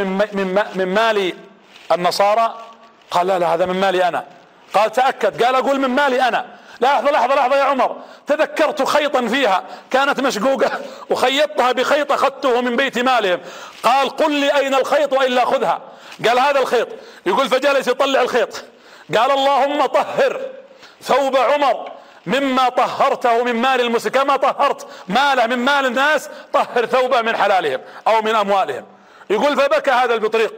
من مالي النصارى؟ قال لا هذا من مالي انا. قال تأكد؟ قال اقول من مالي انا. لحظة يا عمر، تذكرت خيطا فيها كانت مشقوقة وخيطتها بخيط اخذته من بيت مالهم. قال قل لي اين الخيط والا خذها. قال هذا الخيط. يقول فجلس يطلع الخيط. قال اللهم طهر ثوب عمر مما طهرته من مال المسلم، كما طهرت ماله من مال الناس طهر ثوبه من حلالهم او من اموالهم. يقول فبكى هذا البطريق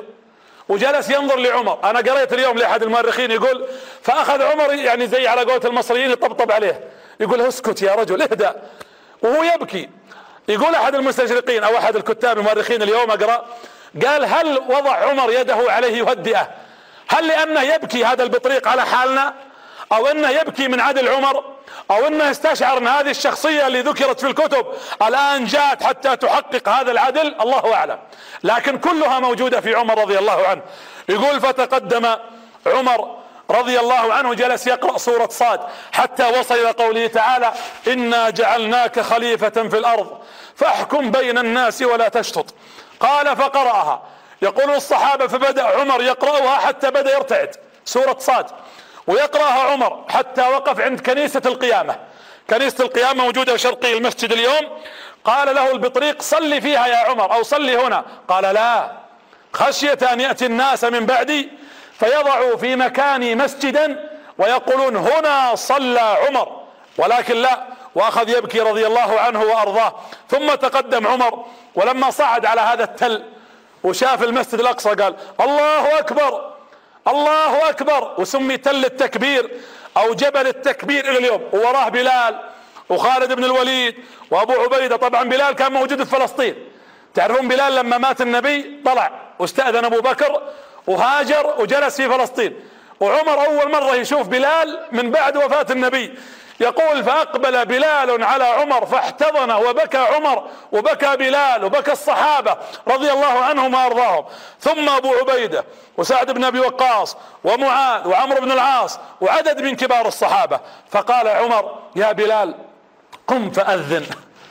وجلس ينظر لعمر. انا قريت اليوم لاحد المؤرخين يقول فاخذ عمر يعني زي على قولة المصريين يطبطب عليه، يقول اسكت يا رجل اهدأ، وهو يبكي. يقول احد المستشرقين او احد الكتاب المؤرخين اليوم اقرأ قال هل وضع عمر يده عليه يهدئه؟ هل لانه يبكي هذا البطريق على حالنا، او انه يبكي من عدل عمر، او انه استشعر ان هذه الشخصية اللي ذكرت في الكتب الان جاءت حتى تحقق هذا العدل؟ الله اعلم، لكن كلها موجودة في عمر رضي الله عنه. يقول فتقدم عمر رضي الله عنه جلس يقرأ سورة صاد حتى وصل الى قوله تعالى انا جعلناك خليفة في الارض فاحكم بين الناس ولا تشطط. قال فقرأها. يقول الصحابة فبدأ عمر يقرأها حتى بدأ يرتعد سورة صاد، ويقرأها عمر حتى وقف عند كنيسة القيامة. كنيسة القيامة موجودة شرقي المسجد اليوم. قال له البطريق صلي فيها يا عمر او صلي هنا. قال لا، خشية ان يأتي الناس من بعدي فيضعوا في مكاني مسجدا ويقولون هنا صلى عمر، ولكن لا. واخذ يبكي رضي الله عنه وارضاه. ثم تقدم عمر، ولما صعد على هذا التل وشاف المسجد الاقصى قال الله اكبر الله اكبر، وسمي تل التكبير او جبل التكبير الى اليوم. ووراه بلال وخالد بن الوليد وابو عبيدة. طبعا بلال كان موجود في فلسطين، تعرفون بلال لما مات النبي طلع واستأذن ابو بكر وهاجر وجلس في فلسطين. وعمر اول مرة يشوف بلال من بعد وفاة النبي. يقول فاقبل بلال على عمر فاحتضنه وبكى عمر وبكى بلال وبكى الصحابة رضي الله عنهم وارضاهم، ثم ابو عبيدة وسعد بن ابي وقاص ومعاذ وعمرو بن العاص وعدد من كبار الصحابة. فقال عمر يا بلال قم فأذن.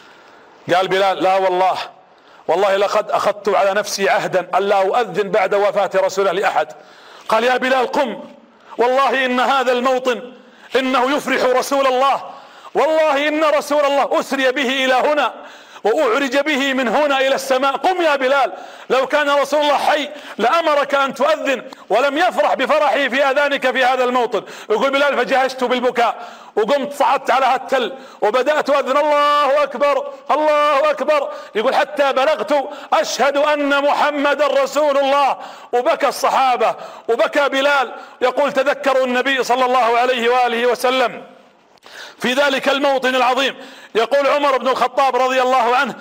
قال بلال لا والله لقد اخذت على نفسي عهدا الا اؤذن بعد وفاة رسوله لاحد. قال يا بلال قم، والله ان هذا الموطن انه يفرح رسول الله، والله ان رسول الله اسري به الى هنا، وأعرج به من هنا إلى السماء. قم يا بلال، لو كان رسول الله حي لأمرك أن تؤذن، ولم يفرح بفرحه في أذانك في هذا الموطن. يقول بلال فجهشت بالبكاء وقمت صعدت على هالتل وبدأت أؤذن الله أكبر الله أكبر. يقول حتى بلغت أشهد أن محمد رسول الله. وبكى الصحابة وبكى بلال. يقول تذكروا النبي صلى الله عليه وآله وسلم في ذلك الموطن العظيم. يقول عمر بن الخطاب رضي الله عنه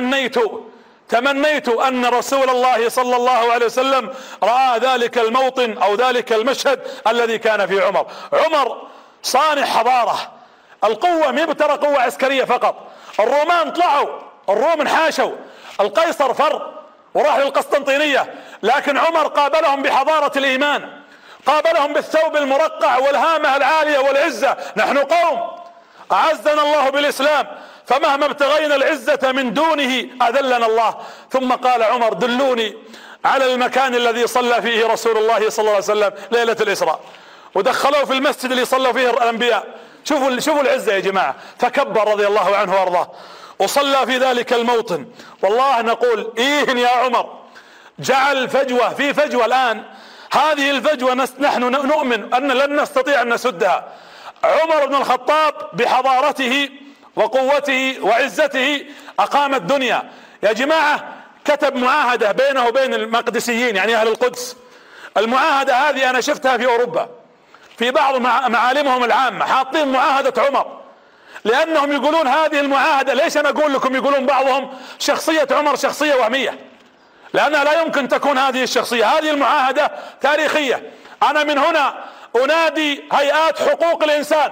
تمنيت أن رسول الله صلى الله عليه وسلم رأى ذلك الموطن أو ذلك المشهد الذي كان في عمر. عمر صانع حضارة. القوة ما ترى قوة عسكرية فقط. الرومان طلعوا، الروم انحاشوا، القيصر فر وراح للقسطنطينية، لكن عمر قابلهم بحضارة الإيمان، قابلهم بالثوب المرقع والهامة العالية والعزة. نحن قوم أعزنا الله بالإسلام، فمهما ابتغينا العزة من دونه أذلنا الله. ثم قال عمر دلوني على المكان الذي صلى فيه رسول الله صلى الله عليه وسلم ليلة الإسراء. ودخلوه في المسجد اللي صلوا فيه الأنبياء. شوفوا العزة يا جماعة. فكبر رضي الله عنه وارضاه وصلى في ذلك الموطن. والله نقول يا عمر جعل فجوة في فجوة الآن. هذه الفجوة نحن نؤمن أن لن نستطيع أن نسدها. عمر بن الخطاب بحضارته وقوته وعزته أقام الدنيا يا جماعة. كتب معاهدة بينه وبين المقدسيين يعني أهل القدس. المعاهدة هذه أنا شفتها في أوروبا في بعض معالمهم العامة، حاطين معاهدة عمر، لأنهم يقولون هذه المعاهدة. ليش أنا أقول لكم يقولون بعضهم شخصية عمر شخصية وهمية؟ لأنها لا يمكن تكون هذه الشخصية. هذه المعاهدة تاريخية. أنا من هنا أنادي هيئات حقوق الإنسان،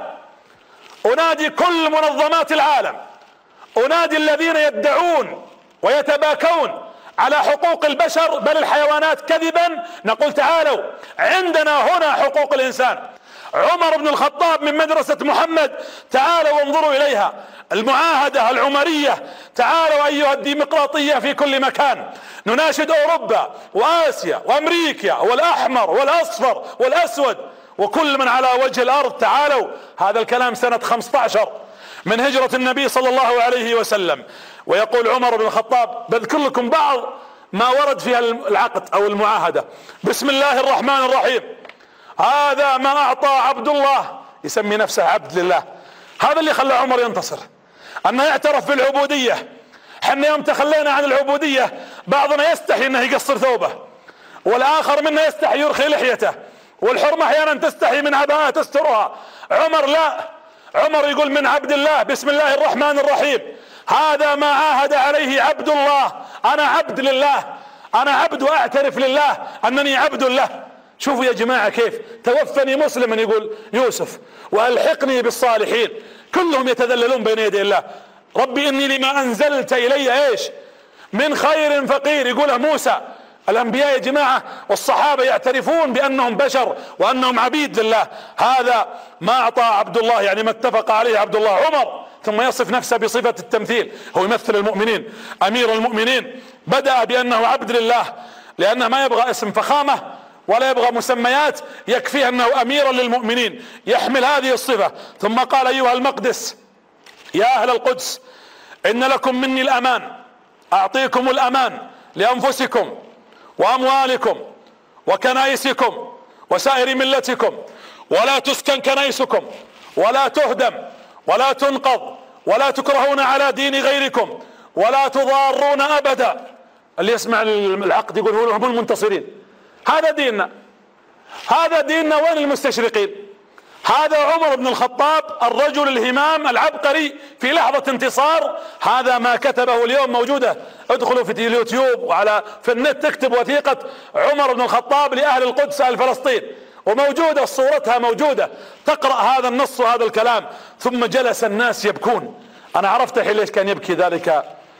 أنادي كل منظمات العالم، أنادي الذين يدعون ويتباكون على حقوق البشر بل الحيوانات كذبا، نقول تعالوا عندنا هنا حقوق الإنسان. عمر بن الخطاب من مدرسة محمد، تعالوا وانظروا إليها. المعاهدة العمرية، تعالوا أيها الديمقراطية في كل مكان. نناشد أوروبا وآسيا وأمريكا والأحمر والأصفر والأسود وكل من على وجه الأرض، تعالوا. هذا الكلام سنة 15 من هجرة النبي صلى الله عليه وسلم. ويقول عمر بن الخطاب بذكر لكم بعض ما ورد فيها العقد أو المعاهدة. بسم الله الرحمن الرحيم. هذا ما أعطى عبد الله، يسمي نفسه عبد لله. هذا اللي خلى عمر ينتصر، أنه يعترف بالعبودية. حنا يوم تخلينا عن العبودية بعضنا يستحي أنه يقصر ثوبه، والآخر منا يستحي يرخي لحيته، والحرمة أحيانا تستحي من عباءة تسترها. عمر لا، عمر يقول من عبد الله بسم الله الرحمن الرحيم. هذا ما عاهد عليه عبد الله. أنا عبد لله، أنا عبد وأعترف لله أنني عبد له. شوفوا يا جماعة كيف توفني مسلما يقول يوسف وألحقني بالصالحين. كلهم يتذللون بين يدي الله. ربي إني لما أنزلت إلي إيش من خير فقير، يقوله موسى. الأنبياء يا جماعة والصحابة يعترفون بأنهم بشر وأنهم عبيد لله. هذا ما أعطى عبد الله يعني ما اتفق عليه عبد الله. عمر ثم يصف نفسه بصفة التمثيل، هو يمثل المؤمنين، أمير المؤمنين. بدأ بأنه عبد لله لأنه ما يبغى اسم فخامة ولا يبغى مسميات، يكفيه أنه أميرا للمؤمنين يحمل هذه الصفة. ثم قال أيها المقدس يا أهل القدس إن لكم مني الأمان، أعطيكم الأمان لأنفسكم وأموالكم وكنائسكم وسائر ملتكم، ولا تسكن كنائسكم ولا تهدم ولا تنقض ولا تكرهون على دين غيركم ولا تضارون أبدا. اللي يسمع العقد يقول هم المنتصرين. هذا ديننا، هذا ديننا. وين المستشرقين؟ هذا عمر بن الخطاب الرجل الهمام العبقري في لحظة انتصار. هذا ما كتبه اليوم موجودة، ادخلوا في اليوتيوب وعلى في النت تكتب وثيقة عمر بن الخطاب لأهل القدس أهل فلسطين، وموجودة صورتها موجودة. تقرأ هذا النص وهذا الكلام. ثم جلس الناس يبكون. أنا عرفت الحين ليش كان يبكي ذلك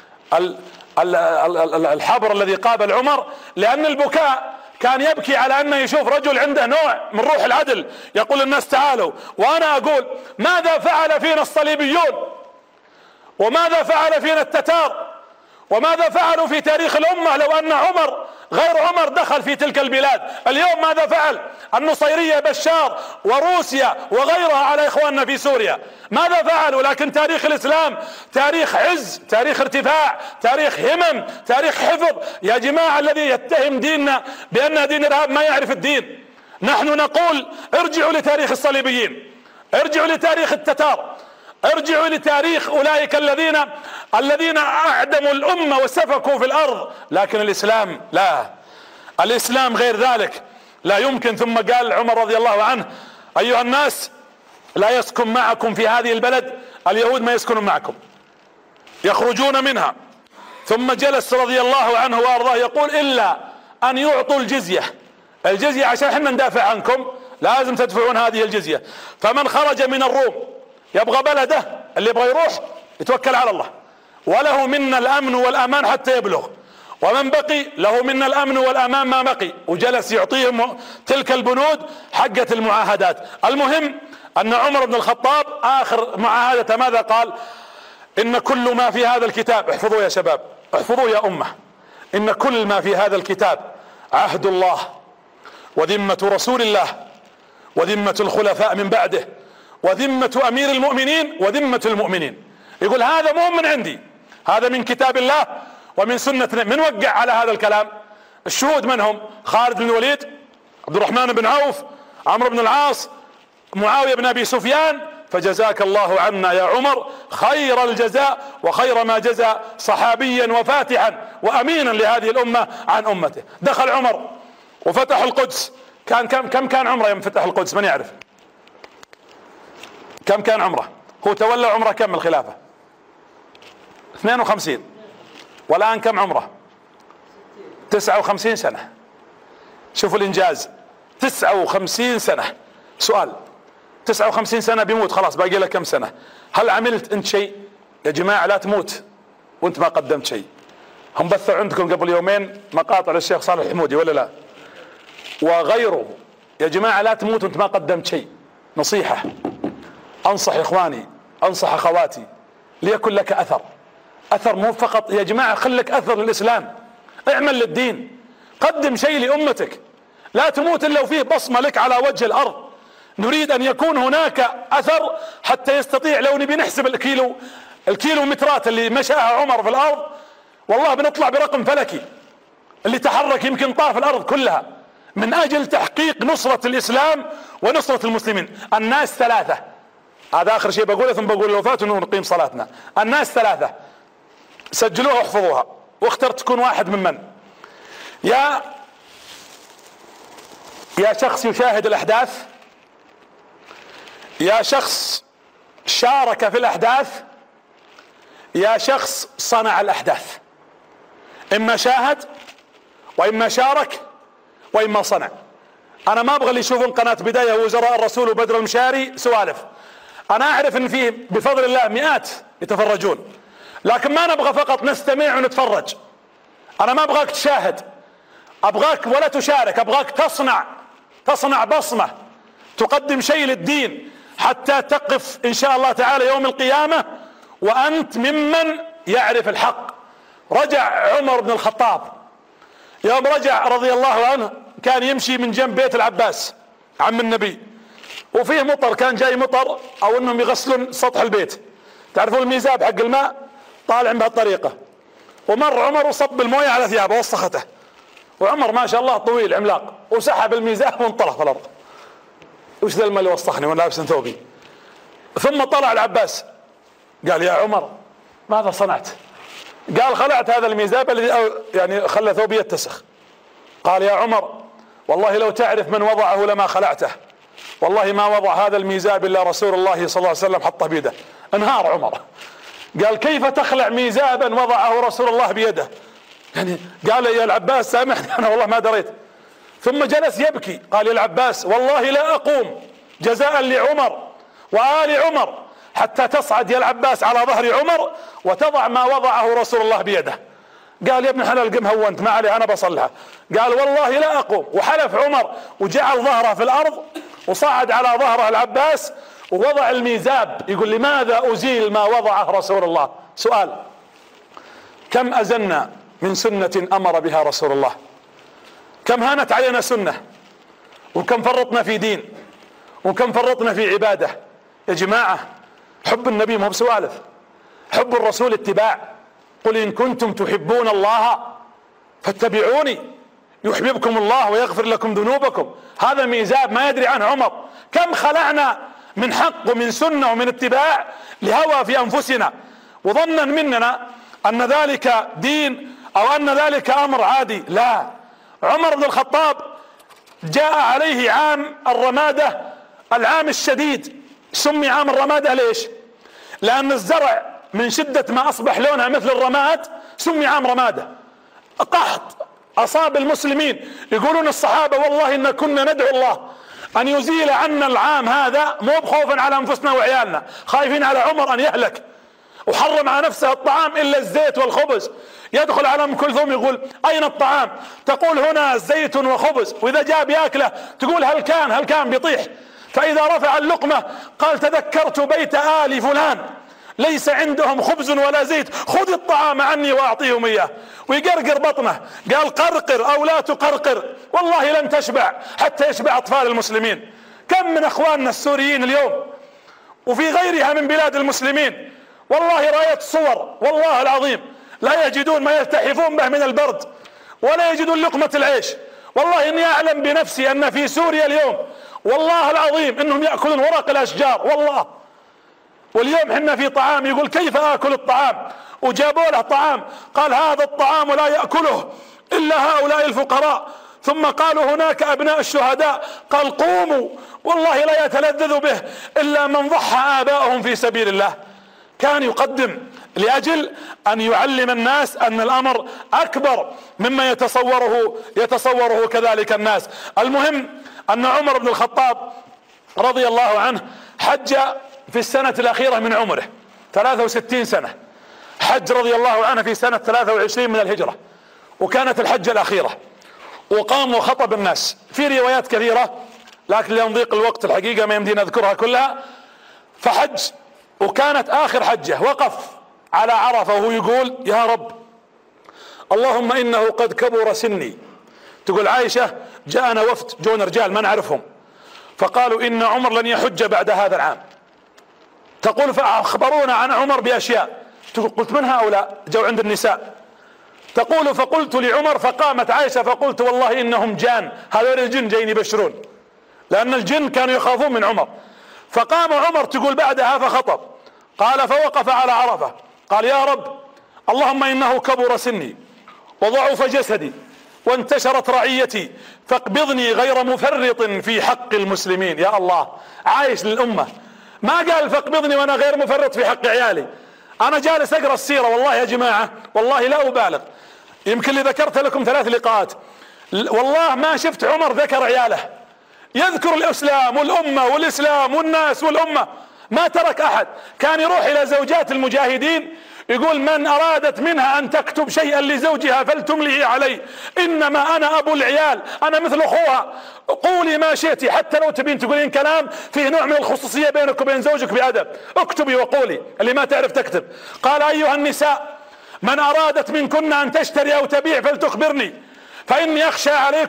الحبر الذي قابل عمر، لأن البكاء كان يبكي على أنه يشوف رجل عنده نوع من روح العدل، يقول الناس تعالوا. وأنا أقول ماذا فعل فينا الصليبيون، وماذا فعل فينا التتار، وماذا فعلوا في تاريخ الأمة لو أن عمر غير عمر دخل في تلك البلاد. اليوم ماذا فعل النصيرية بشار وروسيا وغيرها على إخواننا في سوريا؟ ماذا فعلوا؟ لكن تاريخ الإسلام تاريخ عز، تاريخ ارتفاع، تاريخ همم، تاريخ حفظ. يا جماعة الذي يتهم ديننا بأنه دين إرهاب ما يعرف الدين. نحن نقول ارجعوا لتاريخ الصليبيين، ارجعوا لتاريخ التتار، ارجعوا لتاريخ اولئك الذين اعدموا الامة وسفكوا في الارض. لكن الاسلام لا، الاسلام غير ذلك، لا يمكن. ثم قال عمر رضي الله عنه: ايها الناس لا يسكن معكم في هذه البلد اليهود، ما يسكنون معكم، يخرجون منها. ثم جلس رضي الله عنه وارضاه يقول: الا ان يعطوا الجزية عشان احنا ندافع عنكم لازم تدفعون هذه الجزية. فمن خرج من الروم يبغى بلده، اللي يبغى يروح يتوكل على الله، وله منا الامن والامان حتى يبلغ، ومن بقي له منا الامن والامان ما بقي. وجلس يعطيهم تلك البنود حقة المعاهدات. المهم ان عمر بن الخطاب اخر معاهدة ماذا قال؟ ان كل ما في هذا الكتاب، احفظوا يا شباب، احفظوا يا امة، ان كل ما في هذا الكتاب عهد الله وذمة رسول الله وذمة الخلفاء من بعده وذمة امير المؤمنين وذمة المؤمنين. يقول هذا مو من عندي، هذا من كتاب الله ومن سنة. من وقع على هذا الكلام؟ الشهود من هم؟ خالد بن الوليد، عبد الرحمن بن عوف، عمرو بن العاص، معاوية بن ابي سفيان. فجزاك الله عنا يا عمر خير الجزاء وخير ما جزى صحابيا وفاتحا وامينا لهذه الامة عن امته. دخل عمر وفتح القدس. كم كان عمره يوم فتح القدس؟ من يعرف كم كان عمره؟ هو تولى عمره كم من الخلافة؟ 52. والآن كم عمره؟ 59 سنة. شوفوا الإنجاز، 59 سنة. سؤال، 59 سنة بيموت خلاص، باقي له كم سنة؟ هل عملت أنت شيء؟ يا جماعة لا تموت وأنت ما قدمت شيء. هم بثوا عندكم قبل يومين مقاطع للشيخ صالح الحمودي ولا لا؟ وغيره. يا جماعة لا تموت وأنت ما قدمت شيء. نصيحة، انصح اخواني، انصح اخواتي، ليكن لك اثر مو فقط يا جماعة، خلك اثر للاسلام، اعمل للدين، قدم شيء لامتك. لا تموت الا وفيه بصمة لك على وجه الارض. نريد ان يكون هناك اثر حتى يستطيع، لو نبي نحسب الكيلومترات اللي مشاها عمر في الارض والله بنطلع برقم فلكي، اللي تحرك يمكن طاف الارض كلها من اجل تحقيق نصرة الاسلام ونصرة المسلمين. الناس ثلاثة، هذا اخر شيء بقوله ثم بقول الوفاة ونقيم صلاتنا. الناس ثلاثة، سجلوها واحفظوها، واختر تكون واحد ممن. يا شخص يشاهد الاحداث، يا شخص شارك في الاحداث، يا شخص صنع الاحداث. اما شاهد واما شارك واما صنع. انا ما ابغى اللي يشوفون قناة بداية وزراء الرسول وبدر المشاري سوالف. انا اعرف ان فيه بفضل الله مئات يتفرجون، لكن ما نبغى فقط نستمع ونتفرج. انا ما ابغاك تشاهد، ابغاك ولا تشارك، ابغاك تصنع بصمة، تقدم شيء للدين حتى تقف ان شاء الله تعالى يوم القيامة وانت ممن يعرف الحق. رجع عمر بن الخطاب، يوم رجع رضي الله عنه كان يمشي من جنب بيت العباس عم النبي، وفيه مطر، كان جاي مطر او انهم يغسلون سطح البيت. تعرفون الميزاب حق الماء طالع بهالطريقة، ومر عمر وصب المويه على ثيابه وسخته، وعمر ما شاء الله طويل عملاق، وسحب الميزاب وانطلق في الارض. وش ذا الماء اللي وسخني وانا لابس ثوبي؟ ثم طلع العباس قال: يا عمر ماذا صنعت؟ قال: خلعت هذا الميزاب الذي يعني خلى ثوبي يتسخ. قال: يا عمر والله لو تعرف من وضعه لما خلعته، والله ما وضع هذا الميزاب الا رسول الله صلى الله عليه وسلم حطه بيده. انهار عمر، قال: كيف تخلع ميزابا وضعه رسول الله بيده؟ يعني قال: يا العباس سامحني انا والله ما دريت. ثم جلس يبكي. قال: يا العباس والله لا اقوم جزاء لعمر وآل عمر حتى تصعد يا العباس على ظهر عمر وتضع ما وضعه رسول الله بيده. قال: يا ابن حلال قم هونت، ما عليه انا بصلها. قال: والله لا اقوم. وحلف عمر وجعل ظهره في الارض وصعد على ظهره العباس ووضع الميزاب. يقول: لماذا ازيل ما وضعه رسول الله؟ سؤال: كم ازلنا من سنة امر بها رسول الله؟ كم هانت علينا سنة، وكم فرطنا في دين، وكم فرطنا في عبادة. يا جماعة حب النبي ما هو بسوالف، حب الرسول اتباع. قل إن كنتم تحبون الله فاتبعوني يحببكم الله ويغفر لكم ذنوبكم. هذا ميزاب ما يدري عنه عمر. كم خلعنا من حق ومن سنة ومن اتباع لهوى في أنفسنا، وظنا مننا أن ذلك دين أو أن ذلك أمر عادي. لا، عمر بن الخطاب جاء عليه عام الرمادة، العام الشديد. سمي عام الرمادة ليش؟ لأن الزرع من شدة ما أصبح لونها مثل الرماد سمي عام رمادة. قحط أصاب المسلمين. يقولون الصحابة والله إن كنا ندعو الله أن يزيل عنا العام هذا، مو بخوفا على أنفسنا وعيالنا، خايفين على عمر أن يهلك، وحرم على نفسه الطعام إلا الزيت والخبز. يدخل على أم كلثوم يقول أين الطعام؟ تقول هنا زيت وخبز، وإذا جاء بياكله تقول هل كان بيطيح. فإذا رفع اللقمة قال تذكرت بيت آل فلان ليس عندهم خبز ولا زيت، خذ الطعام عني وأعطيهم إياه. ويقرقر بطنه، قال قرقر أو لا تقرقر والله لن تشبع حتى يشبع أطفال المسلمين. كم من أخواننا السوريين اليوم وفي غيرها من بلاد المسلمين والله رأيت صور والله العظيم لا يجدون ما يلتحفون به من البرد ولا يجدون لقمة العيش. والله إني أعلم بنفسي أن في سوريا اليوم والله العظيم إنهم يأكلون ورق الأشجار والله. واليوم حنا في طعام، يقول كيف آكل الطعام؟ وجابوا له طعام قال هذا الطعام لا يأكله إلا هؤلاء الفقراء. ثم قالوا هناك أبناء الشهداء، قال قوموا والله لا يتلذذ به إلا من ضحى آباءهم في سبيل الله. كان يقدم لأجل أن يعلم الناس أن الأمر أكبر مما يتصوره كذلك الناس. المهم أن عمر بن الخطاب رضي الله عنه حج في السنة الأخيرة من عمره 63 سنة، حج رضي الله عنه في سنة 23 من الهجرة، وكانت الحجة الأخيرة، وقام وخطب الناس. في روايات كثيرة لكن ليضيق الوقت الحقيقة ما يمدينا نذكرها كلها. فحج، وكانت آخر حجة وقف على عرفة وهو يقول يا رب اللهم إنه قد كبر سني. تقول عائشة جاءنا وفد جون رجال ما نعرفهم فقالوا إن عمر لن يحج بعد هذا العام. تقول فأخبرونا عن عمر بأشياء. تقول قلت من هؤلاء؟ جو عند النساء. تقول فقلت لعمر، فقامت عائشة فقلت والله إنهم جان، هذول الجن جايين يبشرون، لأن الجن كانوا يخافون من عمر. فقام عمر تقول بعدها فخطب، قال فوقف على عرفة قال يا رب اللهم إنه كبر سني وضعف جسدي وانتشرت رعيتي فاقبضني غير مفرط في حق المسلمين. يا الله، عايش للأمة، ما قال فاقبضني وانا غير مفرط في حق عيالي. انا جالس اقرا السيرة والله يا جماعة والله لا ابالغ، يمكن اللي ذكرت لكم 3 لقاءات والله ما شفت عمر ذكر عياله، يذكر الاسلام والامة والاسلام والناس والامة، ما ترك احد. كان يروح الى زوجات المجاهدين يقول من ارادت منها ان تكتب شيئا لزوجها فلتملئ علي، انما انا ابو العيال، انا مثل اخوها، قولي ما شئتي حتى لو تبين تقولين كلام فيه نوع من الخصوصية بينك وبين زوجك بأدب، اكتبي وقولي اللي ما تعرف تكتب. قال ايها النساء من ارادت منكن ان تشتري او تبيع فلتخبرني فاني اخشى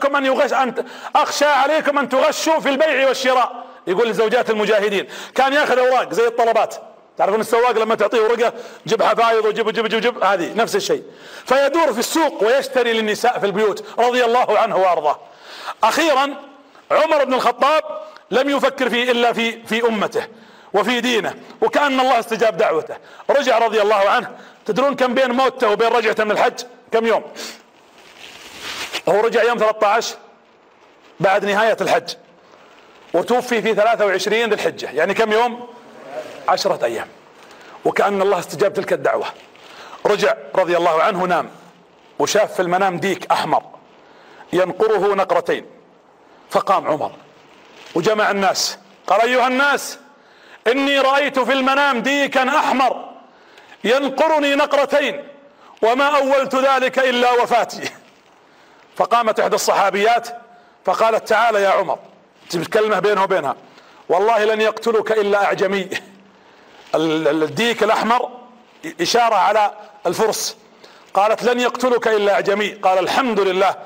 عليكم ان تغشوا في البيع والشراء. يقول لزوجات المجاهدين كان ياخذ اوراق زي الطلبات، تعرفون السواق لما تعطيه ورقة جيب حفايض وجيب هذه نفس الشيء، فيدور في السوق ويشتري للنساء في البيوت رضي الله عنه وارضاه. اخيرا عمر بن الخطاب لم يفكر فيه الا في امته وفي دينه، وكأن الله استجاب دعوته. رجع رضي الله عنه. تدرون كم بين موته وبين رجعته من الحج؟ كم يوم؟ هو رجع يوم 13 بعد نهاية الحج، وتوفي في 23 ذي الحجة، يعني كم يوم؟ 10 أيام. وكأن الله استجاب تلك الدعوة. رجع رضي الله عنه، نام وشاف في المنام ديك أحمر ينقره نقرتين، فقام عمر وجمع الناس قال أيها الناس إني رأيت في المنام ديكا أحمر ينقرني نقرتين وما أولت ذلك إلا وفاتي. فقامت إحدى الصحابيات فقالت تعال يا عمر، تكلمه بينه وبينها، والله لن يقتلك إلا أعجمي. الديك الأحمر إشارة على الفرس. قالت لن يقتلك إلا أعجمي. قال الحمد لله.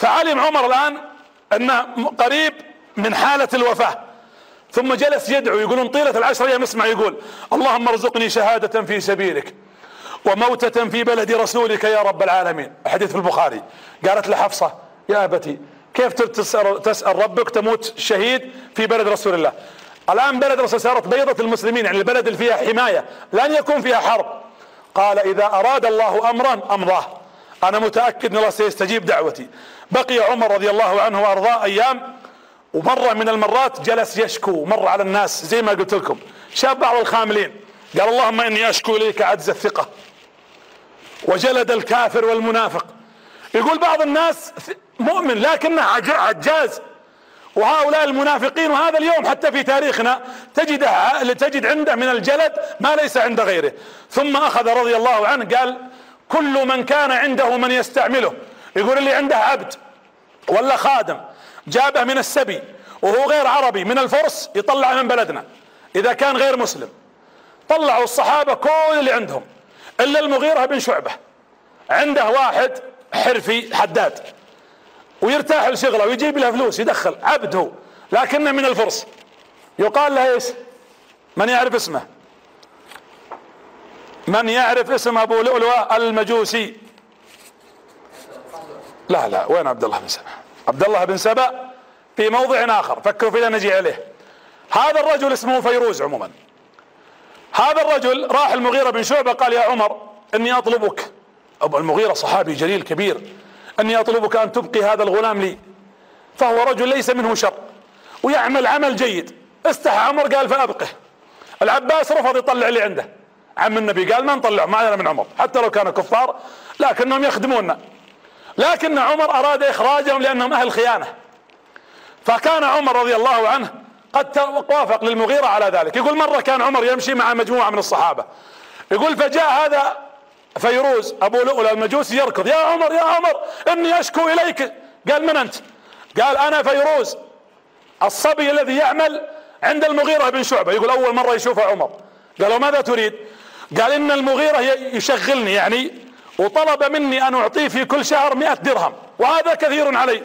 فعلم عمر الآن أنه قريب من حالة الوفاة، ثم جلس يدعو، يقولون طيلة العشر أيام اسمع يقول: اللهم ارزقني شهادة في سبيلك وموتة في بلد رسولك يا رب العالمين. حديث في البخاري. قالت لحفصة: يا أبتي كيف تسأل ربك تموت شهيد في بلد رسول الله؟ الآن بلد رسول صارت بيضة المسلمين، يعني البلد اللي فيها حماية لن يكون فيها حرب. قال: إذا أراد الله أمرا أمضاه، أنا متأكد أن الله سيستجيب دعوتي. بقي عمر رضي الله عنه وأرضاه أيام، ومرة من المرات جلس يشكو، مر على الناس زي ما قلت لكم، شاف بعض الخاملين قال: اللهم إني أشكو إليك عجز الثقة وجلد الكافر والمنافق. يقول بعض الناس مؤمن لكنه عجاز، وهؤلاء المنافقين، وهذا اليوم حتى في تاريخنا تجد عنده من الجلد ما ليس عند غيره. ثم أخذ رضي الله عنه قال: كل من كان عنده من يستعمله، يقول اللي عنده عبد ولا خادم جابه من السبي وهو غير عربي من الفرس يطلع من بلدنا، إذا كان غير مسلم. طلعوا الصحابة كل اللي عندهم إلا المغيرة بن شعبة، عنده واحد حرفي حداد ويرتاح لشغله ويجيب له فلوس، يدخل عبد هو لكنه من الفرس، يقال له ايش؟ من يعرف اسمه؟ من يعرف اسم ابو لؤلؤة المجوسي؟ لا وين عبد الله بن سبأ؟ عبد الله بن سبأ في موضع اخر، فكروا فيه نجي عليه. هذا الرجل اسمه فيروز. عموما هذا الرجل راح المغيرة بن شعبة قال: يا عمر اني اطلبك، ابو المغيرة صحابي جليل كبير، اني اطلبك ان تبقي هذا الغلام لي، فهو رجل ليس منه شر ويعمل عمل جيد. استحى عمر قال: فابقه. العباس رفض يطلع اللي عنده، عم النبي قال: ما نطلع، ما علينا من عمر حتى لو كانوا كفار لكنهم يخدموننا. لكن عمر اراد اخراجهم لانهم اهل خيانة، فكان عمر رضي الله عنه قد وافق للمغيرة على ذلك. يقول مرة كان عمر يمشي مع مجموعة من الصحابة، يقول فجاء هذا فيروز ابو لؤلؤ المجوسي يركض: يا عمر يا عمر اني اشكو اليك. قال: من انت؟ قال: انا فيروز الصبي الذي يعمل عند المغيرة بن شعبة. يقول اول مرة يشوفه عمر. قالوا: ماذا تريد؟ قال: ان المغيرة يشغلني يعني، وطلب مني ان اعطيه في كل شهر 100 درهم وهذا كثير علي.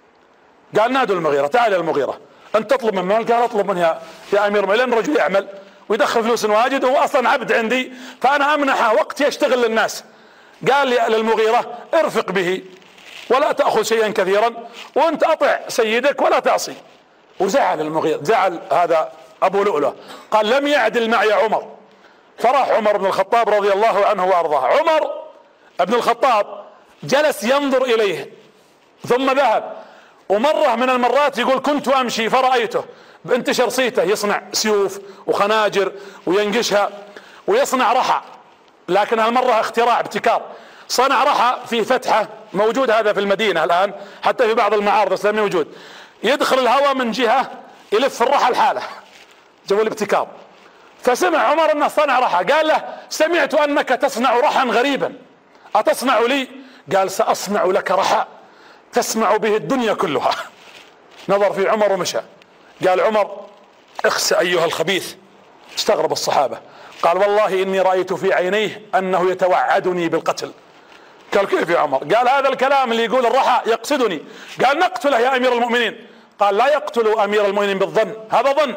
قال: نادوا المغيرة، تعال المغيرة، انت تطلب من مال؟ قال: اطلب منه يا امير المؤمنين، لان رجل يعمل ويدخل فلوس واجد وهو اصلا عبد عندي، فانا امنحه وقت يشتغل للناس. قال للمغيرة: ارفق به ولا تأخذ شيئا كثيرا، وانت اطع سيدك ولا تعصي. وزعل المغيرة، زعل هذا ابو لؤلؤ، قال: لم يعدل معي عمر. فراح عمر بن الخطاب رضي الله عنه وارضاه. عمر بن الخطاب جلس ينظر اليه ثم ذهب. ومرة من المرات يقول: كنت امشي فرأيته بانتشر صيته يصنع سيوف وخناجر وينقشها ويصنع رحى، لكن هالمرة اختراع ابتكار. صنع رحى في فتحة موجود هذا في المدينة الآن، حتى في بعض المعارض الإسلامية موجود، يدخل الهواء من جهة يلف الرحى الحالة، جو الابتكار. فسمع عمر انه صنع رحى، قال له: سمعت انك تصنع رحى غريبا، اتصنع لي؟ قال: ساصنع لك رحى تسمع به الدنيا كلها. نظر في عمر ومشى. قال عمر: اخس ايها الخبيث. استغرب الصحابة، قال: والله اني رأيت في عينيه انه يتوعدني بالقتل. قال: كيف يا عمر؟ قال: هذا الكلام اللي يقول الرحى يقصدني. قال: نقتله يا امير المؤمنين. قال: لا يقتل امير المؤمنين بالظن، هذا ظن.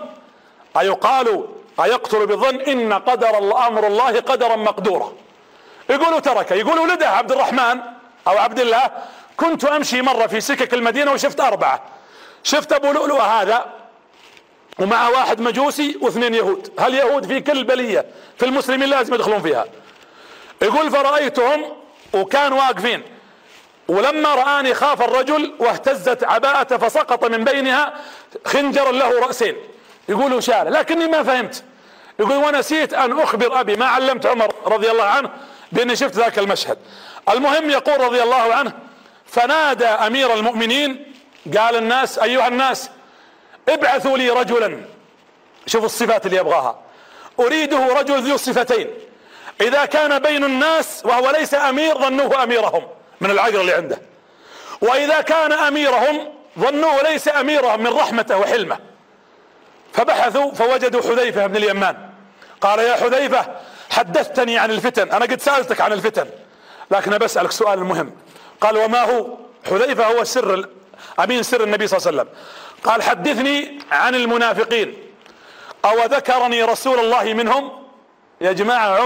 أيقتل بالظن؟ إن قدر الله أمر الله قدرا مقدورا. يقولوا ترك، يقول ولده عبد الرحمن أو عبد الله: كنت أمشي مرة في سكك المدينة وشفت 4، شفت أبو لؤلؤ هذا ومع واحد مجوسي و2 يهود. هاليهود في كل بلية في المسلمين لازم يدخلون فيها. يقول: فرأيتهم وكانوا واقفين، ولما رآني خاف الرجل واهتزت عباءته فسقط من بينها خنجر له رأسين. يقولوا شال، لكني ما فهمت. يقول: ونسيت ان اخبر ابي ما علمت عمر رضي الله عنه باني شفت ذاك المشهد. المهم يقول رضي الله عنه: فنادى امير المؤمنين، قال: الناس ايها الناس ابعثوا لي رجلا. شوفوا الصفات اللي يبغاها، اريده رجل ذو صفتين: اذا كان بين الناس وهو ليس امير ظنوه اميرهم من العقل اللي عنده، واذا كان اميرهم ظنوه ليس اميرهم من رحمته وحلمه. فبحثوا فوجدوا حذيفة بن اليمان. قال: يا حذيفة، حدثتني عن الفتن، انا قد سألتك عن الفتن لكن بسألك سؤال مهم. قال: وما هو؟ حذيفة هو أمين سر النبي صلى الله عليه وسلم. قال حدثني عن المنافقين أو ذكرني رسول الله منهم. يا جماعة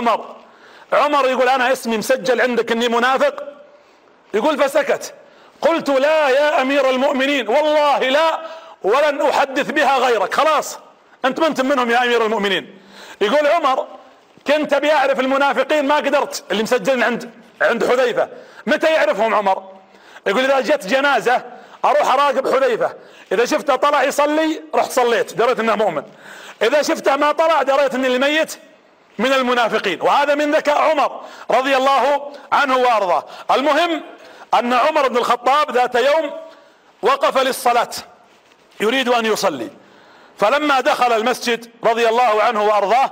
عمر يقول أنا اسمي مسجل عندك إني منافق؟ يقول فسكت. قلت لا يا أمير المؤمنين والله لا ولن أحدث بها غيرك، خلاص أنت منتم منهم يا أمير المؤمنين. يقول عمر كنت بيعرف المنافقين ما قدرت، اللي مسجلين عند حذيفة. متى يعرفهم عمر؟ يقول إذا جت جنازة أروح أراقب حذيفة، إذا شفته طلع يصلي رحت صليت دريت أنه مؤمن، إذا شفته ما طلع دريت أن الميت من المنافقين. وهذا من ذكاء عمر رضي الله عنه وارضاه. المهم ان عمر بن الخطاب ذات يوم وقف للصلاة يريد ان يصلي، فلما دخل المسجد رضي الله عنه وارضاه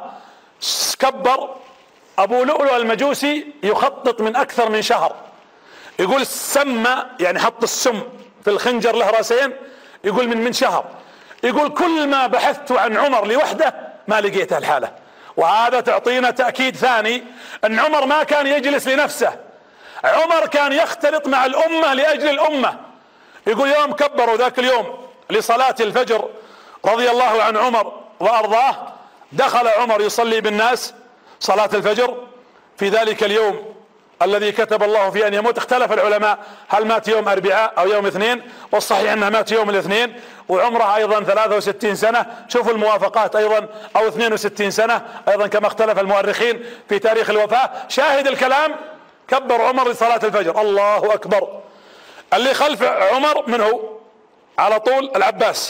كبر. ابو لؤلؤ المجوسي يخطط من اكثر من شهر، يقول سمى يعني حط السم في الخنجر له راسين، يقول من شهر. يقول كل ما بحثت عن عمر لوحده ما لقيته الحالة. وهذا تعطينا تأكيد ثاني أن عمر ما كان يجلس لنفسه، عمر كان يختلط مع الأمة لأجل الأمة. يقول يوم كبروا ذاك اليوم لصلاة الفجر رضي الله عن عمر وأرضاه، دخل عمر يصلي بالناس صلاة الفجر في ذلك اليوم الذي كتب الله فيه أن يموت. اختلف العلماء هل مات يوم أربعاء أو يوم اثنين، والصحيح أنه مات يوم الاثنين، وعمره أيضا 63 سنة. شوفوا الموافقات أيضا، أو 62 سنة أيضا كما اختلف المؤرخين في تاريخ الوفاة. شاهد الكلام كبر عمر لصلاة الفجر، الله أكبر. اللي خلف عمر من هو؟ على طول العباس،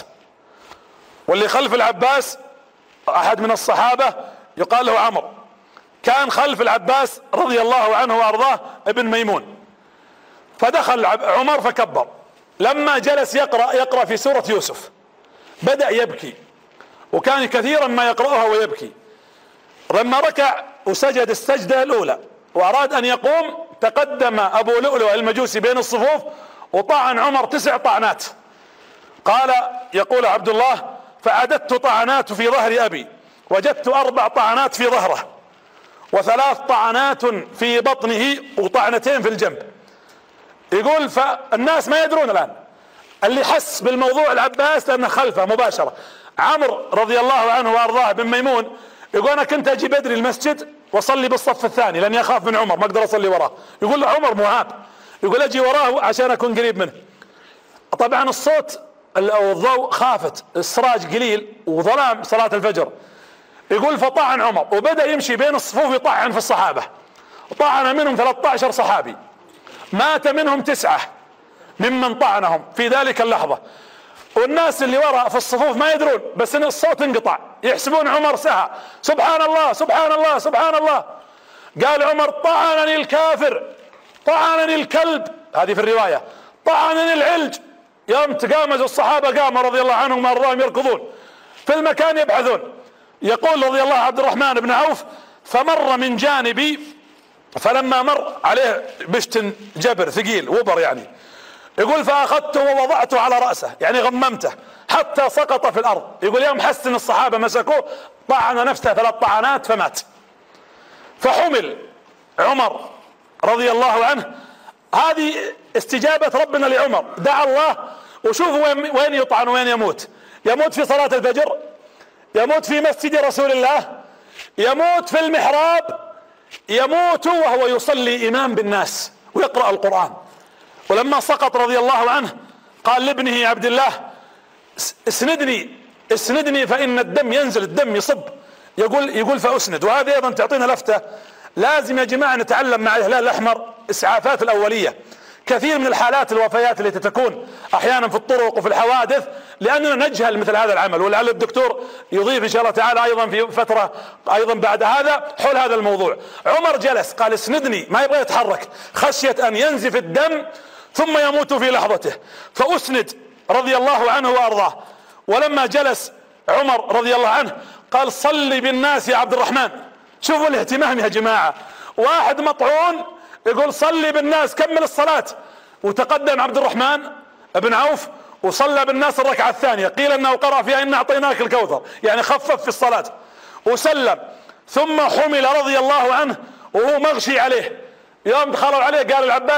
واللي خلف العباس أحد من الصحابة يقال له عمرو، كان خلف العباس رضي الله عنه وارضاه ابن ميمون. فدخل عمر فكبر، لما جلس يقرأ في سورة يوسف بدأ يبكي، وكان كثيرا ما يقرأها ويبكي. لما ركع وسجد السجدة الأولى وأراد أن يقوم تقدم أبو لؤلؤ المجوسي بين الصفوف وطعن عمر 9 طعنات. قال يقول عبد الله فعددت طعنات في ظهر أبي، وجدت 4 طعنات في ظهره، و3 طعنات في بطنه، وطعنتين في الجنب. يقول فالناس ما يدرون الآن، اللي حس بالموضوع العباس لأنه خلفه مباشرة. عمرو رضي الله عنه وارضاه بن ميمون يقول أنا كنت أجي بدري المسجد وأصلي بالصف الثاني لأني أخاف من عمر ما أقدر أصلي وراه. يقول عمر مهاب، يقول أجي وراه عشان أكون قريب منه. طبعا الصوت أو الضوء خافت، السراج قليل وظلام صلاة الفجر. يقول فطعن عمر وبدأ يمشي بين الصفوف يطعن في الصحابة، طعن منهم 13 صحابي، مات منهم 9 ممن طعنهم في ذلك اللحظة. والناس اللي وراء في الصفوف ما يدرون، بس ان الصوت انقطع يحسبون عمر سهى. سبحان الله سبحان الله سبحان الله. قال عمر طعنني الكافر، طعنني الكلب، هذه في الرواية، طعنني العلج. يوم تقامز الصحابة قاموا رضي الله عنهم وارضاهم يركضون في المكان يبحثون. يقول رضي الله عبد الرحمن بن عوف فمر من جانبي، فلما مر عليه بشت جبر ثقيل وبر يعني، يقول فأخذته ووضعته على رأسه يعني غممته حتى سقط في الأرض. يقول يوم حس ان الصحابة مسكوه طعن نفسه 3 طعنات فمات. فحمل عمر رضي الله عنه. هذه استجابة ربنا لعمر، دعا الله. وشوفوا وين يطعن وين يموت. يموت في صلاة الفجر، يموت في مسجد رسول الله، يموت في المحراب، يموت وهو يصلي إمام بالناس ويقرأ القرآن. ولما سقط رضي الله عنه قال لابنه عبد الله اسندني فإن الدم ينزل، الدم يصب. يقول فأسند. وهذه أيضا تعطينا لفتة، لازم يا جماعة نتعلم مع الهلال الأحمر إسعافات الأولية. كثير من الحالات الوفيات التي تكون أحيانا في الطرق وفي الحوادث لأننا نجهل مثل هذا العمل، ولعل الدكتور يضيف إن شاء الله تعالى أيضا في فترة أيضا بعد هذا حول هذا الموضوع. عمر جلس قال اسندني، ما يبغى يتحرك خشية أن ينزف الدم ثم يموت في لحظته، فأسند رضي الله عنه وأرضاه. ولما جلس عمر رضي الله عنه قال صلي بالناس يا عبد الرحمن. شوفوا الاهتمام يا جماعة، واحد مطعون يقول صلي بالناس كمل الصلاة. وتقدم عبد الرحمن بن عوف وصلى بالناس الركعة الثانية، قيل انه قرأ فيها إن أعطيناك الكوثر، يعني خفف في الصلاة وسلم. ثم حمل رضي الله عنه وهو مغشي عليه. يوم دخلوا عليه قال العباس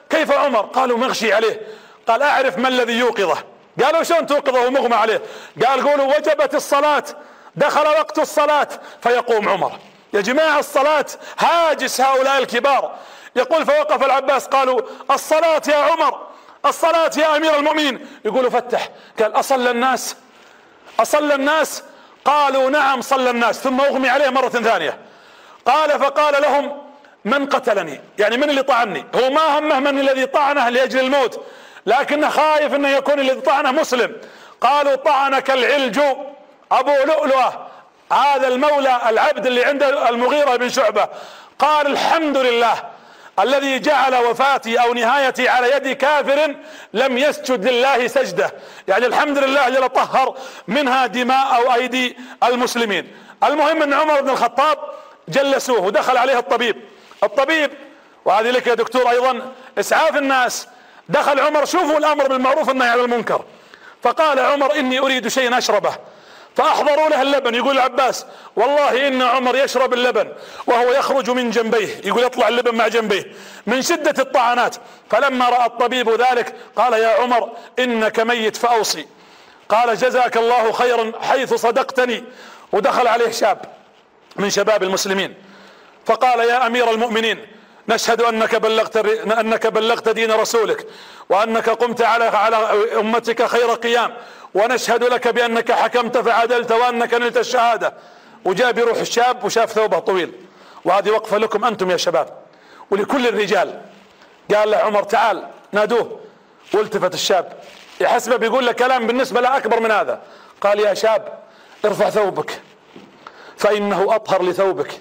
كيف عمر؟ قالوا مغشي عليه. قال أعرف ما الذي يوقظه. قالوا شلون توقظه ومغمى عليه؟ قال قولوا وجبت الصلاة، دخل وقت الصلاة فيقوم عمر. يا جماعة الصلاة هاجس هؤلاء الكبار. يقول فوقف العباس قالوا الصلاة يا عمر، الصلاة يا أمير المؤمنين. يقولوا فتح. قال أصلى الناس؟ أصلى الناس؟ قالوا نعم صلى الناس. ثم أغمي عليه مرة ثانية. قال فقال لهم من قتلني؟ يعني من اللي طعني؟ هو ما همه من الذي طعنه لأجل الموت، لكنه خايف انه يكون الذي طعنه مسلم. قالوا طعنك العلج ابو لؤلؤة، هذا المولى العبد اللي عند المغيرة بن شعبة. قال الحمد لله الذي جعل وفاتي او نهايتي على يد كافر لم يسجد لله سجدة. يعني الحمد لله الذي طهر منها دماء او ايدي المسلمين. المهم ان عمر بن الخطاب جلسوه ودخل عليه الطبيب وهذه لك يا دكتور ايضا اسعاف الناس. دخل عمر، شوفوا الامر بالمعروف والنهي عن المنكر. فقال عمر اني اريد شيئا اشربه، فاحضروا له اللبن. يقول العباس والله ان عمر يشرب اللبن وهو يخرج من جنبيه، يقول يطلع اللبن مع جنبيه من شدة الطعنات. فلما رأى الطبيب ذلك قال يا عمر انك ميت فاوصي. قال جزاك الله خيرا حيث صدقتني. ودخل عليه شاب من شباب المسلمين فقال يا امير المؤمنين نشهد انك بلغت دين رسولك، وانك قمت على امتك خير قيام، ونشهد لك بانك حكمت فعدلت، وانك نلت الشهادة. وجاء بروح الشاب وشاف ثوبه طويل. وهذه وقفة لكم انتم يا شباب ولكل الرجال. قال له عمر تعال، نادوه. والتفت الشاب يحسبه بيقول له كلام بالنسبة له اكبر من هذا. قال يا شاب ارفع ثوبك فانه اطهر لثوبك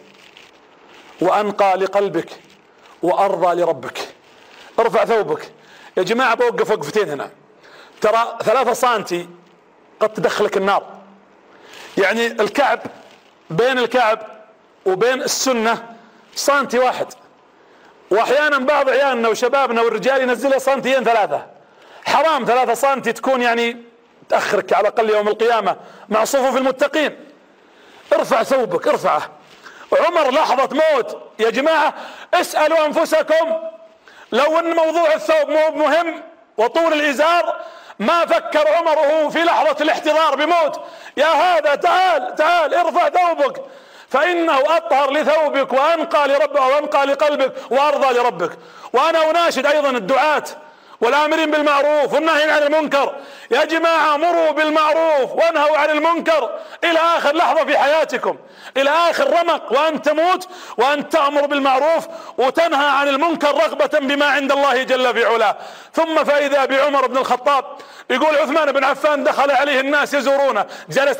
وانقى لقلبك وارضى لربك. ارفع ثوبك. يا جماعة بوقف وقفتين هنا. ترى 3 سنتي قد تدخلك النار. يعني الكعب، بين الكعب وبين السنة سنتي واحد، واحيانا بعض عيالنا وشبابنا والرجال ينزلها سنتين 3. حرام 3 سنتي تكون يعني تأخرك على الاقل يوم القيامة مع صفوف المتقين. ارفع ثوبك، ارفعه. عمر لحظة موت يا جماعة. اسألوا انفسكم لو ان موضوع الثوب مو مهم وطول الازار ما فكر عمر وهو في لحظة الاحتضار بموت يا هذا تعال ارفع ثوبك فانه اطهر لثوبك وانقى لربك وانقى لقلبك وارضى لربك. وانا اناشد ايضا الدعاة والامرين بالمعروف والنهي عن المنكر. يا جماعة مروا بالمعروف وانهوا عن المنكر الى اخر لحظة في حياتكم، الى اخر رمق، وان تموت وان تأمر بالمعروف وتنهى عن المنكر رغبة بما عند الله جل في علاه. ثم فاذا بعمر بن الخطاب. يقول عثمان بن عفان دخل عليه الناس يزورونه، جلس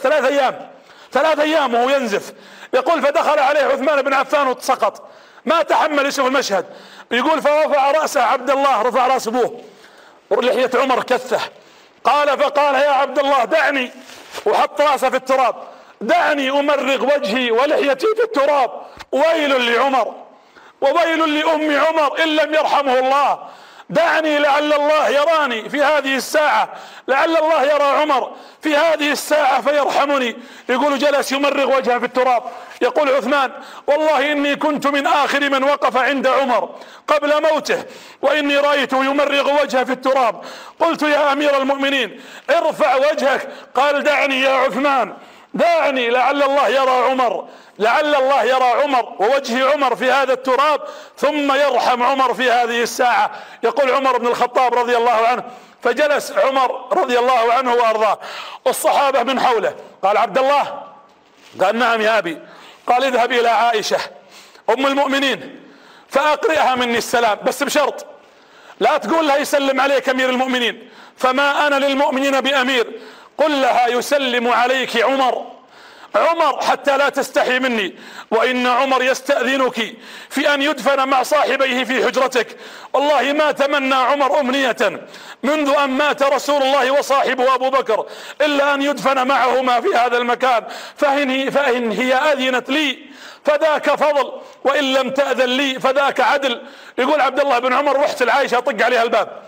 3 ايام وهو ينزف. يقول فدخل عليه عثمان بن عفان وسقط، ما تحمل يشوف المشهد. يقول فرفع رأسه عبد الله، رفع رأس ابوه، ولحية عمر كثه. فقال يا عبد الله دعني، وحط رأسه في التراب، دعني أمرغ وجهي ولحيتي في التراب. ويل لعمر وويل لأم عمر إن لم يرحمه الله. دعني لعل الله يراني في هذه الساعة، لعل الله يرى عمر في هذه الساعة فيرحمني. يقول جلس يمرغ وجهه في التراب. يقول عثمان والله إني كنت من آخر من وقف عند عمر قبل موته، وإني رأيته يمرغ وجهه في التراب. قلت يا أمير المؤمنين ارفع وجهك. قال دعني يا عثمان، دعني لعل الله يرى عمر، لعل الله يرى عمر ووجه عمر في هذا التراب ثم يرحم عمر في هذه الساعة. يقول عمر بن الخطاب رضي الله عنه فجلس عمر رضي الله عنه وارضاه والصحابة من حوله. قال عبد الله، قال نعم يا أبي. قال اذهب إلى عائشة أم المؤمنين فأقرئها مني السلام، بس بشرط لا تقول لها يسلم عليك أمير المؤمنين، فما أنا للمؤمنين بأمير. قل لها يسلم عليك عمر حتى لا تستحي مني، وإن عمر يستأذنك في أن يدفن مع صاحبيه في حجرتك. والله ما تمنى عمر أمنية منذ أن مات رسول الله وصاحبه أبو بكر إلا أن يدفن معهما في هذا المكان، فإن هي أذنت لي فذاك فضل، وإن لم تأذن لي فذاك عدل. يقول عبد الله بن عمر رحت العائشة أطق عليها الباب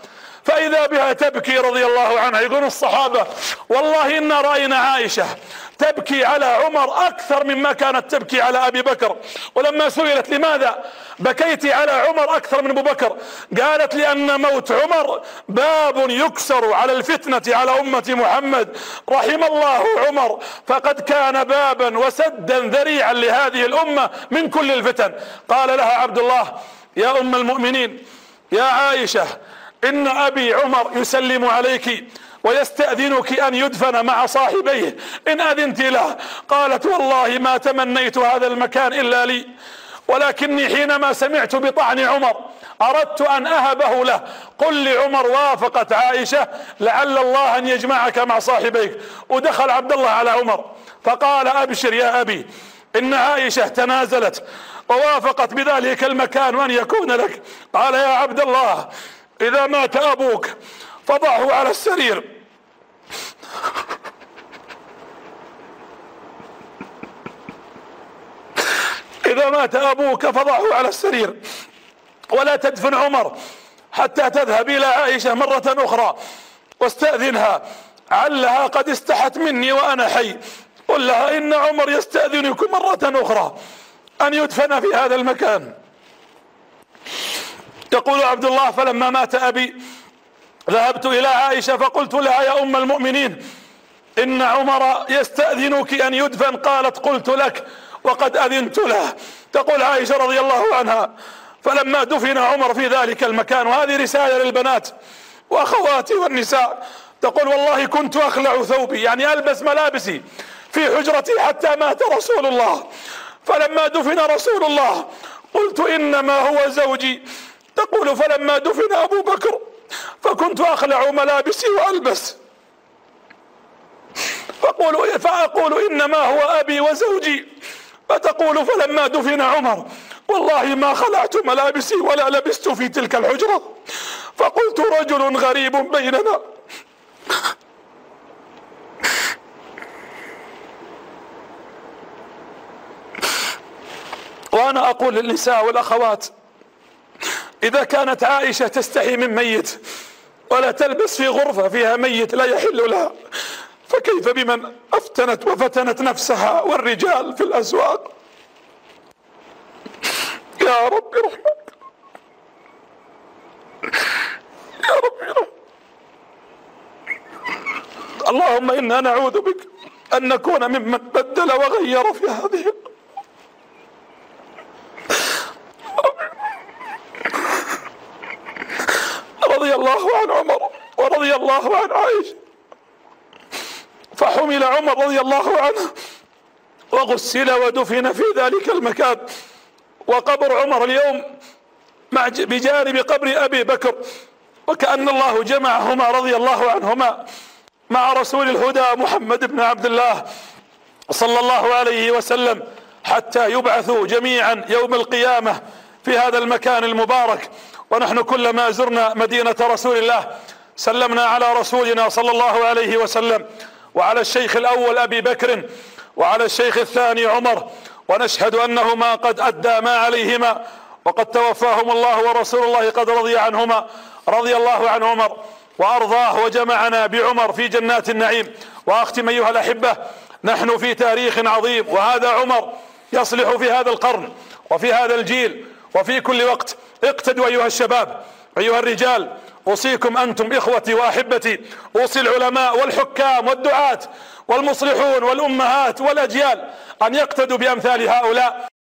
فإذا بها تبكي رضي الله عنها. يقول الصحابة والله إنا رأينا عائشة تبكي على عمر أكثر مما كانت تبكي على أبي بكر. ولما سئلت لماذا بكيت على عمر أكثر من أبو بكر، قالت لأن موت عمر باب يكسر على الفتنة على أمة محمد، رحم الله عمر فقد كان بابا وسدا ذريعا لهذه الأمة من كل الفتن. قال لها عبد الله يا أم المؤمنين يا عائشة إن أبي عمر يسلم عليك ويستأذنك أن يدفن مع صاحبيه إن أذنت له. قالت والله ما تمنيت هذا المكان إلا لي، ولكني حينما سمعت بطعن عمر أردت أن أهبه له. قل لعمر وافقت عائشة لعل الله أن يجمعك مع صاحبيك. ودخل عبد الله على عمر فقال أبشر يا أبي إن عائشة تنازلت ووافقت بذلك المكان وأن يكون لك. قال يا عبد الله إذا مات أبوك فضعه على السرير إذا مات أبوك فضعه على السرير ولا تدفن عمر حتى تذهب إلى عائشة مرة أخرى واستأذنها علها قد استحت مني وأنا حي. قل لها إن عمر يستأذنك مرة أخرى أن يدفن في هذا المكان. يقول عبد الله فلما مات أبي ذهبت إلى عائشة فقلت لها يا أم المؤمنين إن عمر يستأذنك أن يدفن. قالت قلت لك وقد أذنت له. تقول عائشة رضي الله عنها فلما دفن عمر في ذلك المكان، وهذه رسالة للبنات وأخواتي والنساء، تقول والله كنت أخلع ثوبي يعني ألبس ملابسي في حجرتي حتى مات رسول الله، فلما دفن رسول الله قلت إنما هو زوجي. تقول فلما دفن أبو بكر فكنت أخلع ملابسي وألبس فأقول إنما هو أبي وزوجي. فتقول فلما دفن عمر والله ما خلعت ملابسي ولا لبست في تلك الحجرة، فقلت رجل غريب بيننا. وأنا أقول للنساء والأخوات إذا كانت عائشة تستحي من ميت ولا تلبس في غرفة فيها ميت لا يحل لها، فكيف بمن أفتنت وفتنت نفسها والرجال في الأسواق؟ يا رب رحمك، يا رب رحمك. اللهم إنا نعوذ بك أن نكون ممن بدل وغير في هذه. رضي الله عن عمر ورضي الله عن عائشة. فحمل عمر رضي الله عنه وغسل ودفن في ذلك المكان. وقبر عمر اليوم بجانب قبر أبي بكر، وكأن الله جمعهما رضي الله عنهما مع رسول الهدى محمد بن عبد الله صلى الله عليه وسلم حتى يبعثوا جميعا يوم القيامة في هذا المكان المبارك. ونحن كلما زرنا مدينة رسول الله سلمنا على رسولنا صلى الله عليه وسلم وعلى الشيخ الأول أبي بكر وعلى الشيخ الثاني عمر، ونشهد أنهما قد أدى ما عليهما وقد توفاهم الله ورسول الله قد رضي عنهما. رضي الله عن عمر وأرضاه وجمعنا بعمر في جنات النعيم. وأختم أيها الأحبة، نحن في تاريخ عظيم، وهذا عمر يصلح في هذا القرن وفي هذا الجيل وفي كل وقت. اقتدوا أيها الشباب أيها الرجال، أوصيكم أنتم إخوتي وأحبتي، أوصي العلماء والحكام والدعاة والمصلحون والأمهات والأجيال أن يقتدوا بأمثال هؤلاء.